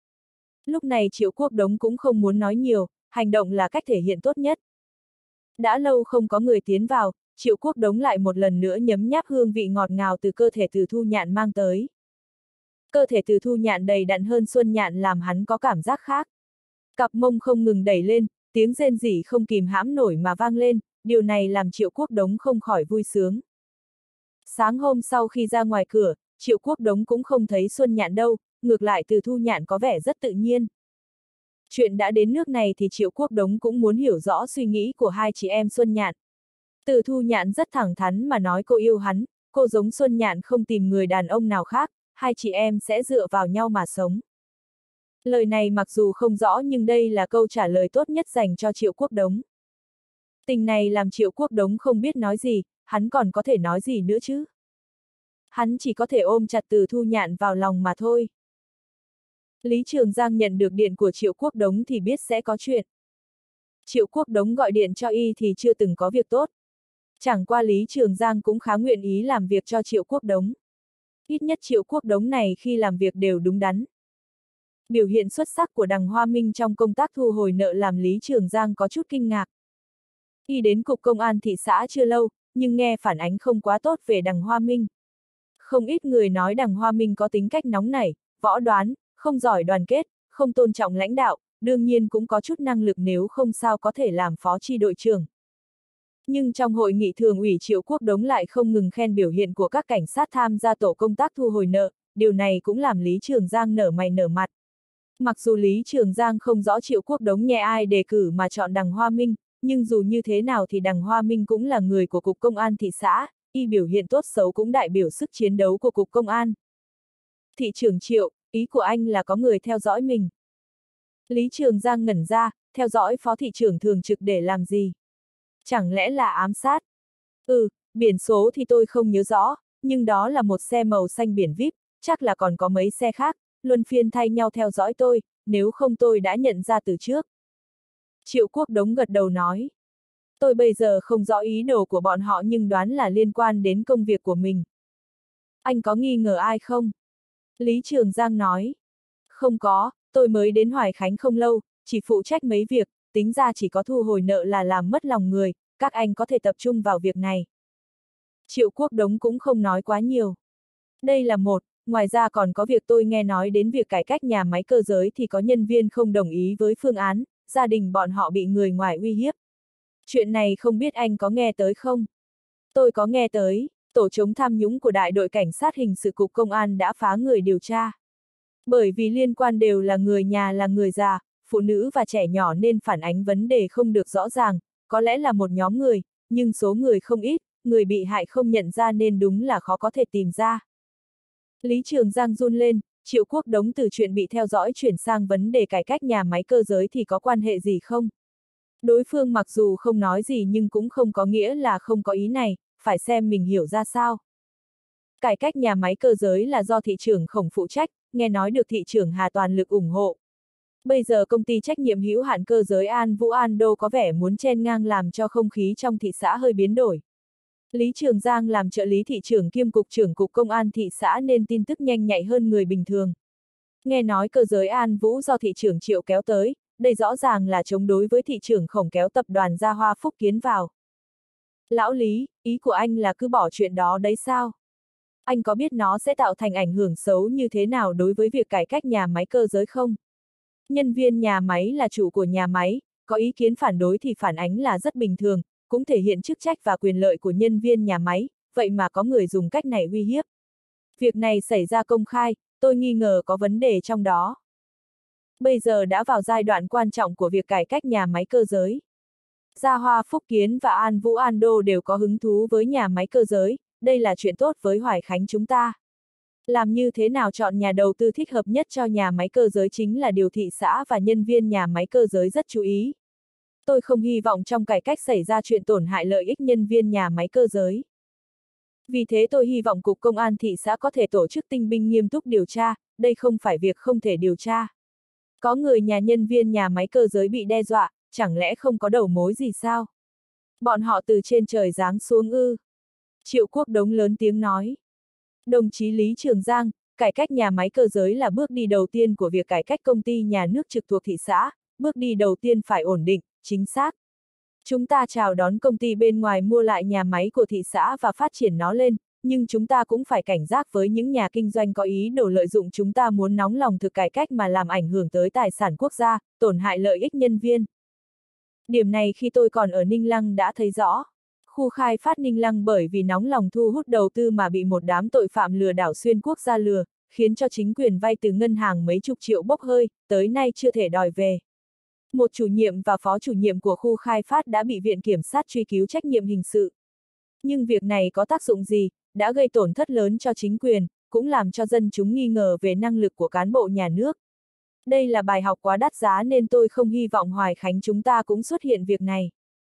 Lúc này Triệu Quốc Đống cũng không muốn nói nhiều, hành động là cách thể hiện tốt nhất. Đã lâu không có người tiến vào, Triệu Quốc Đống lại một lần nữa nhấm nháp hương vị ngọt ngào từ cơ thể Từ Thu Nhạn mang tới. Cơ thể Từ Thu Nhạn đầy đặn hơn Xuân Nhạn làm hắn có cảm giác khác. Cặp mông không ngừng đẩy lên, tiếng rên rỉ không kìm hãm nổi mà vang lên, điều này làm Triệu Quốc Đống không khỏi vui sướng. Sáng hôm sau khi ra ngoài cửa, Triệu Quốc Đống cũng không thấy Xuân Nhạn đâu, ngược lại Từ Thu Nhạn có vẻ rất tự nhiên. Chuyện đã đến nước này thì Triệu Quốc Đống cũng muốn hiểu rõ suy nghĩ của hai chị em Xuân Nhạn. Từ Thu Nhạn rất thẳng thắn mà nói cô yêu hắn, cô giống Xuân Nhạn không tìm người đàn ông nào khác, hai chị em sẽ dựa vào nhau mà sống. Lời này mặc dù không rõ nhưng đây là câu trả lời tốt nhất dành cho Triệu Quốc Đống. Tình này làm Triệu Quốc Đống không biết nói gì, hắn còn có thể nói gì nữa chứ? Hắn chỉ có thể ôm chặt Từ Thu Nhạn vào lòng mà thôi. Lý Trường Giang nhận được điện của Triệu Quốc Đống thì biết sẽ có chuyện. Triệu Quốc Đống gọi điện cho y thì chưa từng có việc tốt. Chẳng qua Lý Trường Giang cũng khá nguyện ý làm việc cho Triệu Quốc Đống. Ít nhất Triệu Quốc Đống này khi làm việc đều đúng đắn. Biểu hiện xuất sắc của Đằng Hoa Minh trong công tác thu hồi nợ làm Lý Trường Giang có chút kinh ngạc. Y đến cục công an thị xã chưa lâu, nhưng nghe phản ánh không quá tốt về Đằng Hoa Minh. Không ít người nói Đằng Hoa Minh có tính cách nóng nảy, võ đoán, không giỏi đoàn kết, không tôn trọng lãnh đạo, đương nhiên cũng có chút năng lực nếu không sao có thể làm phó chi đội trưởng. Nhưng trong hội nghị thường ủy Triệu Quốc Đống lại không ngừng khen biểu hiện của các cảnh sát tham gia tổ công tác thu hồi nợ, điều này cũng làm Lý Trường Giang nở mày nở mặt. Mặc dù Lý Trường Giang không rõ Triệu Quốc Đống nghe ai đề cử mà chọn Đằng Hoa Minh, nhưng dù như thế nào thì Đằng Hoa Minh cũng là người của Cục Công an thị xã, y biểu hiện tốt xấu cũng đại biểu sức chiến đấu của Cục Công an. Thị trưởng Triệu, ý của anh là có người theo dõi mình. Lý Trường Giang ngẩn ra, theo dõi phó thị trưởng thường trực để làm gì? Chẳng lẽ là ám sát? Biển số thì tôi không nhớ rõ, nhưng đó là một xe màu xanh biển VIP, chắc là còn có mấy xe khác, luân phiên thay nhau theo dõi tôi, nếu không tôi đã nhận ra từ trước. Triệu Quốc Đống gật đầu nói. Tôi bây giờ không rõ ý đồ của bọn họ nhưng đoán là liên quan đến công việc của mình. Anh có nghi ngờ ai không? Lý Trường Giang nói. Không có, tôi mới đến Hoài Khánh không lâu, chỉ phụ trách mấy việc, tính ra chỉ có thu hồi nợ là làm mất lòng người, các anh có thể tập trung vào việc này. Triệu Quốc Đống cũng không nói quá nhiều. Đây là một, ngoài ra còn có việc tôi nghe nói đến việc cải cách nhà máy cơ giới thì có nhân viên không đồng ý với phương án, gia đình bọn họ bị người ngoài uy hiếp. Chuyện này không biết anh có nghe tới không? Tôi có nghe tới, tổ chống tham nhũng của đại đội cảnh sát hình sự cục công an đã phá người điều tra. Bởi vì liên quan đều là người nhà là người già, phụ nữ và trẻ nhỏ nên phản ánh vấn đề không được rõ ràng, có lẽ là một nhóm người, nhưng số người không ít, người bị hại không nhận ra nên đúng là khó có thể tìm ra. Lý Trường Giang run lên, Triệu Quốc Đống từ chuyện bị theo dõi chuyển sang vấn đề cải cách nhà máy cơ giới thì có quan hệ gì không? Đối phương mặc dù không nói gì nhưng cũng không có nghĩa là không có ý này, phải xem mình hiểu ra sao. Cải cách nhà máy cơ giới là do thị trưởng Khổng phụ trách, nghe nói được thị trưởng Hà toàn lực ủng hộ. Bây giờ công ty trách nhiệm hữu hạn cơ giới An Vũ An Đô có vẻ muốn chen ngang làm cho không khí trong thị xã hơi biến đổi. Lý Trường Giang làm trợ lý thị trưởng kiêm cục trưởng cục công an thị xã nên tin tức nhanh nhạy hơn người bình thường. Nghe nói cơ giới An Vũ do thị trưởng Triệu kéo tới, đây rõ ràng là chống đối với thị trưởng Khổng kéo tập đoàn Gia Hoa Phúc Kiến vào. Lão Lý, ý của anh là cứ bỏ chuyện đó đấy sao? Anh có biết nó sẽ tạo thành ảnh hưởng xấu như thế nào đối với việc cải cách nhà máy cơ giới không? Nhân viên nhà máy là chủ của nhà máy, có ý kiến phản đối thì phản ánh là rất bình thường, cũng thể hiện chức trách và quyền lợi của nhân viên nhà máy, vậy mà có người dùng cách này uy hiếp. Việc này xảy ra công khai, tôi nghi ngờ có vấn đề trong đó. Bây giờ đã vào giai đoạn quan trọng của việc cải cách nhà máy cơ giới. Gia Hoa Phúc Kiến và An Vũ An Đô đều có hứng thú với nhà máy cơ giới, đây là chuyện tốt với Hoài Khánh chúng ta. Làm như thế nào chọn nhà đầu tư thích hợp nhất cho nhà máy cơ giới chính là điều thị xã và nhân viên nhà máy cơ giới rất chú ý. Tôi không hy vọng trong cải cách xảy ra chuyện tổn hại lợi ích nhân viên nhà máy cơ giới. Vì thế tôi hy vọng Cục Công an thị xã có thể tổ chức tinh binh nghiêm túc điều tra, đây không phải việc không thể điều tra. Có người nhà nhân viên nhà máy cơ giới bị đe dọa, chẳng lẽ không có đầu mối gì sao? Bọn họ từ trên trời giáng xuống ư? Triệu Quốc Đống lớn tiếng nói. Đồng chí Lý Trường Giang, cải cách nhà máy cơ giới là bước đi đầu tiên của việc cải cách công ty nhà nước trực thuộc thị xã, bước đi đầu tiên phải ổn định, chính xác. Chúng ta chào đón công ty bên ngoài mua lại nhà máy của thị xã và phát triển nó lên, nhưng chúng ta cũng phải cảnh giác với những nhà kinh doanh có ý đồ lợi dụng chúng ta muốn nóng lòng thực cải cách mà làm ảnh hưởng tới tài sản quốc gia, tổn hại lợi ích nhân viên. Điểm này khi tôi còn ở Ninh Lăng đã thấy rõ. Khu khai phát Ninh Lăng bởi vì nóng lòng thu hút đầu tư mà bị một đám tội phạm lừa đảo xuyên quốc gia lừa, khiến cho chính quyền vay từ ngân hàng mấy chục triệu bốc hơi, tới nay chưa thể đòi về. Một chủ nhiệm và phó chủ nhiệm của khu khai phát đã bị viện kiểm sát truy cứu trách nhiệm hình sự. Nhưng việc này có tác dụng gì, đã gây tổn thất lớn cho chính quyền, cũng làm cho dân chúng nghi ngờ về năng lực của cán bộ nhà nước. Đây là bài học quá đắt giá nên tôi không hy vọng Hoài Khánh chúng ta cũng xuất hiện việc này.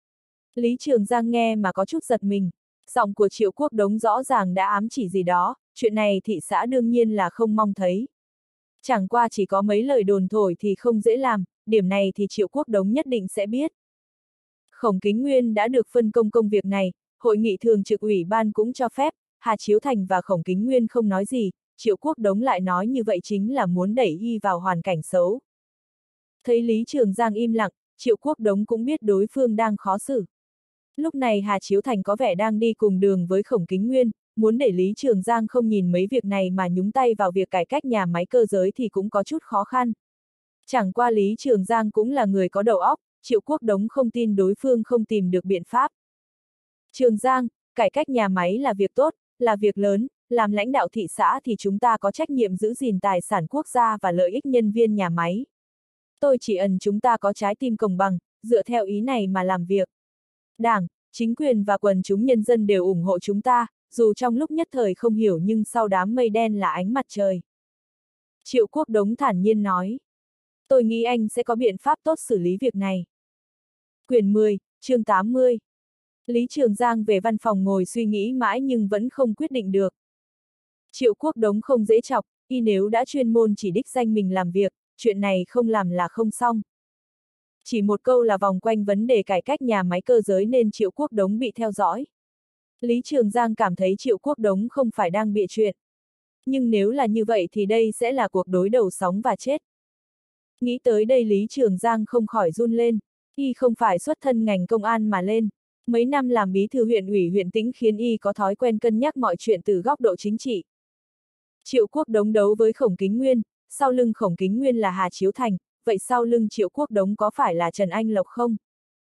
Lý Trường Giang nghe mà có chút giật mình. Giọng của Triệu Quốc Đống rõ ràng đã ám chỉ gì đó, chuyện này thị xã đương nhiên là không mong thấy. Chẳng qua chỉ có mấy lời đồn thổi thì không dễ làm, điểm này thì Triệu Quốc Đống nhất định sẽ biết. Khổng Kính Nguyên đã được phân công công việc này, hội nghị thường trực ủy ban cũng cho phép, Hà Chiếu Thành và Khổng Kính Nguyên không nói gì, Triệu Quốc Đống lại nói như vậy chính là muốn đẩy y vào hoàn cảnh xấu. Thấy Lý Trường Giang im lặng, Triệu Quốc Đống cũng biết đối phương đang khó xử. Lúc này Hà Chiếu Thành có vẻ đang đi cùng đường với Khổng Kính Nguyên, muốn để Lý Trường Giang không nhìn mấy việc này mà nhúng tay vào việc cải cách nhà máy cơ giới thì cũng có chút khó khăn. Chẳng qua Lý Trường Giang cũng là người có đầu óc, Triệu Quốc Đống không tin đối phương không tìm được biện pháp. Trường Giang, cải cách nhà máy là việc tốt, là việc lớn, làm lãnh đạo thị xã thì chúng ta có trách nhiệm giữ gìn tài sản quốc gia và lợi ích nhân viên nhà máy. Tôi chỉ ẩn chúng ta có trái tim công bằng, dựa theo ý này mà làm việc. Đảng, chính quyền và quần chúng nhân dân đều ủng hộ chúng ta, dù trong lúc nhất thời không hiểu nhưng sau đám mây đen là ánh mặt trời. Triệu Quốc Đống thản nhiên nói. Tôi nghĩ anh sẽ có biện pháp tốt xử lý việc này. Quyển 10, chương 80. Lý Trường Giang về văn phòng ngồi suy nghĩ mãi nhưng vẫn không quyết định được. Triệu Quốc Đống không dễ chọc, y nếu đã chuyên môn chỉ đích danh mình làm việc, chuyện này không làm là không xong. Chỉ một câu là vòng quanh vấn đề cải cách nhà máy cơ giới nên Triệu Quốc Đống bị theo dõi. Lý Trường Giang cảm thấy Triệu Quốc Đống không phải đang bịa chuyện. Nhưng nếu là như vậy thì đây sẽ là cuộc đối đầu sống và chết. Nghĩ tới đây Lý Trường Giang không khỏi run lên, y không phải xuất thân ngành công an mà lên. Mấy năm làm bí thư huyện ủy huyện Tĩnh khiến y có thói quen cân nhắc mọi chuyện từ góc độ chính trị. Triệu Quốc Đống đấu với Khổng Kính Nguyên, sau lưng Khổng Kính Nguyên là Hà Chiếu Thành, vậy sau lưng Triệu Quốc Đống có phải là Trần Anh Lộc không?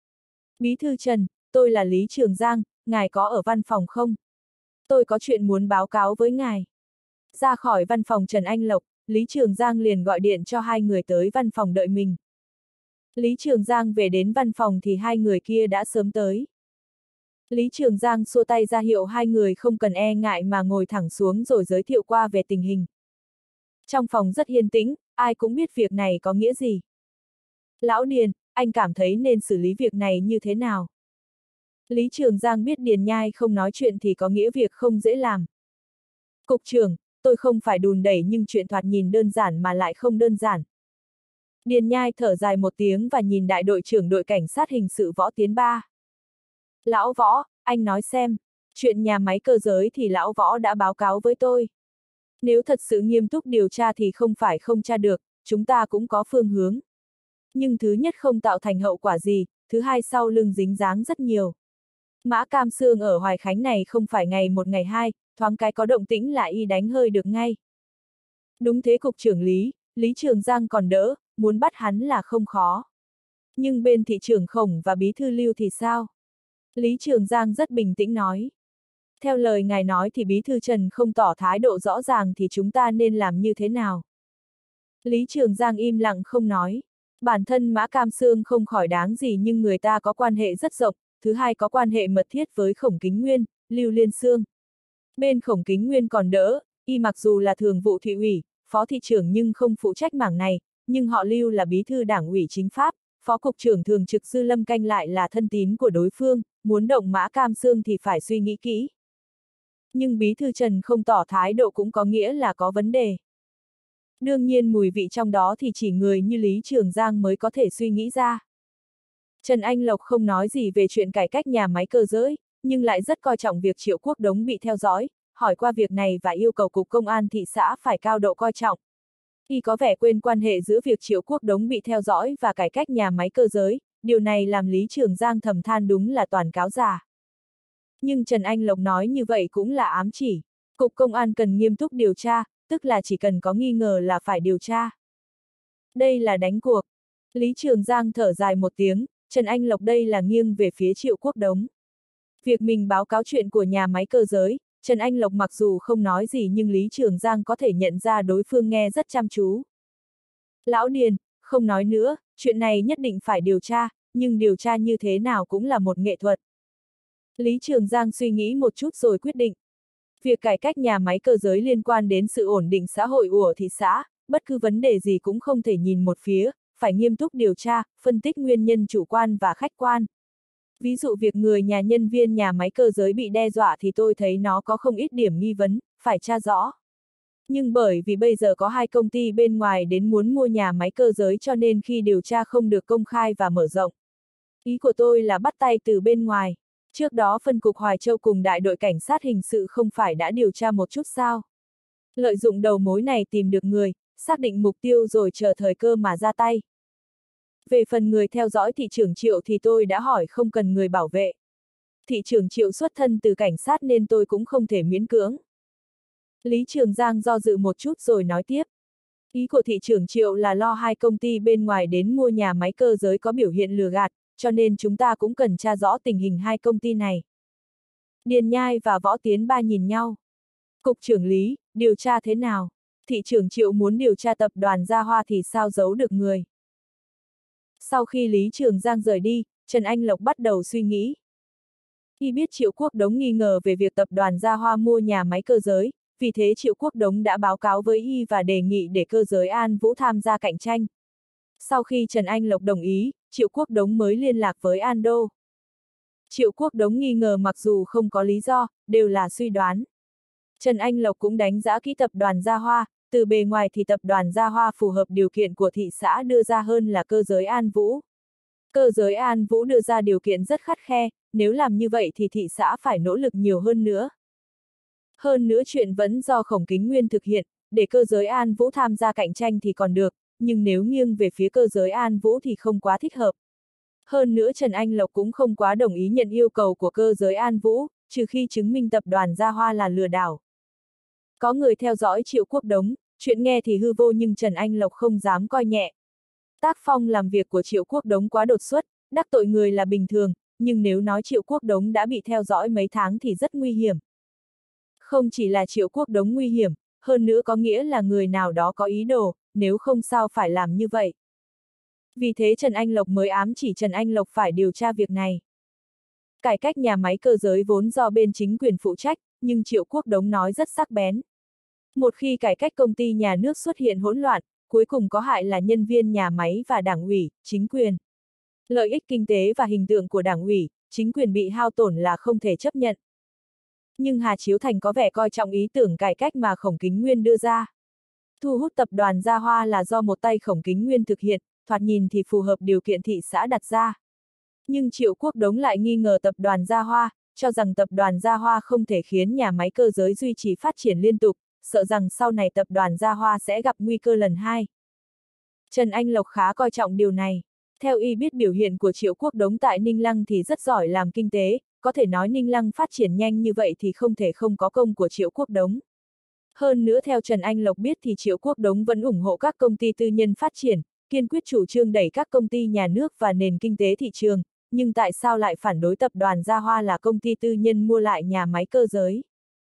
Bí thư Trần, tôi là Lý Trường Giang, ngài có ở văn phòng không? Tôi có chuyện muốn báo cáo với ngài. Ra khỏi văn phòng Trần Anh Lộc, Lý Trường Giang liền gọi điện cho hai người tới văn phòng đợi mình. Lý Trường Giang về đến văn phòng thì hai người kia đã sớm tới. Lý Trường Giang xua tay ra hiệu hai người không cần e ngại mà ngồi thẳng xuống rồi giới thiệu qua về tình hình. Trong phòng rất yên tĩnh, ai cũng biết việc này có nghĩa gì. Lão Điền, anh cảm thấy nên xử lý việc này như thế nào? Lý Trường Giang biết Điền Nhai không nói chuyện thì có nghĩa việc không dễ làm. Cục trưởng, tôi không phải đùn đẩy nhưng chuyện thoạt nhìn đơn giản mà lại không đơn giản. Điền Nhai thở dài một tiếng và nhìn đại đội trưởng đội cảnh sát hình sự Võ Tiến Ba. Lão Võ, anh nói xem, chuyện nhà máy cơ giới thì Lão Võ đã báo cáo với tôi. Nếu thật sự nghiêm túc điều tra thì không phải không tra được, chúng ta cũng có phương hướng. Nhưng thứ nhất không tạo thành hậu quả gì, thứ hai sau lưng dính dáng rất nhiều. Mã Cam Sương ở Hoài Khánh này không phải ngày một ngày hai, thoáng cái có động tĩnh là y đánh hơi được ngay. Đúng thế cục trưởng Lý Trường Giang còn đỡ, muốn bắt hắn là không khó. Nhưng bên thị trưởng Khổng và bí thư Lưu thì sao? Lý Trường Giang rất bình tĩnh nói. Theo lời ngài nói thì bí thư Trần không tỏ thái độ rõ ràng thì chúng ta nên làm như thế nào? Lý Trường Giang im lặng không nói. Bản thân Mã Cam Sương không khỏi đáng gì nhưng người ta có quan hệ rất rộng, thứ hai có quan hệ mật thiết với Khổng Kính Nguyên, Lưu Liên Xương. Bên Khổng Kính Nguyên còn đỡ, y mặc dù là thường vụ thị ủy, phó thị trưởng nhưng không phụ trách mảng này, nhưng họ Lưu là bí thư đảng ủy chính pháp, phó cục trưởng thường trực Dư Lâm Canh lại là thân tín của đối phương, muốn động Mã Cam Sương thì phải suy nghĩ kỹ. Nhưng bí thư Trần không tỏ thái độ cũng có nghĩa là có vấn đề. Đương nhiên mùi vị trong đó thì chỉ người như Lý Trường Giang mới có thể suy nghĩ ra. Trần Anh Lộc không nói gì về chuyện cải cách nhà máy cơ giới, nhưng lại rất coi trọng việc Triệu Quốc Đống bị theo dõi, hỏi qua việc này và yêu cầu Cục Công an thị xã phải cao độ coi trọng. Y có vẻ quên quan hệ giữa việc Triệu Quốc Đống bị theo dõi và cải cách nhà máy cơ giới, điều này làm Lý Trường Giang thầm than đúng là toàn cáo già. Nhưng Trần Anh Lộc nói như vậy cũng là ám chỉ. Cục Công an cần nghiêm túc điều tra, tức là chỉ cần có nghi ngờ là phải điều tra. Đây là đánh cuộc. Lý Trường Giang thở dài một tiếng, Trần Anh Lộc đây là nghiêng về phía Triệu Quốc Đống. Việc mình báo cáo chuyện của nhà máy cơ giới, Trần Anh Lộc mặc dù không nói gì nhưng Lý Trường Giang có thể nhận ra đối phương nghe rất chăm chú. Lão Điền, không nói nữa, chuyện này nhất định phải điều tra, nhưng điều tra như thế nào cũng là một nghệ thuật. Lý Trường Giang suy nghĩ một chút rồi quyết định. Việc cải cách nhà máy cơ giới liên quan đến sự ổn định xã hội của thị xã, bất cứ vấn đề gì cũng không thể nhìn một phía, phải nghiêm túc điều tra, phân tích nguyên nhân chủ quan và khách quan. Ví dụ việc người nhà nhân viên nhà máy cơ giới bị đe dọa thì tôi thấy nó có không ít điểm nghi vấn, phải tra rõ. Nhưng bởi vì bây giờ có hai công ty bên ngoài đến muốn mua nhà máy cơ giới cho nên khi điều tra không được công khai và mở rộng. Ý của tôi là bắt tay từ bên ngoài. Trước đó phân cục Hoài Châu cùng đại đội cảnh sát hình sự không phải đã điều tra một chút sao? Lợi dụng đầu mối này tìm được người, xác định mục tiêu rồi chờ thời cơ mà ra tay. Về phần người theo dõi thị trưởng Triệu thì tôi đã hỏi không cần người bảo vệ. Thị trưởng Triệu xuất thân từ cảnh sát nên tôi cũng không thể miễn cưỡng. Lý Trường Giang do dự một chút rồi nói tiếp. Ý của thị trưởng Triệu là lo hai công ty bên ngoài đến mua nhà máy cơ giới có biểu hiện lừa gạt, cho nên chúng ta cũng cần tra rõ tình hình hai công ty này. Điền Nhai và Võ Tiến Ba nhìn nhau. Cục trưởng Lý, điều tra thế nào? Thị trưởng Triệu muốn điều tra tập đoàn Gia Hoa thì sao giấu được người? Sau khi Lý Trường Giang rời đi, Trần Anh Lộc bắt đầu suy nghĩ. Khi biết Triệu Quốc Đống nghi ngờ về việc tập đoàn Gia Hoa mua nhà máy cơ giới, vì thế Triệu Quốc Đống đã báo cáo với y và đề nghị để cơ giới An Vũ tham gia cạnh tranh. Sau khi Trần Anh Lộc đồng ý, Triệu Quốc Đống mới liên lạc với An Đô. Triệu Quốc Đống nghi ngờ mặc dù không có lý do, đều là suy đoán. Trần Anh Lộc cũng đánh giá kỹ tập đoàn Gia Hoa, từ bề ngoài thì tập đoàn Gia Hoa phù hợp điều kiện của thị xã đưa ra hơn là cơ giới An Vũ. Cơ giới An Vũ đưa ra điều kiện rất khắt khe, nếu làm như vậy thì thị xã phải nỗ lực nhiều hơn nữa. Hơn nữa chuyện vẫn do Khổng Kính Nguyên thực hiện, để cơ giới An Vũ tham gia cạnh tranh thì còn được, nhưng nếu nghiêng về phía cơ giới An Vũ thì không quá thích hợp. Hơn nữa Trần Anh Lộc cũng không quá đồng ý nhận yêu cầu của cơ giới An Vũ, trừ khi chứng minh tập đoàn Gia Hoa là lừa đảo. Có người theo dõi Triệu Quốc Đống, chuyện nghe thì hư vô nhưng Trần Anh Lộc không dám coi nhẹ. Tác phong làm việc của Triệu Quốc Đống quá đột xuất, đắc tội người là bình thường, nhưng nếu nói Triệu Quốc Đống đã bị theo dõi mấy tháng thì rất nguy hiểm. Không chỉ là Triệu Quốc Đống nguy hiểm, hơn nữa có nghĩa là người nào đó có ý đồ, nếu không sao phải làm như vậy. Vì thế Trần Anh Lộc mới ám chỉ Trần Anh Lộc phải điều tra việc này. Cải cách nhà máy cơ giới vốn do bên chính quyền phụ trách, nhưng Triệu Quốc Đống nói rất sắc bén. Một khi cải cách công ty nhà nước xuất hiện hỗn loạn, cuối cùng có hại là nhân viên nhà máy và đảng ủy, chính quyền. Lợi ích kinh tế và hình tượng của đảng ủy, chính quyền bị hao tổn là không thể chấp nhận. Nhưng Hà Chiếu Thành có vẻ coi trọng ý tưởng cải cách mà Khổng Kính Nguyên đưa ra. Thu hút tập đoàn Gia Hoa là do một tay Khổng Kính Nguyên thực hiện, thoạt nhìn thì phù hợp điều kiện thị xã đặt ra. Nhưng Triệu Quốc Đống lại nghi ngờ tập đoàn Gia Hoa, cho rằng tập đoàn Gia Hoa không thể khiến nhà máy cơ giới duy trì phát triển liên tục, sợ rằng sau này tập đoàn Gia Hoa sẽ gặp nguy cơ lần hai. Trần Anh Lộc khá coi trọng điều này. Theo y biết biểu hiện của Triệu Quốc Đống tại Ninh Lăng thì rất giỏi làm kinh tế, có thể nói Ninh Lăng phát triển nhanh như vậy thì không thể không có công của Triệu Quốc Đống. Hơn nữa theo Trần Anh Lộc biết thì Triệu Quốc Đống vẫn ủng hộ các công ty tư nhân phát triển, kiên quyết chủ trương đẩy các công ty nhà nước và nền kinh tế thị trường, nhưng tại sao lại phản đối tập đoàn Gia Hoa là công ty tư nhân mua lại nhà máy cơ giới?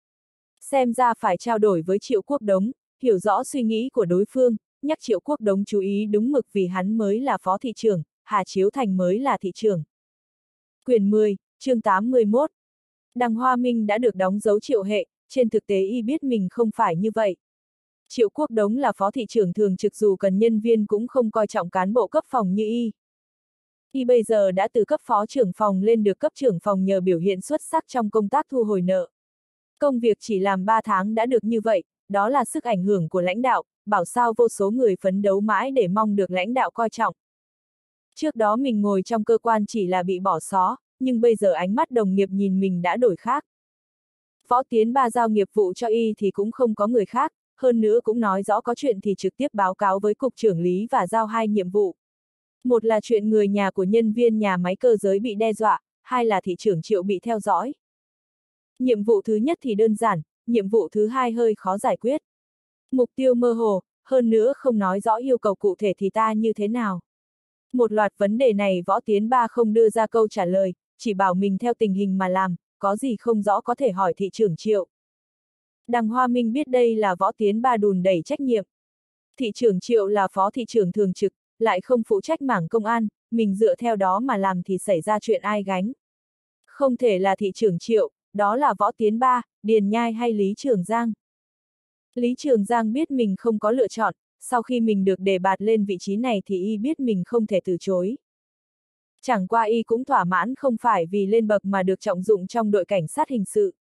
Xem ra phải trao đổi với Triệu Quốc Đống, hiểu rõ suy nghĩ của đối phương, nhắc Triệu Quốc Đống chú ý đúng mực vì hắn mới là phó thị trưởng, Hà Chiếu Thành mới là thị trưởng. Quyển 10, chương 81. Đằng Hoa Minh đã được đóng dấu Triệu Hệ, trên thực tế y biết mình không phải như vậy. Triệu Quốc Đống là phó thị trưởng thường trực dù cần nhân viên cũng không coi trọng cán bộ cấp phòng như y. Y bây giờ đã từ cấp phó trưởng phòng lên được cấp trưởng phòng nhờ biểu hiện xuất sắc trong công tác thu hồi nợ. Công việc chỉ làm 3 tháng đã được như vậy, đó là sức ảnh hưởng của lãnh đạo, bảo sao vô số người phấn đấu mãi để mong được lãnh đạo coi trọng. Trước đó mình ngồi trong cơ quan chỉ là bị bỏ xó, nhưng bây giờ ánh mắt đồng nghiệp nhìn mình đã đổi khác. Võ Tiến Ba giao nghiệp vụ cho y thì cũng không có người khác, hơn nữa cũng nói rõ có chuyện thì trực tiếp báo cáo với cục trưởng lý và giao hai nhiệm vụ. Một là chuyện người nhà của nhân viên nhà máy cơ giới bị đe dọa, hai là thị trưởng Triệu bị theo dõi. Nhiệm vụ thứ nhất thì đơn giản, nhiệm vụ thứ hai hơi khó giải quyết. Mục tiêu mơ hồ, hơn nữa không nói rõ yêu cầu cụ thể thì ta như thế nào. Một loạt vấn đề này Võ Tiến Ba không đưa ra câu trả lời, chỉ bảo mình theo tình hình mà làm, có gì không rõ có thể hỏi thị trưởng Triệu, Đằng Hoa Minh biết đây là Võ Tiến Ba đùn đẩy trách nhiệm. Thị trưởng Triệu là phó thị trưởng thường trực, lại không phụ trách mảng công an, mình dựa theo đó mà làm thì xảy ra chuyện ai gánh. Không thể là thị trưởng Triệu, đó là Võ Tiến Ba, Điền Nhai hay Lý Trường Giang. Lý Trường Giang biết mình không có lựa chọn, sau khi mình được đề bạt lên vị trí này thì y biết mình không thể từ chối. Chẳng qua y cũng thỏa mãn không phải vì lên bậc mà được trọng dụng trong đội cảnh sát hình sự.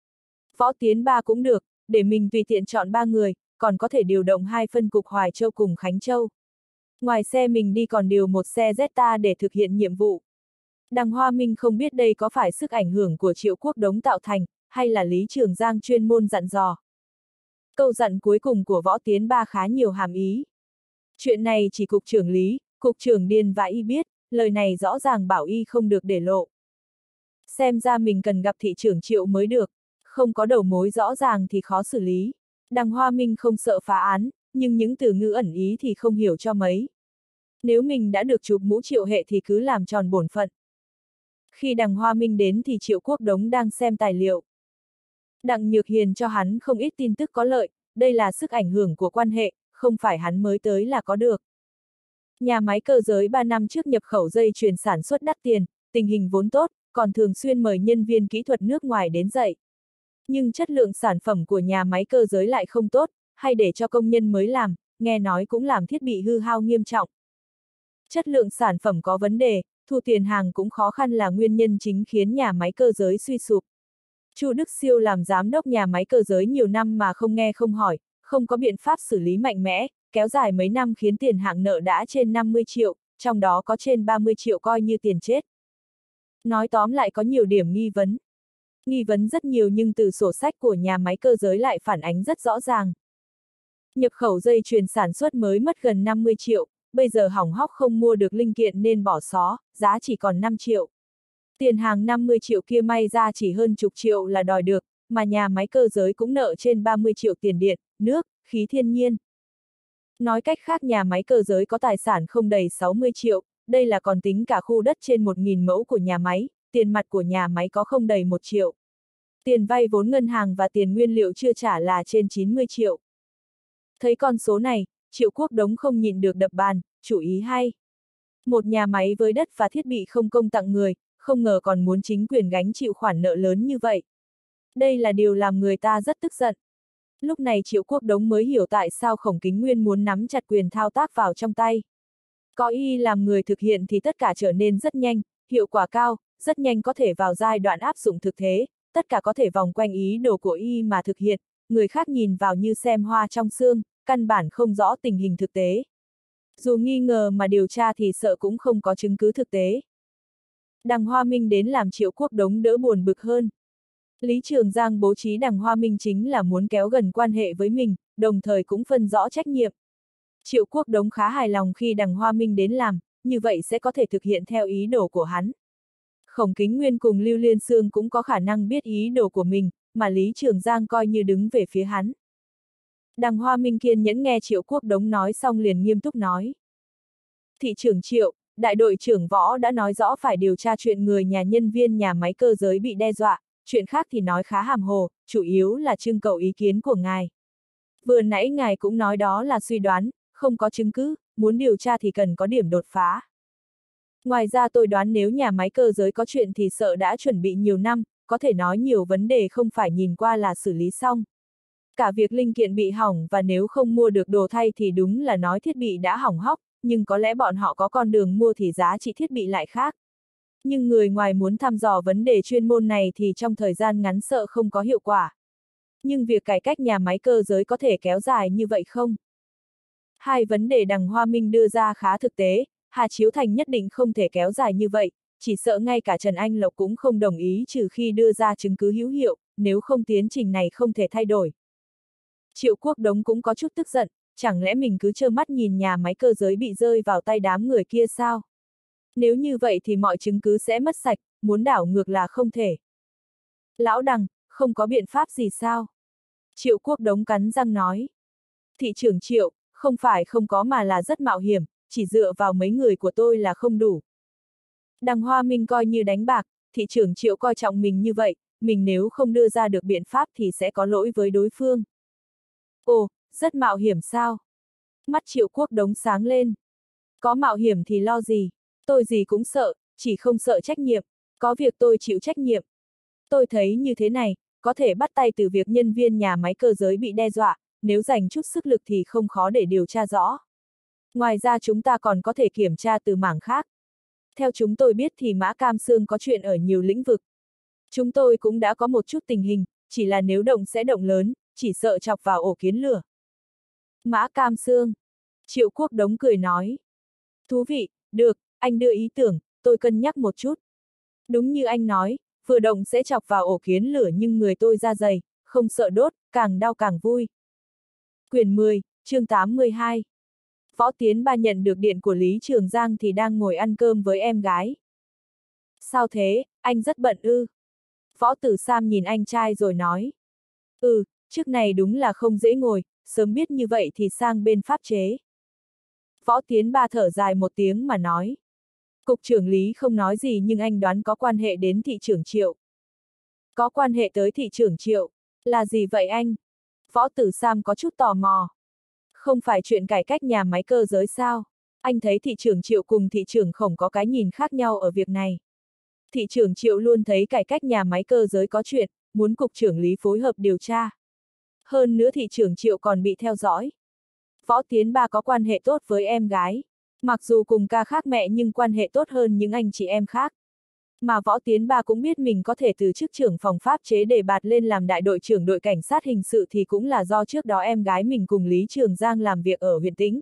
Võ Tiến Ba cũng được, để mình tùy tiện chọn 3 người, còn có thể điều động 2 phân cục Hoài Châu cùng Khánh Châu. Ngoài xe mình đi còn điều một xe Zeta để thực hiện nhiệm vụ. Đằng Hoa Minh không biết đây có phải sức ảnh hưởng của Triệu Quốc Đống tạo thành, hay là Lý Trường Giang chuyên môn dặn dò. Câu dặn cuối cùng của Võ Tiến Ba khá nhiều hàm ý. Chuyện này chỉ cục trưởng Lý, cục trưởng Điền và y biết, lời này rõ ràng bảo y không được để lộ. Xem ra mình cần gặp thị trưởng Triệu mới được, không có đầu mối rõ ràng thì khó xử lý. Đằng Hoa Minh không sợ phá án, nhưng những từ ngữ ẩn ý thì không hiểu cho mấy. Nếu mình đã được chụp mũ Triệu hệ thì cứ làm tròn bổn phận. Khi đằng Hoa Minh đến thì Triệu Quốc Đống đang xem tài liệu. Đặng Nhược Hiền cho hắn không ít tin tức có lợi, đây là sức ảnh hưởng của quan hệ, không phải hắn mới tới là có được. Nhà máy cơ giới 3 năm trước nhập khẩu dây chuyền sản xuất đắt tiền, tình hình vốn tốt, còn thường xuyên mời nhân viên kỹ thuật nước ngoài đến dạy. Nhưng chất lượng sản phẩm của nhà máy cơ giới lại không tốt, hay để cho công nhân mới làm, nghe nói cũng làm thiết bị hư hao nghiêm trọng. Chất lượng sản phẩm có vấn đề, thu tiền hàng cũng khó khăn là nguyên nhân chính khiến nhà máy cơ giới suy sụp. Chu Đức Siêu làm giám đốc nhà máy cơ giới nhiều năm mà không nghe không hỏi, không có biện pháp xử lý mạnh mẽ, kéo dài mấy năm khiến tiền hạng nợ đã trên 50 triệu, trong đó có trên 30 triệu coi như tiền chết. Nói tóm lại có nhiều điểm nghi vấn. Nghi vấn rất nhiều nhưng từ sổ sách của nhà máy cơ giới lại phản ánh rất rõ ràng. Nhập khẩu dây chuyền sản xuất mới mất gần 50 triệu, bây giờ hỏng hóc không mua được linh kiện nên bỏ xó, giá chỉ còn 5 triệu. Tiền hàng 50 triệu kia may ra chỉ hơn chục triệu là đòi được, mà nhà máy cơ giới cũng nợ trên 30 triệu tiền điện, nước, khí thiên nhiên. Nói cách khác nhà máy cơ giới có tài sản không đầy 60 triệu, đây là còn tính cả khu đất trên 1.000 mẫu của nhà máy, tiền mặt của nhà máy có không đầy 1 triệu. Tiền vay vốn ngân hàng và tiền nguyên liệu chưa trả là trên 90 triệu. Thấy con số này, Triệu Quốc Đống không nhịn được đập bàn, chủ ý hay. Một nhà máy với đất và thiết bị không công tặng người, không ngờ còn muốn chính quyền gánh chịu khoản nợ lớn như vậy. Đây là điều làm người ta rất tức giận. Lúc này Triệu Quốc Đống mới hiểu tại sao Khổng Kính Nguyên muốn nắm chặt quyền thao tác vào trong tay. Có y làm người thực hiện thì tất cả trở nên rất nhanh, hiệu quả cao, rất nhanh có thể vào giai đoạn áp dụng thực thế, tất cả có thể vòng quanh ý đồ của y mà thực hiện, người khác nhìn vào như xem hoa trong xương, căn bản không rõ tình hình thực tế. Dù nghi ngờ mà điều tra thì sợ cũng không có chứng cứ thực tế. Đằng Hoa Minh đến làm Triệu Quốc Đống đỡ buồn bực hơn. Lý Trường Giang bố trí đằng Hoa Minh chính là muốn kéo gần quan hệ với mình, đồng thời cũng phân rõ trách nhiệm. Triệu Quốc Đống khá hài lòng khi đằng Hoa Minh đến làm, như vậy sẽ có thể thực hiện theo ý đồ của hắn. Khổng Kính Nguyên cùng Lưu Liên Xương cũng có khả năng biết ý đồ của mình, mà Lý Trường Giang coi như đứng về phía hắn. Đằng Hoa Minh kiên nhẫn nghe Triệu Quốc Đống nói xong liền nghiêm túc nói. Thị trưởng Triệu, đại đội trưởng Võ đã nói rõ phải điều tra chuyện người nhà nhân viên nhà máy cơ giới bị đe dọa, chuyện khác thì nói khá hàm hồ, chủ yếu là trưng cầu ý kiến của ngài. Vừa nãy ngài cũng nói đó là suy đoán, không có chứng cứ, muốn điều tra thì cần có điểm đột phá. Ngoài ra tôi đoán nếu nhà máy cơ giới có chuyện thì sợ đã chuẩn bị nhiều năm, có thể nói nhiều vấn đề không phải nhìn qua là xử lý xong. Cả việc linh kiện bị hỏng và nếu không mua được đồ thay thì đúng là nói thiết bị đã hỏng hóc, nhưng có lẽ bọn họ có con đường mua thì giá trị thiết bị lại khác. Nhưng người ngoài muốn thăm dò vấn đề chuyên môn này thì trong thời gian ngắn sợ không có hiệu quả. Nhưng việc cải cách nhà máy cơ giới có thể kéo dài như vậy không? Hai vấn đề đằng Hoa Minh đưa ra khá thực tế, Hà Chiếu Thành nhất định không thể kéo dài như vậy, chỉ sợ ngay cả Trần Anh Lộc cũng không đồng ý trừ khi đưa ra chứng cứ hữu hiệu, nếu không tiến trình này không thể thay đổi. Triệu Quốc Đống cũng có chút tức giận, chẳng lẽ mình cứ trơ mắt nhìn nhà máy cơ giới bị rơi vào tay đám người kia sao? Nếu như vậy thì mọi chứng cứ sẽ mất sạch, muốn đảo ngược là không thể. Lão Đằng, không có biện pháp gì sao? Triệu Quốc Đống cắn răng nói. Thị trưởng Triệu, không phải không có mà là rất mạo hiểm, chỉ dựa vào mấy người của tôi là không đủ. Đằng Hoa Minh coi như đánh bạc, thị trưởng Triệu coi trọng mình như vậy, mình nếu không đưa ra được biện pháp thì sẽ có lỗi với đối phương. Ồ, rất mạo hiểm sao? Mắt Triệu Quốc Đống sáng lên. Có mạo hiểm thì lo gì? Tôi gì cũng sợ, chỉ không sợ trách nhiệm. Có việc tôi chịu trách nhiệm. Tôi thấy như thế này, có thể bắt tay từ việc nhân viên nhà máy cơ giới bị đe dọa, nếu dành chút sức lực thì không khó để điều tra rõ. Ngoài ra chúng ta còn có thể kiểm tra từ mảng khác. Theo chúng tôi biết thì Mã Cam Sương có chuyện ở nhiều lĩnh vực. Chúng tôi cũng đã có một chút tình hình, chỉ là nếu động sẽ động lớn, chỉ sợ chọc vào ổ kiến lửa. Mã Cam Sương. Triệu Quốc Đống cười nói. Thú vị, được, anh đưa ý tưởng, tôi cân nhắc một chút. Đúng như anh nói, vừa động sẽ chọc vào ổ kiến lửa nhưng người tôi da dày, không sợ đốt, càng đau càng vui. Quyển 10, chương 82. Võ Tiến Ba nhận được điện của Lý Trường Giang thì đang ngồi ăn cơm với em gái. Sao thế, anh rất bận ư? Võ Tử Sam nhìn anh trai rồi nói. Trước này đúng là không dễ ngồi, sớm biết như vậy thì sang bên pháp chế. Võ Tiến Ba thở dài một tiếng mà nói. Cục trưởng Lý không nói gì nhưng anh đoán có quan hệ đến thị trưởng Triệu. Có quan hệ tới thị trưởng Triệu, là gì vậy anh? Võ Tử Sam có chút tò mò. Không phải chuyện cải cách nhà máy cơ giới sao? Anh thấy thị trưởng Triệu cùng thị trưởng Khổng có cái nhìn khác nhau ở việc này. Thị trưởng Triệu luôn thấy cải cách nhà máy cơ giới có chuyện, muốn cục trưởng Lý phối hợp điều tra. Hơn nữa thị trưởng Triệu còn bị theo dõi. Võ Tiến Ba có quan hệ tốt với em gái. Mặc dù cùng ca khác mẹ nhưng quan hệ tốt hơn những anh chị em khác. Mà Võ Tiến Ba cũng biết mình có thể từ chức trưởng phòng pháp chế để bạt lên làm đại đội trưởng đội cảnh sát hình sự thì cũng là do trước đó em gái mình cùng Lý Trường Giang làm việc ở huyện Tĩnh.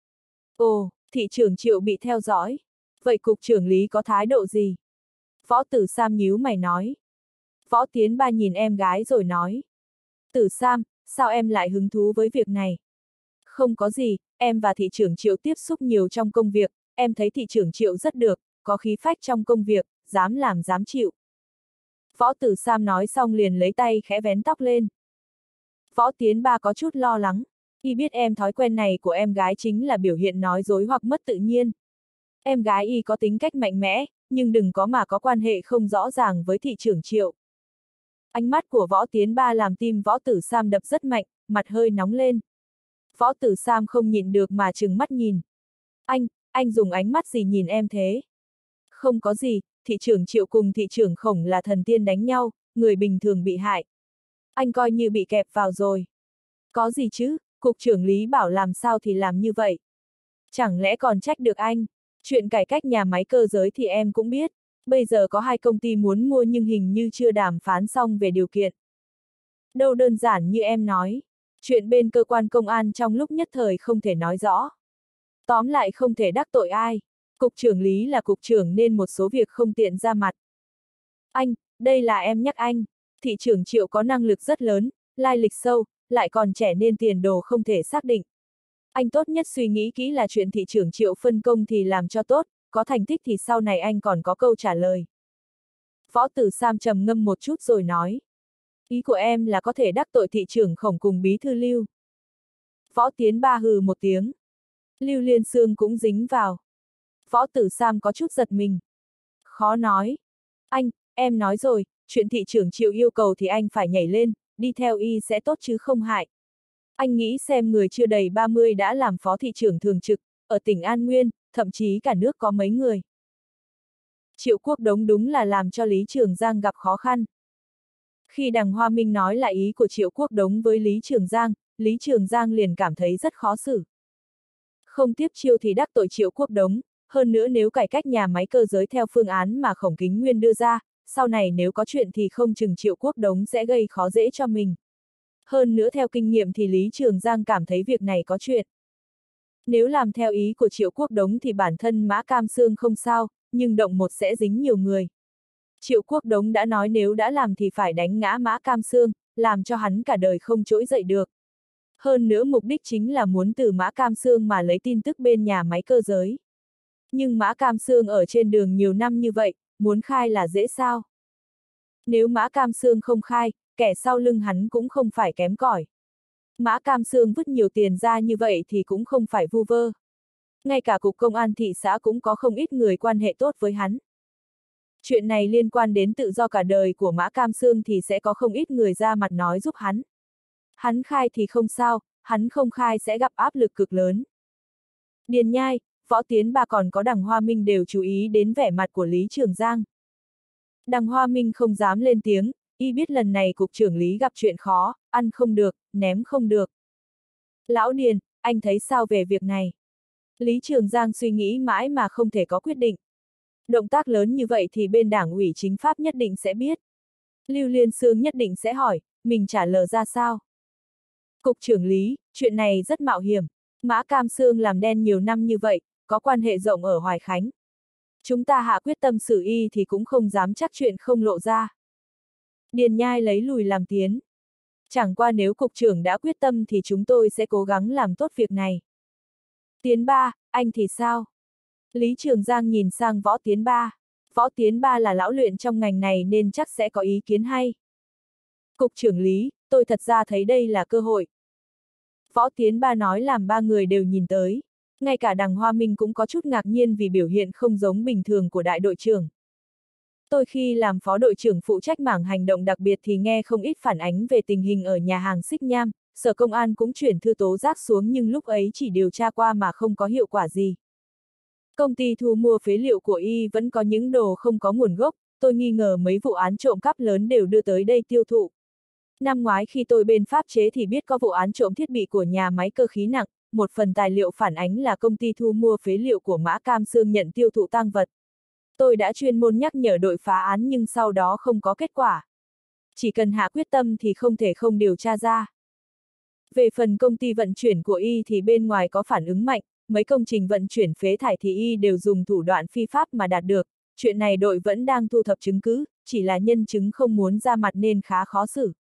Ồ, thị trưởng Triệu bị theo dõi. Vậy cục trưởng Lý có thái độ gì? Võ Tử Sam nhíu mày nói. Võ Tiến Ba nhìn em gái rồi nói. Tử Sam, sao em lại hứng thú với việc này? Không có gì, em và thị trưởng Triệu tiếp xúc nhiều trong công việc, em thấy thị trưởng Triệu rất được, có khí phách trong công việc, dám làm dám chịu. Võ Tử Sam nói xong liền lấy tay khẽ vén tóc lên. Võ Tiến Ba có chút lo lắng, y biết em thói quen này của em gái chính là biểu hiện nói dối hoặc mất tự nhiên. Em gái y có tính cách mạnh mẽ, nhưng đừng có mà có quan hệ không rõ ràng với thị trưởng Triệu. Ánh mắt của Võ Tiến Ba làm tim Võ Tử Sam đập rất mạnh, mặt hơi nóng lên. Võ Tử Sam không nhịn được mà trừng mắt nhìn. Anh dùng ánh mắt gì nhìn em thế? Không có gì, thị trưởng Triệu cùng thị trưởng Khổng là thần tiên đánh nhau, người bình thường bị hại. Anh coi như bị kẹp vào rồi. Có gì chứ, cục trưởng Lý bảo làm sao thì làm như vậy. Chẳng lẽ còn trách được anh? Chuyện cải cách nhà máy cơ giới thì em cũng biết. Bây giờ có 2 công ty muốn mua nhưng hình như chưa đàm phán xong về điều kiện. Đâu đơn giản như em nói. Chuyện bên cơ quan công an trong lúc nhất thời không thể nói rõ. Tóm lại không thể đắc tội ai. Cục trưởng Lý là cục trưởng nên một số việc không tiện ra mặt. Anh, đây là em nhắc anh. Thị trưởng Triệu có năng lực rất lớn, lai lịch sâu, lại còn trẻ nên tiền đồ không thể xác định. Anh tốt nhất suy nghĩ kỹ là chuyện thị trưởng Triệu phân công thì làm cho tốt, có thành tích thì sau này anh còn có câu trả lời. Võ Tử Sam trầm ngâm một chút rồi nói. Ý của em là có thể đắc tội thị trưởng Khổng cùng bí thư Lưu. Võ Tiến Ba hừ một tiếng. Lưu Liên Xương cũng dính vào. Võ Tử Sam có chút giật mình. Khó nói. Anh, em nói rồi, chuyện thị trưởng Triệu yêu cầu thì anh phải nhảy lên, đi theo y sẽ tốt chứ không hại. Anh nghĩ xem người chưa đầy 30 đã làm phó thị trưởng thường trực, ở tỉnh An Nguyên, thậm chí cả nước có mấy người. Triệu Quốc Đống đúng là làm cho Lý Trường Giang gặp khó khăn. Khi Đằng Hoa Minh nói lại ý của Triệu Quốc Đống với Lý Trường Giang liền cảm thấy rất khó xử. Không tiếp chiêu thì đắc tội Triệu Quốc Đống, hơn nữa nếu cải cách nhà máy cơ giới theo phương án mà Khổng Kính Nguyên đưa ra, sau này nếu có chuyện thì không chừng Triệu Quốc Đống sẽ gây khó dễ cho mình. Hơn nữa theo kinh nghiệm thì Lý Trường Giang cảm thấy việc này có chuyện. Nếu làm theo ý của Triệu Quốc Đống thì bản thân Mã Cam Sương không sao, nhưng động một sẽ dính nhiều người. Triệu Quốc Đống đã nói nếu đã làm thì phải đánh ngã Mã Cam Sương, làm cho hắn cả đời không trỗi dậy được. Hơn nữa mục đích chính là muốn từ Mã Cam Sương mà lấy tin tức bên nhà máy cơ giới. Nhưng Mã Cam Sương ở trên đường nhiều năm như vậy, muốn khai là dễ sao? Nếu Mã Cam Sương không khai, kẻ sau lưng hắn cũng không phải kém cỏi. Mã Cam Sương vứt nhiều tiền ra như vậy thì cũng không phải vu vơ. Ngay cả cục công an thị xã cũng có không ít người quan hệ tốt với hắn. Chuyện này liên quan đến tự do cả đời của Mã Cam Sương thì sẽ có không ít người ra mặt nói giúp hắn. Hắn khai thì không sao, hắn không khai sẽ gặp áp lực cực lớn. Điền Nhai, Võ Tiến Ba còn có Đằng Hoa Minh đều chú ý đến vẻ mặt của Lý Trường Giang. Đằng Hoa Minh không dám lên tiếng, y biết lần này cục trưởng Lý gặp chuyện khó, ăn không được, ném không được. Lão Điền, anh thấy sao về việc này? Lý Trường Giang suy nghĩ mãi mà không thể có quyết định. Động tác lớn như vậy thì bên Đảng ủy Chính pháp nhất định sẽ biết. Lưu Liên Sương nhất định sẽ hỏi, mình trả lời ra sao? Cục trưởng Lý, chuyện này rất mạo hiểm. Mã Cam Sương làm đen nhiều năm như vậy, có quan hệ rộng ở Hoài Khánh. Chúng ta hạ quyết tâm xử y thì cũng không dám chắc chuyện không lộ ra. Điền Nhai lấy lùi làm tiến. Chẳng qua nếu cục trưởng đã quyết tâm thì chúng tôi sẽ cố gắng làm tốt việc này. Tiến Ba, anh thì sao? Lý Trường Giang nhìn sang Võ Tiến Ba. Võ Tiến Ba là lão luyện trong ngành này nên chắc sẽ có ý kiến hay. Cục trưởng Lý, tôi thật ra thấy đây là cơ hội. Võ Tiến Ba nói làm ba người đều nhìn tới. Ngay cả Đằng Hoa Minh cũng có chút ngạc nhiên vì biểu hiện không giống bình thường của đại đội trưởng. Tôi khi làm phó đội trưởng phụ trách mảng hành động đặc biệt thì nghe không ít phản ánh về tình hình ở nhà hàng Xích Nham, Sở Công an cũng chuyển thư tố giác xuống nhưng lúc ấy chỉ điều tra qua mà không có hiệu quả gì. Công ty thu mua phế liệu của y vẫn có những đồ không có nguồn gốc, tôi nghi ngờ mấy vụ án trộm cắp lớn đều đưa tới đây tiêu thụ. Năm ngoái khi tôi bên pháp chế thì biết có vụ án trộm thiết bị của nhà máy cơ khí nặng, một phần tài liệu phản ánh là công ty thu mua phế liệu của Mã Cam Sương nhận tiêu thụ tang vật. Tôi đã chuyên môn nhắc nhở đội phá án nhưng sau đó không có kết quả. Chỉ cần hạ quyết tâm thì không thể không điều tra ra. Về phần công ty vận chuyển của y thì bên ngoài có phản ứng mạnh, mấy công trình vận chuyển phế thải thì y đều dùng thủ đoạn phi pháp mà đạt được. Chuyện này đội vẫn đang thu thập chứng cứ, chỉ là nhân chứng không muốn ra mặt nên khá khó xử.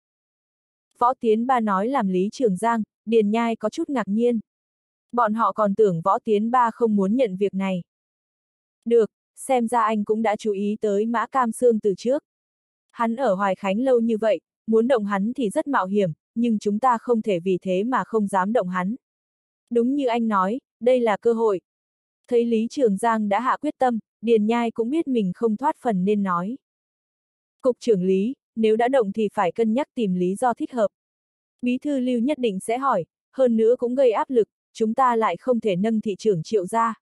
Võ Tiến Ba nói làm Lý Trường Giang, Điền Nhai có chút ngạc nhiên. Bọn họ còn tưởng Võ Tiến Ba không muốn nhận việc này. Được, xem ra anh cũng đã chú ý tới Mã Cam Sương từ trước. Hắn ở Hoài Khánh lâu như vậy, muốn động hắn thì rất mạo hiểm, nhưng chúng ta không thể vì thế mà không dám động hắn. Đúng như anh nói, đây là cơ hội. Thấy Lý Trường Giang đã hạ quyết tâm, Điền Nhai cũng biết mình không thoát phần nên nói. Cục trưởng Lý, nếu đã động thì phải cân nhắc tìm lý do thích hợp. Bí thư Lưu nhất định sẽ hỏi, hơn nữa cũng gây áp lực, chúng ta lại không thể nâng thị trưởng Triệu ra.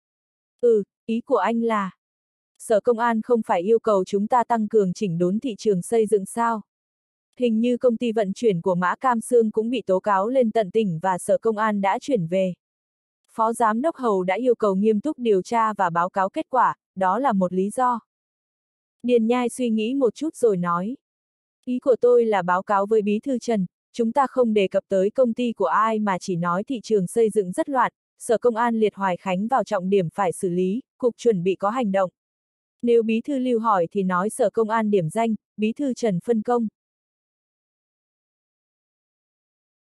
Ý của anh là, Sở Công an không phải yêu cầu chúng ta tăng cường chỉnh đốn thị trường xây dựng sao? Hình như công ty vận chuyển của Mã Cam Sương cũng bị tố cáo lên tận tỉnh và Sở Công an đã chuyển về. Phó Giám đốc Hầu đã yêu cầu nghiêm túc điều tra và báo cáo kết quả, đó là một lý do. Điền Nhai suy nghĩ một chút rồi nói. Ý của tôi là báo cáo với Bí thư Trần, chúng ta không đề cập tới công ty của ai mà chỉ nói thị trường xây dựng rất loạn, Sở Công an liệt Hoài Khánh vào trọng điểm phải xử lý, cục chuẩn bị có hành động. Nếu Bí thư Lưu hỏi thì nói Sở Công an điểm danh, Bí thư Trần phân công.